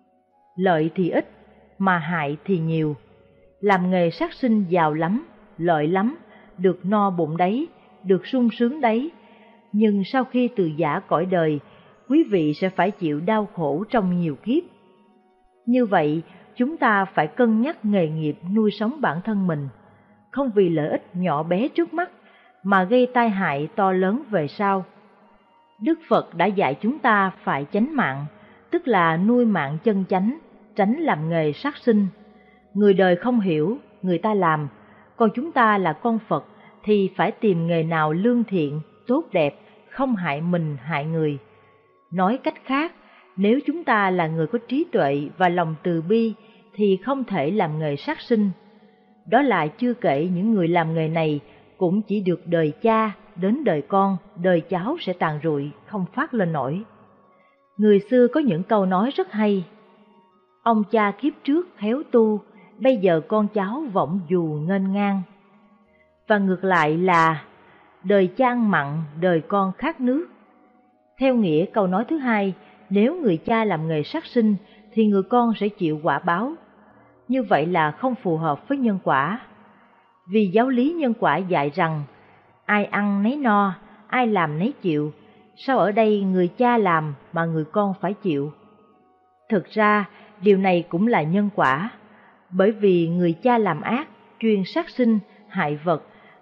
[SPEAKER 7] Lợi thì ít, mà hại thì nhiều. Làm nghề sát sinh giàu lắm, lợi lắm, được no bụng đấy, được sung sướng đấy. Nhưng sau khi từ giã cõi đời, quý vị sẽ phải chịu đau khổ trong nhiều kiếp. Như vậy, chúng ta phải cân nhắc nghề nghiệp nuôi sống bản thân mình, không vì lợi ích nhỏ bé trước mắt mà gây tai hại to lớn về sau. Đức Phật đã dạy chúng ta phải chánh mạng, tức là nuôi mạng chân chánh, tránh làm nghề sát sinh. Người đời không hiểu, người ta làm, còn chúng ta là con Phật thì phải tìm nghề nào lương thiện, tốt đẹp, không hại mình hại người. Nói cách khác, nếu chúng ta là người có trí tuệ và lòng từ bi thì không thể làm nghề sát sinh. Đó là chưa kể những người làm nghề này cũng chỉ được đời cha, đến đời con, đời cháu sẽ tàn rụi, không phát lên nổi. Người xưa có những câu nói rất hay. Ông cha kiếp trước khéo tu, bây giờ con cháu võng dù nghênh ngang. Và ngược lại là đời cha ăn mặn, đời con khát nước. Theo nghĩa câu nói thứ hai, nếu người cha làm nghề sát sinh thì người con sẽ chịu quả báo. Như vậy là không phù hợp với nhân quả. Vì giáo lý nhân quả dạy rằng ai ăn nấy no, ai làm nấy chịu. Sao ở đây người cha làm mà người con phải chịu? Thực ra điều này cũng là nhân quả. Bởi vì người cha làm ác, chuyên sát sinh, hại vật,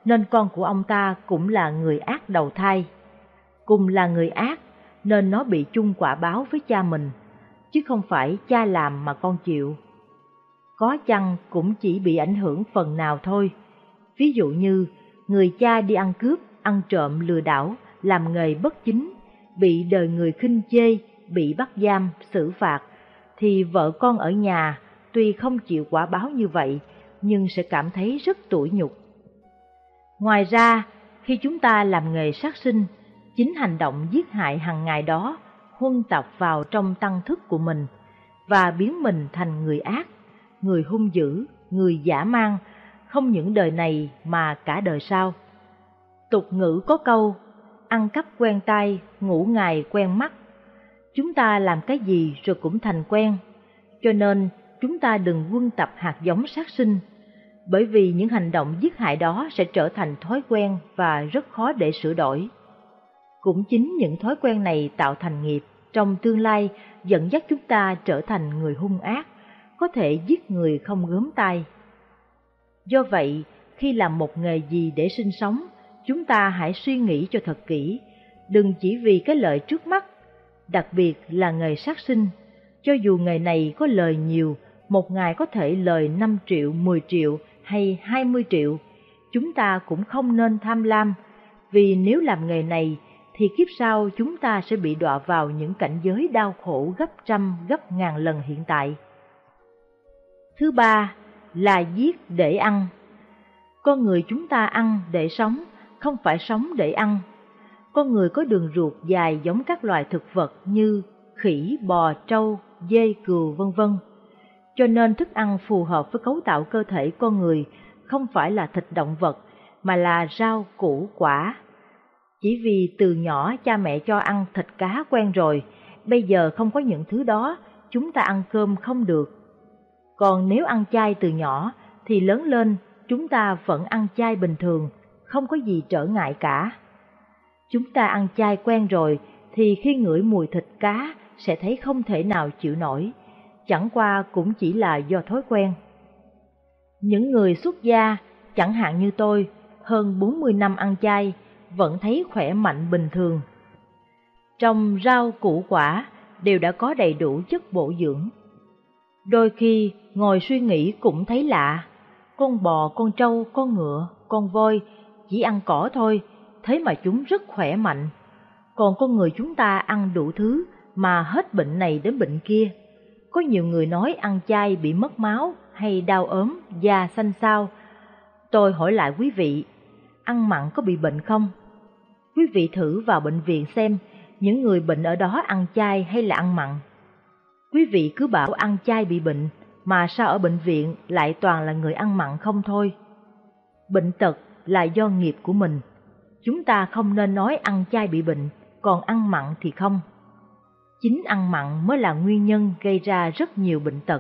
[SPEAKER 7] nên con của ông ta cũng là người ác đầu thai. Cùng là người ác nên nó bị chung quả báo với cha mình, chứ không phải cha làm mà con chịu. Có chăng cũng chỉ bị ảnh hưởng phần nào thôi. Ví dụ như người cha đi ăn cướp, ăn trộm, lừa đảo, làm nghề bất chính, bị đời người khinh chê, bị bắt giam, xử phạt, thì vợ con ở nhà tuy không chịu quả báo như vậy, nhưng sẽ cảm thấy rất tủi nhục. Ngoài ra, khi chúng ta làm nghề sát sinh, chính hành động giết hại hàng ngày đó huân tập vào trong tâm thức của mình và biến mình thành người ác, người hung dữ, người dã man, không những đời này mà cả đời sau. Tục ngữ có câu, ăn cắp quen tay, ngủ ngày quen mắt. Chúng ta làm cái gì rồi cũng thành quen, cho nên chúng ta đừng huân tập hạt giống sát sinh, bởi vì những hành động giết hại đó sẽ trở thành thói quen và rất khó để sửa đổi. Cũng chính những thói quen này tạo thành nghiệp, trong tương lai dẫn dắt chúng ta trở thành người hung ác, có thể giết người không gớm tay. Do vậy, khi làm một nghề gì để sinh sống, chúng ta hãy suy nghĩ cho thật kỹ, đừng chỉ vì cái lợi trước mắt, đặc biệt là nghề sát sinh. Cho dù nghề này có lời nhiều, một ngày có thể lời 5 triệu, 10 triệu hay 20 triệu, chúng ta cũng không nên tham lam, vì nếu làm nghề này thì kiếp sau chúng ta sẽ bị đọa vào những cảnh giới đau khổ gấp trăm, gấp ngàn lần hiện tại. Thứ ba là giết để ăn. Con người chúng ta ăn để sống, không phải sống để ăn. Con người có đường ruột dài giống các loài thực vật như khỉ, bò, trâu, dê, cừu, vân vân. Cho nên thức ăn phù hợp với cấu tạo cơ thể con người không phải là thịt động vật, mà là rau, củ, quả. Chỉ vì từ nhỏ cha mẹ cho ăn thịt cá quen rồi, bây giờ không có những thứ đó, chúng ta ăn cơm không được. Còn nếu ăn chay từ nhỏ, thì lớn lên chúng ta vẫn ăn chay bình thường, không có gì trở ngại cả. Chúng ta ăn chay quen rồi, thì khi ngửi mùi thịt cá sẽ thấy không thể nào chịu nổi, chẳng qua cũng chỉ là do thói quen. Những người xuất gia, chẳng hạn như tôi, hơn 40 năm ăn chay, vẫn thấy khỏe mạnh bình thường. Trong rau củ quả đều đã có đầy đủ chất bổ dưỡng. Đôi khi ngồi suy nghĩ cũng thấy lạ, con bò, con trâu, con ngựa, con voi chỉ ăn cỏ thôi, thế mà chúng rất khỏe mạnh. Còn con người chúng ta ăn đủ thứ mà hết bệnh này đến bệnh kia. Có nhiều người nói ăn chay bị mất máu hay đau ốm, da xanh xao. Tôi hỏi lại quý vị, ăn mặn có bị bệnh không? Quý vị thử vào bệnh viện xem, những người bệnh ở đó ăn chay hay là ăn mặn. Quý vị cứ bảo ăn chay bị bệnh, mà sao ở bệnh viện lại toàn là người ăn mặn không thôi? Bệnh tật là do nghiệp của mình. Chúng ta không nên nói ăn chay bị bệnh, còn ăn mặn thì không. Chính ăn mặn mới là nguyên nhân gây ra rất nhiều bệnh tật.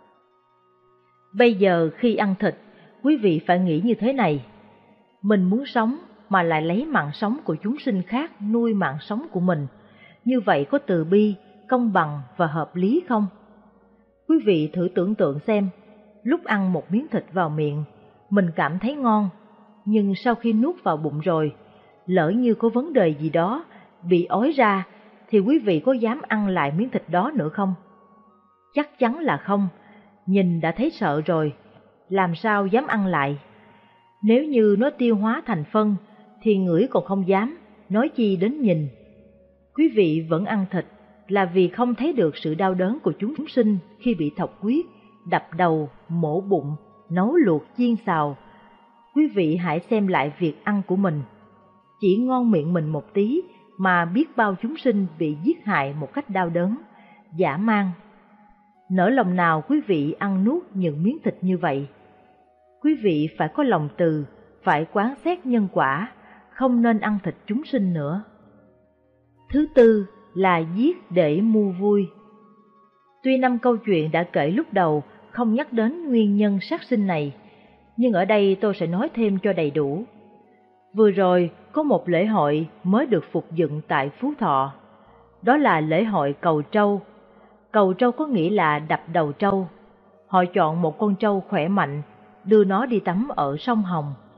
[SPEAKER 7] Bây giờ khi ăn thịt, quý vị phải nghĩ như thế này. Mình muốn sống mà lại lấy mạng sống của chúng sinh khác nuôi mạng sống của mình. Như vậy có từ bi, công bằng và hợp lý không? Quý vị thử tưởng tượng xem, lúc ăn một miếng thịt vào miệng, mình cảm thấy ngon, nhưng sau khi nuốt vào bụng rồi, lỡ như có vấn đề gì đó, bị ói ra, thì quý vị có dám ăn lại miếng thịt đó nữa không? Chắc chắn là không, nhìn đã thấy sợ rồi, làm sao dám ăn lại? Nếu như nó tiêu hóa thành phân, thì ngửi còn không dám, nói chi đến nhìn. Quý vị vẫn ăn thịt là vì không thấy được sự đau đớn của chúng sinh khi bị thọc huyết, đập đầu, mổ bụng, nấu luộc chiên xào. Quý vị hãy xem lại việc ăn của mình. Chỉ ngon miệng mình một tí mà biết bao chúng sinh bị giết hại một cách đau đớn, dã man. Nỡ lòng nào quý vị ăn nuốt những miếng thịt như vậy? Quý vị phải có lòng từ, phải quán xét nhân quả, không nên ăn thịt chúng sinh nữa. Thứ tư là giết để mua vui. Tuy 5 câu chuyện đã kể lúc đầu không nhắc đến nguyên nhân sát sinh này, nhưng ở đây tôi sẽ nói thêm cho đầy đủ. Vừa rồi có một lễ hội mới được phục dựng tại Phú Thọ. Đó là lễ hội cầu trâu. Cầu trâu có nghĩa là đập đầu trâu. Họ chọn một con trâu khỏe mạnh, đưa nó đi tắm ở sông Hồng.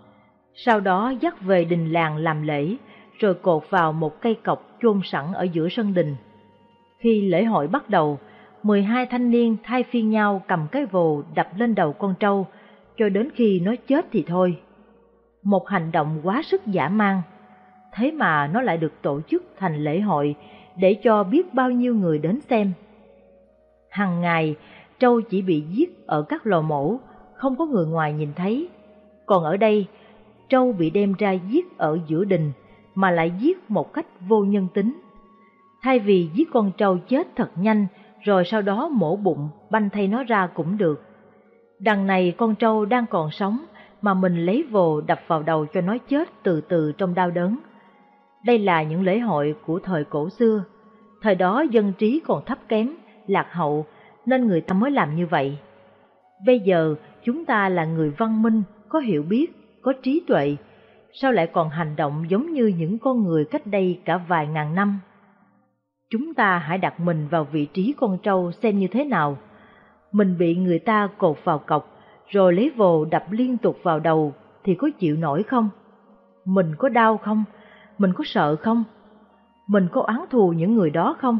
[SPEAKER 7] Sau đó dắt về đình làng làm lễ, rồi cột vào một cây cọc chôn sẵn ở giữa sân đình. Khi lễ hội bắt đầu, 12 thanh niên thay phiên nhau cầm cái vồ đập lên đầu con trâu, cho đến khi nó chết thì thôi. Một hành động quá sức dã man, thế mà nó lại được tổ chức thành lễ hội để cho biết bao nhiêu người đến xem. Hằng ngày, trâu chỉ bị giết ở các lò mổ, không có người ngoài nhìn thấy. Còn ở đây, trâu bị đem ra giết ở giữa đình, mà lại giết một cách vô nhân tính. Thay vì giết con trâu chết thật nhanh, rồi sau đó mổ bụng, banh thay nó ra cũng được. Đằng này con trâu đang còn sống, mà mình lấy vồ đập vào đầu cho nó chết từ từ trong đau đớn. Đây là những lễ hội của thời cổ xưa. Thời đó dân trí còn thấp kém, lạc hậu, nên người ta mới làm như vậy. Bây giờ chúng ta là người văn minh, có hiểu biết, có trí tuệ, sao lại còn hành động giống như những con người cách đây cả vài ngàn năm? Chúng ta hãy đặt mình vào vị trí con trâu xem như thế nào. Mình bị người ta cột vào cọc, rồi lấy vồ đập liên tục vào đầu thì có chịu nổi không? Mình có đau không? Mình có sợ không? Mình có oán thù những người đó không?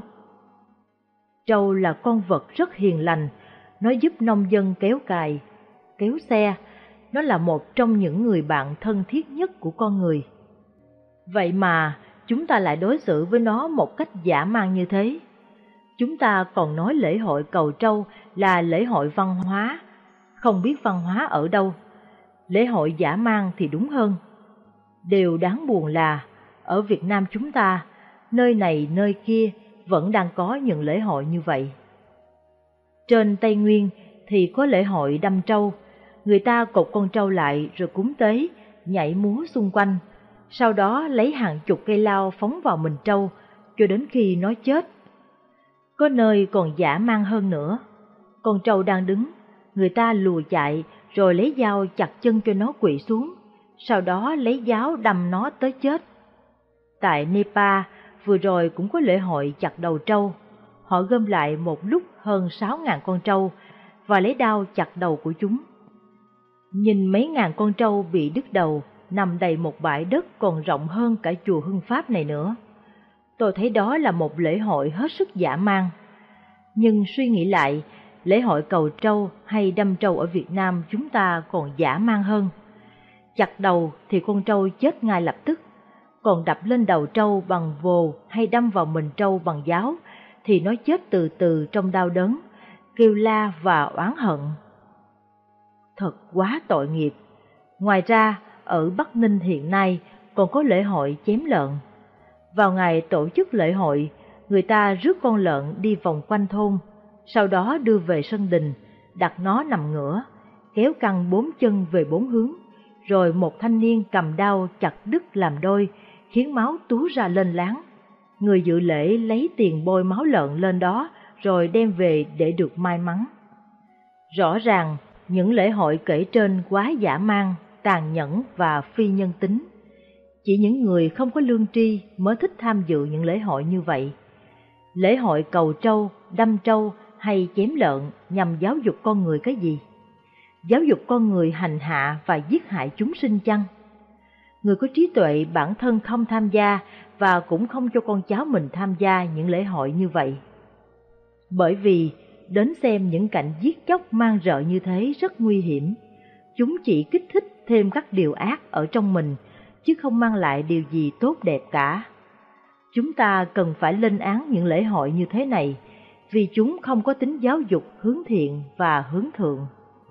[SPEAKER 7] Trâu là con vật rất hiền lành, nó giúp nông dân kéo cày, kéo xe, nó là một trong những người bạn thân thiết nhất của con người. Vậy mà chúng ta lại đối xử với nó một cách dã man như thế. Chúng ta còn nói lễ hội cầu trâu là lễ hội văn hóa, không biết văn hóa ở đâu. Lễ hội dã man thì đúng hơn. Điều đáng buồn là, ở Việt Nam chúng ta, nơi này nơi kia vẫn đang có những lễ hội như vậy. Trên Tây Nguyên thì có lễ hội đâm trâu, người ta cột con trâu lại rồi cúng tế, nhảy múa xung quanh, sau đó lấy hàng chục cây lao phóng vào mình trâu cho đến khi nó chết. Có nơi còn dã man hơn nữa, con trâu đang đứng, người ta lùa chạy rồi lấy dao chặt chân cho nó quỵ xuống, sau đó lấy giáo đâm nó tới chết. Tại Nepal vừa rồi cũng có lễ hội chặt đầu trâu, họ gom lại một lúc hơn 6.000 con trâu và lấy đao chặt đầu của chúng. Nhìn mấy ngàn con trâu bị đứt đầu nằm đầy một bãi đất còn rộng hơn cả chùa Hưng Pháp này nữa. Tôi thấy đó là một lễ hội hết sức dã man. Nhưng suy nghĩ lại, lễ hội cầu trâu hay đâm trâu ở Việt Nam chúng ta còn dã man hơn. Chặt đầu thì con trâu chết ngay lập tức, còn đập lên đầu trâu bằng vồ hay đâm vào mình trâu bằng giáo thì nó chết từ từ trong đau đớn, kêu la và oán hận. Thật quá tội nghiệp. Ngoài ra, ở Bắc Ninh hiện nay còn có lễ hội chém lợn. Vào ngày tổ chức lễ hội, người ta rước con lợn đi vòng quanh thôn, sau đó đưa về sân đình, đặt nó nằm ngửa, kéo căng 4 chân về 4 hướng, rồi một thanh niên cầm đao chặt đứt làm đôi, khiến máu túa ra lên láng. Người dự lễ lấy tiền bôi máu lợn lên đó, rồi đem về để được may mắn. Rõ ràng, những lễ hội kể trên quá dã man, tàn nhẫn và phi nhân tính. Chỉ những người không có lương tri mới thích tham dự những lễ hội như vậy. Lễ hội cầu trâu, đâm trâu hay chém lợn nhằm giáo dục con người cái gì? Giáo dục con người hành hạ và giết hại chúng sinh chăng? Người có trí tuệ bản thân không tham gia và cũng không cho con cháu mình tham gia những lễ hội như vậy. Bởi vì đến xem những cảnh giết chóc man rợ như thế rất nguy hiểm. Chúng chỉ kích thích thêm các điều ác ở trong mình, chứ không mang lại điều gì tốt đẹp cả. Chúng ta cần phải lên án những lễ hội như thế này, vì chúng không có tính giáo dục hướng thiện và hướng thượng.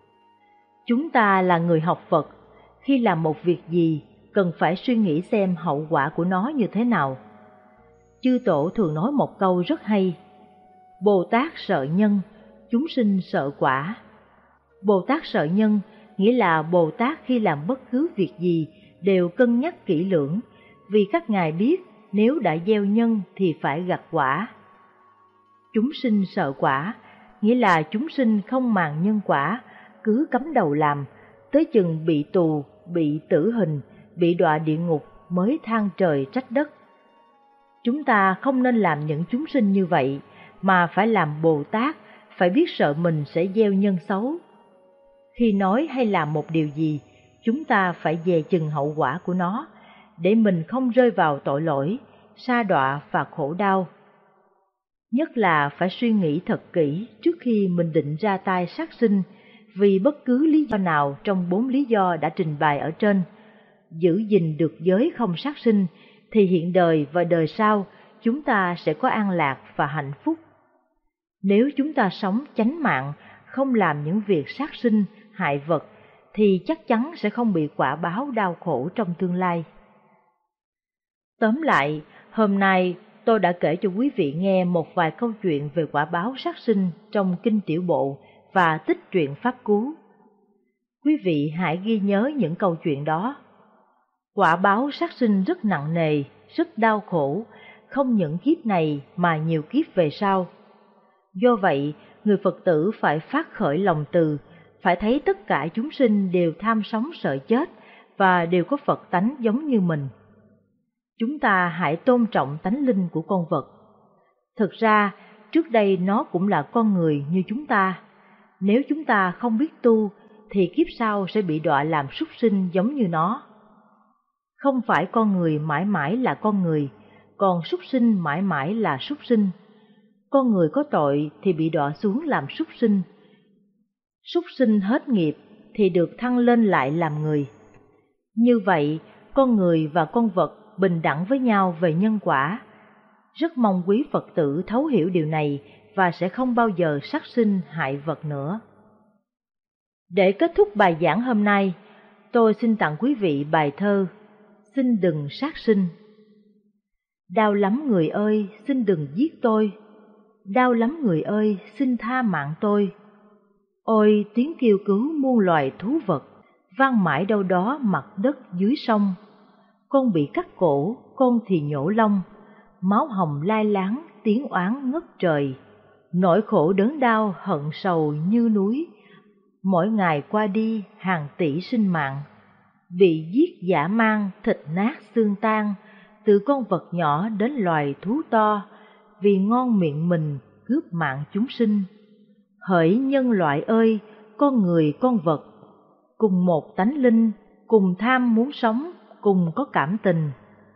[SPEAKER 7] Chúng ta là người học Phật, khi làm một việc gì cần phải suy nghĩ xem hậu quả của nó như thế nào. Chư Tổ thường nói một câu rất hay: Bồ Tát sợ nhân, chúng sinh sợ quả. Bồ Tát sợ nhân nghĩa là Bồ Tát khi làm bất cứ việc gì đều cân nhắc kỹ lưỡng, vì các ngài biết nếu đã gieo nhân thì phải gặt quả. Chúng sinh sợ quả nghĩa là chúng sinh không màng nhân quả, cứ cắm đầu làm, tới chừng bị tù, bị tử hình, bị đọa địa ngục mới than trời trách đất. Chúng ta không nên làm những chúng sinh như vậy, mà phải làm Bồ Tát, phải biết sợ mình sẽ gieo nhân xấu. Khi nói hay làm một điều gì, Chúng ta phải dè chừng hậu quả của nó, để mình không rơi vào tội lỗi, sa đọa và khổ đau. Nhất là phải suy nghĩ thật kỹ trước khi mình định ra tay sát sinh, vì bất cứ lý do nào trong 4 lý do đã trình bày ở trên. Giữ gìn được giới không sát sinh, thì hiện đời và đời sau chúng ta sẽ có an lạc và hạnh phúc. Nếu chúng ta sống chánh mạng, không làm những việc sát sinh, hại vật, thì chắc chắn sẽ không bị quả báo đau khổ trong tương lai. Tóm lại, hôm nay tôi đã kể cho quý vị nghe một vài câu chuyện về quả báo sát sinh trong Kinh Tiểu Bộ và Tích Truyện Pháp Cú. Quý vị hãy ghi nhớ những câu chuyện đó. Quả báo sát sinh rất nặng nề, rất đau khổ, không những kiếp này mà nhiều kiếp về sau. Do vậy, người Phật tử phải phát khởi lòng từ, phải thấy tất cả chúng sinh đều tham sống sợ chết và đều có Phật tánh giống như mình. Chúng ta hãy tôn trọng tánh linh của con vật. Thực ra, trước đây nó cũng là con người như chúng ta. Nếu chúng ta không biết tu, thì kiếp sau sẽ bị đọa làm súc sinh giống như nó. Không phải con người mãi mãi là con người, còn súc sinh mãi mãi là súc sinh. Con người có tội thì bị đọa xuống làm súc sinh. Súc sinh hết nghiệp thì được thăng lên lại làm người. Như vậy, con người và con vật bình đẳng với nhau về nhân quả. Rất mong quý Phật tử thấu hiểu điều này và sẽ không bao giờ sát sinh hại vật nữa. Để kết thúc bài giảng hôm nay, tôi xin tặng quý vị bài thơ Xin đừng sát sinh. Đau lắm người ơi, xin đừng giết tôi. Đau lắm người ơi, xin tha mạng tôi. Ôi tiếng kêu cứu muôn loài thú vật, vang mãi đâu đó mặt đất dưới sông. Con bị cắt cổ, con thì nhổ lông, máu hồng lai láng, tiếng oán ngất trời. Nỗi khổ đớn đau hận sầu như núi, mỗi ngày qua đi hàng tỷ sinh mạng. Bị giết dã man, thịt nát xương tan, từ con vật nhỏ đến loài thú to, vì ngon miệng mình cướp mạng chúng sinh. Hỡi nhân loại ơi, con người con vật, cùng một tánh linh, cùng tham muốn sống, cùng có cảm tình.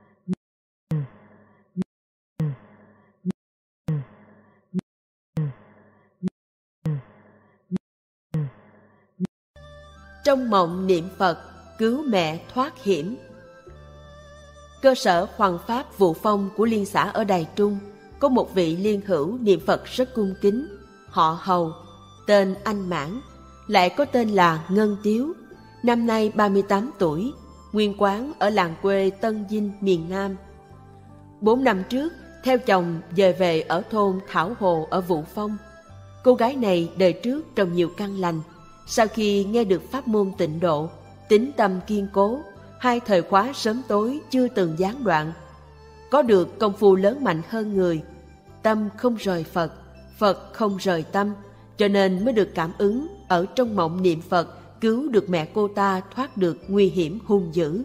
[SPEAKER 8] Trong mộng niệm Phật, cứu mẹ thoát hiểm. Cơ sở Hoằng Pháp Vụ Phong của Liên xã ở Đài Trung có một vị liên hữu niệm Phật rất cung kính, họ Hầu, tên Anh Mãn, lại có tên là Ngân Tiếu, năm nay 38 tuổi, nguyên quán ở làng quê Tân Dinh, miền Nam. 4 năm trước, theo chồng dời về ở thôn Thảo Hồ ở Vụ Phong. Cô gái này đời trước trồng nhiều căn lành, sau khi nghe được pháp môn tịnh độ, tín tâm kiên cố, 2 thời khóa sớm tối chưa từng gián đoạn. Có được công phu lớn mạnh hơn người, tâm không rời Phật, Phật không rời tâm, cho nên mới được cảm ứng ở trong mộng niệm Phật cứu được mẹ cô ta thoát được nguy hiểm hung dữ.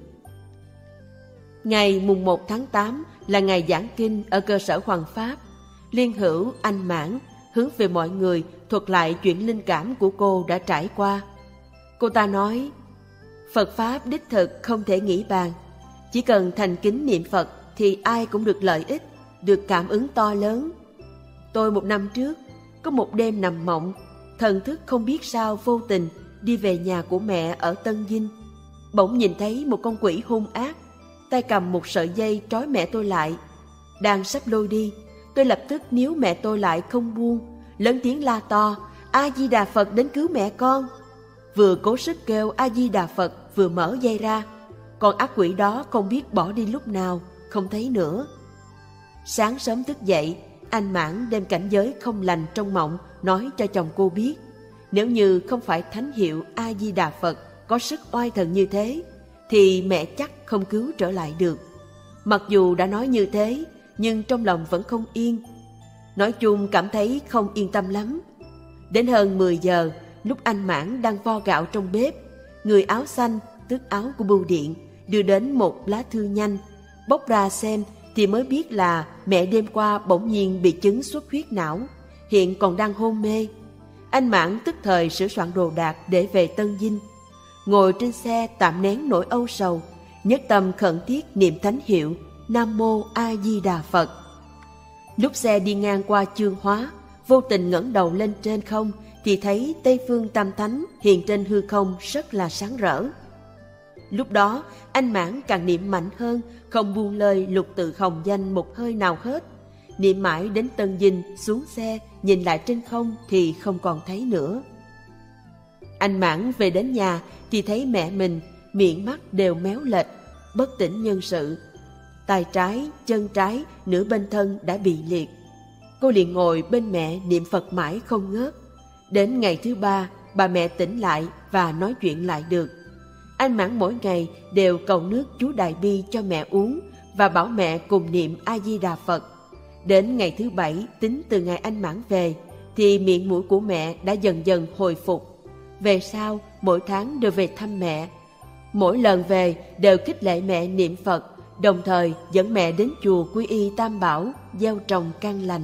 [SPEAKER 8] Ngày mùng 1 tháng 8 là ngày giảng kinh ở cơ sở Hoằng Pháp. Liên hữu Anh Mãn hướng về mọi người thuật lại chuyện linh cảm của cô đã trải qua. Cô ta nói, Phật Pháp đích thực không thể nghĩ bàn, chỉ cần thành kính niệm Phật thì ai cũng được lợi ích, được cảm ứng to lớn. Tôi 1 năm trước, có một đêm nằm mộng, thần thức không biết sao vô tình đi về nhà của mẹ ở Tân Dinh. Bỗng nhìn thấy một con quỷ hung ác, tay cầm một sợi dây trói mẹ tôi lại. Đang sắp lôi đi, tôi lập tức níu mẹ tôi lại không buông, lớn tiếng la to, A Di Đà Phật đến cứu mẹ con. Vừa cố sức kêu A Di Đà Phật vừa mở dây ra, con ác quỷ đó không biết bỏ đi lúc nào, không thấy nữa. Sáng sớm thức dậy, Anh Mãn đem cảnh giới không lành trong mộng nói cho chồng cô biết. Nếu như không phải thánh hiệu A Di Đà Phật có sức oai thần như thế, thì mẹ chắc không cứu trở lại được. Mặc dù đã nói như thế, nhưng trong lòng vẫn không yên. Nói chung cảm thấy không yên tâm lắm. Đến hơn 10 giờ, lúc Anh Mãn đang vo gạo trong bếp, người áo xanh, tức áo của bưu điện, đưa đến một lá thư nhanh. Bóc ra xem thì mới biết là mẹ đêm qua bỗng nhiên bị chứng xuất huyết não, hiện còn đang hôn mê. Anh Mãn tức thời sửa soạn đồ đạc để về Tân Dinh. ngồi trên xe tạm nén nỗi âu sầu, nhất tâm khẩn thiết niệm thánh hiệu Nam Mô A Di Đà Phật. Lúc xe đi ngang qua Chương Hóa, vô tình ngẩng đầu lên trên không thì thấy Tây Phương Tam Thánh hiện trên hư không rất là sáng rỡ. Lúc đó anh Mãn càng niệm mạnh hơn, không buông lời lục tự hồng danh một hơi nào hết. Niệm mãi đến Tân Dinh, xuống xe nhìn lại trên không thì không còn thấy nữa. Anh Mãn về đến nhà thì thấy mẹ mình miệng mắt đều méo lệch, bất tỉnh nhân sự. Tay trái, chân trái, nửa bên thân đã bị liệt. Cô liền ngồi bên mẹ niệm Phật mãi không ngớt. Đến ngày thứ 3, bà mẹ tỉnh lại và nói chuyện lại được. Anh Mãn mỗi ngày đều cầu nước chú Đại Bi cho mẹ uống và bảo mẹ cùng niệm A Di Đà Phật. Đến ngày thứ 7, tính từ ngày anh Mãn về, thì miệng mũi của mẹ đã dần dần hồi phục. Về sau, mỗi tháng đều về thăm mẹ. Mỗi lần về đều khích lệ mẹ niệm Phật, đồng thời dẫn mẹ đến chùa Quy Y Tam Bảo, gieo trồng căn lành.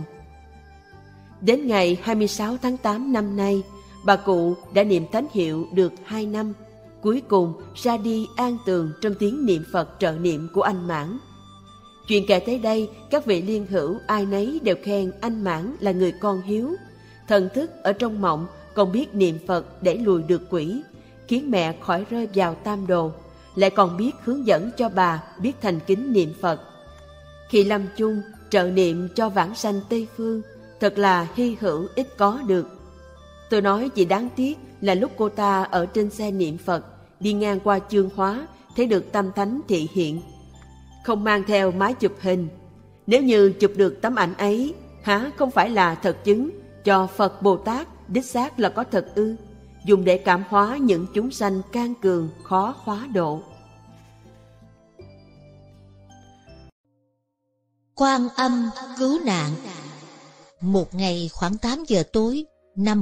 [SPEAKER 8] Đến ngày 26 tháng 8 năm nay, bà cụ đã niệm thánh hiệu được 2 năm, cuối cùng ra đi an tường trong tiếng niệm Phật trợ niệm của anh Mãn. Chuyện kể tới đây, các vị liên hữu ai nấy đều khen anh Mãn là người con hiếu. Thần thức ở trong mộng còn biết niệm Phật để lùi được quỷ, khiến mẹ khỏi rơi vào tam đồ, lại còn biết hướng dẫn cho bà biết thành kính niệm Phật. Khi lâm chung trợ niệm cho vãng sanh Tây Phương, thật là hy hữu ít có được. Tôi nói chỉ đáng tiếc là lúc cô ta ở trên xe niệm Phật, đi ngang qua Chương Hóa, thấy được Tam Thánh thị hiện, không mang theo máy chụp hình. Nếu như chụp được tấm ảnh ấy, há không phải là thật chứng cho Phật Bồ Tát đích xác là có thật ư, dùng để cảm hóa những chúng sanh can cường khó hóa độ.
[SPEAKER 1] Quan Âm cứu nạn. Một ngày khoảng 8 giờ tối năm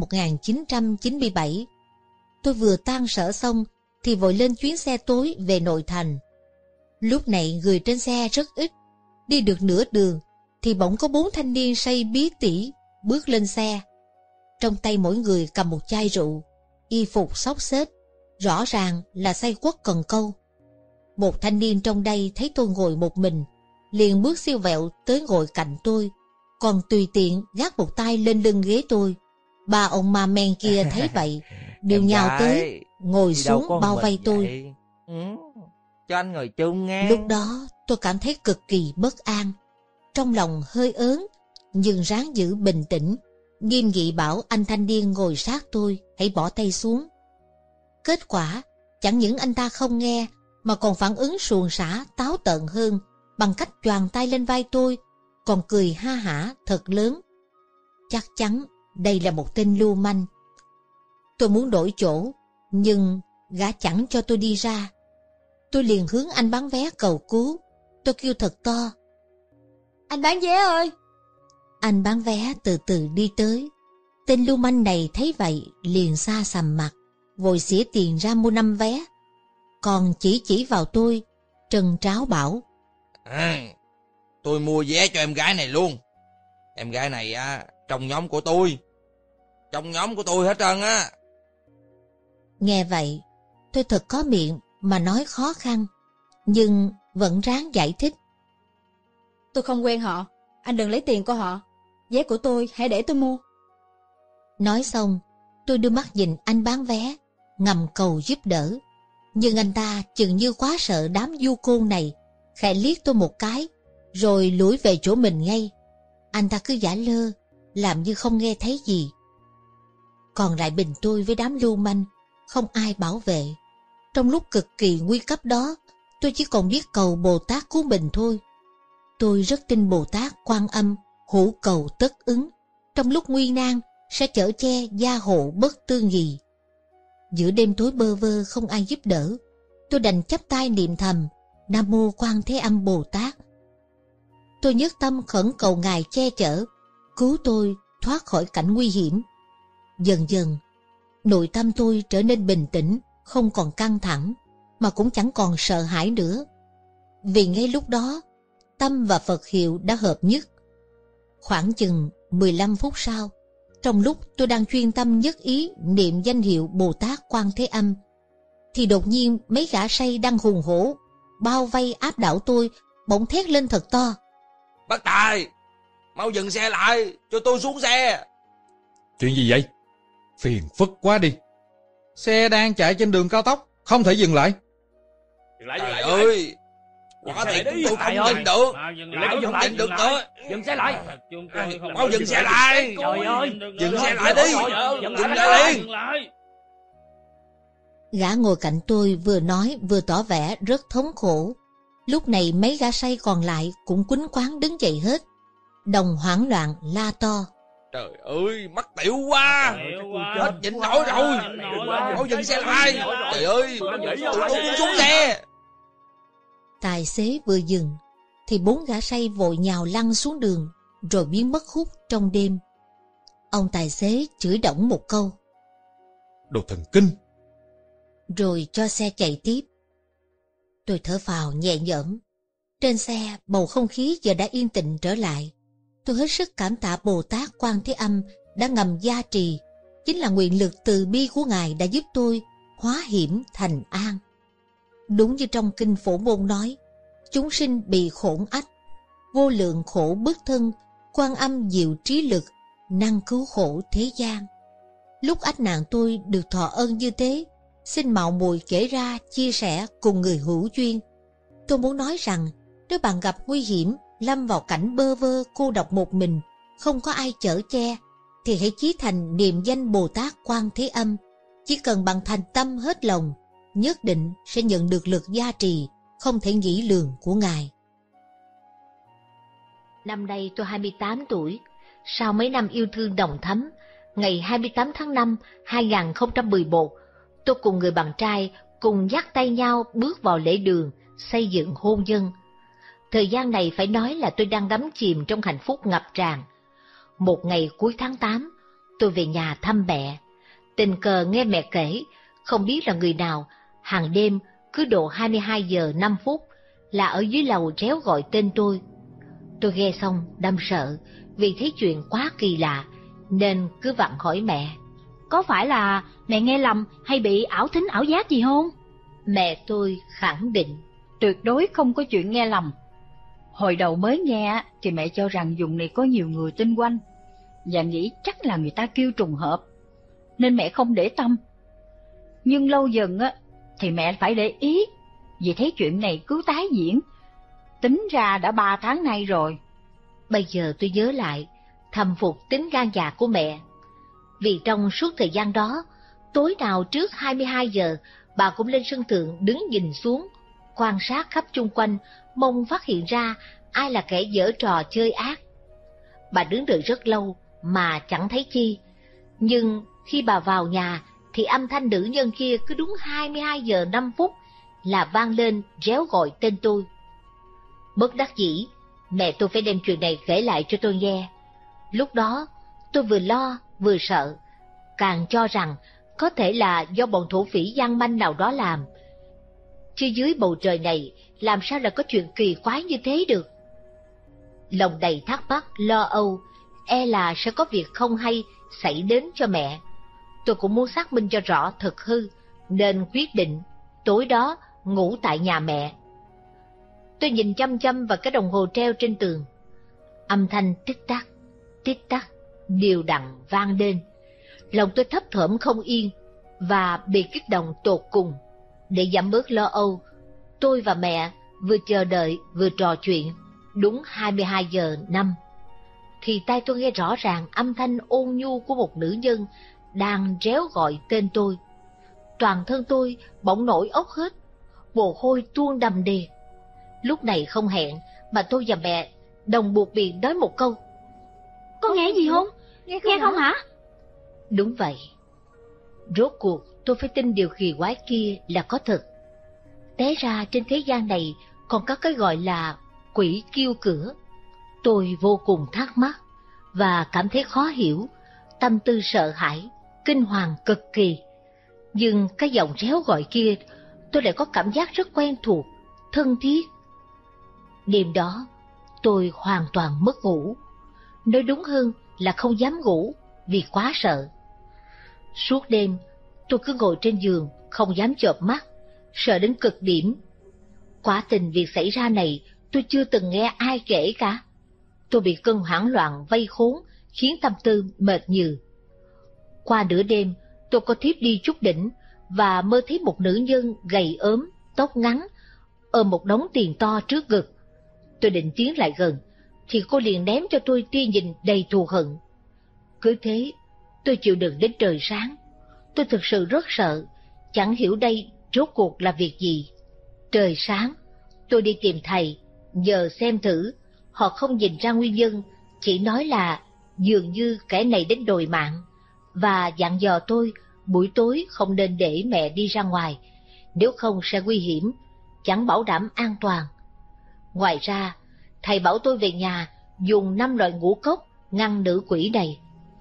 [SPEAKER 1] 1997, tôi vừa tan sở xong thì vội lên chuyến xe tối về nội thành. Lúc này người trên xe rất ít, đi được nửa đường thì bỗng có 4 thanh niên say bí tỉ bước lên xe. Trong tay mỗi người cầm một chai rượu, y phục xốc xếch, rõ ràng là say quất cần câu. Một thanh niên trong đây thấy tôi ngồi một mình, liền bước siêu vẹo tới ngồi cạnh tôi, còn tùy tiện gác một tay lên lưng ghế tôi. Ba ông ma men kia thấy vậy, đều nhào tới, ngồi xuống bao vây tôi.
[SPEAKER 2] Cho anh ngồi chung nghe.
[SPEAKER 1] Lúc đó tôi cảm thấy cực kỳ bất an, trong lòng hơi ớn, nhưng ráng giữ bình tĩnh, nghiêm nghị bảo anh thanh niên ngồi sát tôi hãy bỏ tay xuống. Kết quả chẳng những anh ta không nghe mà còn phản ứng suồng sã táo tợn hơn, bằng cách choàng tay lên vai tôi, còn cười ha hả thật lớn. Chắc chắn đây là một tên lưu manh. Tôi muốn đổi chỗ, nhưng gã chẳng cho tôi đi ra. Tôi liền hướng anh bán vé cầu cứu. Tôi kêu thật to:
[SPEAKER 3] Anh bán vé ơi!
[SPEAKER 1] Anh bán vé từ từ đi tới. Tên lưu manh này thấy vậy liền xa sầm mặt, vội xỉa tiền ra mua 5 vé. Còn chỉ vào tôi, trần tráo bảo:
[SPEAKER 2] Tôi mua vé cho em gái này luôn. Em gái này trong nhóm của tôi. Trong nhóm của tôi hết trơn á.
[SPEAKER 1] Nghe vậy, tôi thật có miệng mà nói khó khăn, nhưng vẫn ráng giải thích:
[SPEAKER 3] Tôi không quen họ, anh đừng lấy tiền của họ. Vé của tôi hãy để tôi mua.
[SPEAKER 1] Nói xong, tôi đưa mắt nhìn anh bán vé, ngầm cầu giúp đỡ. Nhưng anh ta chừng như quá sợ đám du côn này, khẽ liếc tôi một cái, rồi lủi về chỗ mình ngay. Anh ta cứ giả lơ, làm như không nghe thấy gì. Còn lại mình tôi với đám lưu manh, không ai bảo vệ. Trong lúc cực kỳ nguy cấp đó, tôi chỉ còn biết cầu Bồ Tát cứu mình thôi. Tôi rất tin Bồ Tát Quan Âm hữu cầu tất ứng, trong lúc nguy nan sẽ chở che gia hộ bất tư nghì. Giữa đêm tối bơ vơ không ai giúp đỡ, tôi đành chắp tay niệm thầm Nam Mô Quan Thế Âm Bồ Tát. Tôi nhất tâm khẩn cầu Ngài che chở, cứu tôi thoát khỏi cảnh nguy hiểm. Dần dần, nội tâm tôi trở nên bình tĩnh, không còn căng thẳng, mà cũng chẳng còn sợ hãi nữa. Vì ngay lúc đó, tâm và Phật hiệu đã hợp nhất. Khoảng chừng 15 phút sau, trong lúc tôi đang chuyên tâm nhất ý niệm danh hiệu Bồ Tát Quan Thế Âm, thì đột nhiên mấy gã say đang hùng hổ bao vây áp đảo tôi, bỗng thét lên thật to:
[SPEAKER 2] Bác Tài, mau dừng xe lại, cho tôi xuống xe.
[SPEAKER 4] Chuyện gì vậy? Phiền phức quá đi. Xe đang chạy trên đường cao tốc, không thể dừng lại.
[SPEAKER 2] Trời ơi, quả thiệt tôi không nhìn được. Không nhìn được nữa.
[SPEAKER 9] Dừng xe lại.
[SPEAKER 2] Mau dừng xe lại.
[SPEAKER 9] Trời ơi,
[SPEAKER 2] dừng xe lại đi. Dừng lại liền.
[SPEAKER 1] Gã ngồi cạnh tôi vừa nói vừa tỏ vẻ rất thống khổ. Lúc này mấy gã say còn lại cũng quýnh quáng đứng dậy hết, đồng hoảng loạn la to:
[SPEAKER 2] Trời ơi, mắc tiểu quá. Hết nhịn nổi rồi. Mau dừng xe lại. Trời ơi, tôi muốn xuống xe.
[SPEAKER 1] Tài xế vừa dừng thì 4 gã say vội nhào lăn xuống đường rồi biến mất hút trong đêm. Ông tài xế chửi đổng một câu:
[SPEAKER 4] Đồ thần kinh.
[SPEAKER 1] Rồi cho xe chạy tiếp. Tôi thở phào nhẹ nhõm. Trên xe bầu không khí giờ đã yên tĩnh trở lại. Tôi hết sức cảm tạ Bồ Tát Quan Thế Âm đã ngầm gia trì. Chính là nguyện lực từ bi của Ngài đã giúp tôi hóa hiểm thành an. Đúng như trong kinh Phổ Môn nói: chúng sinh bị khổn ách, vô lượng khổ bức thân, Quan Âm diệu trí lực, năng cứu khổ thế gian. Lúc ách nạn tôi được thọ ơn như thế, xin mạo muội kể ra chia sẻ cùng người hữu duyên. Tôi muốn nói rằng nếu bạn gặp nguy hiểm, lâm vào cảnh bơ vơ cô độc một mình, không có ai chở che, thì hãy chí thành niệm danh Bồ Tát Quan Thế Âm. Chỉ cần bạn thành tâm hết lòng, nhất định sẽ nhận được lực gia trì không thể nghĩ lường của Ngài. Năm nay tôi 28 tuổi. Sau mấy năm yêu thương nồng thắm, ngày 28 tháng 5, 2011, tôi cùng người bạn trai cùng dắt tay nhau bước vào lễ đường xây dựng hôn nhân. Thời gian này phải nói là tôi đang đắm chìm trong hạnh phúc ngập tràn. Một ngày cuối tháng 8, tôi về nhà thăm mẹ. Tình cờ nghe mẹ kể, không biết là người nào, hàng đêm cứ độ 22 giờ 5 phút là ở dưới lầu réo gọi tên tôi. Tôi nghe xong đâm sợ vì thấy chuyện quá kỳ lạ nên cứ vặn hỏi mẹ:
[SPEAKER 5] Có phải là mẹ nghe lầm hay bị ảo thính ảo giác gì không?
[SPEAKER 1] Mẹ tôi khẳng định:
[SPEAKER 5] Tuyệt đối không có chuyện nghe lầm. Hồi đầu mới nghe thì mẹ cho rằng vùng này có nhiều người tinh quanh và nghĩ chắc là người ta kêu trùng hợp, nên mẹ không để tâm. Nhưng lâu dần thì mẹ phải để ý, vì thấy chuyện này cứ tái diễn. Tính ra đã 3 tháng nay rồi.
[SPEAKER 1] Bây giờ tôi nhớ lại, thầm phục tính gan dạ của mẹ. Vì trong suốt thời gian đó, tối nào trước 22 giờ, bà cũng lên sân thượng đứng nhìn xuống, quan sát khắp chung quanh, mong phát hiện ra ai là kẻ giở trò chơi ác. Bà đứng đợi rất lâu mà chẳng thấy chi. Nhưng khi bà vào nhà thì âm thanh nữ nhân kia cứ đúng 22 giờ 5 phút là vang lên réo gọi tên tôi. Bất đắc dĩ, mẹ tôi phải đem chuyện này kể lại cho tôi nghe. Lúc đó tôi vừa lo vừa sợ, càng cho rằng có thể là do bọn thổ phỉ gian manh nào đó làm. Chứ dưới bầu trời này làm sao là có chuyện kỳ quái như thế được. Lòng đầy thắc mắc, lo âu, e là sẽ có việc không hay xảy đến cho mẹ. Tôi cũng muốn xác minh cho rõ thực hư, nên quyết định tối đó ngủ tại nhà mẹ. Tôi nhìn chăm chăm vào cái đồng hồ treo trên tường. Âm thanh tích tắc, đều đặn vang lên. Lòng tôi thấp thởm không yên và bị kích động tột cùng. Để giảm bớt lo âu, tôi và mẹ vừa chờ đợi vừa trò chuyện. Đúng 22 giờ 5 thì tai tôi nghe rõ ràng âm thanh ôn nhu của một nữ nhân đang réo gọi tên tôi. Toàn thân tôi bỗng nổi ốc hết, mồ hôi tuôn đầm đìa. Lúc này không hẹn mà tôi và mẹ đồng buộc miệng nói một câu:
[SPEAKER 5] Có nghe gì không? Nghe không hả?
[SPEAKER 1] Đúng vậy. Rốt cuộc tôi phải tin điều kỳ quái kia là có thật. Té ra trên thế gian này còn có cái gọi là quỷ kêu cửa. Tôi vô cùng thắc mắc và cảm thấy khó hiểu, tâm tư sợ hãi, kinh hoàng cực kỳ. Nhưng cái giọng réo gọi kia tôi lại có cảm giác rất quen thuộc, thân thiết. Đêm đó tôi hoàn toàn mất ngủ. Nói đúng hơn là không dám ngủ vì quá sợ. Suốt đêm tôi cứ ngồi trên giường không dám chợp mắt, sợ đến cực điểm. Quả tình việc xảy ra này tôi chưa từng nghe ai kể cả. Tôi bị cơn hoảng loạn vây khốn, khiến tâm tư mệt nhừ. Qua nửa đêm, tôi có thiếp đi chút đỉnh và mơ thấy một nữ nhân gầy ốm, tóc ngắn, ôm một đống tiền to trước ngực. Tôi định tiến lại gần, thì cô liền ném cho tôi tia nhìn đầy thù hận. Cứ thế, tôi chịu đựng đến trời sáng. Tôi thực sự rất sợ, chẳng hiểu đây rốt cuộc là việc gì. Trời sáng, tôi đi tìm thầy, nhờ xem thử. Họ không nhìn ra nguyên nhân, chỉ nói là dường như kẻ này đến đòi mạng, và dặn dò tôi buổi tối không nên để mẹ đi ra ngoài, nếu không sẽ nguy hiểm, chẳng bảo đảm an toàn. Ngoài ra, thầy bảo tôi về nhà dùng 5 loại ngũ cốc ngăn nữ quỷ này.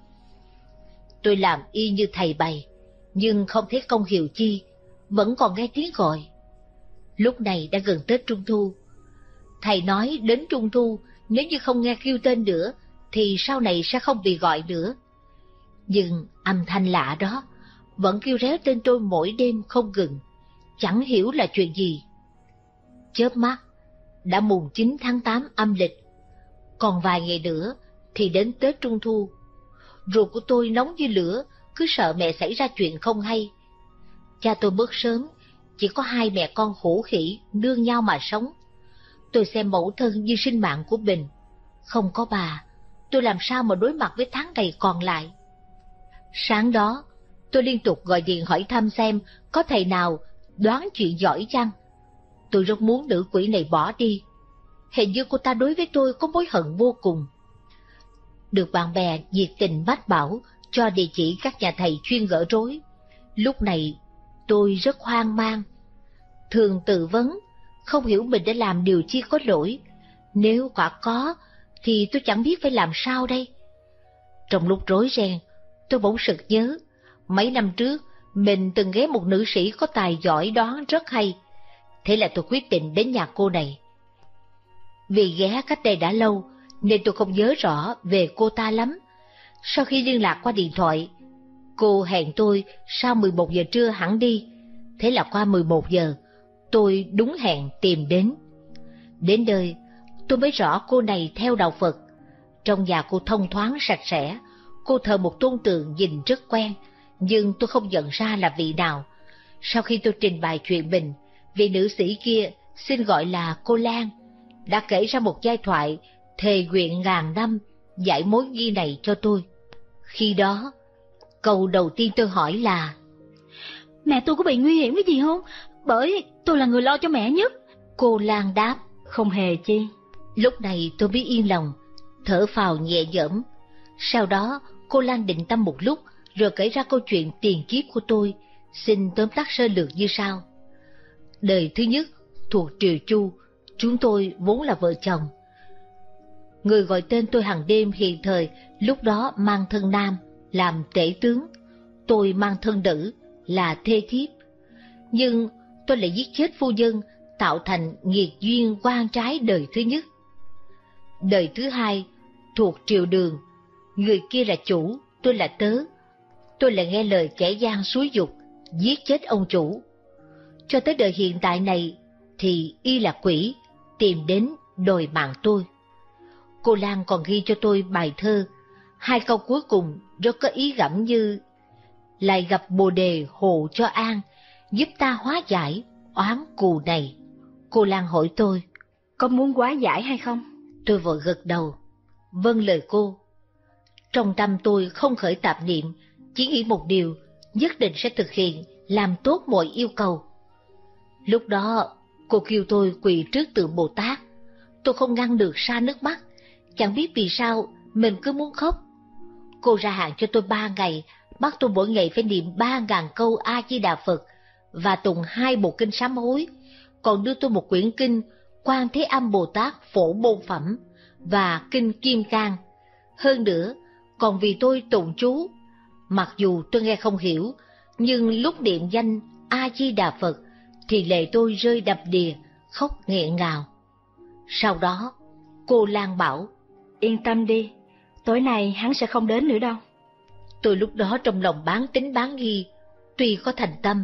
[SPEAKER 1] Tôi làm y như thầy bày, nhưng không thấy công hiệu chi, vẫn còn nghe tiếng gọi. Lúc này đã gần Tết Trung Thu. Thầy nói đến Trung Thu, nếu như không nghe kêu tên nữa, thì sau này sẽ không bị gọi nữa. Nhưng âm thanh lạ đó vẫn kêu réo tên tôi mỗi đêm không ngừng, chẳng hiểu là chuyện gì. Chớp mắt, đã mùng 9 tháng 8 âm lịch, còn vài ngày nữa thì đến Tết Trung Thu. Ruột của tôi nóng như lửa, cứ sợ mẹ xảy ra chuyện không hay. Cha tôi mất sớm, chỉ có 2 mẹ con hổ khỉ nương nhau mà sống. Tôi xem mẫu thân như sinh mạng của mình. Không có bà, tôi làm sao mà đối mặt với tháng ngày còn lại. Sáng đó, tôi liên tục gọi điện hỏi thăm xem có thầy nào đoán chuyện giỏi chăng. Tôi rất muốn nữ quỷ này bỏ đi. Hình như cô ta đối với tôi có mối hận vô cùng. Được bạn bè nhiệt tình mách bảo cho địa chỉ các nhà thầy chuyên gỡ rối. Lúc này tôi rất hoang mang. Thường tự vấn, không hiểu mình đã làm điều chi có lỗi. Nếu quả có, thì tôi chẳng biết phải làm sao đây. Trong lúc rối ren, tôi bỗng sực nhớ, mấy năm trước mình từng ghé một nữ sĩ có tài giỏi đoán rất hay. Thế là tôi quyết định đến nhà cô này. Vì ghé cách đây đã lâu, nên tôi không nhớ rõ về cô ta lắm. Sau khi liên lạc qua điện thoại, cô hẹn tôi sau 11 giờ trưa hẳn đi. Thế là qua 11 giờ, tôi đúng hẹn tìm đến. Đến nơi, tôi mới rõ cô này theo đạo Phật. Trong nhà cô thông thoáng sạch sẽ, cô thờ một tôn tượng nhìn rất quen, nhưng tôi không nhận ra là vị nào. Sau khi tôi trình bày chuyện mình, vị nữ sĩ kia, xin gọi là cô Lan, đã kể ra một giai thoại thề nguyện ngàn năm giải mối nghi này cho tôi. Khi đó, câu đầu tiên tôi hỏi là:
[SPEAKER 3] Mẹ tôi có bị nguy hiểm cái gì không? Bởi tôi là người lo cho mẹ nhất.
[SPEAKER 1] Cô Lan đáp:
[SPEAKER 3] Không hề chi.
[SPEAKER 1] Lúc này tôi biết yên lòng, thở phào nhẹ nhõm. Sau đó, cô Lan định tâm một lúc, rồi kể ra câu chuyện tiền kiếp của tôi, xin tóm tắt sơ lược như sau. Đời thứ nhất, thuộc Triều Chu, chúng tôi vốn là vợ chồng. Người gọi tên tôi hàng đêm hiện thời, lúc đó mang thân nam, làm tể tướng. Tôi mang thân nữ, là thê thiếp. Nhưng tôi lại giết chết phu nhân, tạo thành nghiệt duyên oan trái đời thứ nhất. Đời thứ hai, thuộc Triều Đường, người kia là chủ, tôi là tớ. Tôi lại nghe lời kẻ gian xúi giục, giết chết ông chủ. Cho tới đời hiện tại này, thì y là quỷ, tìm đến đòi mạng tôi. Cô Lan còn ghi cho tôi bài thơ, 2 câu cuối cùng rất có ý gẫm như: lại gặp Bồ Đề hộ cho an, giúp ta hóa giải oán cù này. Cô Lan hỏi tôi:
[SPEAKER 3] Có muốn hóa giải hay không?
[SPEAKER 1] Tôi vội gật đầu, vâng lời cô. Trong tâm tôi không khởi tạp niệm, chỉ nghĩ một điều, nhất định sẽ thực hiện, làm tốt mọi yêu cầu. Lúc đó, cô kêu tôi quỳ trước tượng Bồ Tát. Tôi không ngăn được ra nước mắt, chẳng biết vì sao mình cứ muốn khóc. Cô ra hạn cho tôi 3 ngày, bắt tôi mỗi ngày phải niệm 3.000 câu A Di Đà Phật và tụng 2 bộ kinh sám hối, còn đưa tôi một quyển kinh Quan Thế Âm Bồ Tát Phổ Môn Phẩm và kinh Kim Cang. Hơn nữa, còn vì tôi tụng chú. Mặc dù tôi nghe không hiểu, nhưng lúc niệm danh A Di Đà Phật thì lệ tôi rơi đầm đìa, khóc nghẹn ngào. Sau đó, cô Lan bảo:
[SPEAKER 3] Yên tâm đi, tối nay hắn sẽ không đến nữa đâu.
[SPEAKER 1] Tôi lúc đó trong lòng bán tính bán nghi, tuy có thành tâm,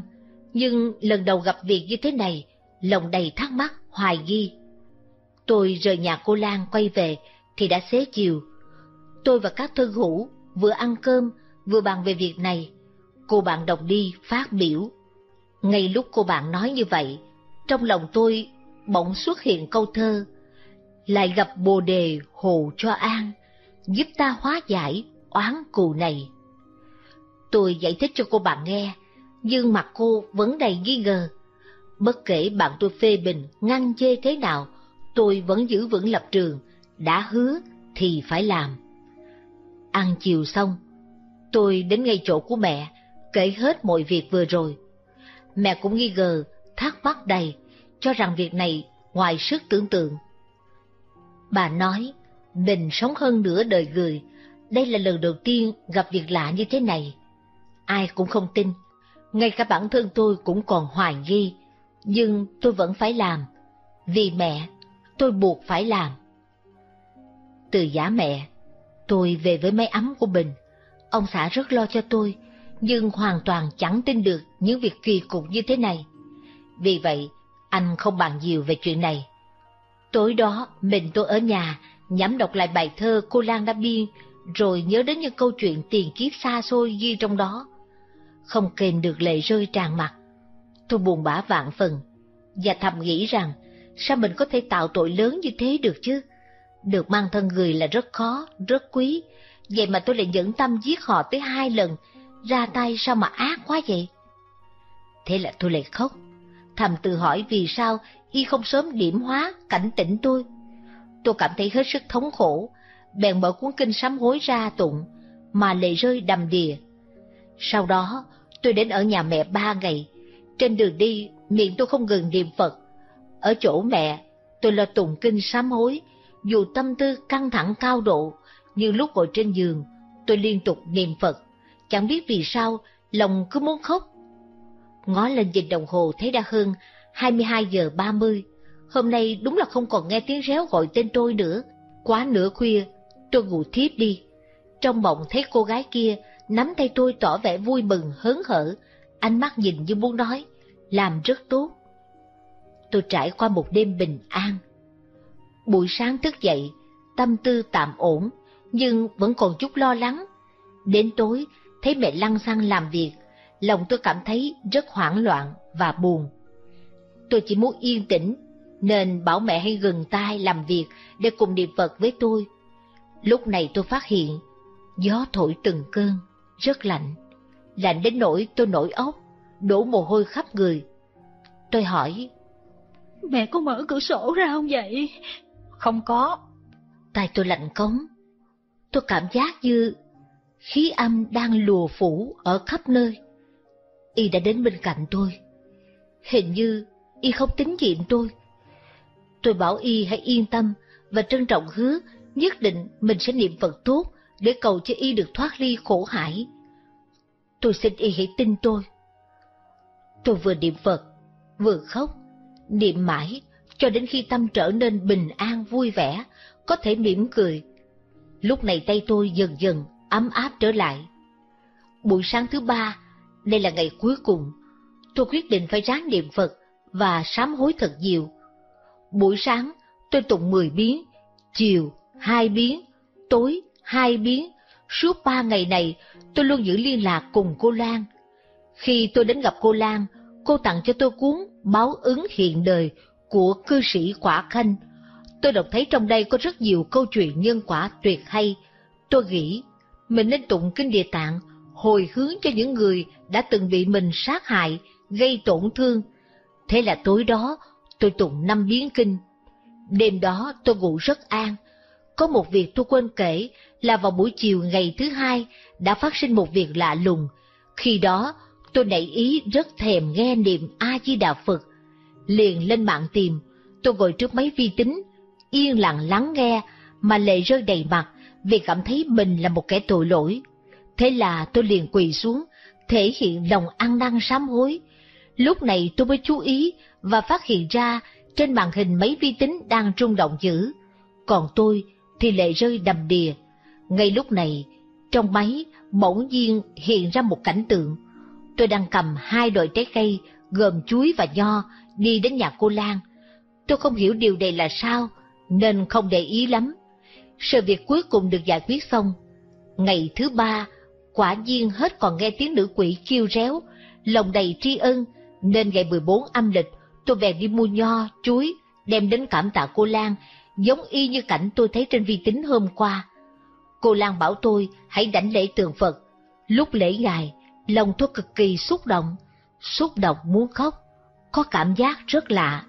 [SPEAKER 1] Nhưng lần đầu gặp việc như thế này, lòng đầy thắc mắc, hoài nghi. Tôi rời nhà cô Lan quay về thì đã xế chiều. Tôi và các thân hữu vừa ăn cơm vừa bàn về việc này. Cô bạn đồng đi phát biểu. Ngay lúc cô bạn nói như vậy, trong lòng tôi bỗng xuất hiện câu thơ: lại gặp Bồ Đề Hồ cho an, giúp ta hóa giải oán cù này. Tôi giải thích cho cô bạn nghe, nhưng mặt cô vẫn đầy nghi ngờ. Bất kể bạn tôi phê bình, ngăn chê thế nào, tôi vẫn giữ vững lập trường, đã hứa thì phải làm. Ăn chiều xong, tôi đến ngay chỗ của mẹ, kể hết mọi việc vừa rồi. Mẹ cũng nghi ngờ, thắc mắc đầy, cho rằng việc này ngoài sức tưởng tượng. Bà nói, mình sống hơn nửa đời người, đây là lần đầu tiên gặp việc lạ như thế này. Ai cũng không tin, ngay cả bản thân tôi cũng còn hoài nghi, nhưng tôi vẫn phải làm. Vì mẹ, tôi buộc phải làm. Từ giả mẹ, tôi về với mái ấm của mình. Ông xã rất lo cho tôi, nhưng hoàn toàn chẳng tin được những việc kỳ cục như thế này. Vì vậy, anh không bàn nhiều về chuyện này. Tối đó, mình tôi ở nhà, nhẩm đọc lại bài thơ cô Lan đã biên, rồi nhớ đến những câu chuyện tiền kiếp xa xôi ghi trong đó. Không kềm được lệ rơi tràn mặt. Tôi buồn bã vạn phần, và thầm nghĩ rằng, sao mình có thể tạo tội lớn như thế được chứ? Được mang thân người là rất khó, rất quý, vậy mà tôi lại nhẫn tâm giết họ tới 2 lần, ra tay sao mà ác quá vậy? Thế là tôi lại khóc, thầm tự hỏi vì sao y không sớm điểm hóa, cảnh tỉnh tôi. Tôi cảm thấy hết sức thống khổ, bèn mở cuốn kinh sám hối ra tụng, mà lệ rơi đầm đìa. Sau đó, tôi đến ở nhà mẹ 3 ngày, trên đường đi, miệng tôi không ngừng niệm Phật. Ở chỗ mẹ, tôi lo tụng kinh sám hối, dù tâm tư căng thẳng cao độ, nhưng lúc ngồi trên giường, tôi liên tục niệm Phật, chẳng biết vì sao, lòng cứ muốn khóc. Ngó lên nhìn đồng hồ thấy đã hơn 22 giờ 30, hôm nay đúng là không còn nghe tiếng réo gọi tên tôi nữa. Quá nửa khuya, tôi ngủ thiếp đi. Trong mộng thấy cô gái kia nắm tay tôi tỏ vẻ vui mừng hớn hở, ánh mắt nhìn như muốn nói, làm rất tốt. Tôi trải qua một đêm bình an. Buổi sáng thức dậy, tâm tư tạm ổn, nhưng vẫn còn chút lo lắng. Đến tối, thấy mẹ lăng xăng làm việc, lòng tôi cảm thấy rất hoảng loạn và buồn. Tôi chỉ muốn yên tĩnh, nên bảo mẹ hãy ngừng tay làm việc để cùng niệm Phật với tôi. Lúc này tôi phát hiện, gió thổi từng cơn, rất lạnh, lạnh đến nỗi tôi nổi óc, đổ mồ hôi khắp người. Tôi hỏi,
[SPEAKER 3] mẹ có mở cửa sổ ra không vậy?
[SPEAKER 5] Không có.
[SPEAKER 1] Tai tôi lạnh cống. Tôi cảm giác như khí âm đang lùa phủ ở khắp nơi. Y đã đến bên cạnh tôi. Hình như Y không tín nhiệm tôi. Tôi bảo Y hãy yên tâm và trân trọng hứa nhất định mình sẽ niệm Phật tốt để cầu cho Y được thoát ly khổ hải. Tôi xin Y hãy tin tôi. Tôi vừa niệm Phật, vừa khóc, niệm mãi cho đến khi tâm trở nên bình an vui vẻ, có thể mỉm cười. Lúc này tay tôi dần dần ấm áp trở lại. Buổi sáng thứ 3, đây là ngày cuối cùng, tôi quyết định phải ráng niệm Phật và sám hối thật nhiều. Buổi sáng tôi tụng 10 biến, chiều 2 biến, tối 2 biến. Suốt 3 ngày này tôi luôn giữ liên lạc cùng cô Lan. Khi tôi đến gặp cô Lan, cô tặng cho tôi cuốn Báo ứng hiện đời của cư sĩ Quả Khanh. Tôi đọc thấy trong đây có rất nhiều câu chuyện nhân quả tuyệt hay. Tôi nghĩ mình nên tụng kinh Địa Tạng hồi hướng cho những người đã từng bị mình sát hại, gây tổn thương. Thế là tối đó tôi tụng 5 biến kinh. Đêm đó tôi ngủ rất an. Có một việc tôi quên kể là vào buổi chiều ngày thứ 2 đã phát sinh một việc lạ lùng. Khi đó tôi nảy ý rất thèm nghe niệm A Di Đà Phật. Liền lên mạng tìm, tôi ngồi trước máy vi tính, yên lặng lắng nghe mà lệ rơi đầy mặt vì cảm thấy mình là một kẻ tội lỗi. Thế là tôi liền quỳ xuống, thể hiện lòng ăn năn sám hối. Lúc này tôi mới chú ý và phát hiện ra trên màn hình máy vi tính đang rung động dữ, còn tôi thì lệ rơi đầm đìa. Ngay lúc này, trong máy bỗng nhiên hiện ra một cảnh tượng. Tôi đang cầm 2 đồi trái cây gồm chuối và nho, đi đến nhà cô Lan. Tôi không hiểu điều này là sao, nên không để ý lắm. Sự việc cuối cùng được giải quyết xong. Ngày thứ 3, quả nhiên hết còn nghe tiếng nữ quỷ kêu réo, lòng đầy tri ân, nên ngày 14 âm lịch, tôi bèn đi mua nho, chuối, đem đến cảm tạ cô Lan, giống y như cảnh tôi thấy trên vi tính hôm qua. Cô Lan bảo tôi hãy đảnh lễ tượng Phật. Lúc lễ ngài, lòng tôi cực kỳ xúc động muốn khóc, có cảm giác rất lạ.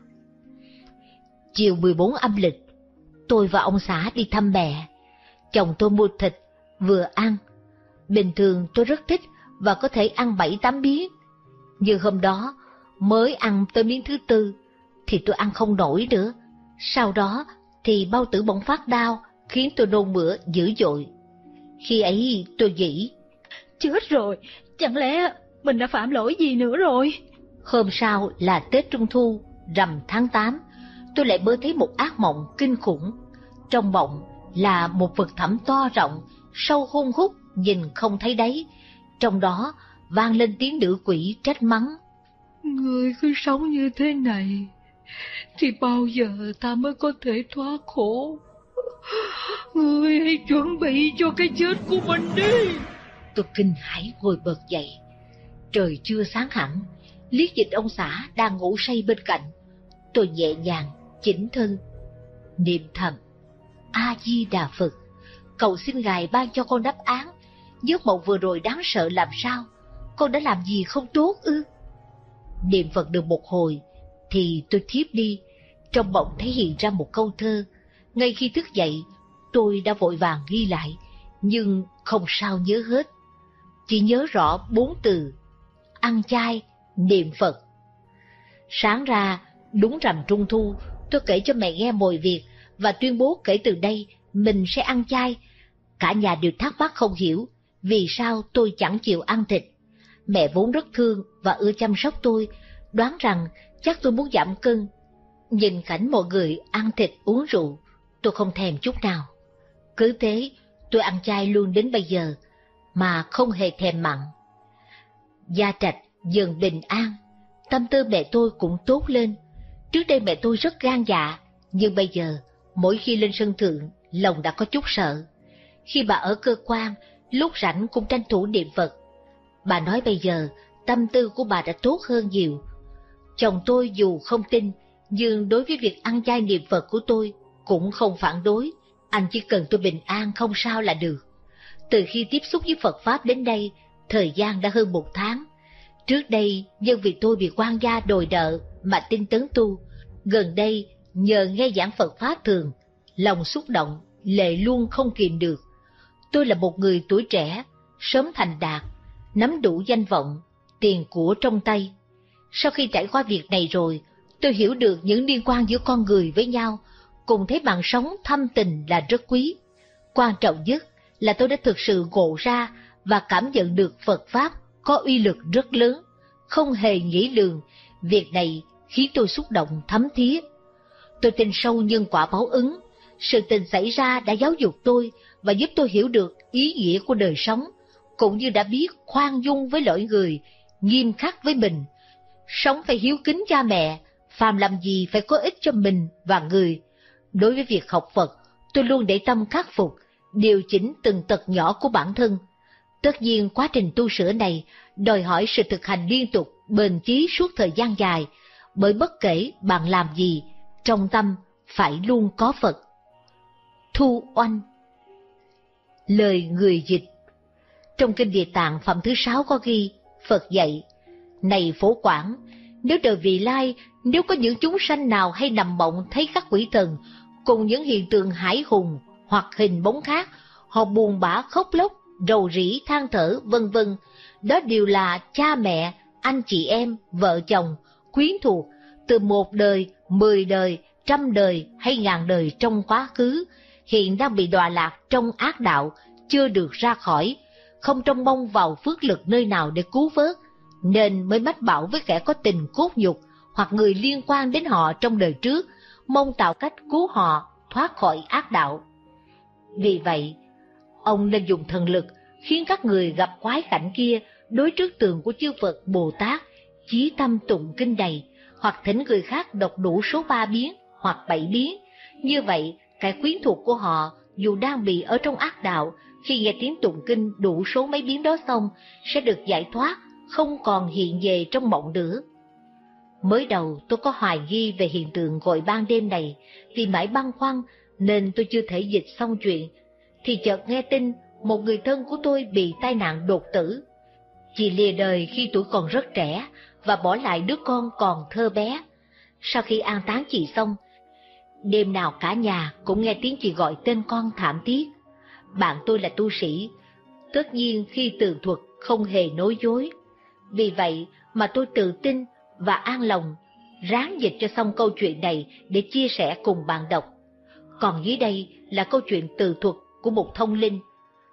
[SPEAKER 1] Chiều 14 âm lịch, tôi và ông xã đi thăm mẹ. Chồng tôi mua thịt, vừa ăn. Bình thường tôi rất thích và có thể ăn 7-8 miếng. Nhưng hôm đó, mới ăn tới miếng thứ 4, thì tôi ăn không nổi nữa. Sau đó thì bao tử bỗng phát đau, khiến tôi nôn mửa dữ dội. Khi ấy tôi nghĩ,
[SPEAKER 3] Chết rồi, chẳng lẽ mình đã phạm lỗi gì nữa rồi?
[SPEAKER 1] hôm sau là Tết Trung Thu, rằm tháng 8, tôi lại mơ thấy một ác mộng kinh khủng. Trong mộng là một vực thẳm to rộng, sâu hun hút, nhìn không thấy đáy. Trong đó vang lên tiếng nữ quỷ trách mắng.
[SPEAKER 6] Người cứ sống như thế này, thì bao giờ ta mới có thể thoát khổ? Người hãy chuẩn bị cho cái chết của mình đi.
[SPEAKER 1] Tôi kinh hãi ngồi bật dậy. Trời chưa sáng hẳn, liếc nhìn ông xã đang ngủ say bên cạnh. Tôi nhẹ nhàng chỉnh thân, niệm thầm: A Di Đà Phật, cầu xin ngài ban cho con đáp án. Giấc mộng vừa rồi đáng sợ làm sao? Con đã làm gì không tốt ư? Niệm Phật được một hồi thì tôi thiếp đi. Trong mộng thấy hiện ra một câu thơ. Ngay khi thức dậy, tôi đã vội vàng ghi lại, nhưng không sao nhớ hết. Chỉ nhớ rõ 4 từ: ăn chay, niệm Phật. Sáng ra, đúng rằm Trung Thu, tôi kể cho mẹ nghe mọi việc và tuyên bố kể từ đây mình sẽ ăn chay. Cả nhà đều thắc mắc không hiểu vì sao tôi chẳng chịu ăn thịt. Mẹ vốn rất thương và ưa chăm sóc tôi, đoán rằng chắc tôi muốn giảm cân. Nhìn cảnh mọi người ăn thịt uống rượu, tôi không thèm chút nào. Cứ thế, tôi ăn chay luôn đến bây giờ, mà không hề thèm mặn. Gia Trạch dần bình an, tâm tư mẹ tôi cũng tốt lên. Trước đây mẹ tôi rất gan dạ, nhưng bây giờ, mỗi khi lên sân thượng, lòng đã có chút sợ. Khi bà ở cơ quan, lúc rảnh cũng tranh thủ niệm Phật. Bà nói bây giờ, tâm tư của bà đã tốt hơn nhiều. Chồng tôi dù không tin, nhưng đối với việc ăn chay niệm Phật của tôi, cũng không phản đối. Anh chỉ cần tôi bình an không sao là được. Từ khi tiếp xúc với Phật Pháp đến đây, thời gian đã hơn 1 tháng. Trước đây, nhân vì tôi bị quan gia đòi nợ mà tinh tấn tu. Gần đây, nhờ nghe giảng Phật Pháp thường, lòng xúc động, lệ luôn không kìm được. Tôi là một người tuổi trẻ, sớm thành đạt, nắm đủ danh vọng, tiền của trong tay. Sau khi trải qua việc này rồi, tôi hiểu được những liên quan giữa con người với nhau, cùng thấy mạng sống thâm tình là rất quý. Quan trọng nhất là tôi đã thực sự ngộ ra và cảm nhận được Phật Pháp có uy lực rất lớn, không hề nghĩ lường. Việc này khiến tôi xúc động thấm thía. Tôi tin sâu nhân quả báo ứng. Sự tình xảy ra đã giáo dục tôi và giúp tôi hiểu được ý nghĩa của đời sống, cũng như đã biết khoan dung với lỗi người, nghiêm khắc với mình. Sống phải hiếu kính cha mẹ, phàm làm gì phải có ích cho mình và người. Đối với việc học Phật, tôi luôn để tâm khắc phục, điều chỉnh từng tật nhỏ của bản thân. Tất nhiên quá trình tu sửa này đòi hỏi sự thực hành liên tục, bền chí suốt thời gian dài, bởi bất kể bạn làm gì, trong tâm phải luôn có Phật. Thu Oanh. Lời người dịch. Trong Kinh Địa Tạng phẩm thứ 6 có ghi, Phật dạy: Này Phổ Quảng, nếu đời vị lai, nếu có những chúng sanh nào hay nằm mộng thấy các quỷ thần cùng những hiện tượng hải hùng hoặc hình bóng khác, họ buồn bã khóc lóc, rầu rĩ than thở vân vân, đó đều là cha mẹ, anh chị em, vợ chồng, quyến thuộc từ 1 đời, 10 đời, 100 đời hay 1000 đời trong quá khứ, hiện đang bị đọa lạc trong ác đạo, chưa được ra khỏi, không trông mong vào phước lực nơi nào để cứu vớt, nên mới mách bảo với kẻ có tình cốt nhục hoặc người liên quan đến họ trong đời trước, mong tạo cách cứu họ thoát khỏi ác đạo. Vì vậy, ông nên dùng thần lực khiến các người gặp quái cảnh kia đối trước tượng của chư Phật Bồ Tát, chí tâm tụng kinh này, hoặc thỉnh người khác đọc đủ số 3 biến hoặc 7 biến. Như vậy, kẻ quyến thuộc của họ dù đang bị ở trong ác đạo, khi nghe tiếng tụng kinh đủ số mấy biến đó xong, sẽ được giải thoát, không còn hiện về trong mộng nữa. Mới đầu tôi có hoài nghi về hiện tượng gọi ban đêm này, vì mãi băn khoăn nên tôi chưa thể dịch xong chuyện, thì chợt nghe tin một người thân của tôi bị tai nạn đột tử. Chị lìa đời khi tuổi còn rất trẻ và bỏ lại đứa con còn thơ bé. Sau khi an táng chị xong, đêm nào cả nhà cũng nghe tiếng chị gọi tên con thảm thiết. Bạn tôi là tu sĩ, tất nhiên khi tường thuật không hề nói dối. Vì vậy mà tôi tự tin và an lòng ráng dịch cho xong câu chuyện này để chia sẻ cùng bạn đọc. Còn dưới đây là câu chuyện từ thuật của một thông linh.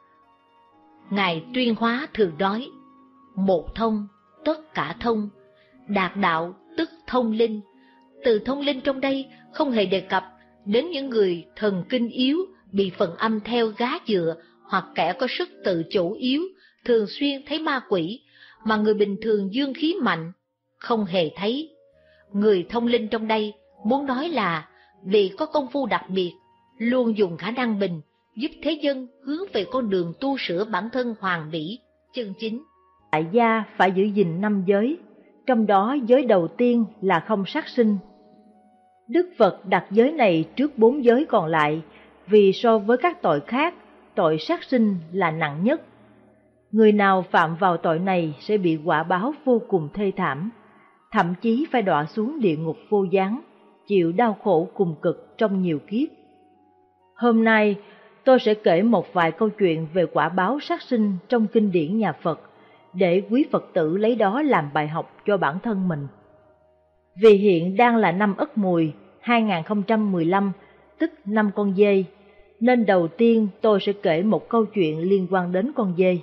[SPEAKER 1] Ngài Tuyên Hóa thường nói: một thông, tất cả thông, đạt đạo tức thông linh. Từ thông linh trong đây không hề đề cập đến những người thần kinh yếu, bị phần âm theo gá dựa, hoặc kẻ có sức tự chủ yếu, thường xuyên thấy ma quỷ, mà người bình thường dương khí mạnh không hề thấy. Người thông linh trong đây muốn nói là vì có công phu đặc biệt, luôn dùng khả năng mình giúp thế dân hướng về con đường tu sửa bản thân hoàn mỹ, chân chính.
[SPEAKER 7] Tại gia phải giữ gìn 5 giới, trong đó giới đầu tiên là không sát sinh. Đức Phật đặt giới này trước 4 giới còn lại, vì so với các tội khác, tội sát sinh là nặng nhất. Người nào phạm vào tội này sẽ bị quả báo vô cùng thê thảm, thậm chí phải đọa xuống địa ngục vô gián, chịu đau khổ cùng cực trong nhiều kiếp. Hôm nay, tôi sẽ kể một vài câu chuyện về quả báo sát sinh trong kinh điển nhà Phật, để quý Phật tử lấy đó làm bài học cho bản thân mình. Vì hiện đang là năm Ất Mùi 2015, tức năm con dê, nên đầu tiên tôi sẽ kể một câu chuyện liên quan đến con dê.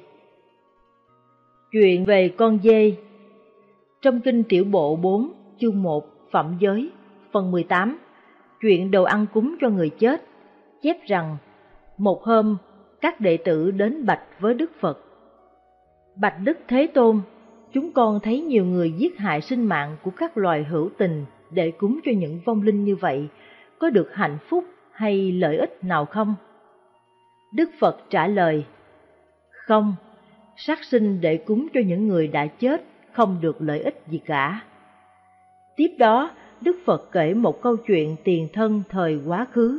[SPEAKER 7] Chuyện về con dê. Trong kinh Tiểu Bộ 4, chương 1, Phẩm Giới, phần 18, chuyện đồ ăn cúng cho người chết, chép rằng một hôm các đệ tử đến bạch với Đức Phật: Bạch Đức Thế Tôn, chúng con thấy nhiều người giết hại sinh mạng của các loài hữu tình để cúng cho những vong linh như vậy, có được hạnh phúc hay lợi ích nào không? Đức Phật trả lời: không, sát sinh để cúng cho những người đã chết không được lợi ích gì cả. Tiếp đó, Đức Phật kể một câu chuyện tiền thân thời quá khứ.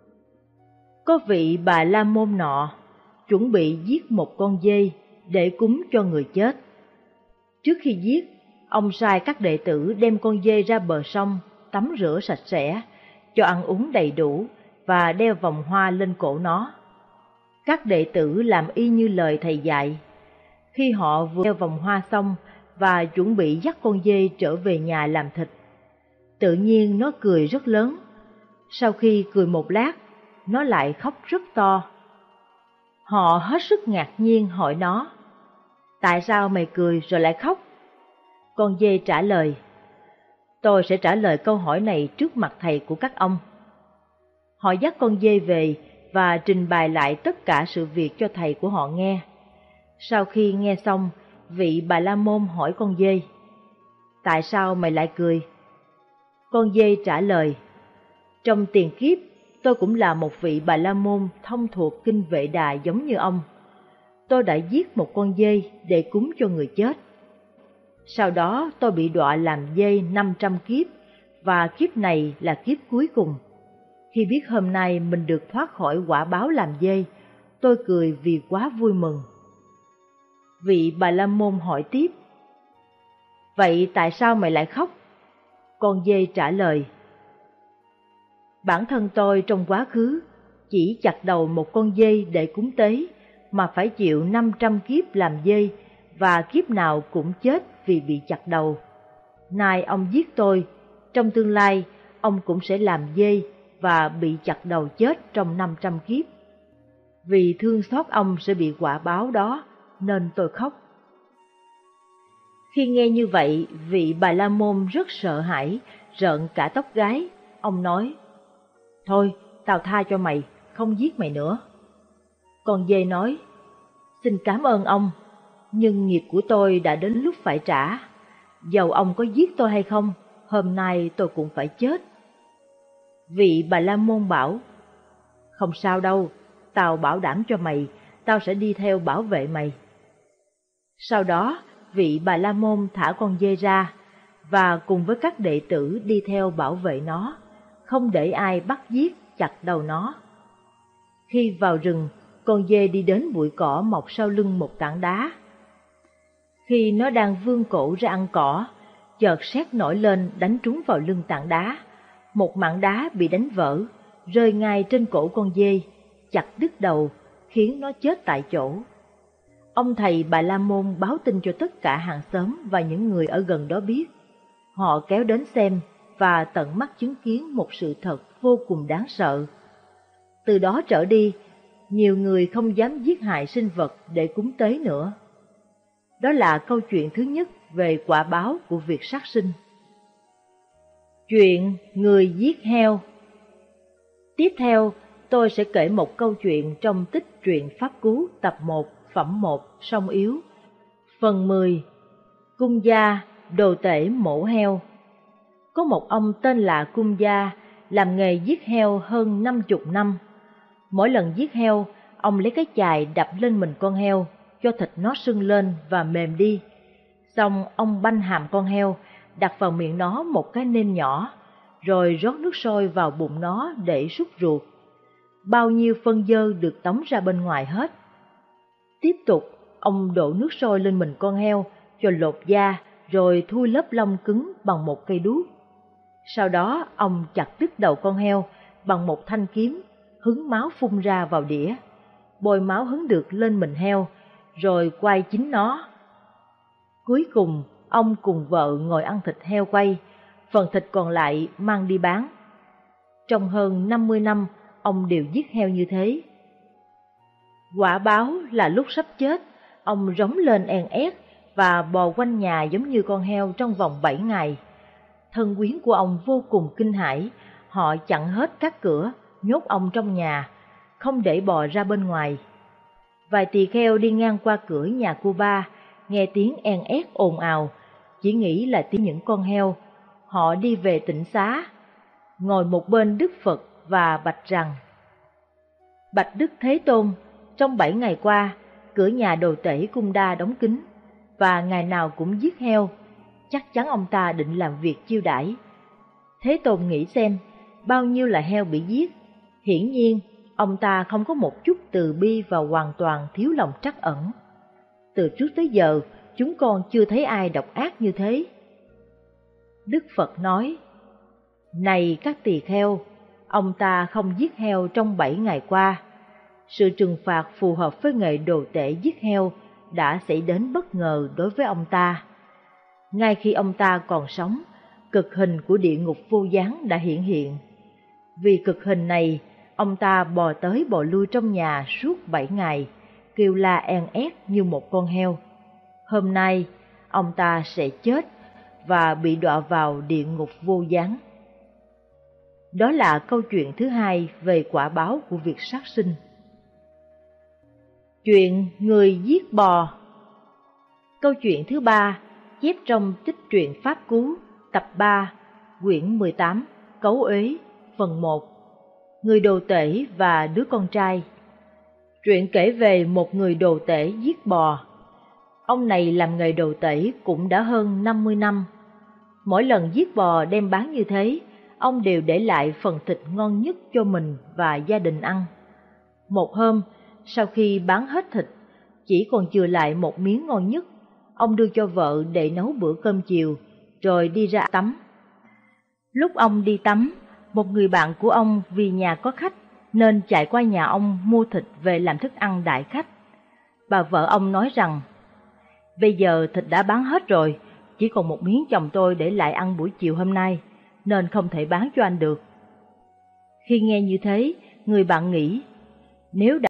[SPEAKER 7] Có vị Bà La Môn nọ chuẩn bị giết một con dê để cúng cho người chết. Trước khi giết, ông sai các đệ tử đem con dê ra bờ sông, tắm rửa sạch sẽ, cho ăn uống đầy đủ và đeo vòng hoa lên cổ nó. Các đệ tử làm y như lời thầy dạy. Khi họ vừa đeo vòng hoa xong và chuẩn bị dắt con dê trở về nhà làm thịt, tự nhiên nó cười rất lớn. Sau khi cười một lát, nó lại khóc rất to. Họ hết sức ngạc nhiên hỏi nó: tại sao mày cười rồi lại khóc? Con dê trả lời: tôi sẽ trả lời câu hỏi này trước mặt thầy của các ông. Họ dắt con dê về và trình bày lại tất cả sự việc cho thầy của họ nghe. Sau khi nghe xong, vị Bà La Môn hỏi con dê: tại sao mày lại cười? Con dê trả lời: trong tiền kiếp, tôi cũng là một vị Bà La Môn thông thuộc kinh Vệ Đà giống như ông. Tôi đã giết một con dê để cúng cho người chết. Sau đó tôi bị đọa làm dê 500 kiếp, và kiếp này là kiếp cuối cùng. Khi biết hôm nay mình được thoát khỏi quả báo làm dê, tôi cười vì quá vui mừng. Vị Bà La Môn hỏi tiếp: vậy tại sao mày lại khóc? Con dê trả lời: bản thân tôi trong quá khứ chỉ chặt đầu một con dê để cúng tế, mà phải chịu 500 kiếp làm dê, và kiếp nào cũng chết vì bị chặt đầu. Nay ông giết tôi, trong tương lai ông cũng sẽ làm dê và bị chặt đầu chết trong 500 kiếp. Vì thương xót ông sẽ bị quả báo đó, nên tôi khóc. Khi nghe như vậy, vị Bà La Môn rất sợ hãi, rợn cả tóc gáy. Ông nói: thôi, tao tha cho mày, không giết mày nữa. Con dê nói: xin cảm ơn ông, nhưng nghiệp của tôi đã đến lúc phải trả. dầu ông có giết tôi hay không, hôm nay tôi cũng phải chết. Vị Bà La Môn bảo, không sao đâu, tao bảo đảm cho mày, tao sẽ đi theo bảo vệ mày. Sau đó, vị Bà La Môn thả con dê ra, và cùng với các đệ tử đi theo bảo vệ nó, không để ai bắt giết chặt đầu nó. Khi vào rừng, con dê đi đến bụi cỏ mọc sau lưng một tảng đá. Khi nó đang vươn cổ ra ăn cỏ, chợt sét nổi lên đánh trúng vào lưng tảng đá. Một mảng đá bị đánh vỡ, rơi ngay trên cổ con dê, chặt đứt đầu, khiến nó chết tại chỗ. Ông thầy Bà La Môn báo tin cho tất cả hàng xóm và những người ở gần đó biết. Họ kéo đến xem và tận mắt chứng kiến một sự thật vô cùng đáng sợ. Từ đó trở đi, nhiều người không dám giết hại sinh vật để cúng tế nữa. Đó là câu chuyện thứ nhất về quả báo của việc sát sinh. Chuyện người giết heo. Tiếp theo, tôi sẽ kể một câu chuyện trong tích truyện Pháp Cú tập 1, phẩm 1, Song Yếu. Phần 10. Cung gia, đồ tể mổ heo. Có một ông tên là Cung gia, làm nghề giết heo hơn 50 năm. Mỗi lần giết heo, ông lấy cái chài đập lên mình con heo, cho thịt nó sưng lên và mềm đi. Xong ông banh hàm con heo, đặt vào miệng nó một cái nêm nhỏ, rồi rót nước sôi vào bụng nó để súc ruột. Bao nhiêu phân dơ được tống ra bên ngoài hết. Tiếp tục, ông đổ nước sôi lên mình con heo, cho lột da, rồi thui lớp lông cứng bằng một cây đuốc. Sau đó, ông chặt đứt đầu con heo bằng một thanh kiếm, hứng máu phun ra vào đĩa. Bôi máu hứng được lên mình heo, rồi quay chính nó. Cuối cùng, ông cùng vợ ngồi ăn thịt heo quay, phần thịt còn lại mang đi bán. Trong hơn 50 năm, ông đều giết heo như thế. Quả báo là lúc sắp chết, ông rống lên en ét và bò quanh nhà giống như con heo trong vòng 7 ngày. Thân quyến của ông vô cùng kinh hãi, họ chặn hết các cửa, nhốt ông trong nhà, không để bò ra bên ngoài. Vài tỳ kheo đi ngang qua cửa nhà cô ba, nghe tiếng en ét ồn ào, chỉ nghĩ là tiếng những con heo. Họ đi về tịnh xá, ngồi một bên Đức Phật và bạch rằng: Bạch Đức Thế Tôn, trong 7 ngày qua, cửa nhà đồ tể Cung Đa đóng kín, và ngày nào cũng giết heo, chắc chắn ông ta định làm việc chiêu đãi. Thế Tôn nghĩ xem, bao nhiêu là heo bị giết, hiển nhiên ông ta không có một chút từ bi và hoàn toàn thiếu lòng trắc ẩn. Từ trước tới giờ, chúng con chưa thấy ai độc ác như thế. Đức Phật nói: Này các tỳ kheo, ông ta không giết heo trong 7 ngày qua. Sự trừng phạt phù hợp với nghề đồ tể giết heo đã xảy đến bất ngờ đối với ông ta. Ngay khi ông ta còn sống, cực hình của địa ngục vô gián đã hiện hiện. Vì cực hình này, ông ta bò tới bò lui trong nhà suốt 7 ngày, kêu la en ét như một con heo. Hôm nay, ông ta sẽ chết và bị đọa vào địa ngục vô gián. Đó là câu chuyện thứ hai về quả báo của việc sát sinh. Chuyện người giết bò. Câu chuyện thứ ba chép trong tích truyện Pháp Cú tập 3, quyển 18, Cấu Uế, phần 1, Người đồ tể và đứa con trai. Truyện kể về một người đồ tể giết bò. Ông này làm nghề đồ tể cũng đã hơn 50 năm. Mỗi lần giết bò đem bán như thế, ông đều để lại phần thịt ngon nhất cho mình và gia đình ăn. Một hôm, sau khi bán hết thịt, chỉ còn chừa lại một miếng ngon nhất, ông đưa cho vợ để nấu bữa cơm chiều, rồi đi ra tắm. Lúc ông đi tắm, một người bạn của ông vì nhà có khách nên chạy qua nhà ông mua thịt về làm thức ăn đãi khách. Bà vợ ông nói rằng: Bây giờ thịt đã bán hết rồi, chỉ còn một miếng chồng tôi để lại ăn buổi chiều hôm nay, nên không thể bán cho anh được. Khi nghe như thế, người bạn nghĩ, nếu đã